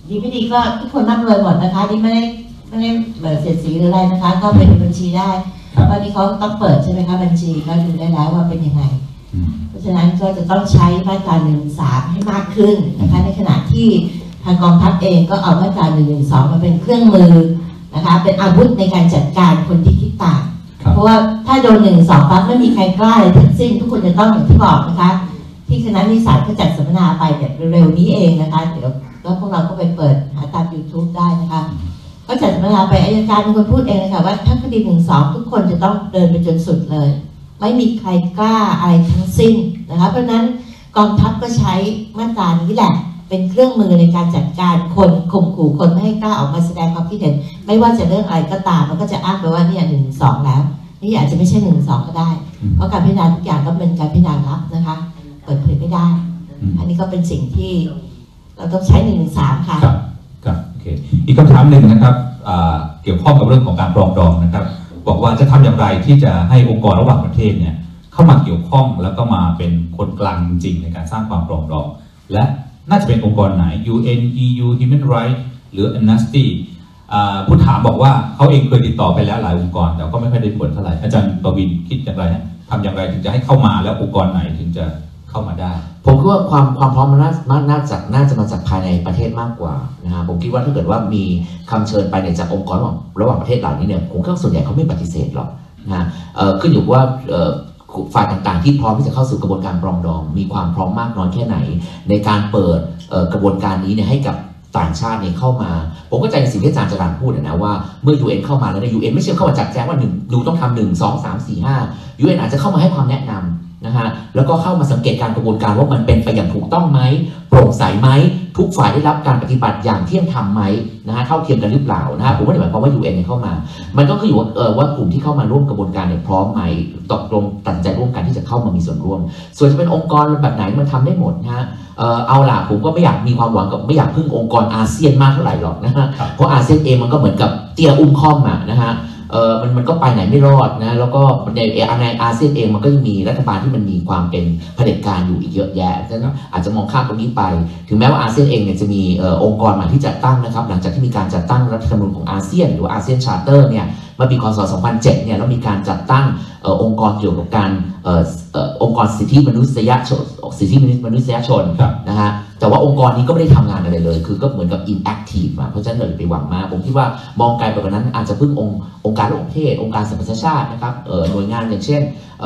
ดีไม่ดีก็ทุกคนร่ำรวยหมดนะคะนี่ไม่ได้ไม่ได้เปิดเสียดสีหรืออะไรนะคะก็ไปดูบัญชีได้ตอนนี้เขาต้องเปิดใช่ไหมคะบัญชีก็ดูได้แล้วว่าเป็นยังไงเพราะฉะนั้นก็จะต้องใช้มาตราหนึ่งสามให้มากขึ้นนะคะในขณะที่ทางกองทัพเองก็เอามาตราหนึ่งหนึ่งสองมาเป็นเครื่องมือนะคะเป็นอาวุธในการจัดการคนที่คิดต่างเพราะว่าถ้าโดนหนึ่งสองปั๊บไม่มีใครกล้าเลยทั้งสิ้นทุกคนจะต้องอย่างที่บอกนะคะที่คณะนิสสัยก็จัดสัมมนาไปแบบเร็วๆนี้เองนะคะเดี๋ยวแล้วพวกเราก็ไปเปิดหาตาม ยูทูบ ได้นะคะก็จัดสัมมนาไปอัยการเป็นคนพูดเองนะคะว่าถ้าคดีหนึ่งสองทุกคนจะต้องเดินไปจนสุดเลยไม่มีใครกล้าอะไรทั้งสิ้นนะคะเพราะฉะนั้นกองทัพก็ใช้มาตรานี้แหละเป็นเครื่องมือในการจัดการคนข่มขู่คนไม่ให้กล้าออกมาแสดงความคิดเห็นไม่ว่าจะเรื่องอะไรก็ตามมันก็จะอ้างไปว่าเนี่ยหนึ่งสองแล้วนี่อาจจะไม่ใช่หนึ่งสองก็ได้เพราะการพิจารณาทุกอย่างก็เป็นการพิจารณาลับนะคะเปิดเผยไม่ได้อันนี้ก็เป็นสิ่งที่เราต้องใช้หนึ่งสามค่ะครับครับโอเคอีกคำถามหนึ่งนะครับเกี่ยวข้องกับเรื่องของการปรองดองนะครับบอกว่าจะทำอย่างไรที่จะให้องค์กรระหว่างประเทศเนี่ยเข้ามาเกี่ยวข้องแล้วก็มาเป็นคนกลางจริงๆในการสร้างความปรองดองและน่าจะเป็นองค์กรไหน ยู เอ็น อี ยู Human Rights หรือ Amnesty ผู้ถามบอกว่าเขาเองเคยติดต่อไปแล้วหลายองค์กรแต่ก็ไม่ค่อยได้ผลเท่าไหร่อาจารย์ประวินคิดอย่างไรฮะทำอย่างไรถึงจะให้เข้ามาแล้วองค์กรไหนถึงจะเข้ามาได้ผมคิดว่าความความพร้อมมันน่าน่าจะน่าจะมาจากภายในประเทศมากกว่านะฮะผมคิดว่าถ้าเกิดว่ามีคำเชิญไปเนี่ยจากองค์กรระหว่างระหว่างประเทศเหล่านี้เนี่ยผมคิดว่าส่วนใหญ่เขาไม่ปฏิเสธหรอกนะฮะขึ้นอยู่ว่าฝ่ายต่างๆที่พร้อมที่จะเข้าสู่กระบวนการปรองดองมีความพร้อมมากน้อยแค่ไหนในการเปิดกระบวนการนี้เนี่ยให้กับต่างชาติเนี่ยเข้ามาผมก็ใจในสิ่งที่อาจารย์จรัญพูดนะว่าเมื่อ ยู เอ็น เข้ามาแล้วเนี่ย ยู เอ็น ไม่ใช่เข้ามาจัดแจงว่าหนึ่งดูต้องทำหนึ่งสองสามสี่ห้า ยู เอ็น อาจจะเข้ามาให้ความแนะนำนะฮะแล้วก็เข้ามาสังเกตการกระบวนการว่ามันเป็นไปอย่างถูกต้องไหมโปร่งใสไหมทุกฝ่ายได้รับการปฏิบัติอย่างเที่ยงธรรมไหมนะฮะเท่าเทียมกันหรือเปล่านะฮะผมไม่ได้หมายความว่า ยู เอ็น เนี่ยเข้ามามันก็คืออยู่ว่าเออว่ากลุ่มที่เข้ามาร่วมกระบวนการเนี่ยพร้อมไหมตกลงตัดใจร่วมกันที่จะเข้ามามีส่วนร่วมส่วนจะเป็นองค์กรแบบไหนมันทำได้หมดนะฮะเออเอาล่ะผมก็ไม่อยากมีความหวังกับไม่อยากพึ่งองค์กรอาเซียนมากเท่าไหร่หรอกนะฮะเพราะอาเซียนเองมันก็เหมือนกับเตียอุ้มค่อมอ่ะนะฮะเออมันมันก็ไปไหนไม่รอดนะแล้วก็ในในอาเซียนเองมันก็ยังมีรัฐบาลที่มันมีความเป็นเผด็จการอยู่อีกเยอะแยะฉะนั้นอาจจะมองข้ามตรงนี้ไปถึงแม้ว่าอาเซียนเองเนี่ยจะมีองค์กรใหม่ที่จัดตั้งนะครับหลังจากที่มีการจัดตั้งรัฐธรรมนูญของอาเซียนหรืออาเซียนชาร์เตอร์เนี่ยเมื่อปีค.ศ. สองพันเจ็ดเนี่ยแล้วมีการจัดตั้งองค์กรเกี่ยวกับการองค์กรสิทธิมนุษยชนสิทธิมนุษยชนนะฮะแต่ว่าองค์กรนี้ก็ไม่ได้ทำงานอะไรเลยคือก็เหมือนกับ inactive อ่ะเพราะฉะนั้นเลยไปหวังมากผมคิดว่ามองไกลไปกว่านั้นอาจจะพึ่งองค์องค์การระหว่างประเทศองค์การสหประชาชาตินะครับหน่วยงานอย่างเช่น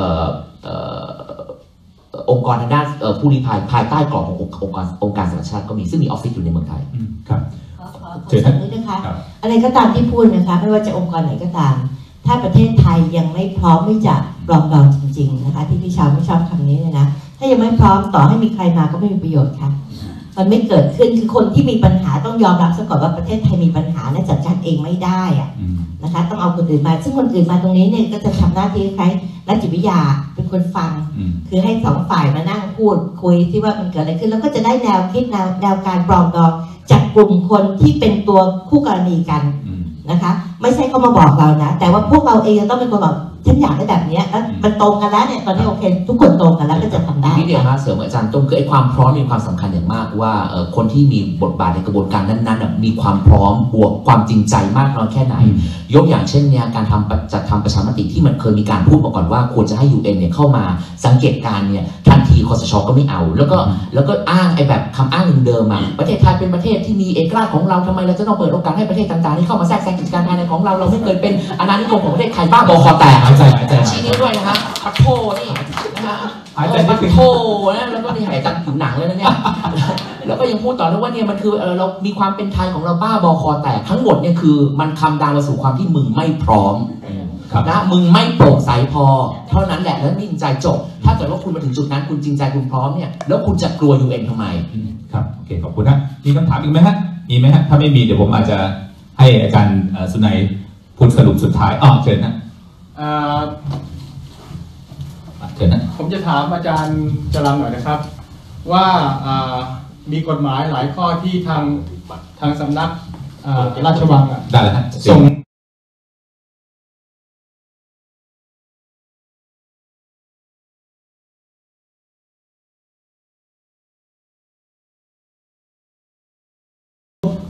องค์กรทางด้านผู้ลี้ภัยภายใต้กรอบขององค์การองค์การสหประชาชาติก็มีซึ่งมีออฟฟิศอยู่ในเมืองไทยครับขอขอขอสักนิดนะคะอะไรก็ตามที่พูดนะคะไม่ว่าจะองค์กรไหนก็ตามถ้าประเทศไทยยังไม่พร้อมที่จะปรองดองจริงๆนะคะที่พี่ชาวไม่ชอบคำนี้เลยนะถ้ายังไม่พร้อมต่อให้มีใครมาก็ไม่มีประโยชน์ค่ะมันไม่เกิดขึ้นคือคนที่มีปัญหาต้องยอมรับซะก่อนว่าประเทศไทยมีปัญหาและจัดการเองไม่ได้อะนะคะต้องเอาคนอื่นมาซึ่งคนอื่นมาตรงนี้เนี่ยก็จะทำหน้าที่คล้ายนักจิตวิทยาเป็นคนฟังคือให้สองฝ่ายมานั่งพูดคุยที่ว่ามันเกิดอะไรขึ้นแล้วก็จะได้แนวคิดแนวแนวการปรองดองจากกลุ่มคนที่เป็นตัวคู่กรณีกันนะคะไม่ใช่เขามาบอกเรานะแต่ว่าพวกเราเองจะต้องเป็นคนบอกฉันอยากได้แบบนี้แล้วมันตรงกันแล้วเนี่ยตอนนี้โอเคทุกคนตรงกันแล้วก็จะทำได้นี่เดี๋ยวมาเสริมอาจารย์ต้นคือไอ้ความพร้อมมีความสำคัญอย่างมากว่าคนที่มีบทบาทในกระบวนการนั้นๆมีความพร้อมบวกความจริงใจมากน้อยแค่ไหนยกอย่างเช่นเนี่ยการทำจัดทำประชามติที่มันเคยมีการพูดมาก่อนว่าควรจะให้ ยู เอ็น เนี่ยเข้ามาสังเกตการเนี่ยทันทีคสช.ก็ไม่เอาแล้วก็แล้วก็อ้างไอ้แบบคำอ้างเดิมๆอ่ะประเทศไทยเป็นประเทศที่มีเอกราชของเราทำไมเราจะต้องเปิดโอกาสให้ประเทศต่างๆที่เข้ามาแทรกแซงกิจการภายในของเราเราไม่เคยเป็นอาณานิคมของประเทศใครบ้าบอคอแตกชี้นี้ด้วยนะครับปัดโทนี่นะฮะปัดโทนะแล้วก็นี่หายจากผิวหนังเลยนะเนี่ยแล้วก็ยังพูดต่อด้วยว่าเนี่ยมันคือเออเรามีความเป็นไทยของเราบ้าบอคอแตกทั้งหมดเนี่ยคือมันคำดาวมาสู่ความที่มึงไม่พร้อมนะมึงไม่โปร่งใสพอเท่านั้นแหละแล้วจริงใจจบถ้าเกิดว่าคุณมาถึงจุดนั้นคุณจริงใจคุณพร้อมเนี่ยแล้วคุณจะกลัว ยู เอ็น ทำไมครับโอเคขอบคุณฮะมีคำถามอีกไหมฮะมีไหมฮะถ้าไม่มีเดี๋ยวผมอาจจะให้อาจารย์สุนัยพูดสรุปสุดท้ายอ๋อเชิญนะเชิญนะผมจะถามอาจารย์จรัญหน่อยนะครับว่ามีกฎหมายหลายข้อที่ทางทางสำนักราชวังได้แล้วฮะส่ง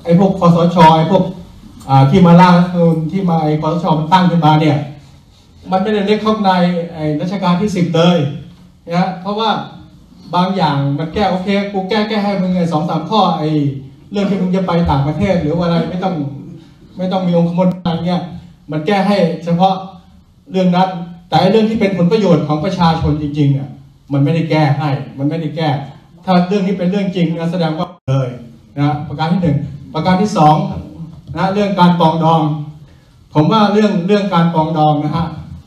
อ้พวกคสชไอ้พวกที่มาล่าที่มาไอ้คสชมันตั้งขึ้นมาเนี่ยมันไม่ได้เล็กเข้าในไอ้รัชกาลที่สิบเลยนะเพราะว่าบางอย่างมันแก้โอเคกูแก้แก้ให้มึงไอ้สองสามข้อไอ้เรื่องที่มึงจะไปต่างประเทศหรือว่าอะไรไม่ต้องไม่ต้องมีองค์คมนอะไรเงี้ยมันแก้ให้เฉพาะเรื่องนั้นแต่เรื่องที่เป็นผลประโยชน์ของประชาชนจริงๆเนี่ยมันไม่ได้แก้ให้มันไม่ได้แก้ถ้าเรื่องนี้เป็นเรื่องจริงนะแสดงว่าเลยนะประการที่หนึ่งประการที่สองนะเรื่องการปรองดองผมว่าเรื่องเรื่องการปรองดองนะฮะ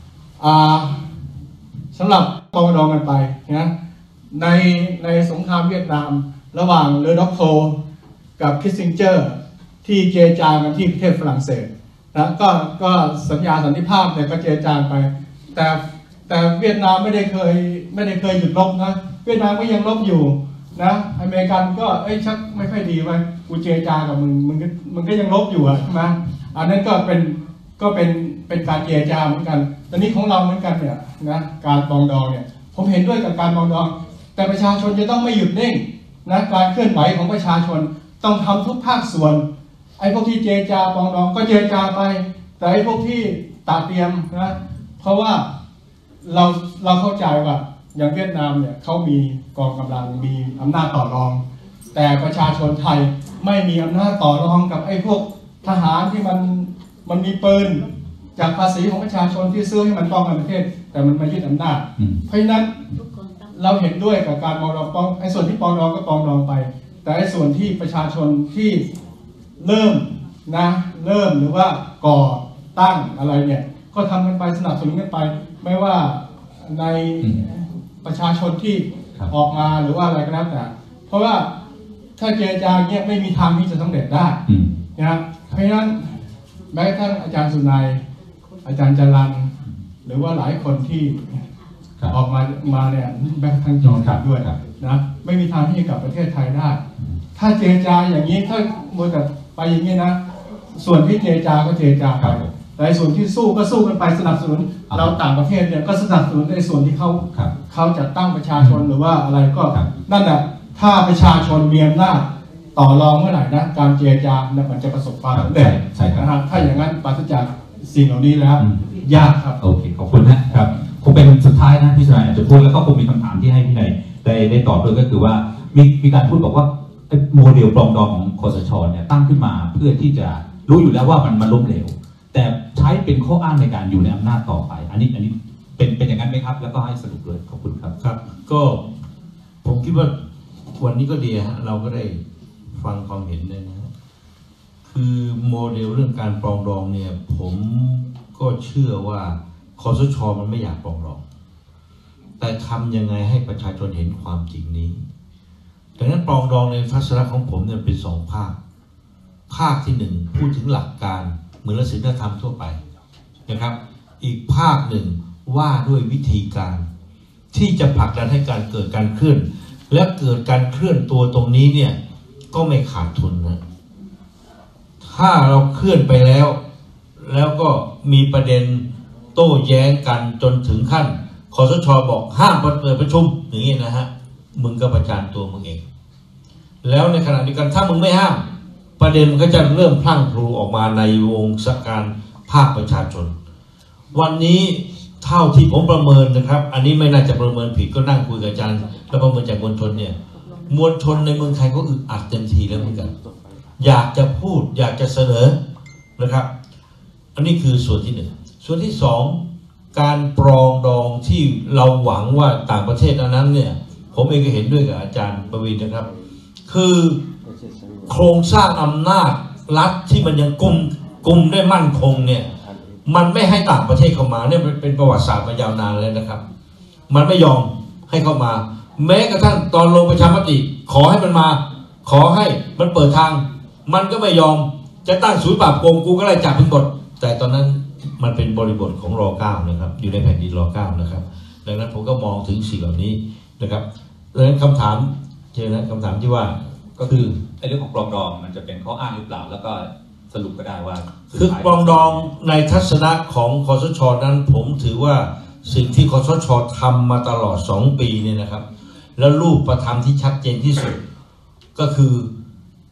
สำหรับปรองดองกันไปนะในในสงครามเวียดนามระหว่างเลอด็อกโทกับคิสซิงเจอร์ที่เจรจากันที่ประเทศฝรั่งเศสนะก็ก็สัญญาสันติภาพเนี่ยก็เจรจาไปแต่แต่เวียดนามไม่ได้เคยไม่ได้เคยหยุดรบนะเวียดนามก็ยังรบอยู่นะอเมริกันก็เอ้ยชักไม่ค่อยดีไปกูเจรจากับมึงมึงก็มึงก็ยังรบอยู่อะใช่ไหมอันนั้นก็เป็นก็เป็นเป็นการเจรจาเหมือนกันตอนนี้ของเราเหมือนกันเนี่ยนะการปรองดองเนี่ยผมเห็นด้วยกับการปรองดองแต่ประชาชนจะต้องไม่หยุดนิ่งนะการเคลื่อนไหวของประชาชนต้องทำทุกภาคส่วนไอ้พวกที่เจรจาปรองดองก็เจรจาไปแต่ไอ้พวกที่ตาเตรียมนะเพราะว่าเราเราเข้าใจว่าอย่างเวียดนามเนี่ยเขามีกองกำลังมีอำนาจต่อรองแต่ประชาชนไทยไม่มีอำนาจต่อรองกับไอ้พวกทหารที่มันมันมีปืนจากภาษีของประชาชนที่ซื้อให้มันป้องกันประเทศแต่มันมายึดอำนาจเพราะฉะนั้นเราเห็นด้วยกับการปรองดองป้องไอ้ส่วนที่ปรองดองก็ปรองดองไปแต่ไอ้ส่วนที่ประชาชนที่เริ่มนะเริ่มหรือว่าก่อตั้งอะไรเนี่ยก็ทำกันไปสนับสนุนกันไปไม่ว่าในประชาชนที่ออกมาหรือว่าอะไรก็แล้วแต่เพราะว่าถ้าเจรจาเงี้ยไม่มีทางที่จะสำเร็จได้นะเพราะฉะนั้นแม้กระทั่งอาจารย์สุนัยอาจารย์จรัญหรือว่าหลายคนที่ออกมามาเนี่ยแม้กระทั่งจอร์จด้วยนะไม่มีทางที่จะกลับประเทศไทยได้ถ้าเจรจาอย่างนี้ถ้ามัวแต่ไปอย่างนี้นะส่วนที่เจรจาก็เจรจาไปแต่ส่วนที่สู้ก็สู้กันไปสนับสนุนเราต่างประเทศเนี่ยก็สนับสนุนในส่วนที่เขาเขาจัดตั้งประชาชนหรือว่าอะไรก็นั่นแหละถ้าประชาชนมีอำนาจต่อรองเมื่อไหร่นะการเจรจาเนี่ยมันจะประสบความสำเร็จนะครับถ้าอย่างนั้นปราศจากสิ่งเหล่านี้แล้วยากครับโอเคขอบคุณนะครับคงเป็นสุดท้ายนะพี่ชายอาจจะพูดแล้วก็คงมีคำถามที่ให้พี่นายได้ได้ตอบด้วยก็คือว่ามีมีการพูดบอกว่าโมเดลปรองดองของคสชเนี่ยตั้งขึ้นมาเพื่อที่จะรู้อยู่แล้วว่ามันมันล้มเหลวแต่ใช้เป็นข้ออ้างในการอยู่ในอำนาจต่อไปอันนี้อันนี้เป็นเป็นอย่างนั้นไหมครับแล้วก็ให้สรุปเลยขอบคุณครับครับก็ผมคิดว่าวันนี้ก็ดีฮะเราก็ได้ฟังความเห็นเลยนะคือโมเดลเรื่องการปรองดองเนี่ยผมก็เชื่อว่าคสชมันไม่อยากปรองดองแต่ทำยังไงให้ประชาชนเห็นความจริงนี้ดังนั้นปรองดองในทัศนะของผมเนี่ยเป็นสองภาคภาคที่หนึ่งพูดถึงหลักการเหมือนศีลธรรมทั่วไปนะครับอีกภาคหนึ่งว่าด้วยวิธีการที่จะผลักดันให้การเกิดการเคลื่อนและเกิดการเคลื่อนตัวตรงนี้เนี่ยก็ไม่ขาดทุนนะถ้าเราเคลื่อนไปแล้วแล้วก็มีประเด็นโต้แย้งกันจนถึงขั้นคสช.บอกห้ามเปิดประชุมอย่างนี้นะฮะมึงก็ประจานตัวมึงเองแล้วในขณะเดียวกันถ้ามึงไม่ห้ามประเด็นมันก็จะเริ่มพลั่งพลูออกมาในวงการภาคประชาชนวันนี้เท่าที่ผมประเมินนะครับอันนี้ไม่น่าจะประเมินผิดก็นั่งคุยกับอาจารย์แล้วประเมินจากมวลชนเนี่ยมวลชนในเมืองไทยก็อึดอัดเต็มทีแล้วเหมือนกันอยากจะพูดอยากจะเสนอนะครับอันนี้คือส่วนที่หนึ่งส่วนที่สองการปรองดองที่เราหวังว่าต่างประเทศนั้นเนี่ยผมเองก็เห็นด้วยกับอาจารย์ประวินนะครับคือโครงสร้างอำนาจรัฐที่มันยังกุมกุมได้มั่นคงเนี่ยมันไม่ให้ต่างประเทศเข้ามาเนี่ยเป็นประวัติศาสตร์มายาวนานเลยนะครับมันไม่ยอมให้เข้ามาแม้กระทั่งตอนลงประชามติขอให้มันมาขอให้มันเปิดทางมันก็ไม่ยอมจะตั้งศูนย์ปราบโกงกูก็ไล่จับทั้งหมดแต่ตอนนั้นมันเป็นบริบทของรอเก้านะครับอยู่ในแผ่นดินรอเก้านะครับดังนั้นผมก็มองถึงสิ่งเหล่านี้นะครับดังนั้นคำถามเช่นนั้นคำถามที่ว่าก็คือไอ้เรื่องของปรองดองมันจะเป็นข้ออ้างหรือเปล่าแล้วก็สรุปก็ได้ว่าคือปรองดองในทัศนะของคสช.นั้นผมถือว่าสิ่งที่คสช.ทำมาตลอดสองปีเนี่ยนะครับแล้วรูปประธรรมที่ชัดเจนที่สุดก็คือ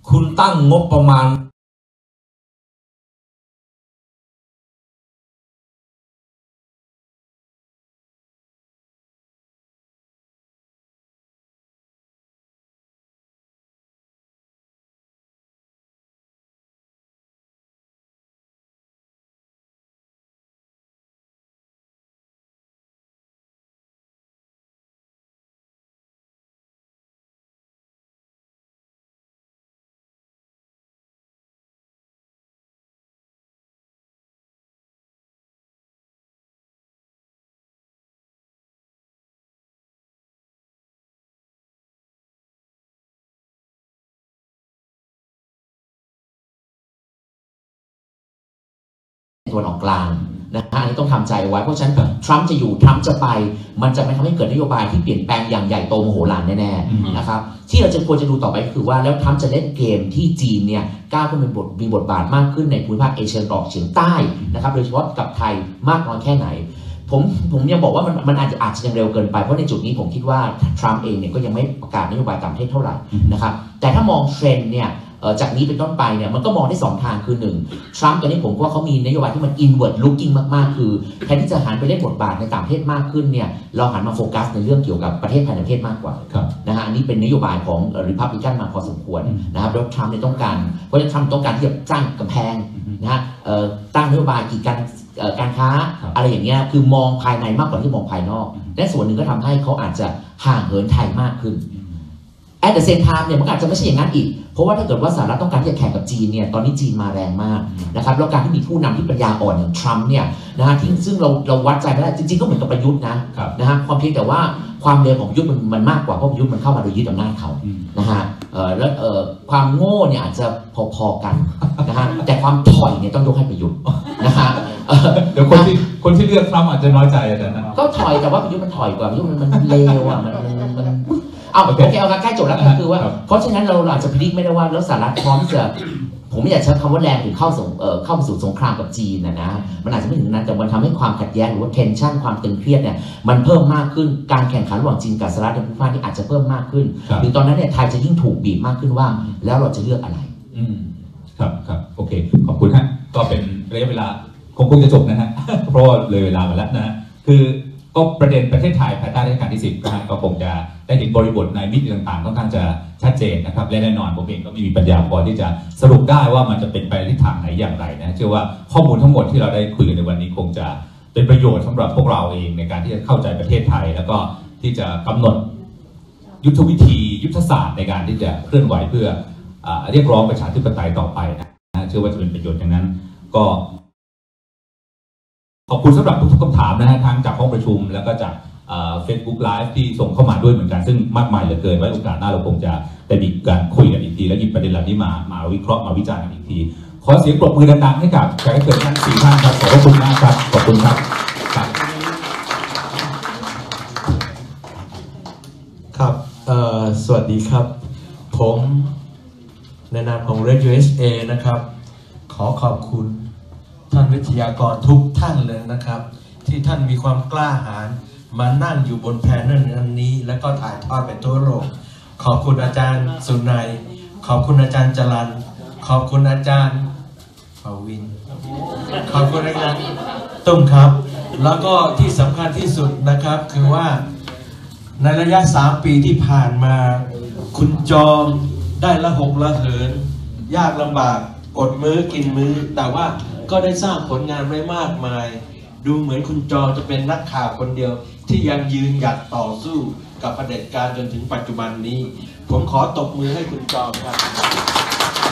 คุณตั้งงบประมาณตะวันออกกลางนะฮะอันนี้ต้องทำใจไว้เพราะฉะนั้นทรัมป์จะอยู่ทรัมป์จะไปมันจะไม่ทำให้เกิดนโยบายที่เปลี่ยนแปลงอย่างใหญ่โตมโหฬารแน่ๆนะครับที่เราจะควรจะดูต่อไปก็คือว่าแล้วทรัมป์จะเล่นเกมที่จีนเนี่ยก้าวขึ้นเป็นบทมีบทบาทมากขึ้นในภูมิภาคเอเชียตะวันออกเฉียงใต้นะครับโดยเฉพาะกับไทยมากน้อยแค่ไหนผมผมยังบอกว่ามันมันอาจจะอาจจะยังเร็วเกินไปเพราะในจุดนี้ผมคิดว่าทรัมป์เองเนี่ยก็ยังไม่ประกาศนโยบายต่างประเทศเท่าไหร่นะครับแต่ถ้ามองเทรนด์เนี่ยจากนี้เป็นต้นไปเนี่ยมันก็มองได้สองทางคือหนึ่งทรัมป์ตอนนี้ผมว่าเขามีนโยบายที่มัน inward looking มากๆคือแทนที่จะหันไปเล่นบทบาทในต่างประเทศมากขึ้นเนี่ยเราหันมาโฟกัสในเรื่องเกี่ยวกับประเทศภายในประเทศมากกว่านะฮะอันนี้เป็นนโยบายของ Republican มาพอสมควรนะครับแล้วทรัมป์เนี่ยต้องการเพราะฉะนั้นทรัมป์ต้องการที่จะสร้างกำแพงนะฮะตั้งนโยบายกีดกันการค้าอะไรอย่างเงี้ยคือมองภายในมากกว่าที่มองภายนอกและส่วนหนึ่งก็ทำให้เขาอาจจะห่างเหินไทยมากขึ้นat the same time เนี่ยมันอาจจะไม่ใช่อย่างนั้นอีกเพราะว่าถ้าเกิดว่าสหรัฐต้องการที่จะแข่งกับจีนเนี่ยตอนนี้จีนมาแรงมากนะครับแล้วการที่มีผู้นำที่ปัญญาอ่อนอย่างทรัมป์เนี่ยนะฮะที่ซึ่งเราเราวัดใจไม่ได้จริงๆก็เหมือนกับประยุทธ์นะนะฮะความเพียงแต่ว่าความเร็วของประยุทธ์มันมันมากกว่าเพราะประยุทธ์มันเข้ามาโดยยึดอำนาจเขานะฮะเอ่อแล้วเอ่อความโง่เนี่ยอาจจะพอๆกันนะฮะแต่ความถอยเนี่ยต้องยกให้ประยุทธ์นะฮะเดี๋ยวคนที่คนที่เลือกทรัมป์อาจจะน้อยใจอาจารย์นะก็ถอยแต่ว่าประยุทธ์มันถอยกว่าประยุทธ์มันมันเลวอ่ะมันมันเอาโอเคเอาใกล้จบแล้วก็คือว่าเพราะฉะนั้นเราอาจจะพิจิตรไม่ได้ว่าแล้วสหรัฐพร้อมที่จะผมไม่อยากใช้คำว่าแรงหรือเข้าสู่เอ่อเข้าไปสู่สงครามกับจีนนะนะมันอาจจะไม่ถึงนั้นแต่มันทำให้ความขัดแย้งหรือว่า tension ความตึงเครียดเนี่ยมันเพิ่มมากขึ้นการแข่งขันระหว่างจีนกับสหรัฐในภูมิภาคที่อาจจะเพิ่มมากขึ้นหรือตอนนั้นเนี่ยไทยจะยิ่งถูกบีบมากขึ้นว่าแล้วเราจะเลือกอะไรอืมครับครับโอเคขอบคุณฮะก็เป็นระยะเวลาคงคงจะจบนะฮะเพราะว่าเลยเวลามาแล้วนะฮะคือก็ประเด็นประเทศไทยภายใต้รัชกาลที่สิบนะฮะก็คงจะได้เห็นบริบทในมิติต่างๆค่อนข้างจะชัดเจนนะครับและแน่นอนผมเองก็ไม่มีปัญญาพอที่จะสรุปได้ว่ามันจะเป็นไปในทิศทางไหนอย่างไรนะเชื่อว่าข้อมูลทั้งหมดที่เราได้คุยกันในวันนี้คงจะเป็นประโยชน์สำหรับพวกเราเองในการที่จะเข้าใจประเทศไทยแล้วก็ที่จะกำหนดยุทธวิธียุทธศาสตร์ในการที่จะเคลื่อนไหวเพื่อเรียกร้องประชาธิปไตยต่อไปนะเชื่อว่าจะเป็นประโยชน์อย่างนั้นก็ขอบคุณสำหรับทุกๆคำถามนะฮะทั้งจากห้องประชุมแล้วก็จากเฟซบุ๊กไลฟ์ที่ส่งเข้ามาด้วยเหมือนกันซึ่งมากมายเหลือเกินไว้โอกาสหน้าเราคงจะได้มีการคุยกันอีกทีและหยิบประเด็นเหล่านี้มามาวิเคราะห์มาวิจารณ์กันอีกทีขอเสียงปรบมือดังๆให้กับแขกรับเชิญทั้งสี่ท่านครับขอบคุณมากครับขอบคุณครับครับสวัสดีครับผมในนามของ Red ยู เอส เอ นะครับขอขอบคุณท่านวิทยากรทุกท่านเลยนะครับที่ท่านมีความกล้าหาญมานั่งอยู่บนแพนเนลอันนี้แล้วก็ถ่ายทอดไปทั่วโลกขอบคุณอาจารย์สุนัยขอบคุณอาจารย์จรัญขอบคุณอาจารย์ปวินขอบคุณอาจารย์ตุ้มครับแล้วก็ที่สำคัญที่สุดนะครับคือว่าในระยะสามปีที่ผ่านมาคุณจอมได้ละหกละเหินยากลำบากอดมื้อกินมื้อแต่ว่าก็ได้สร้างผลงานไว้มากมายดูเหมือนคุณจอจะเป็นนักข่าวคนเดียวที่ยังยืนหยัดต่อสู้กับเผด็จการจนถึงปัจจุบันนี้ผมขอตบมือให้คุณจอมครับ